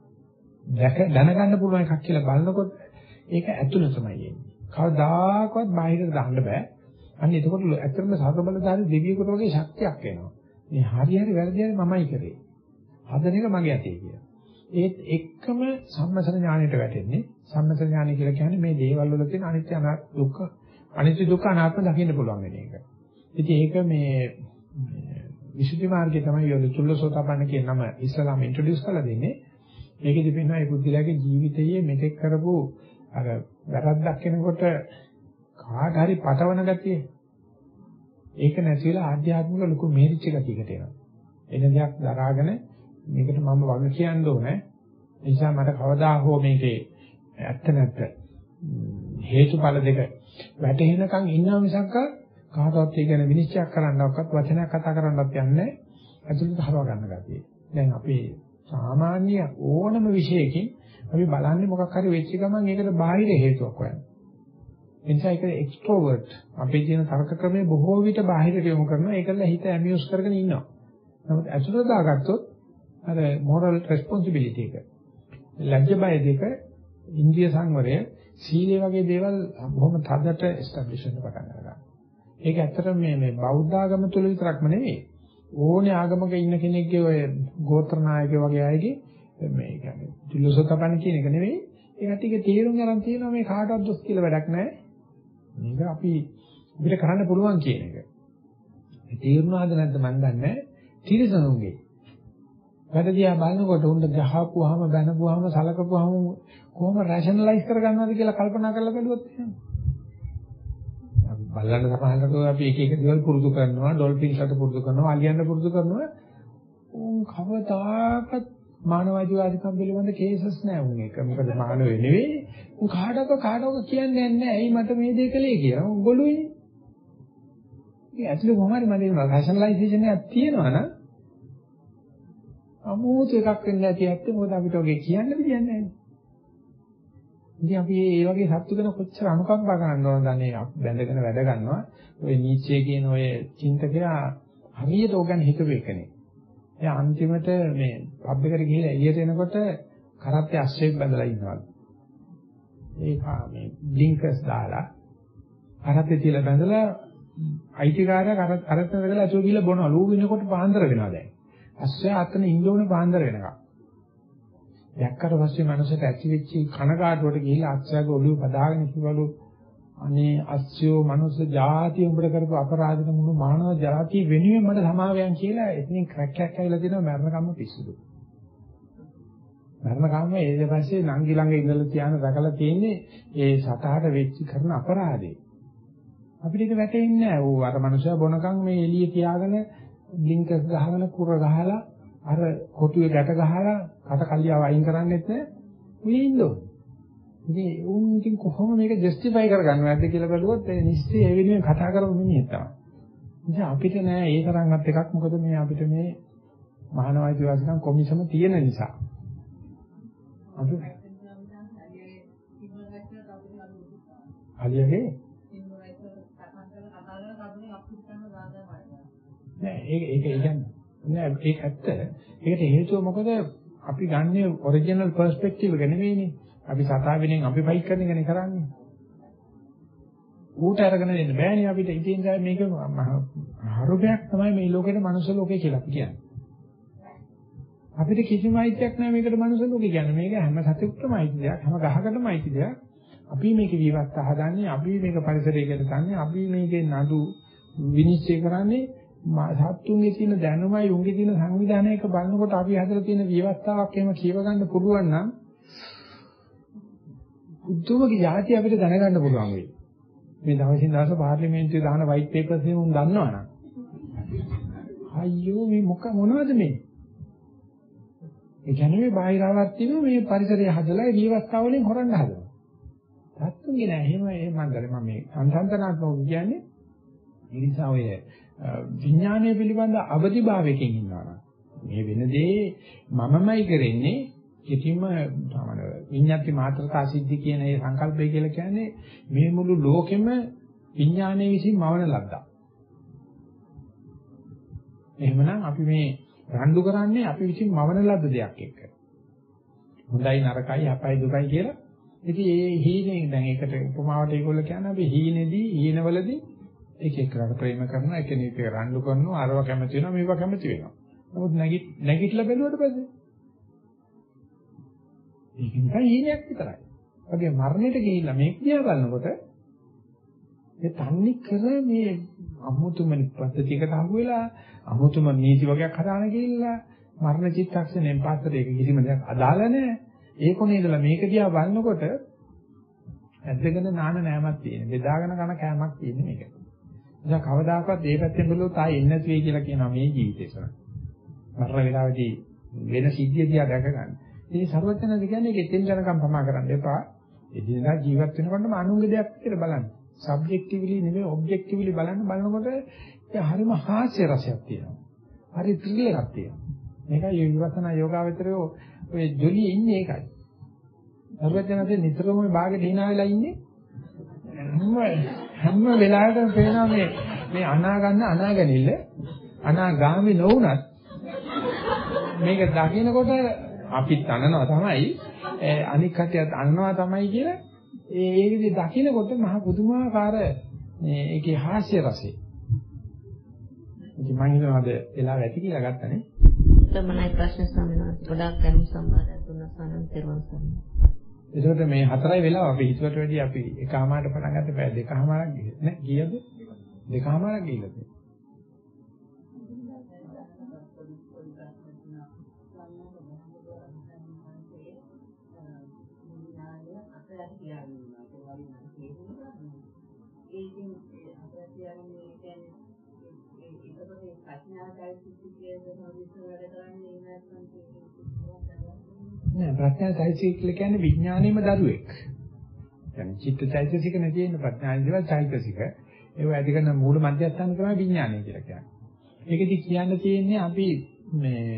දැනගන්න පුළුවන් එකක් කියලා බලනකොට ඒක ඇතුළතමයි එන්නේ. කවදාකවත් බාහිරට දාන්න බෑ. අන්න එතකොට ඇත්තටම සර්වබලධාරී දෙවියෙකුට වගේ ශක්තියක් එනවා. මේ හරි වැරදි මමයි කරේ. හදන එක මගේ අතේ කියලා. ඒත් එක්කම සම්මසන ඥාණයට වැටෙන්නේ. සම්මසන ඥාණය කියලා කියන්නේ මේ දේවල් වල තියෙන අනිත්‍ය දුක්ඛ අනාත්ම දකින්න පුළුවන් වෙන එක. ඉතින් ඒක මේ විසුද්ධි මාර්ගයේ තමයි යොදු චුල්ලසෝතාපන්න කියන නම ඉස්ලාම ඉන්ට්‍රොඩියුස් කරලා දෙන්නේ. මේකෙදි පෙන්වන ඒ බුද්ධිලාගේ ජීවිතයේ මෙතෙක් කරපු අර වැරද්දක් කෙනකොට කාට හරි පටවන ගතිය. ඒක නැතිලා ආධ්‍යාත්මික ලොකු මෙහෙරිච්ච ගතියකට එනවා. එන දෙයක් දරාගෙන මේකට මම වග කියන්න ඕනේ. ඒ නිසා මට කවදා හෝ මේකේ ඇත්ත නැත්ත හේතුඵල දෙක වැටහෙනකන් ඉන්නවා මිසක් කාටවත් ඒ ගැන විනිශ්චය කරන්නවක්වත් වචනයක් කතා කරන්නවත් යන්නේ ඇතුළට හරව ගන්න ගැතියි. දැන් අපි සාමාන්‍ය ඕනම විශේෂයකින් අපි බලන්නේ මොකක් හරි වෙච්ච ගමන් ඒකට බාහිර හේතුවක් හොයනවා. එනිසා ඒක එක්ස්ට්‍රෝවර්ට් අපේ ජීවන තර්ක ක්‍රමයේ බොහෝ විට බාහිරට යොමු කරනවා. ඒකල හිත ඇමියුස් කරගෙන ඉන්නවා. නමුත් ඇතුළට දාගත්තොත් අර මොරල් රෙස්පොන්සිබිලිටි එක ලැජ්ජ බය දෙක ඉන්ද්‍රිය සංවරය සීලය වගේ දේවල් බොහොම තදට එස්ටැබ්ලිෂ් වෙන්න පටන් ගන්නවා. ඒක ඇත්තටම මේ බෞද්ධ ආගම තුල විතරක්ම නෙවෙයි. ඕනේ ආගමක ඉන්න කෙනෙක්ගේ ඔය ගෝත්‍ර නායකයෝ වගේ අයගේ මේ කියන්නේ චුල්ලසෝතාපන්න කියන එක නෙවෙයි. ඒකට ටික තීරුම් ගන්න තියෙනවා මේ කාටවත් දොස් කියලා වැඩක් නැහැ. මේක අපිට කරන්න පුළුවන් කියන එක. ඒ තීරුණාද නැද්ද මන් දන්නේ නැහැ. තිරසනුගේ වැඩ දිහා බලනකොට උන්ට ගහපුවාම බැනපුවාම සලකපුවාම කොහොම රැෂනලයිස් කරගන්නවද කියලා කල්පනා කරලා බැලුවොත් එහෙනම් බලන්න සමහරවිට අපි එක එක දේවල් පුරුදු කරනවා ඩොල්ෆින්ස්ලට පුරුදු කරනවා අලියන්ට පුරුදු කරනවා උන් කවදාකවත් මානවවාදීකම් පිළිබඳ කේසස් නැහැ උන් එක මොකද මානවෙ නෙවෙයි උන් කාටවත් කියන්නේ නැහැ ඇයි මට මේ දේ කළේ කියලා උන් ගොළුයිනේ මේ ඇතුලේ කොහොමද මම රැෂනලයිසේෂන් එකක් තියෙනවා නම් අමුතු එකක් වෙන්නේ නැති ඇත්තේ මොකද අපිට ඔගේ කියන්න දෙයක් නැහැ. ඉතින් අපි මේ වගේ සත්තු ගැන කොච්චර අනුකම්පා කරන්න ඕනද අනේ බැඳගෙන වැඩ ගන්නවා. ඔය නීචේ කියන ඔය චින්තකයා හරියට ඕගන් හිතපු එකනේ. එයා අන්තිමට මේ පබ් එකට ගිහිල්ලා එළියට එනකොට කරත්තේ අශ්වයෙක් බැඳලා ඉන්නවා. ඒක මේ බ්ලින්කර්ස් දාලා කරත්තේ තියලා බැඳලා අයිතිකාරයා කරත්තේ වැදලා අචෝ ගිහිල්ලා බොනවා. ලූ වෙනකොට පාන්දර වෙනවා දැන්. අස්සය අතන ඉන්න ඕනේ පාන්දර වෙනකම්. දැක්කට පස්සේ මනසට ඇති වෙච්ච කනගාටුවට ගිහිල්ලා අස්සයගේ ඔළුව පදාගෙන කිව්වලු අනේ අස්සයෝ මනුස්ස ජාතිය උඹට කරපු අපරාධන මුළු මානව ජාතිය වෙනුවෙන් මට සමාවයන් කියලා එතනින් ක්‍රැක් එකක් ඇවිල්ලා දෙනවා මරණ කම්ම පිස්සුදු. මරණ කම්ම ඊට පස්සේ නංගි ළඟ ඉඳලා තියාන රැකලා තියෙන්නේ ඒ සතහට වෙච්ච කරන අපරාධේ. අපිට ඒක වැටෙන්නේ නැහැ. ඌ අර මනුස්සයා බොනකම් මේ එළිය තියාගෙන බ්ලින්කර්ස් ගහගෙන කුර ගහලා අර කොටුවේ ගැට ගහලා කට කල්ලියාව අයින් කරන්නෙත් නෑ උයේ ඉන්නෝ. ඉතින් උන් ඉතින් කොහොම මේක ජස්ටිෆයි කරගන්නවද කියලා බැලුවොත් ඒ නිශ්චය ඒ වෙනුවෙන් කතා කරපු මිනිහෙක් තමයි. ඉතින් අපිට නෑ ඒ තරම්වත් එකක් මොකද මේ අපිට මේ මහානවාදීවාසිකම් කොමිසම තියෙන නිසා. අපි හරියගේ නෑ ඒක කියන්නේ නෑ ඒක ඇත්ත. ඒකට හේතුව මොකද අපි ගන්නේ ඔරිජිනල් පර්ස්පෙක්ටිව් එක නෙවෙයිනේ. අපි සතාවෙනෙන් අපි ෆයිට් කරන එකනේ කරන්නේ. ඌට අරගෙන දෙන්න බෑනේ අපිට. ඉතින් මේක හරුපයක් තමයි මේ ලෝකේට මනුස්ස ලෝකේ කියලා අපි කියන්නේ. අපිට කිසිම අයිතියක් නැහැ මේකට මනුස්ස ලෝකේ කියන්නේ. මේක හැම සතෙකුටම අයිති දෙයක්, හැම ගහකටම අයිති දෙයක්. අපි මේක ජීවත් හදන්නේ, අපි මේක පරිසරයකට ගන්නේ, අපි මේකේ නඩු විනිශ්චය කරන්නේ සත්තුන්ගේ තියෙන දැනුමයි උන්ගේ තියෙන සංවිධානයක බලනකොට අපි හදලා තියෙන විවස්ථාවක් එහෙම කියව ගන්න පුළුවන් නම් උද්දෝමගේ යටි අපිට දැනගන්න පුළුවන් වෙයි. මේ දවසින් දවස පාර්ලිමේන්තුවේ දාන වයිට් පේපර්ස් එක උන් දන්නවනම් අයියෝ මේ මොනවද මේ? ඒ කියන්නේ මේ බාහිරාවක් තියෙනවා මේ පරිසරය හදලා ඒ විවස්ථාව වලින් හොරන්න හදනවා. සත්තුන්ගේ නෑ එහෙම මම කරේ මම මේ සංසන්දනාත්මක කියන්නේ ඒ නිසා ඔය විඥානය පිළිබඳ අවදිභාවයකින් ඉන්නවා. මේ වෙන දේ මමමයි කරන්නේ කිසිම සාමාන්‍ය විඤ්ඤාති මාත්‍රකා සිද්ධි කියන ඒ සංකල්පය කියලා කියන්නේ මේ මුළු ලෝකෙම විඥානයේ විසින් මවන ලද්දා. එහෙමනම් අපි මේ රණ්ඩු කරන්නේ අපි විසින් මවන ලද්ද දෙයක් එක්ක. හොඳයි නරකයි අපයි දුකයි කියලා. ඉතින් ඒ හීනේ දැන් ඒකට උපමාවට ඒගොල්ලෝ කියන්නේ අපි හීනේදී හීනවලදී එක එක්කකට ප්‍රේම කරනවා එකිනෙක රණ්ඩු කරනවා අරව කැමති වෙනවා මේවා කැමති වෙනවා. නමුත් නැගිටලා බැලුවට පස්සේ ඒක නිකන් හීනයක් විතරයි. වගේ මරණයට ගිහිල්ලා මේක දිහා බලනකොට ඒ තන්නේ කර මේ අමුතුම පද්ධතියකට අහු වෙලා අමුතුම නීති වගේක් හදාන ගිහිල්ලා මරණ චිත්තක්ෂණයෙන් පස්සට ඒක කිසිම දෙයක් අදාළ නැහැ. ඒ කොනේ ඉඳලා මේක දිහා බලනකොට ඇද්දගෙන නාන නෑමක් තියෙන. බෙදාගෙන කන කෑමක් තියෙන මේක. නිසා කවදාකවත් ඒ පැත්තෙන් බැලුවොත් ආයෙ එන්නේ නැති වෙයි කියලා කියනවා මේ ජීවිතේ සර. මරණ වේලාවේදී වෙන සිද්ධිය දිහා දැක ගන්න. ඉතින් සර්වඥාද කියන්නේ ගෙතෙන් යනකම් පමා කරන්න එපා. එදිනදා ජීවත් වෙනකොටම අනුන්ගේ දෙයක් කියලා බලන්න. සබ්ජෙක්ටිව්ලි නෙවෙයි ඔබ්ජෙක්ටිව්ලි බලනකොට ඒ හරිම හාස්‍ය රසයක් තියෙනවා. හරි ත්‍රිල් එකක් තියෙනවා. මේකයි විපස්සනා යෝගාවචරයෝ ඔය ජොලියේ ඉන්නේ ඒකයි. සර්වඥාද නිතරම මේ භාගෙට hina වෙලා ඉන්නේ. හැම වෙලාවෙම පේනවා මේ අනාගැනිල්ල අනාගාමි නොවුනත් මේක දකින්නකොට අපිත් අනනවා තමයි අනික් කටියත් අනනවා තමයි කියලා ඒ විදිහ දකින්නකොට මහ පුදුමාකාර ඒකේ හාස්‍ය රසය. ඉතින් මම හිතනවාද වෙලාව ඇති කියලා ගත්තනේ. තමයි ප්‍රශ්න සම්මත ගොඩාක් දැනුම් සම්බන්ධ දුන්නා සානන් තෙරුවන් සරණයි. ඒකට මේ 4යි වෙලාව අපි හිතුවට වැඩිය අපි එකමාරට පටන් ගත්ත පැය දෙකමාරක් ගියේ නේ කීයද? දෙකමාරක් ගිහිල්ලා තියෙනවා. නෑ ප්‍රඥා චෛතසික කියලා කියන්නේ විඥානයේම දරුවෙක්. يعني චිත්ත චෛතසික නැති වෙන ප්‍රඥාන දේවල් චෛතසික. ඒව ඇති කරන මූල මධ්‍යස්ථාන තමයි විඥානය කියලා කියන්නේ. ඒකෙදි කියන්න තියෙන්නේ අපි මේ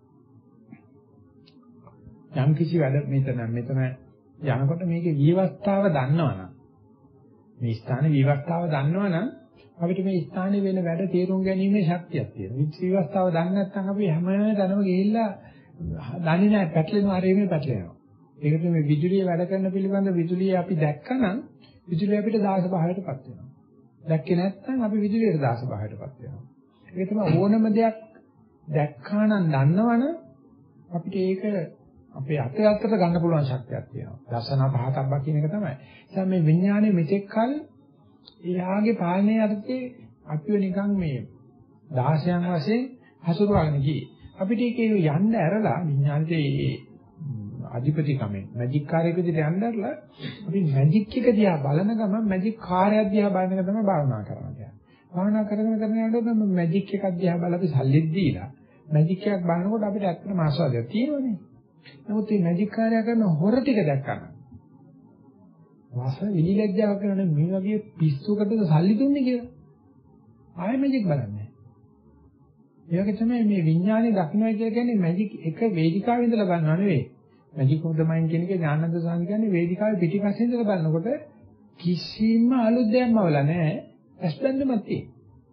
යම් කිසි වැඩ මෙතන යනකොට මේකේ විවස්ථාව දන්නවනම් මේ ස්ථානයේ විවස්ථාව දන්නවනම් අපිට මේ ස්ථානයේ වෙන වැඩ තේරුම් ගැනීමේ ශක්තියක් තියෙනවා. විවස්ථාව දන්නේ නැත්නම් අපි හැමදාම ගිහිල්ලා දන්නේ නැහැ පැටලෙනවා හරියම පැටලෙනවා. ඒකට මේ විදුලිය වැඩ කරන පිළිබඳ විදුලිය අපි දැක්කනම් විදුලිය අපිට 16%ටපත් වෙනවා. දැක්කේ නැත්නම් අපි විදුලියට 16%ටපත් වෙනවා. ඒක තමයි ඕනම දෙයක් දැක්කානම් දන්නවනම් අපිට ඒක අපේ අතට ගන්න පුළුවන් ශක්තියක් තියෙනවා. දර්ශන පහතක්බා කියන එක තමයි. ඒ මේ විඥානයේ මෙතෙක් කල එයාගේ පාලනයේ අර්ථයේ අපිව නිකන් මේ 16න් වශයෙන් හසුරුවාගෙන ගියේ. අපිට ඒක යන්න ඇරලා විඥානයේ අධිපතිකමෙන් මැජික් කාර්යයක විදිහට යන්න ඇරලා අපි මැජික් එක දිහා බලන ගමන් මැජික් කාර්යයක් දිහා බලන එක තමයි භාවනා කරන්නේ. භාවනා කරගෙන යනකොට මැජික් එකක් දිහා බලලා අපි සල්ලිත් දීලා මැජික් එකක් බලනකොට අපිට ඇත්තටම ආස්වාදයක් තියෙනවනේ. නමුත් මේ මැජික් කාර්යය කරන හොර ටික දැක්කම වාස විලිලැජ්ජාව කරන මේ වගේ පිස්සුකටද සල්ලි දුන්නේ කියලා. ආයෙ මැජික් බලන්නේ. ඒ වගේ තමයි මේ විඥානේ දකින්නයි කියලා කියන්නේ මැජික් එක වේදිකාවේ ඉඳලා බලනවා නෙවෙයි. මැජික් ඔෆ් ද මයින්ඩ් කියන එක ඥානන්ද සාමි කියන්නේ වේදිකාවේ පිටිපස්සේ ඉඳලා බලනකොට කිසිම අලුත් දෙයක්ම වල නැහැ. ඇස්බැඳුමක් තියෙනවා.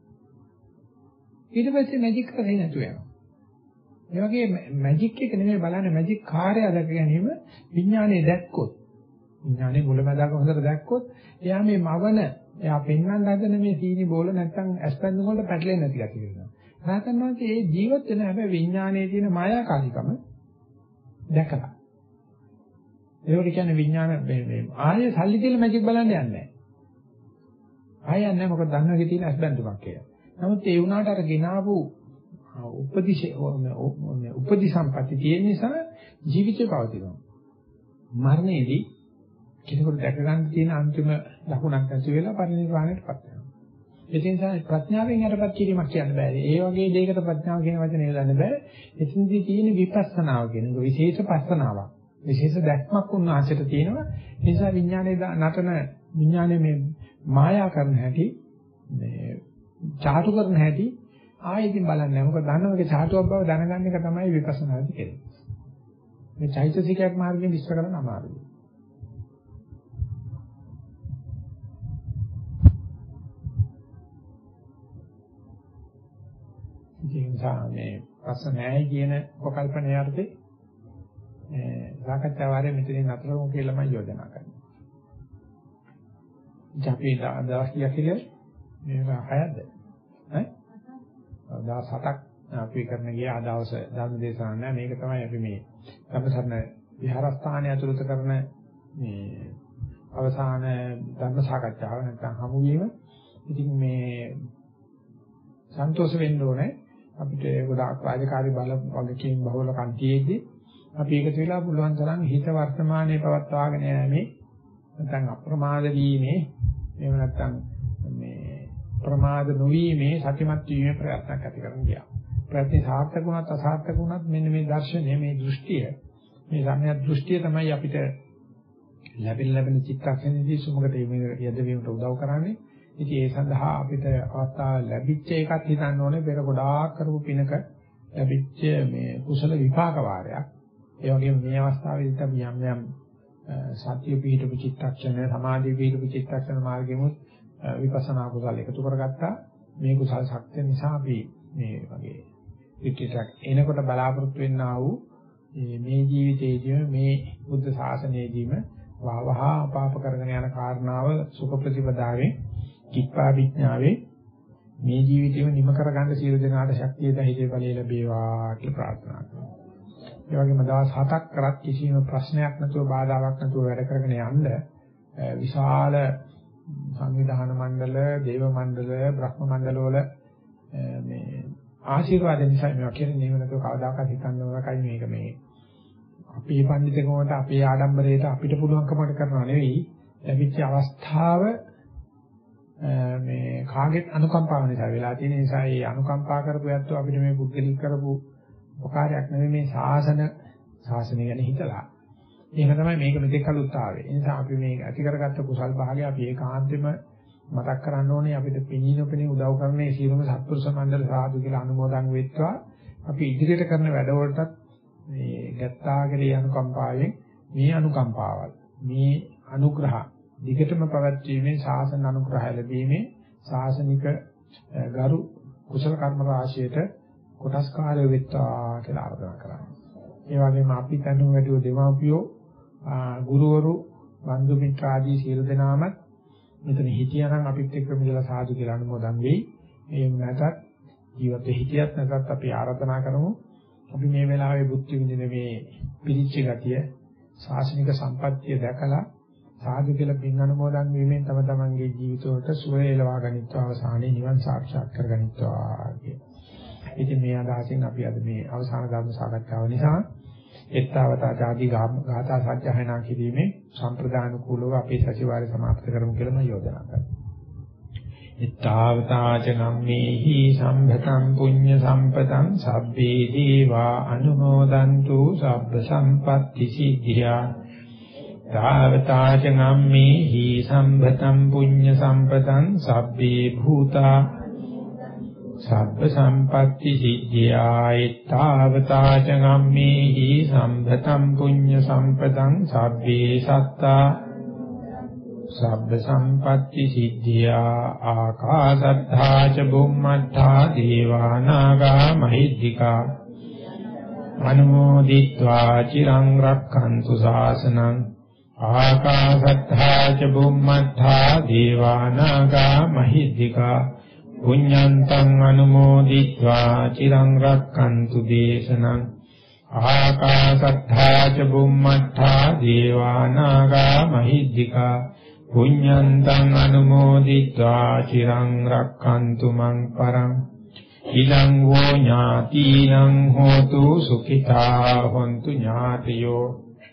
ඊට පස්සේ මැජික් කරේ නැතුව යනවා. ඒ වගේ මැජික් එක නෙමෙයි බලන්නේ මැජික් කාර්යය දැක ගැනීම විඥානයේ දැක්කොත් විඥානයේ මුලමදාක හොඳට දැක්කොත් එයා මේ මවන එයා පෙන්වන්න හදන මේ සීනි බෝල නැත්තම් ඇස්පැන්දුම් වලට පැටලෙන්නේ නැති ගැටි වෙනවා. රහතන් වහන්සේ මේ ජීවත් වෙන හැබැයි විඥානයේ තියෙන මායාකාරීකම දැකලා. ඒකට කියන්නේ විඥාන මේ ආයේ සල්ලි දෙල මැජික් බලන්න යන්නේ නැහැ. ආයෙ යන්නේ මොකද දන්නවගේ තියෙන ඇස්බැන්දුමක් කියලා. නමුත් ඒ වුණාට අර ගෙනාවු උපදි සම්පatti තියෙන නිසා ජීවිතේ පවතිනවා. මරණයේදී කෙනෙකුට දැක ගන්න තියෙන අන්තිම ලකුණක් නැති වෙලා පරිණිරවාණයටපත් වෙනවා. ඒ නිසා ප්‍රඥාවෙන් යටපත් කිරීමක් කියන්න බෑ. ඒ වගේ දෙයකට ප්‍රඥාව කියන වචනේ යොදන්න බෑ. එතනදී තියෙන විපස්සනාව කියන එක විශේෂ පස්සනාවක්. විශේෂ දැක්මක් උන්වහන්සේට තියෙනවා. ඒ නිසා විඥානයේ නටන විඥානයේ මේ මායා කරන හැටි මේ චාටු කරන හැටි ආයෙකින් බලන්නේ. මොකද දන්නවගේ චාටුවක් බව දැනගන්න එක තමයි විපස්සනාදී කෙරෙන්නේ. මේ චෛතසිකයක් මාර්ගයෙන් විස්තර කරන්න අමාරුයි. ඒ නිසා මේ ප්‍රශ්න නැහැ කියන උපකල්පනයේ අර්ථේ සාකච්ඡා වාරයේ මෙතනින් නතර වමු කියලා මම යෝජනා කරනවා. අපි දවස් කීයක් කියලා මේක 6ක්ද? ඈ? දවස් 7ක් අපි කරන ගියා දවස් ධර්ම දේශනා නෑ මේක තමයි අපි මේ ධම්මසරණ විහාරස්ථානය ඇතුළත කරන මේ අවසාන ධර්ම සාකච්ඡාව නැත්නම් හමු වීම. ඉතින් මේ සන්තෝෂ වෙන්න ඕනේ අපිට ගොඩාක් රාජකාරී බල වගකීම් බහුල කන්තියේදී අපි එකතු වෙලා පුළුවන් තරම් හිත වර්තමානයේ පවත්වාගෙන යෑමේ නැත්නම් අප්‍රමාද වීමේ එහෙම නැත්නම් මේ ප්‍රමාද නොවීමේ සත්‍යමත් වීමේ ප්‍රයත්නයක් ඇති කරන්න ගියා. ප්‍රයත්න සාර්ථක වුණත් අසාර්ථක වුණත් මෙන්න මේ දර්ශනය මේ දෘෂ්ටිය මේ සම්‍යක් දෘෂ්ටිය තමයි අපිට ලැබෙන චිත්තක්ෂණයේදී සුමකට යෙදවීමට උදව් කරන්නේ. ඉතින් ඒ සඳහා අපිට අවස්ථාව ලැබිච්ච එකක් හිතන්න ඕනේ පෙර ගොඩාක් කරපු පිනක ලැබිච්ච මේ කුසල විපාක වාරයක්. ඒ වගේම මේ අවස්ථාවේදී අපි යම් සත්‍ය පිහිටපු චිත්තක්ෂණ සමාධි පිහිටපු චිත්තක්ෂණ මාර්ගෙමුත් විපස්සනා කුසල එකතු කරගත්තා. මේ කුසල ශක්තිය නිසා අපි මේ වගේ පිටිටක් එනකොට බලාපොරොත්තු වෙන්නා වූ මේ ජීවිතයේදීම මේ බුද්ධ ශාසනයේදීම වහවහ අපාප කරගෙන යන කාරණාව සුඛ ප්‍රතිපදාවෙන් කිප්පා විඥාවේ මේ ජීවිතේම නිම කරගන්න සියලු දෙනාට ශක්තිය ධෛර්යය බලය ලැබේවා කියලා ප්‍රාර්ථනා කරනවා. ඒ වගේම දවස් 7ක් කරත් කිසිම ප්‍රශ්නයක් නැතුව බාධාවක් නැතුව වැඩ කරගෙන යන්න විශාල සංවිධාන මණ්ඩල, දේව මණ්ඩල, බ්‍රහ්ම මණ්ඩල වල මේ ආශිර්වාද නිසා මේවා කියන්නේ නෙවෙයි නැතුව කවදාකවත් හිතන්න ඕනකයි මේක මේ අපේ පඬිතුකමට අපේ ආඩම්බරයට අපිට පුළුවන්කමකට කරනවා නෙවෙයි ලැබිච්ච අවස්ථාව මේ කාගෙත් අනුකම්පාව නිසා වෙලා තියෙන නිසා මේ අනුකම්පා කරපු යැත්තෝ අපිට මේ පුද්ගලික කරපු උපකාරයක් නෙවෙයි මේ ශාසනය ගැන හිතලා. ඒක තමයි මේක මෙතෙක් කලුත් ආවේ. ඒ නිසා අපි මේ ඇති කරගත්ත කුසල් භාගය අපි ඒකාන්තෙම මතක් කරන්න ඕනේ අපිට පිළිනොපෙනී උදව් කරන මේ සියලුම සත්පුරුෂ මණ්ඩල සාදු කියලා අනුමෝදන් වෙත්වා. අපි ඉදිරියට කරන වැඩවලටත් මේ ගැත්තාගේ අනුකම්පාවෙන් මේ අනුකම්පාවල් මේ අනුග්‍රහ දිගටම පැවැත්වීමේ ශාසන අනුග්‍රහය ලැබීමේ ශාසනික ගරු කුසල කර්ම රාශියට කොටස්කාරය වෙත්වා කියලා ආරාධනා කරනවා. ඒ වගේම අපි තනුව වැඩිව දෙමාපියෝ ගුරුවරු බන්දු මිත්‍ර ආදී සියලු දෙනාම මෙතන හිටියානම් අපිත් එක්ක මිදලා සාදු කියලා අනුමෝදන් වෙයි. එහෙම නැත්නම් ජීවිතේ හිටියත් නැත්නම් අපි ආරාධනා කරමු. අපි මේ වෙලාවේ බුද්ධ විඳින මේ පිළිච්ච ගතිය ශාසනික සම්පත්තිය දැකලා සාදු කියලා පින් අනුමෝදන් වීමෙන් තම තමන්ගේ ජීවිතවලට සුවය ලබා ගනිත්වා අවසානයේ නිවන් සාක්ෂාත් කර ගනිත්වා කිය. ඉතින් මේ අදහසින් අපි අද මේ අවසාන ධර්ම සාකච්ඡාව නිසා එත්තවතා ආදී ගාථා සජ්ජායනා කිරීමේ සම්ප්‍රදාන කුලව අපේ සතිವಾರය සමාප්ත කරමු කියලා මම යෝජනා කරනවා. එත්තවතා චගම්මේහි සම්භතං පුඤ්ඤ සම්පතං සබ්බේ දීවා අනුමෝදන්තු සබ්බ සම්පත්‍ති සිද්ධියා. තාවතා චගම්මේහි සම්භතං පුඤ්ඤ සම්පතං සබ්බේ භූතා සබ්බ සම්පත්‍ති සිද්ධියායි. තාවතා චගම්මේහි සම්භතං පුඤ්ඤ සම්පතං සබ්බේ සත්තා සබ්බ සම්පatti සිද්ධියා ආකාසත්තා ච බුම්මත්තා දීවානාගා මහිද්దికා අනුමෝදිत्वा චිරං රක්ඛන්තු ශාසනං ආකාසත්තා ච බුම්මත්තා දීවානාගා මහිද්దికා පුඤ්ඤන්තං අනුමෝදිत्वा චිරං රක්ඛන්තු දේශනං ආකාසත්තා ච බුම්මත්තා දීවානාගා මහිද්దికා පුඤ්ඤන්තං අනුමෝදිत्वा චිරං රක්ඛන්තු මං පරං ඉදං වූ ඥාතිනං හෝතු සුඛිතා හොන්තු ඥාතියෝ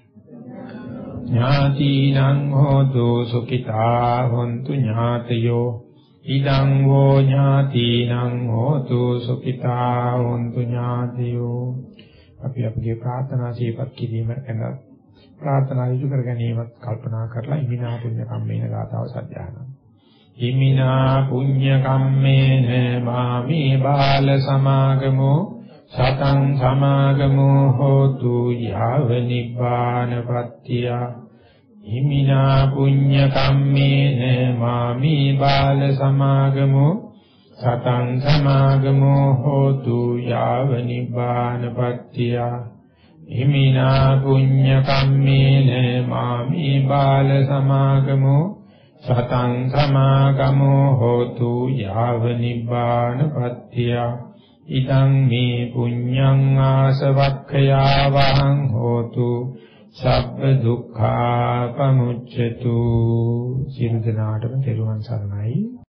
ඥාතිනං හෝතු සුඛිතා හොන්තු ඥාතියෝ ඉදං වූ ඥාතිනං හෝතු සුඛිතා හොන්තු ඥාතියෝ අපි අපගේ ප්‍රාර්ථනා සිහිපත් කිරීම ගැන ප්‍රාර්ථනා යොමු කර ගැනීමත් කල්පනා කරලා ඉමිනා පුඤ්ඤ කම්මේන ගාතාව සජ්ජායනා. ඉමිනා පුඤ්ඤ කම්මේන මාමේ බාල සමාගමෝ සතං සමාගමෝ හෝතු යාව නිබ්බානපත්තිය. ඉමිනා පුඤ්ඤ කම්මේන මාමේ බාල සමාගමෝ සතං සමාගමෝ හෝතු යාව නිබ්බානපත්තිය. ඉමිනා පුඤ්ඤ කම්මේන මාමේ බාල සමාගමෝ සතං සමාගමෝ හෝතු යාව නිබ්බානපත්තිය. ඉදං මේ පුඤ්ඤං ආසවක්ඛයා වහං හෝතු සබ්බ දුක්ඛා පමුච්ඡතු. සියලු දෙනාටම තෙරුවන් සරණයි.